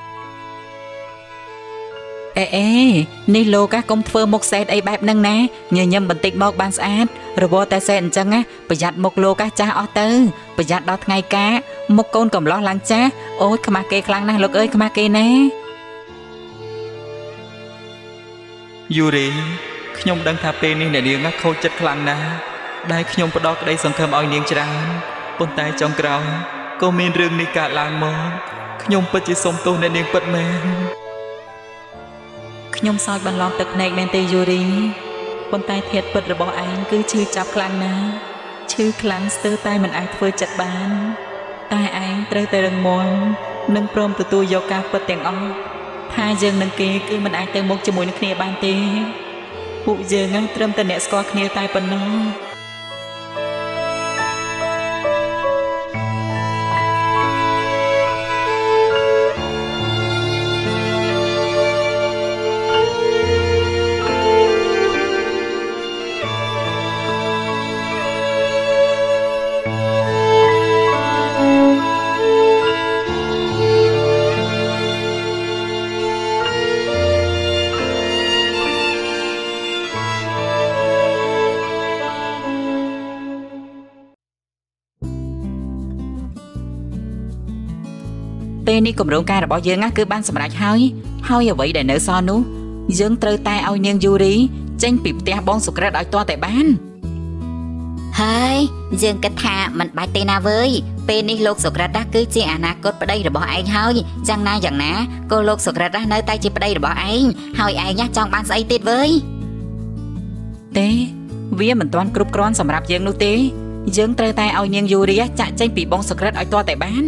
អេនេះលោកកុំធ្វើមុខសេតអីបែបហ្នឹងណាញញឹមបន្តិចមកបានស្អាតរវល់តែសេតអញ្ចឹងប្រយ័ត្នមុខលោកចាស់អស់ទៅប្រយ័ត្នដល់ថ្ងៃការមុខកូនកំឡោះឡើងចាស់អូយខ្មាស់គេខ្លាំងណាស់លោកអើយខ្មាស់គេណាយូរីខ្ញុំដឹងថាពេលនេះអ្នកនាងខូចចិត្តខ្លាំងណាស់ដែលខ្ញុំផ្ដោតក្តីសង្ឃឹមឲ្យនាងច្រើនប៉ុន្តែចុងក្រោយក៏មានរឿងនេះកើតឡើងមកខ្ញុំពិតជាសុំទោសអ្នកនាងពិតមែនខ្ញុំសោចបន្លំទឹកភ្នែកមែនទេយូរីប៉ុន្តែធាតុពិតរបស់ឯងគឺឈឺចាប់ខ្លាំងណាស់ឈឺខ្លាំងស្ទើរតែមិនអាចធ្វើចិត្តបានតែឯងត្រូវតែរឹងមាំនិងព្រមទទួលយកការពិតទាំងអស់ថាយើងនឹងគេគឺមិនអាចទៅមុខជាមួយនឹងគ្នាបានទេពួកយើងត្រឹមតែអ្នកស្គាល់គ្នាតែប៉ុណ្ណោះពេលនេះគម្រោងការរបស់យើងគឺបានសម្រេចហើយអ្វីដែលនៅសល់នោះយើងត្រូវតែឲ្យនាងយូរីចេញពីផ្ទះបងសុក្រិតឲ្យទាល់តែបានហើយយើងគិតថាមិនបាច់ទេណាវើយពេលនេះលោកសុក្រិតគឺជាអនាគតប្តីរបស់ឯងហើយយ៉ាងណាក៏លោកសុក្រិតនៅតែជាប្តីរបស់ឯងហើយឯងចង់បានស្អីទៀតវើយទេវាមិនទាន់គ្រប់គ្រាន់សម្រាប់យើងនោះទេយើងត្រូវតែឲ្យនាងយូរីចាក់ចេញពីបងសុក្រិតឲ្យទាល់តែបាន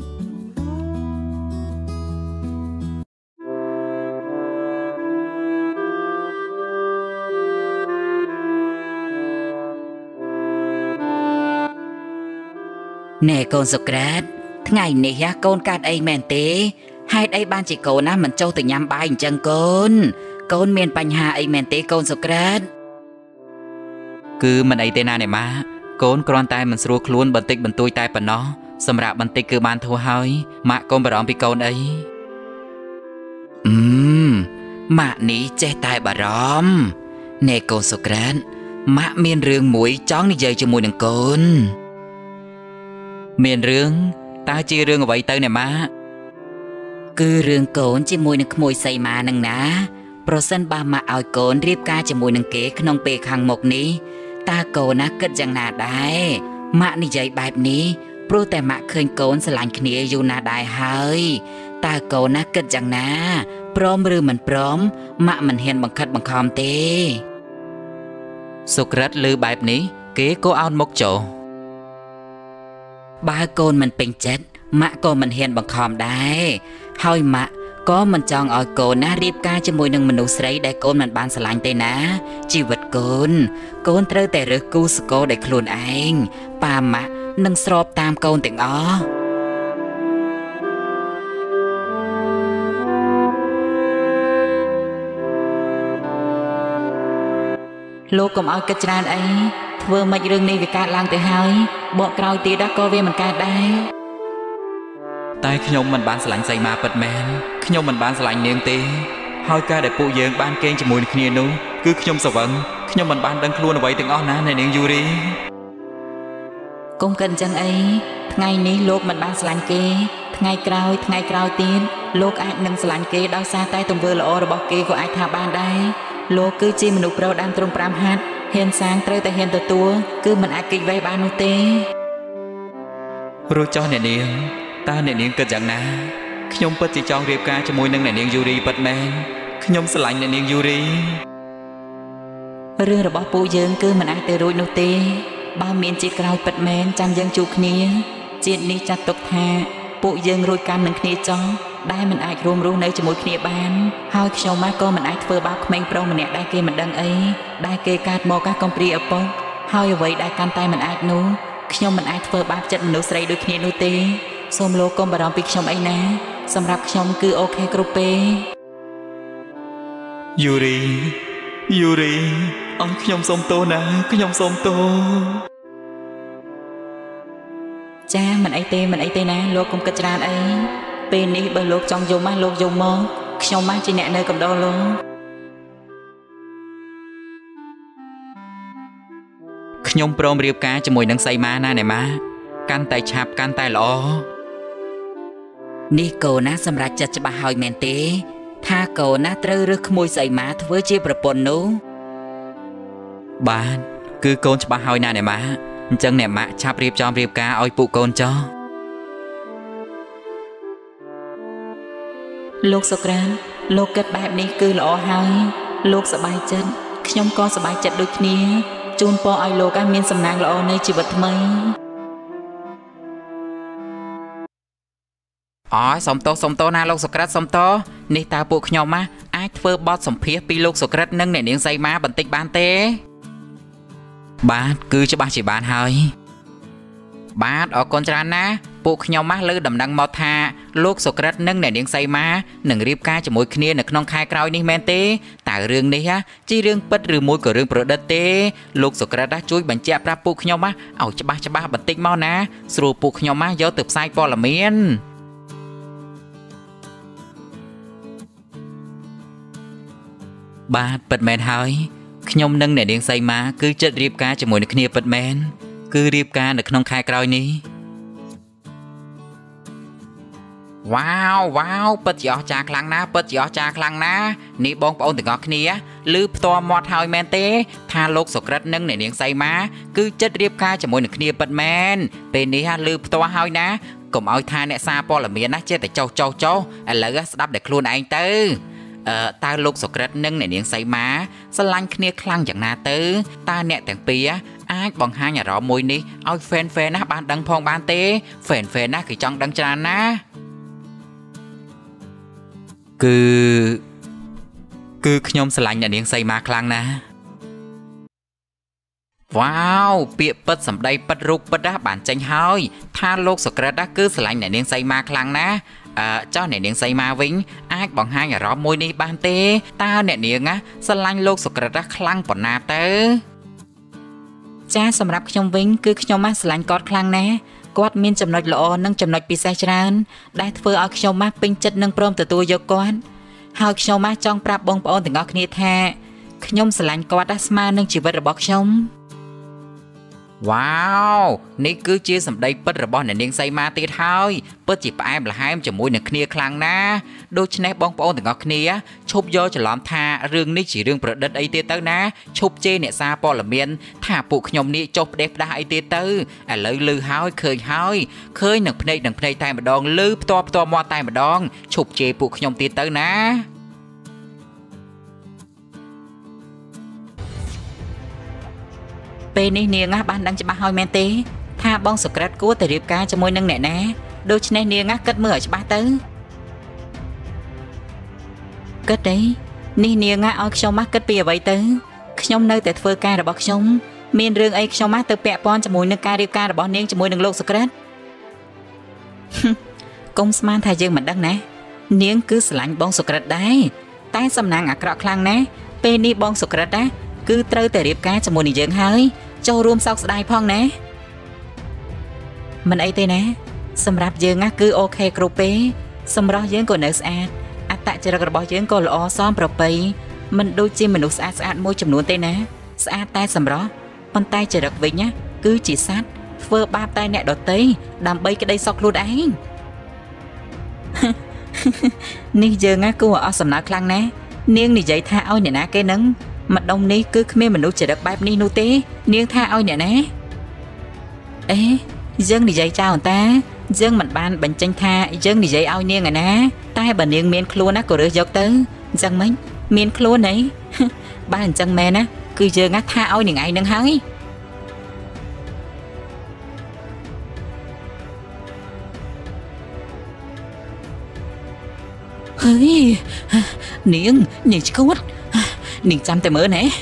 ណែកូនសុក្រាតថ្ងៃនេះកូនកើតអីមែនទេហេតុអីបានជាកូនមិនចូលទៅញ៉ាំបាយអញ្ចឹងកូនមានបញ្ហាអីមែនទេកូនសុក្រាតគឺមិនអីទេណាអ្នកម៉ាកូនគ្រាន់តែមិនស្រួលខ្លួនបន្តិចបន្តួចតែប៉ុណ្ណោះសម្រាប់បន្តិចគឺបានធូរហើយម៉ាក់កុំបារម្ភពីកូនអីម៉ាក់នេះចេះតែបារម្ភណែកូនសុក្រាតម៉ាក់មានរឿងមួយចង់និយាយជាមួយនឹងកូនមានរឿងតើជារឿងអ្វីទៅអ្នកម៉ាគឺរឿងកូនជាមួយនឹងក្មួយសីមានឹងណាប្រសិនបើម៉ាក់ឲ្យកូនរៀបការជាមួយនឹងគេក្នុងពេលខាងមុខនេះតើកូនគិតយ៉ាងណាដែរម៉ាក់និយាយបែបនេះព្រោះតែម៉ាក់ឃើញកូនស្រឡាញ់គ្នាយូរណាស់ដែរហើយតើកូនគិតយ៉ាងណាព្រមឬមិនព្រមម៉ាក់មិនហ៊ានបង្ខិតបង្ខំទេសុក្រិតឮបែបនេះគេក៏អោនមុខចុះបើកូនមិនពេញចិត្តម៉ាក់ក៏មិនហ៊ានបង្ខំដែរហើយម៉ាក់ក៏មិនចង់ឲ្យកូនរៀបការជាមួយនឹងមនុស្សស្រីដែលកូនមិនបានស្រឡាញ់ទេណាជីវិតកូនត្រូវតែរើសគូសកលដោយខ្លួនឯងប៉ាម៉ាក់នឹងស្របតាមកូនទាំងអស់លោកកុំឲ្យគិតច្រើនអីធ្វើមិនរឿងនេះវាកើតឡើងទៅហើយបកក្រោយទៀតក៏វាមិនកើតដែរតែខ្ញុំមិនបានស្រឡាញ់សីមាពិតមែនខ្ញុំមិនបានស្រឡាញ់នាងទេហើយការដែលពួកយើងបានគេងជាមួយនឹងគ្នានោះគឺខ្ញុំស្វឹងខ្ញុំមិនបានដឹងខ្លួនអ្វីទាំងអស់ណានៃនាងយូរីកុំគិតអញ្ចឹងអីថ្ងៃនេះលោកមិនបានស្រឡាញ់គេថ្ងៃក្រោយទៀតលោកអាចនឹងស្រឡាញ់គេដោយសារតែទង្វើល្អរបស់គេក៏អាចថាបានដែរលោកគឺជាមនុស្សប្រុសដើមទ្រង់5ហត្ថហ៊ានសាងត្រូវតែហ៊ានទទួលគឺមិនអាចគេចវេះបាននោះទេរស់ចោះអ្នកនាងតើអ្នកនាងគិតយ៉ាងណាខ្ញុំពិតជាចង់រៀបការជាមួយនឹងអ្នកនាងយូរីពិតមែនខ្ញុំស្រឡាញ់អ្នកនាងយូរីរឿងរបស់ពួកយើងគឺមិនអាចទៅរួចនោះទេបើមានជាក្រោយពិតមែនចាំយើងជួបគ្នាជាតិនេះចាត់ទុកថាពួកយើងរួចកម្មនឹងគ្នាចោះដែលមិនអាចរួមរស់នៅជាមួយគ្នាបានហើយខ្ញុំម៉ាក៏មិនអាចធ្វើបាបក្មេងប្រុសម្នាក់ដែលគេមិនដឹងអីដែលគេកាត់មកកាកំព្រាឪពុកហើយអ្វីដែលកាន់តែមិនអាចនោះខ្ញុំមិនអាចធ្វើបាបចិត្តមនុស្សស្រីដូចគ្នានោះទេសូមលោកកុំបារម្ភពីខ្ញុំអីណាសម្រាប់ខ្ញុំគឺអូខេគ្រប់ពេលយូរីអរខ្ញុំសូមទោសណាខ្ញុំសូមទោសចាមិនអីទេណាលោកកុំគិតច្រើនអីពេលនេះបើលោកចង់យកមកលោកយកមកខ្ញុំមកជាអ្នកនៅកំដរលោកខ្ញុំព្រមរៀបការជាមួយនឹងសីមាណាណែម៉ាកាន់តែឆាប់កាន់តែល្អនេះកូនណាសម្រាប់ចិត្តច្បាស់ហើយមែនទេថាកូនណាត្រូវរើសក្មួយសីមាធ្វើជាប្រពន្ធនោះបាទគឺកូនច្បាស់ហើយណាណែម៉ាអញ្ចឹងអ្នកម៉ាក់ឆាប់រៀបចំរៀបការឲ្យពួកកូនចុះលោកសុក្រានលោកគិតបែបនេះគឺល្អហើយលោកសប្បាយចិត្តខ្ញុំក៏សប្បាយចិត្តដូចគ្នាជូនពរឲ្យលោកមានសំណាងល្អនៃជីវិតថ្មីសុំទោសណាលោកសុក្រិតសុំទោសនេះតើពួកខ្ញុំអាចធ្វើបទសម្ភាសពីលោកសុក្រិតនិងអ្នកនាងសីមាបន្តិចបានទេបាទគឺច្បាស់ជាបានហើយបាទអរគុណច្រើនណាស់ពួកខ្ញុំលើដំណឹងមកថាលោកសុក្រិតនិងអ្នកនាងសីមានឹងរៀបការជាមួយគ្នានៅក្នុងខែក្រោយនេះមែនទេតើរឿងនេះជារឿងពិតឬមួយក៏រឿងប្រឌិតទេលោកសុក្រិតជួយបញ្ជាក់ប្រាប់ពួកខ្ញុំឲ្យច្បាស់បន្តិចមកណាស្រួលពួកខ្ញុំយកទៅផ្សាយព័ត៌មានបាទពិតមែនហើយខ្ញុំនិងអ្នកនាងសីមាគឺចិត្តរៀបការជាមួយនឹងគ្នាពិតមែនគឺរៀបការនៅក្នុងខែក្រោយនេះវ៉ាវពិតជាអស្ចារ្យខ្លាំងណាស់នេះបងប្អូនទាំងអស់គ្នាឮផ្ទាល់មាត់ហើយមែនទេថាលោកសុក្រិតនិងអ្នកនាងសីមាគឺចិត្តរៀបការជាមួយនឹងគ្នាពិតមែនពេលនេះឮផ្ទាល់ហើយណាកុំឲ្យថាអ្នកសារព័ត៌មានចេះតែចោះឥឡូវស្ដាប់តែខ្លួនឯងទៅតើលោកសុក្រិតនិងអ្នកនាងសីមាស្រឡាញ់គ្នាខ្លាំងយ៉ាងណាទៅតើអ្នកទាំងពីរអាចបង្ហាញអារម្មណ៍មួយនេះឲ្យហ្វេនណាបានដឹងផងបានទេហ្វេនណាគឺចង់ដឹងច្រើនណាគឺខ្ញុំស្រឡាញ់អ្នកនាងសីមាខ្លាំងណាស់វ៉ាវពាក្យពិតសម្ដីពិតរូបពិតបានចេញហើយថាលោកសុក្រិតគឺស្រឡាញ់អ្នកនាងសីមាខ្លាំងណាស់ចុះអ្នកនាងសីមាវិញអាចបង្ហាញអារម្មណ៍មួយនេះបានទេតើអ្នកនាងស្រឡាញ់លោកសុក្រិតខ្លាំងប៉ុណ្ណាទៅចាសម្រាប់ខ្ញុំវិញគឺខ្ញុំស្រឡាញ់គាត់ខ្លាំងណាស់គាត់មានចំណុចល្អនិងចំណុចពិសេសច្រើនដែលធ្វើឲ្យខ្ញុំពេញចិត្តនិងព្រមទទួលយកគាត់ហើយខ្ញុំចង់ប្រាប់បងប្អូនទាំងអស់គ្នាថាខ្ញុំស្រឡាញ់គាត់ស្មើនឹងជីវិតរបស់ខ្ញុំវ៉ាវនេះគឺជាសម្ដីពិតរបស់អ្នកនាងសីមាទៀតហើយពិតជាផ្អែមល្ហែមជាមួយនឹងគ្នាខ្លាំងណាស់ដូច្នេះបងប្អូនទាំងអស់គ្នាឈប់យកច្រឡំថារឿងនេះជារឿងប្រឌិតអីទៀតទៅណាឈប់ជេរអ្នកសារព័ត៌មានថាពួកខ្ញុំនេះចុះផ្ដេសផ្ដាស់អីទៀតទៅឥឡូវឮហើយឃើញនឹងភ្នែកតែម្ដងឮផ្ទាល់មាត់តែម្ដងឈប់ជេរពួកខ្ញុំទៀតទៅណាពេលនេះនាងបានដឹងច្បាស់ហើយមែនទេថាបងសុក្រិតគួរតែរៀបការជាមួយនឹងអ្នកណាដូច្នេះនាងគិតមើលឲ្យច្បាស់ទៅគិតទេនេះនាងឲ្យខ្ញុំគិតពីអ្វីទៅខ្ញុំនៅតែធ្វើការរបស់ខ្ញុំមានរឿងអីខ្ញុំទៅពាក់ព័ន្ធជាមួយនឹងការរៀបការរបស់នាងជាមួយនឹងលោកសុក្រិតកុំស្មានថាយើងមិនដឹងណានាងគឺស្រឡាញ់បងសុក្រិតដែរតែសំណាងអាក្រក់ខ្លាំងណាស់ពេលនេះបងសុក្រិតគឺត្រូវតែរៀបការជាមួយនឹងយើងហើយចូលរួមសោកស្ដាយផងណាមិនអីទេណាសម្រាប់យើងគឺអូខេគ្រប់ពេលសម្រស់យើងក៏នៅស្អាតអត្តចរិតរបស់យើងក៏ល្អសមប្រពៃមិនដូចជាមនុស្សស្អាតមួយចំនួនទេណាស្អាតតែសម្រស់ប៉ុន្តែចរិតវិញគឺជាសត្វធ្វើបាបតែអ្នកដទៃដើម្បីក្តីសុខខ្លួនឯងនេះយើងណាគួរអស់សំណើខ្លាំងណាស់នាងនិយាយថាឲ្យអ្នកណាគេនឹងម្ដុំនេះគឺគ្មានមនុស្សចរិតបែបនេះនោះទេនាងថាឲ្យអ្នកណាអេយើងនិយាយចោលតាយើងមិនបានបញ្ចេញថាយើងនិយាយឲ្យនាងឯណាតែបើនាងមានខ្លួនណាក៏រើសយកទៅអញ្ចឹងមិនមានខ្លួនអីបើអញ្ចឹងមែនណាគឺយើងណាថាឲ្យនាងឯងនឹងហើយហើយនាងឈួតនាងចាំតែមើលណា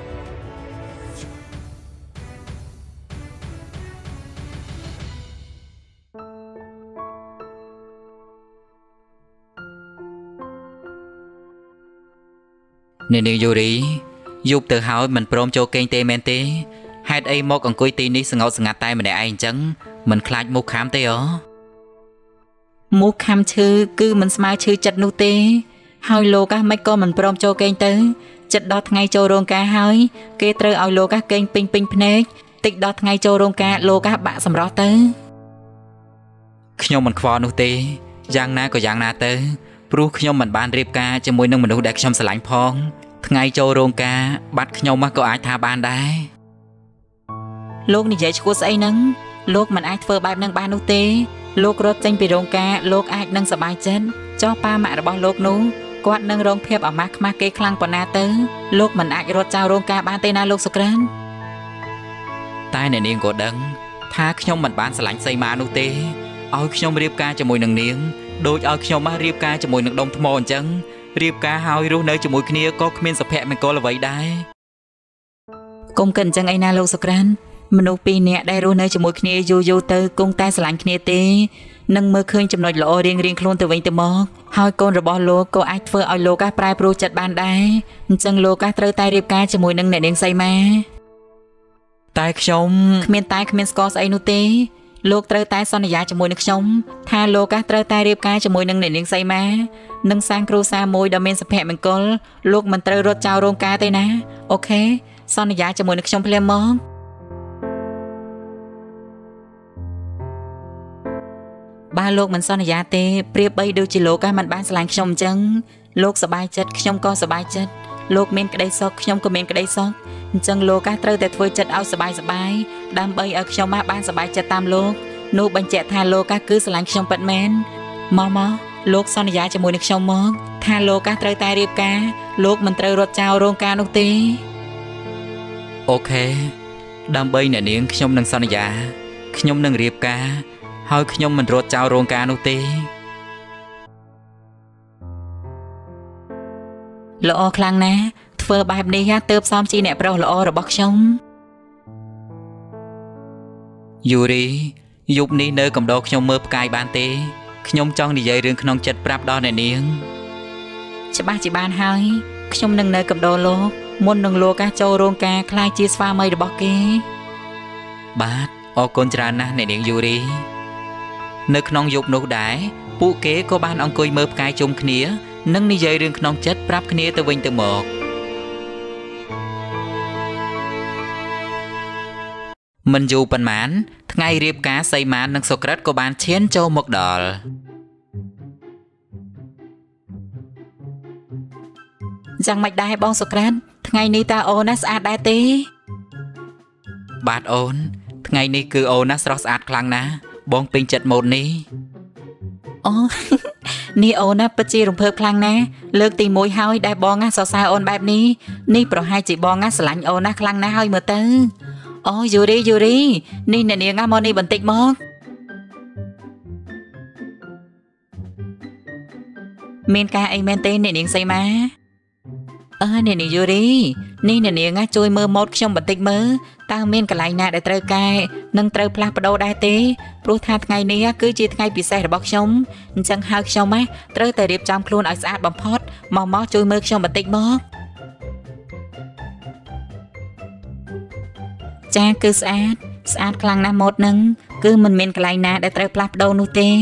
នាងយូរីយប់ទៅហើយមិនព្រមចូលគេងទេមែនទេហេតុអីមកអង្គុយទីនេះស្ងោតស្ងាត់តែម្នាក់ឯងអញ្ចឹងមិនខ្លាចមុខខាំទេអូមុខខាំឈឺគឺមិនស្មើឈឺចិត្តនោះទេហើយលោកមិនក៏មិនព្រមចូលគេងទៅចិត្តដល់ថ្ងៃចូលរោងការហើយគេត្រូវឲ្យលោកគេងពេញភ្នែកតិចដល់ថ្ងៃចូលរោងការលោកបាក់សម្រស់ទៅខ្ញុំមិនខ្វល់នោះទេយ៉ាងណាក៏យ៉ាងណាទៅព្រោះខ្ញុំមិនបានរៀបការជាមួយនឹងមនុស្សដែលខ្ញុំស្រឡាញ់ផងថ្ងៃចូលរោងការបាត់ខ្ញុំក៏អាចថាបានដែរលោកនិយាយឈ្គួស្អីហ្នឹងលោកមិនអាចធ្វើបែបហ្នឹងបាននោះទេលោករត់ចេញពីរោងការលោកអាចនឹងសប្បាយចិត្តចុះប៉ាម៉ាក់របស់លោកនោះគាត់នឹងរងភាពអាម៉ាស់ខ្មាស់គេខ្លាំងប៉ុណ្ណាទៅលោកមិនអាចរត់ចោលរោងការបានទេណាលោកសុក្រានតែអ្នកនាងក៏ដឹងថាខ្ញុំមិនបានស្រឡាញ់សីមានោះទេឲ្យខ្ញុំរៀបការជាមួយនឹងនាងដូចឲ្យខ្ញុំមករៀបការជាមួយនឹងដុំថ្មអញ្ចឹងរៀបការហើយរស់នៅជាមួយគ្នាក៏គ្មានសុភមង្គលអ្វីដែរកុំគិតអញ្ចឹងអីណាលោកសុក្រានមនុស្សពីរនាក់ដែលរស់នៅជាមួយគ្នាយូរទៅគង់តែស្រឡាញ់គ្នាទេនឹងមើលឃើញចំណុចល្អរៀងខ្លួនទៅវិញទៅមកហើយកូនរបស់លោកក៏អាចធ្វើឲ្យលោកប្រែប្រួលចិត្តបានដែរអញ្ចឹងលោកត្រូវតែរៀបការជាមួយនឹងអ្នកនាងសីមាតែខ្ញុំគ្មានតែគ្មានស្គាល់ស្អីនោះទេលោកត្រូវតែសន្យាជាមួយនឹងខ្ញុំថាលោកត្រូវតែរៀបការជាមួយនឹងអ្នកនាងសីមានឹងសាងគ្រួសារមួយដ៏មានសុភមង្គលលោកមិនត្រូវរត់ចោលរោងការទេណាអូខេសន្យាជាមួយនឹងខ្ញុំភ្លាមមកបើលោកមិនសន្យាទេប្រៀបបីដូចជាលោកមិនបានស្រឡាញ់ខ្ញុំអញ្ចឹងលោកសប្បាយចិត្តខ្ញុំក៏សប្បាយចិត្តលោកមានក្តីសុខខ្ញុំក៏មានក្តីសុខអញ្ចឹងលោកត្រូវតែធ្វើចិត្តឲ្យសប្បាយដើម្បីឲ្យខ្ញុំបានសប្បាយចិត្តតាមលោកនោះបញ្ជាក់ថាលោកគឺស្រឡាញ់ខ្ញុំពិតមែនមកលោកសន្យាជាមួយនឹងខ្ញុំមកថាលោកត្រូវតែរៀបការលោកមិនត្រូវរត់ចោលរោងការនោះទេអូខេដើម្បីអ្នកនាងខ្ញុំនឹងសន្យាខ្ញុំនឹងរៀបការហើយខ្ញុំមិនរត់ចោលរោងការនោះទេល្អខ្លាំងណាស់ធ្វើបែបនេះទើបសមជាអ្នកប្រុសល្អរបស់ខ្ញុំយូរីយប់នេះនៅកំដរខ្ញុំមើលផ្កាយបានទេខ្ញុំចង់និយាយរឿងក្នុងចិត្តប្រាប់ដល់អ្នកនាងច្បាស់ជាបានហើយខ្ញុំនឹងនៅកំដរលោកមុននឹងលោកចូលរោងការខ្លាយជាស្វាមីរបស់គេបាទអរគុណច្រើនណាស់អ្នកនាងយូរីនៅក្នុងយប់នោះដែរពួកគេក៏បានអង្គុយមើលផ្កាយជុំគ្នានិងនិយាយរឿងក្នុងចិត្តប្រាប់គ្នាទៅវិញទៅមកមិនយូរប៉ុន្មានថ្ងៃរៀបការសីមានិងសុក្រិតក៏បានឈានចូលមកដល់យ៉ាងម៉េចដែរបងសុក្រិតថ្ងៃនេះតើអូនស្អាតដែរទេបាទអូនថ្ងៃនេះគឺអូនស្រស់ស្អាតខ្លាំងណាស់បងពេញចិត្តម៉ូដនេះអូនេះអូនពិតជារំភើបខ្លាំងណាស់លើកទី1ហើយដែលបងសរសើរអូនបែបនេះប្រហែលជាបងស្រឡាញ់អូនខ្លាំងណាស់ហើយមើលទៅអូយូរីនេះអ្នកនាងមកនេះបន្តិចមកមានការអីមែនទេអ្នកនាងសីមាអ្នកនាងយូរីនេះអ្នកនាងជួយមើលម៉ូដខ្ញុំបន្តិចមើលតើមានកន្លែងណាដែលត្រូវកែនិងត្រូវផ្លាស់ប្ដូរដែរទេព្រោះថាថ្ងៃនេះគឺជាថ្ងៃពិសេសរបស់ខ្ញុំអញ្ចឹងហើយខ្ញុំត្រូវតែរៀបចំខ្លួនឲ្យស្អាតបំផុតមកជួយមើលខ្ញុំបន្តិចមកចាគឺស្អាតខ្លាំងណាស់ម៉ូដហ្នឹងគឺមិនមានកន្លែងណាដែលត្រូវផ្លាស់ប្ដូរនោះទេ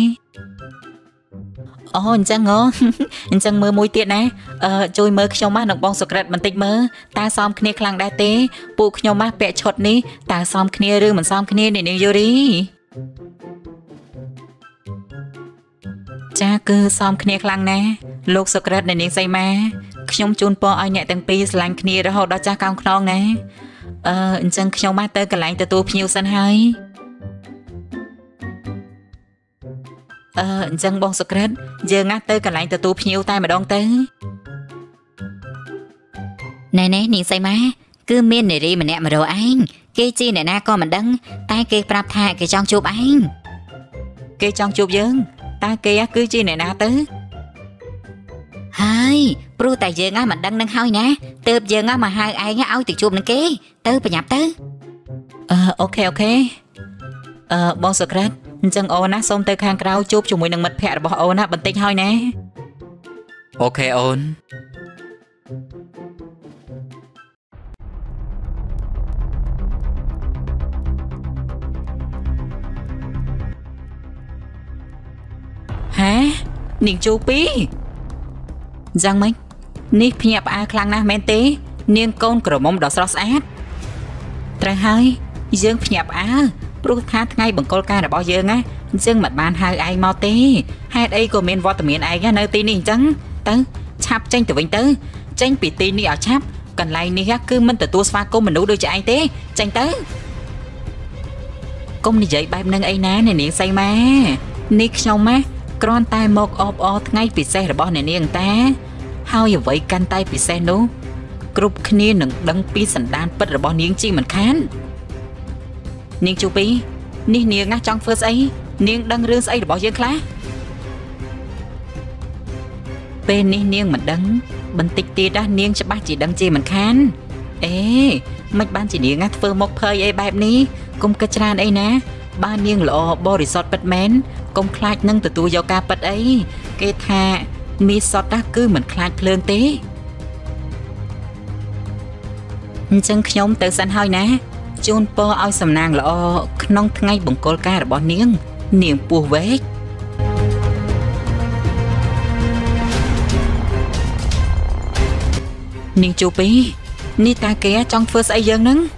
អូអញ្ចឹងអញ្ចឹងមើលមួយទៀតណាជួយមើលខ្ញុំនឹងបងសុក្រិតបន្តិចមើលតើសមគ្នាខ្លាំងដែរទេពួកខ្ញុំពាក់ឈុតនេះតើសមគ្នាឬមិនសមគ្នាអ្នកនាងយូរី cha cứ xóm khnia khlang nè lục sọc rết này niềng say má nhung chun po ai nhẹ từng pi lành khnia đó đó cha cao khong nè chân nhung má tơ cái lạnh từ tu nhiều sân hơi chân bong sọc rết giờ ngắt tơ cái lạnh từ tu nhiều tay mà đong tới nè niềng say má cứ miên này đi mà nè mà đồ anh kê chi này na con mình đắng tay kê prap tha kê trong chụp anh kê trong chụp dương ta kê cứ chi này na tứ hai pru tại giờ ngá mình đắng nâng hơi nè từ giờ ngá mà hai ai ngá áo tiệc chụp nâng kê từ phải nhập tới ok bong sọc rết chân ô ná xông tới khang rau chụp chung mùi nâng mật phẹ bỏ ô ná bình tĩnh hơi nè ok ôn hả niềng chú pí giang mấy ní nhập a khlang na men tế niềng con cờ mông đỏ sọt át trời hơi dương nhập a pru tha ngay bằng col ca là bao dương á dương mặt bàn hai ai mau tế hai đây của men vitamin ai á nơi tí niềng trắng tứ chắp tranh từ vinh tứ tranh bị tí ni ở chắp cần lại ni gác cứ mình từ tua pha cô mình đủ đôi cho ai tế tranh tứ công đi dậy bài nâng ai ná này niềng say má nick xong má con tay một ốp ngay bị xe là bao này niềng ta how giờ vậy can tay bị xe nú group kia nâng đăng pi sẵn đan bất là bao niềng chi mình khán niềng chú pi niềng ngắt trong first ấy niềng đăng rương ấy là bao nhiêu khá bên niềng mình đăng bình tịch tia đã niềng cho bác chỉ đăng chi mình khán ê mạch ban chỉ niềng ngắt phơ một phơi ấy bài ní cùng cái tràn ấy nè ba niềng lộ bo resort Batman công khai nâng từ tu yoga bật ấy cái thà mi sọt đã cứ mình khai phơn tế chân nhóm từ sân hơi nè chôn po ao sầm nàng lộ nông ngay bụng col ca là bỏ niềng niềng bùa vết niềng chụp ý ni ta kia trong first ấy dân nâng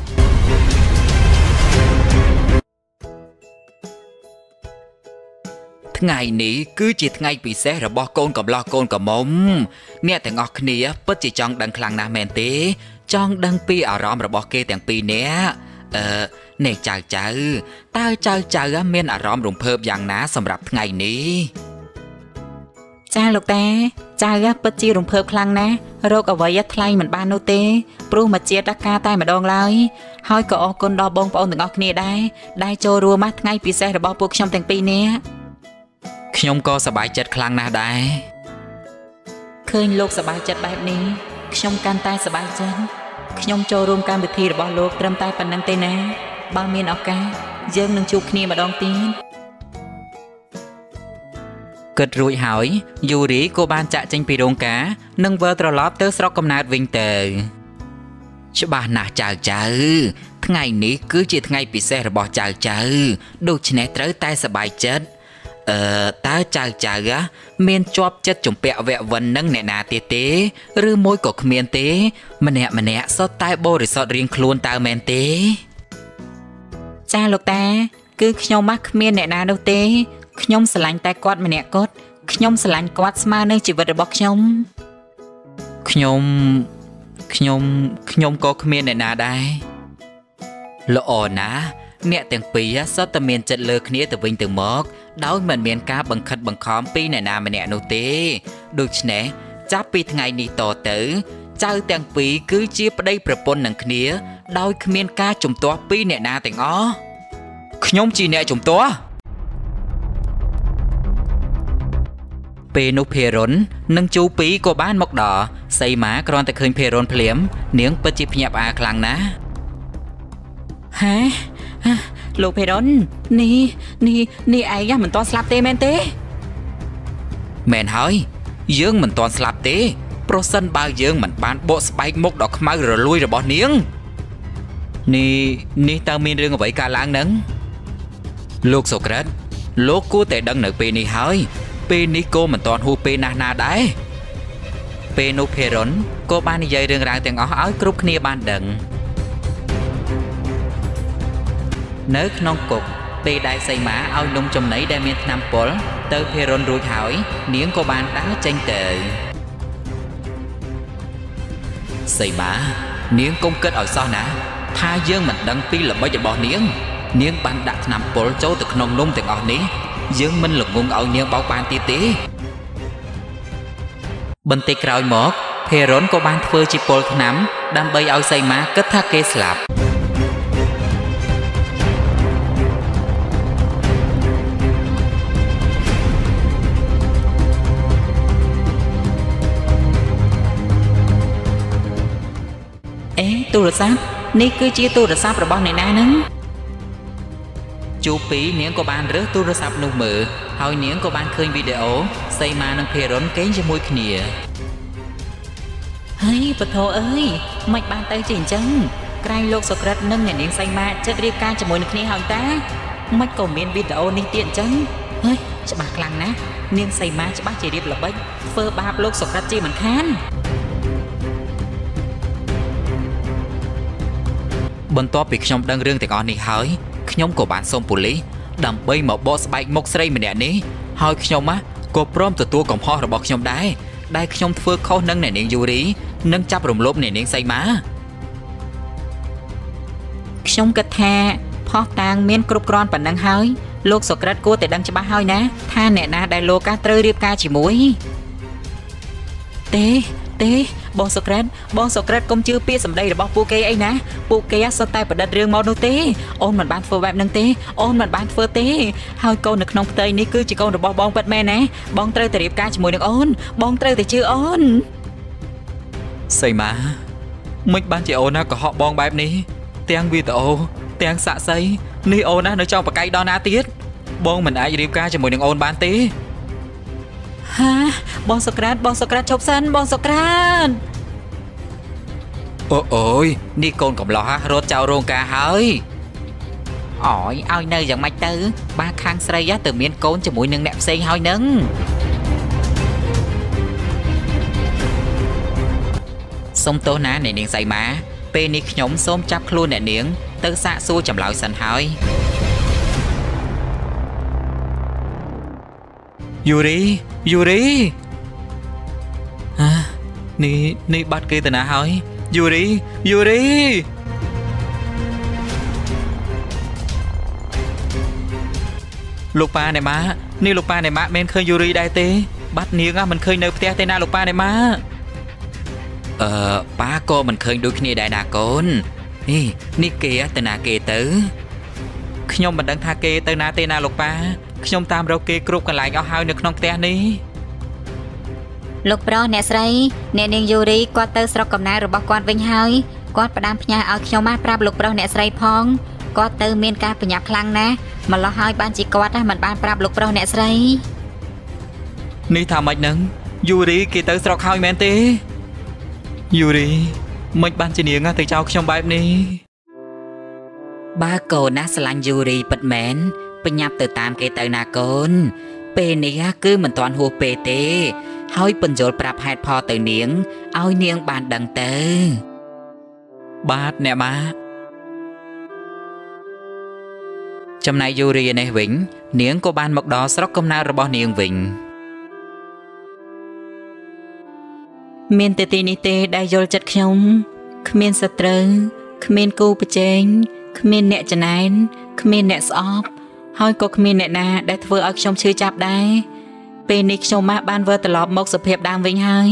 ngày ní cứ chỉ ngày bị xe rồi bỏ côn cầm lo côn cầm mông nèแต่ngọc nia bất chỉ trong đằng khlang na men tế trong đằng pi ở róm rồi bỏ kêแต่งปีเนี้ยnè chào chào á men ở róm rùng phơmอย่างណាสำหรับថ្ងៃนี้ចាលោកតាចាពិតជារំភើបខ្លាំងណាស់រោគអ្វីថ្លៃមិនបាននោះទេព្រោះមកជាដកាតែម្ដងឡើយហើយក៏អរគុណដល់បងប្អូនទាំងអស់គ្នាដែរដែលចូលរួមមកថ្ងៃពិសេសរបស់ពួកខ្ញុំទាំងពីរនាក់ខ្ញុំក៏សប្បាយចិត្តខ្លាំងណាស់ដែរឃើញលោកសប្បាយចិត្តបែបនេះខ្ញុំកាន់តែសប្បាយចិត្តខ្ញុំចូលរួមកម្មវិធីរបស់លោកត្រឹមតែប៉ុណ្្នឹងទេណាបើមានឱកាសយើងនឹងជួបគ្នាម្ដងទៀតគិតរួចហើយយូរីក៏បានចាក់ចេញពីរោងការនិងវិលត្រឡប់ទៅស្រុកកំណើតវិញទៅច្បាស់ណាស់ចៅថ្ងៃនេះគឺជាថ្ងៃពិសេសរបស់ចៅដូច្នេះត្រូវតែសប្បាយចិត្តតើចៅមានជាប់ចិត្តជំពាក់វគ្គវិននឹងអ្នកណាទៀតទេឬមួយក៏គ្មានទេម្នាក់សុទ្ធតែបរិសុទ្ធរៀងខ្លួនតើមែនទេចាលោកតាគឺខ្ញុំមកគ្មានអ្នកណានោះទេខ្ញុំស្រឡាញ់តែគាត់ម្នាក់គាត់ខ្ញុំស្រឡាញ់គាត់ស្មើនឹងជីវិតរបស់ខ្ញុំក៏គ្មានអ្នកណាដែរល្អណាស់អ្នកទាំងពីរសុទ្ធតែមានចិត្តលើគ្នាទៅវិញទៅមកដោយមិនមានការបង្ខិតបង្ខំពីអ្នកណាម្នាក់នោះទេដូច្នេះចាប់ពីថ្ងៃនេះតទៅចៅទាំងពីរគឺជាប្តីប្រពន្ធនឹងគ្នាដោយគ្មានការជំទាស់ពីអ្នកណាទាំងអស់ខ្ញុំជាអ្នកជំទាស់ពេលនោះភេរុននិងជូពីក៏បានមកដល់សីម៉ាគ្រាន់តែឃើញភេរុនភ្លាមនាងពិតជាភ្ញាក់ផ្អើលខ្លាំងណាស់ហាលោកភេរុននេះឯងមិនទាន់ស្លាប់ទេមែនទេមែនហើយយើងមិនទាន់ស្លាប់ទេប្រសិនបើយើងមិនបានបកស្បែកមុខដ៏ខ្មៅរលួយរបស់នាងនេះតើមានរឿងអ្វីកើតឡើងនឹងលោកសូក្រាតលោកគួរតែដឹងនៅពេលនេះហើយពេលនេះក៏មិនទាន់ហួសពេលណាស់ណាដែរពេលនោះភេរុនក៏បាននិយាយរឿងរ៉ាវទាំងអស់ឲ្យគ្រប់គ្នាបានដឹងនៅក្នុងគុកពេលដែលសីម៉ាឲ្យនំចំណីដែលមានថ្នាំពុលទៅភេរុនរួចហើយនាងក៏បានដើរចេញទៅសីមានាងកុំគិតឲ្យសោះណាថាយើងមិនដឹងពីល្បិចរបស់នាងបានដាក់ថ្នាំពុលចូលទៅក្នុងនំទាំងអស់នេះយើងមិនល្ងងឲ្យនាងបោកបានទៀតទេបន្តិចក្រោយមកភេរុនក៏បានធ្វើជាពុលថ្នាំដើម្បីឲ្យសីមាគិតថាគេស្លាប់ទូរស័ព្ទនេះគឺជាទូរស័ព្ទរបស់អ្នកណាហ្នឹងជូពីនាងក៏បានរើសទូរស័ព្ទនោះមើលហើយនាងក៏បានឃើញវីដេអូសីមានិងភេរុនគេងជាមួយគ្នាហើយពធអើយមិនបានទៅជាអញ្ចឹងក្រែងលោកសូក្រិតនិងអ្នកនាងសីមាចិត្តរៀបការជាមួយនឹងគ្នាហើយតាមិនក៏មានវីដេអូនេះទៀតអញ្ចឹងហើយច្បាស់ខ្លាំងណាស់នាងសីមាច្បាស់ជារៀបល្បិចធ្វើបាបលោកសូក្រិតជាមិនខានបន្ទាប់ពីខ្ញុំដឹងរឿងទាំងអស់នេះហើយខ្ញុំក៏បានសុំប៉ូលីសដើម្បីមកបកស្បែកមុខស្រីម្នាក់នេះហើយខ្ញុំក៏ព្រមទទួលកំហុសរបស់ខ្ញុំដែរដែលខ្ញុំធ្វើខុសនឹងអ្នកនាងយូរីនិងចាប់រំលោភអ្នកនាងសីមាខ្ញុំគិតថាផុសតាងមានគ្រប់គ្រាន់ប៉ុណ្ណឹងហើយលោកសូក្រិតគួរតែដឹងច្បាស់ហើយណាថាអ្នកណាដែលលោកត្រូវរៀបការជាមួយទេបងសូក្រិតកុំជឿពាក្យសម្ដីរបស់ពួកគេអីណាពួកគេសុទ្ធតែប្រឌិតរឿងមកនោះទេអូនមិនបានធ្វើបែបហ្នឹងទេអូនមិនបានធ្វើទេហើយកូននៅក្នុងផ្ទៃនេះគឺជាកូនរបស់បងពិតមែនណាបងត្រូវតែរៀបការជាមួយនឹងអូនបងត្រូវតែជឿអូនសីមាមិនបានជាអូនណាកុហកបងបែបនេះទាំងវីដេអូទាំងសាក់សីនេះអូនណានៅចង់បកកាយដល់ណាទៀតបងមិនអាចរៀបការជាមួយនឹងអូនបានទេហាបងសូក្រាតជប់សិនបងសូក្រាតអូយនេះកូនកំឡោះរត់ចោលរោងការហើយឲ្យនៅយ៉ាងម៉េចទៅបាខាងស្រីទៅមានកូនជាមួយនឹងអ្នកផ្សេងហើយនឹងសុំទោសណាអ្នកនាងសីមាពេលនេះខ្ញុំសូមចាប់ខ្លួនអ្នកនាងទៅសាកសួរចម្លើយសិនហើយយូរីនេះបាត់គេទៅណាហើយយូរីលោកប៉ាណែម៉ានេះលោកប៉ាណែម៉ាមិនឃើញយូរីដែរទេបាត់នាងមិនឃើញនៅផ្ទះទេណាលោកប៉ាណែម៉ាប៉ាក៏មិនឃើញដូចគ្នាដែរណាកូននេះគេទៅណាគេទៅខ្ញុំមិនដឹងថាគេទៅណាទេណាលោកប៉ាខ្ញុំតាមរកគេគ្រប់កន្លែងអស់ហើយនៅក្នុងផ្ទះនេះលោកប្រុសអ្នកស្រីអ្នកនាងយូរីគាត់ទៅស្រុកកំណើតរបស់គាត់វិញហើយគាត់ផ្ដាំផ្ញើឲ្យខ្ញុំប្រាប់លោកប្រុសអ្នកស្រីផងគាត់ទៅមានការប្រញាប់ខ្លាំងណាស់ម្ល៉េះហើយបានជាគាត់មិនបានប្រាប់លោកប្រុសអ្នកស្រីនេះថាម៉េចហ្នឹងយូរីគេទៅស្រុកហើយមែនទេយូរីមិនបានជានាងទៅចោលខ្ញុំបែបនេះបើកូនណាស្រឡាញ់យូរីពិតមែនបញ្ញាប់ទៅតាមគេទៅណាកូនពេលនេះគឺមិនទាន់ហួសពេលទេហើយបញ្យល់ប្រាប់ហេតុផលទៅនាងឲ្យនាងបានដឹងទៅបាទអ្នកម៉ាចំណែកយូរីនេះវិញនាងក៏បានមកដល់ស្រុកកំណើតរបស់នាងវិញមានតែទីនេះទេដែលយល់ចិត្តខ្ញុំគ្មានសត្រូវគ្មានគូប្រជែងគ្មានអ្នកចំណែនគ្មានអ្នកស្អប់ហើយក៏គ្មានអ្នកណាដែលធ្វើឲ្យខ្ញុំឈឺចាប់ដែរពេលនេះខ្ញុំបានវិលត្រឡប់មកសភាពដើមវិញហើយ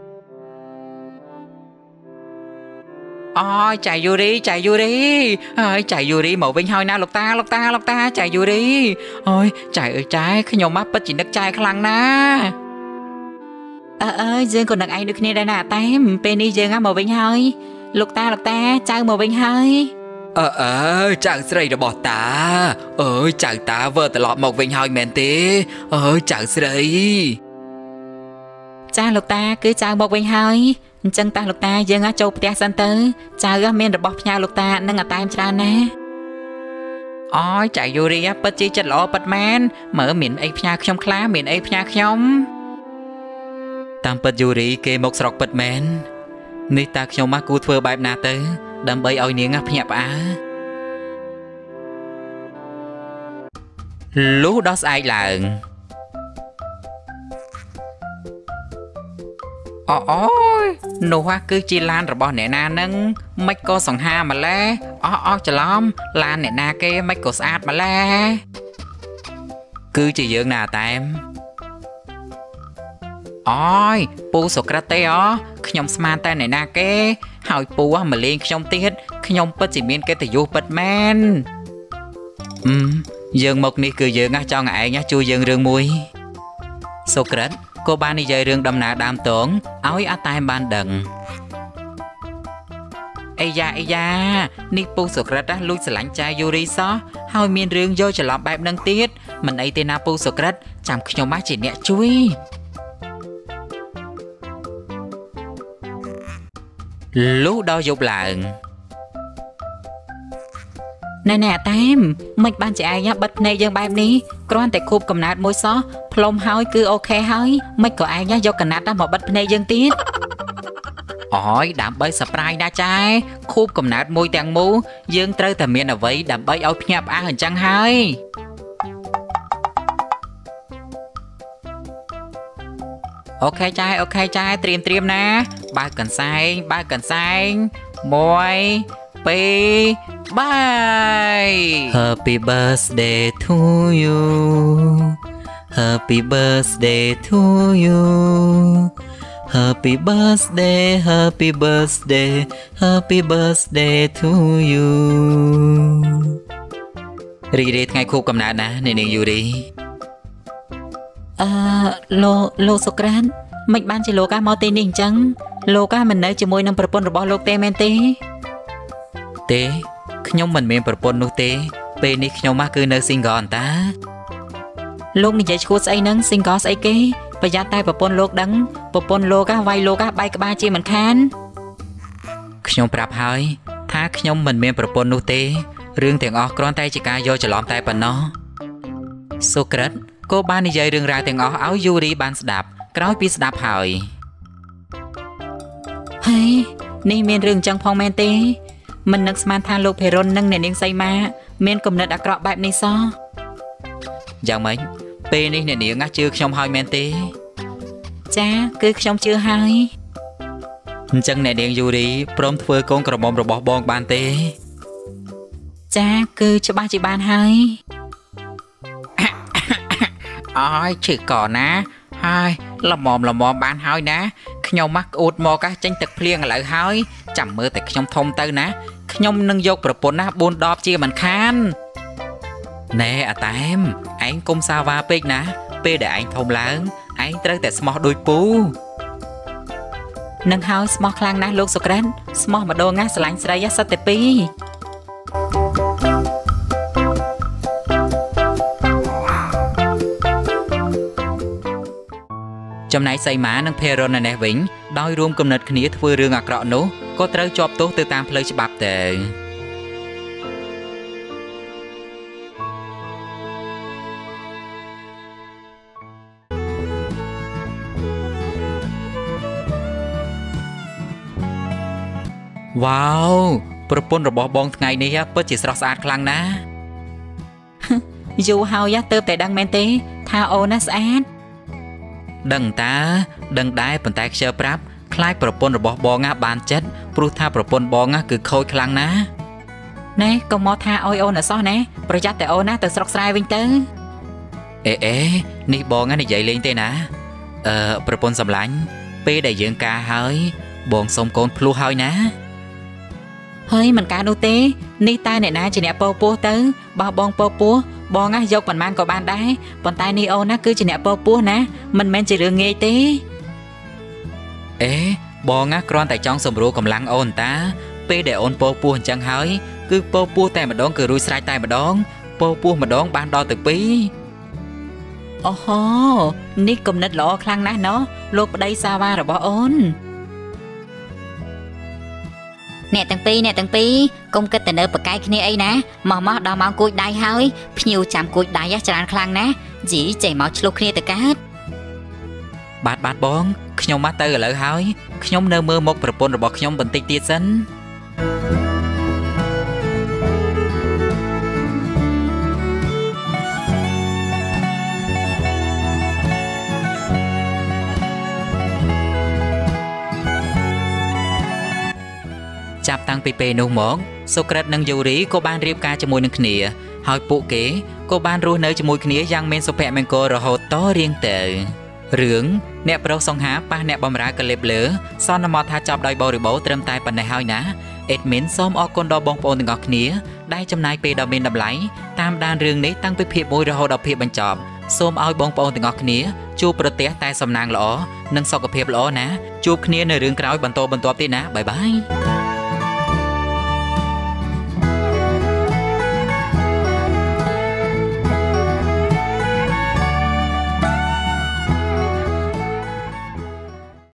ចៃយូរីហើយចៃយូរីមកវិញហើយណាលោកតាចៃយូរីអូយចៃអើយចៃខ្ញុំពិតជានឹកចៃខ្លាំងណាស់យើងក៏នឹកឯងដូចគ្នាដែរណាតែពេលនេះយើងមកវិញហើយលោកតាចៅមកវិញហើយចៅស្រីរបស់តាចៅតាវិលត្រឡប់មកវិញហើយមែនទេចៅស្រីចាលោកតាគឺចៅមកវិញហើយអញ្ចឹងតាលោកតាយើងចូលផ្ទះសិនទៅចៅមានរបស់ផ្ញើលោកតានិងអាតែមច្រើនណាចៅយូរីពិតជាចិត្តល្អពិតមែនមើលមានអីផ្ញើខ្ញុំខ្លះមានអីផ្ញើខ្ញុំតាមពិតយូរីគេមកស្រុកពិតមែននេះតាខ្ញុំគួរធ្វើបែបណាទៅដើម្បីឲ្យនាងភ្ញាក់ផ្អើលលុះដល់ស្អែកឡើងអូយនោះគឺជាឡានរបស់អ្នកណានឹងមិនក៏សង្ហាម្លេះអស់ច្រឡំឡានអ្នកណាគេមិនក៏ស្អាតម្លេះគឺជាយើងណាតែមអូយពូសូក្រាតេខ្ញុំស្មានតែអ្នកណាគេហើយពូមកលេងខ្ញុំទៀតខ្ញុំពិតជាមានកិត្តិយសពិតមែនយើងមកនេះគឺយើងចង់ឯងជួយយើងរឿងមួយសូក្រាតក៏បាននិយាយរឿងដំណើរដើមតងឲ្យអាតែមបានដឹងអីយ៉ានេះពូសូក្រាតលួចស្រឡាញ់ចាយូរីសោះហើយមានរឿងយកច្រឡំបែបហ្នឹងទៀតមិនអីទេណាពូសូក្រាតចាំខ្ញុំជាអ្នកជួយលុះដល់យប់ឡើងណែតែមមិនបានជាឯងបិទភ្នែកយើងបែបនេះគ្រាន់តែខូបកំណើតមួយសោះផ្លុំហើយគឺអូខេហើយមិនក៏ឯងយកកណាត់មកបិទភ្នែកយើងទៀតអូយដើម្បី surprise ណាចាខូបកំណើតមួយទាំងមូលយើងត្រូវតែមានអ្វីដើម្បីឲ្យភ្ញាក់ផ្អើលអញ្ចឹងហើយអូខេចាត្រៀមណាបើកកន្សែង1 2 3 Happy birthday to you Happy birthday to you Happy birthday Happy birthday Happy birthday to you រីករាយថ្ងៃខួបកំណើតណានាងយូរីលោកសូក្រាតមិនបានជាលោកមកទីនេះអញ្ចឹងលោកមិននៅជាមួយនឹងប្រពន្ធរបស់លោកទេមែនទេខ្ញុំមិនមានប្រពន្ធនោះទេពេលនេះខ្ញុំគឺនៅ single អន្តាលោកនិយាយឈួតស្អីហ្នឹង single ស្អីគេប្រយ័ត្នតែប្រពន្ធលោកដឹងប្រពន្ធលោកវាយលោកបែកក្បាលជាមិនខានខ្ញុំប្រាប់ហើយថាខ្ញុំមិនមានប្រពន្ធនោះទេរឿងទាំងអស់គ្រាន់តែជាការយកច្រឡំតែប៉ុណ្ណោះសូក្រាតក៏បាននិយាយរឿងរ៉ាវទាំងអស់ឲ្យយូរីបានស្ដាប់ក្រោយពីស្ដាប់ហើយនេះមានរឿងចឹងផងមែនទេមិននឹកស្មានថាលោកភេរុននិងអ្នកនាងសីមាមានគំនិតអាក្រក់បែបនេះសោះយ៉ាងម៉េចពេលនេះអ្នកនាងជឿខ្ញុំហើយមែនទេចាគឺខ្ញុំជឿហើយអញ្ចឹងអ្នកនាងយូរីព្រមធ្វើកូនក្រមុំរបស់បងបានទេចាគឺច្បាស់ជាបានហើយអើយឈឺកណាហើយល្មមបានហើយណាខ្ញុំមកក្អួតមកចេញទឹកភ្លៀងឥឡូវហើយចាំមើលតែខ្ញុំធំទៅណាខ្ញុំនឹងយកប្រពន្ធណា4 ដបជាមិនខានណែអាតែមឯងកុំសាវ៉ាពេកណាពេលដែលឯងធំឡើងឯងត្រូវតែស្មោះដូចពូនឹងហើយស្មោះខ្លាំងណាស់លោកសូក្រាតស្មោះម្ដងណាស្រឡាញ់ស្រីសត្វតែ2ចំណែកសីមានិងភេរុននេះវិញដោយរួមគំនិតគ្នាធ្វើរឿងអាក្រក់នោះក៏ត្រូវជាប់ទោសទៅតាមផ្លូវច្បាប់ទៅវ៉ាវប្រពន្ធរបស់បងថ្ងៃនេះពិតជាស្រស់ស្អាតខ្លាំងណាស់យូរហើយទើបតែដឹងមែនទេថាអូនស្អាតដឹងដែរប៉ុន្តែខ្ជិលប្រាប់ខ្លាចប្រពន្ធរបស់បងបានចិត្តព្រោះថាប្រពន្ធបងគឺខូចខ្លាំងណាស់ណែកុំមកថាអោយអូនអសោះណាប្រយ័ត្នតែអូនណាទៅស្រុកស្រែវិញទៅអេនេះបងនិយាយលេងទេណាប្រពន្ធសម្លាញ់ពេលដែលយើងការហើយបងសុំកូនភ្លោះហើយណាហើយមិនការនោះទេនេះតើអ្នកណាជាអ្នកពោពោះទៅបោះបងពោពោះបងយកប៉ុន្មានក៏បានដែរប៉ុន្តែនេះអូនណាគឺជាអ្នកពោពោះណាមិនមែនជារឿងងាយទេបងគ្រាន់តែចង់សម្រួលកម្លាំងអូនតាពេលដែលអូនពោពោះអញ្ចឹងហើយគឺពោពោះតែម្ដងគឺរួចស្រេចតែម្ដងពោពោះម្ដងបានដល់ទៅ2អូហូនេះគំនិតល្អខ្លាំងណាស់ណោះលោកប្តីសាវ៉ារបស់អូនអ្នកទាំងពីរកុំគិតតែនៅប្រកែកគ្នាអីណាមកដល់ម៉ោងគួចដៃហើយភ្ញៀវចាំគួចដៃច្រើនខ្លាំងណាស់ជីចេះមកឆ្លុះគ្នាទៅកើតបាទបងខ្ញុំមកទៅឥឡូវហើយខ្ញុំនៅមើលមុខប្រពន្ធរបស់ខ្ញុំបន្តិចទៀតសិនចាប់តាំងពីពេលនោះមកសូក្រិតនិងយូរីក៏បានរៀបការជាមួយនឹងគ្នាហើយពួកគេក៏បានរស់នៅជាមួយគ្នាយ៉ាងមានសុភមង្គលរហូតតរៀងទៅរឿងអ្នកប្រុសសង្ហាប៉ះអ្នកបំរើកលេបលើសន្មតថាចប់ដោយបរិបូរត្រឹមតែប៉ុណ្ណេះហើយណាអេដមីនសូមអរគុណដល់បងប្អូនទាំងអស់គ្នាដែលចំណាយពេលដ៏មានតម្លៃតាមដានរឿងនេះតាំងពីភាគ1រហូតដល់ភាគបញ្ចប់សូមឲ្យបងប្អូនទាំងអស់គ្នាជួបប្រទះតែសំណាងល្អនិងសុខភាពល្អណាជួបគ្នានៅរឿងក្រោយបន្តទៀតណាបាយបាយ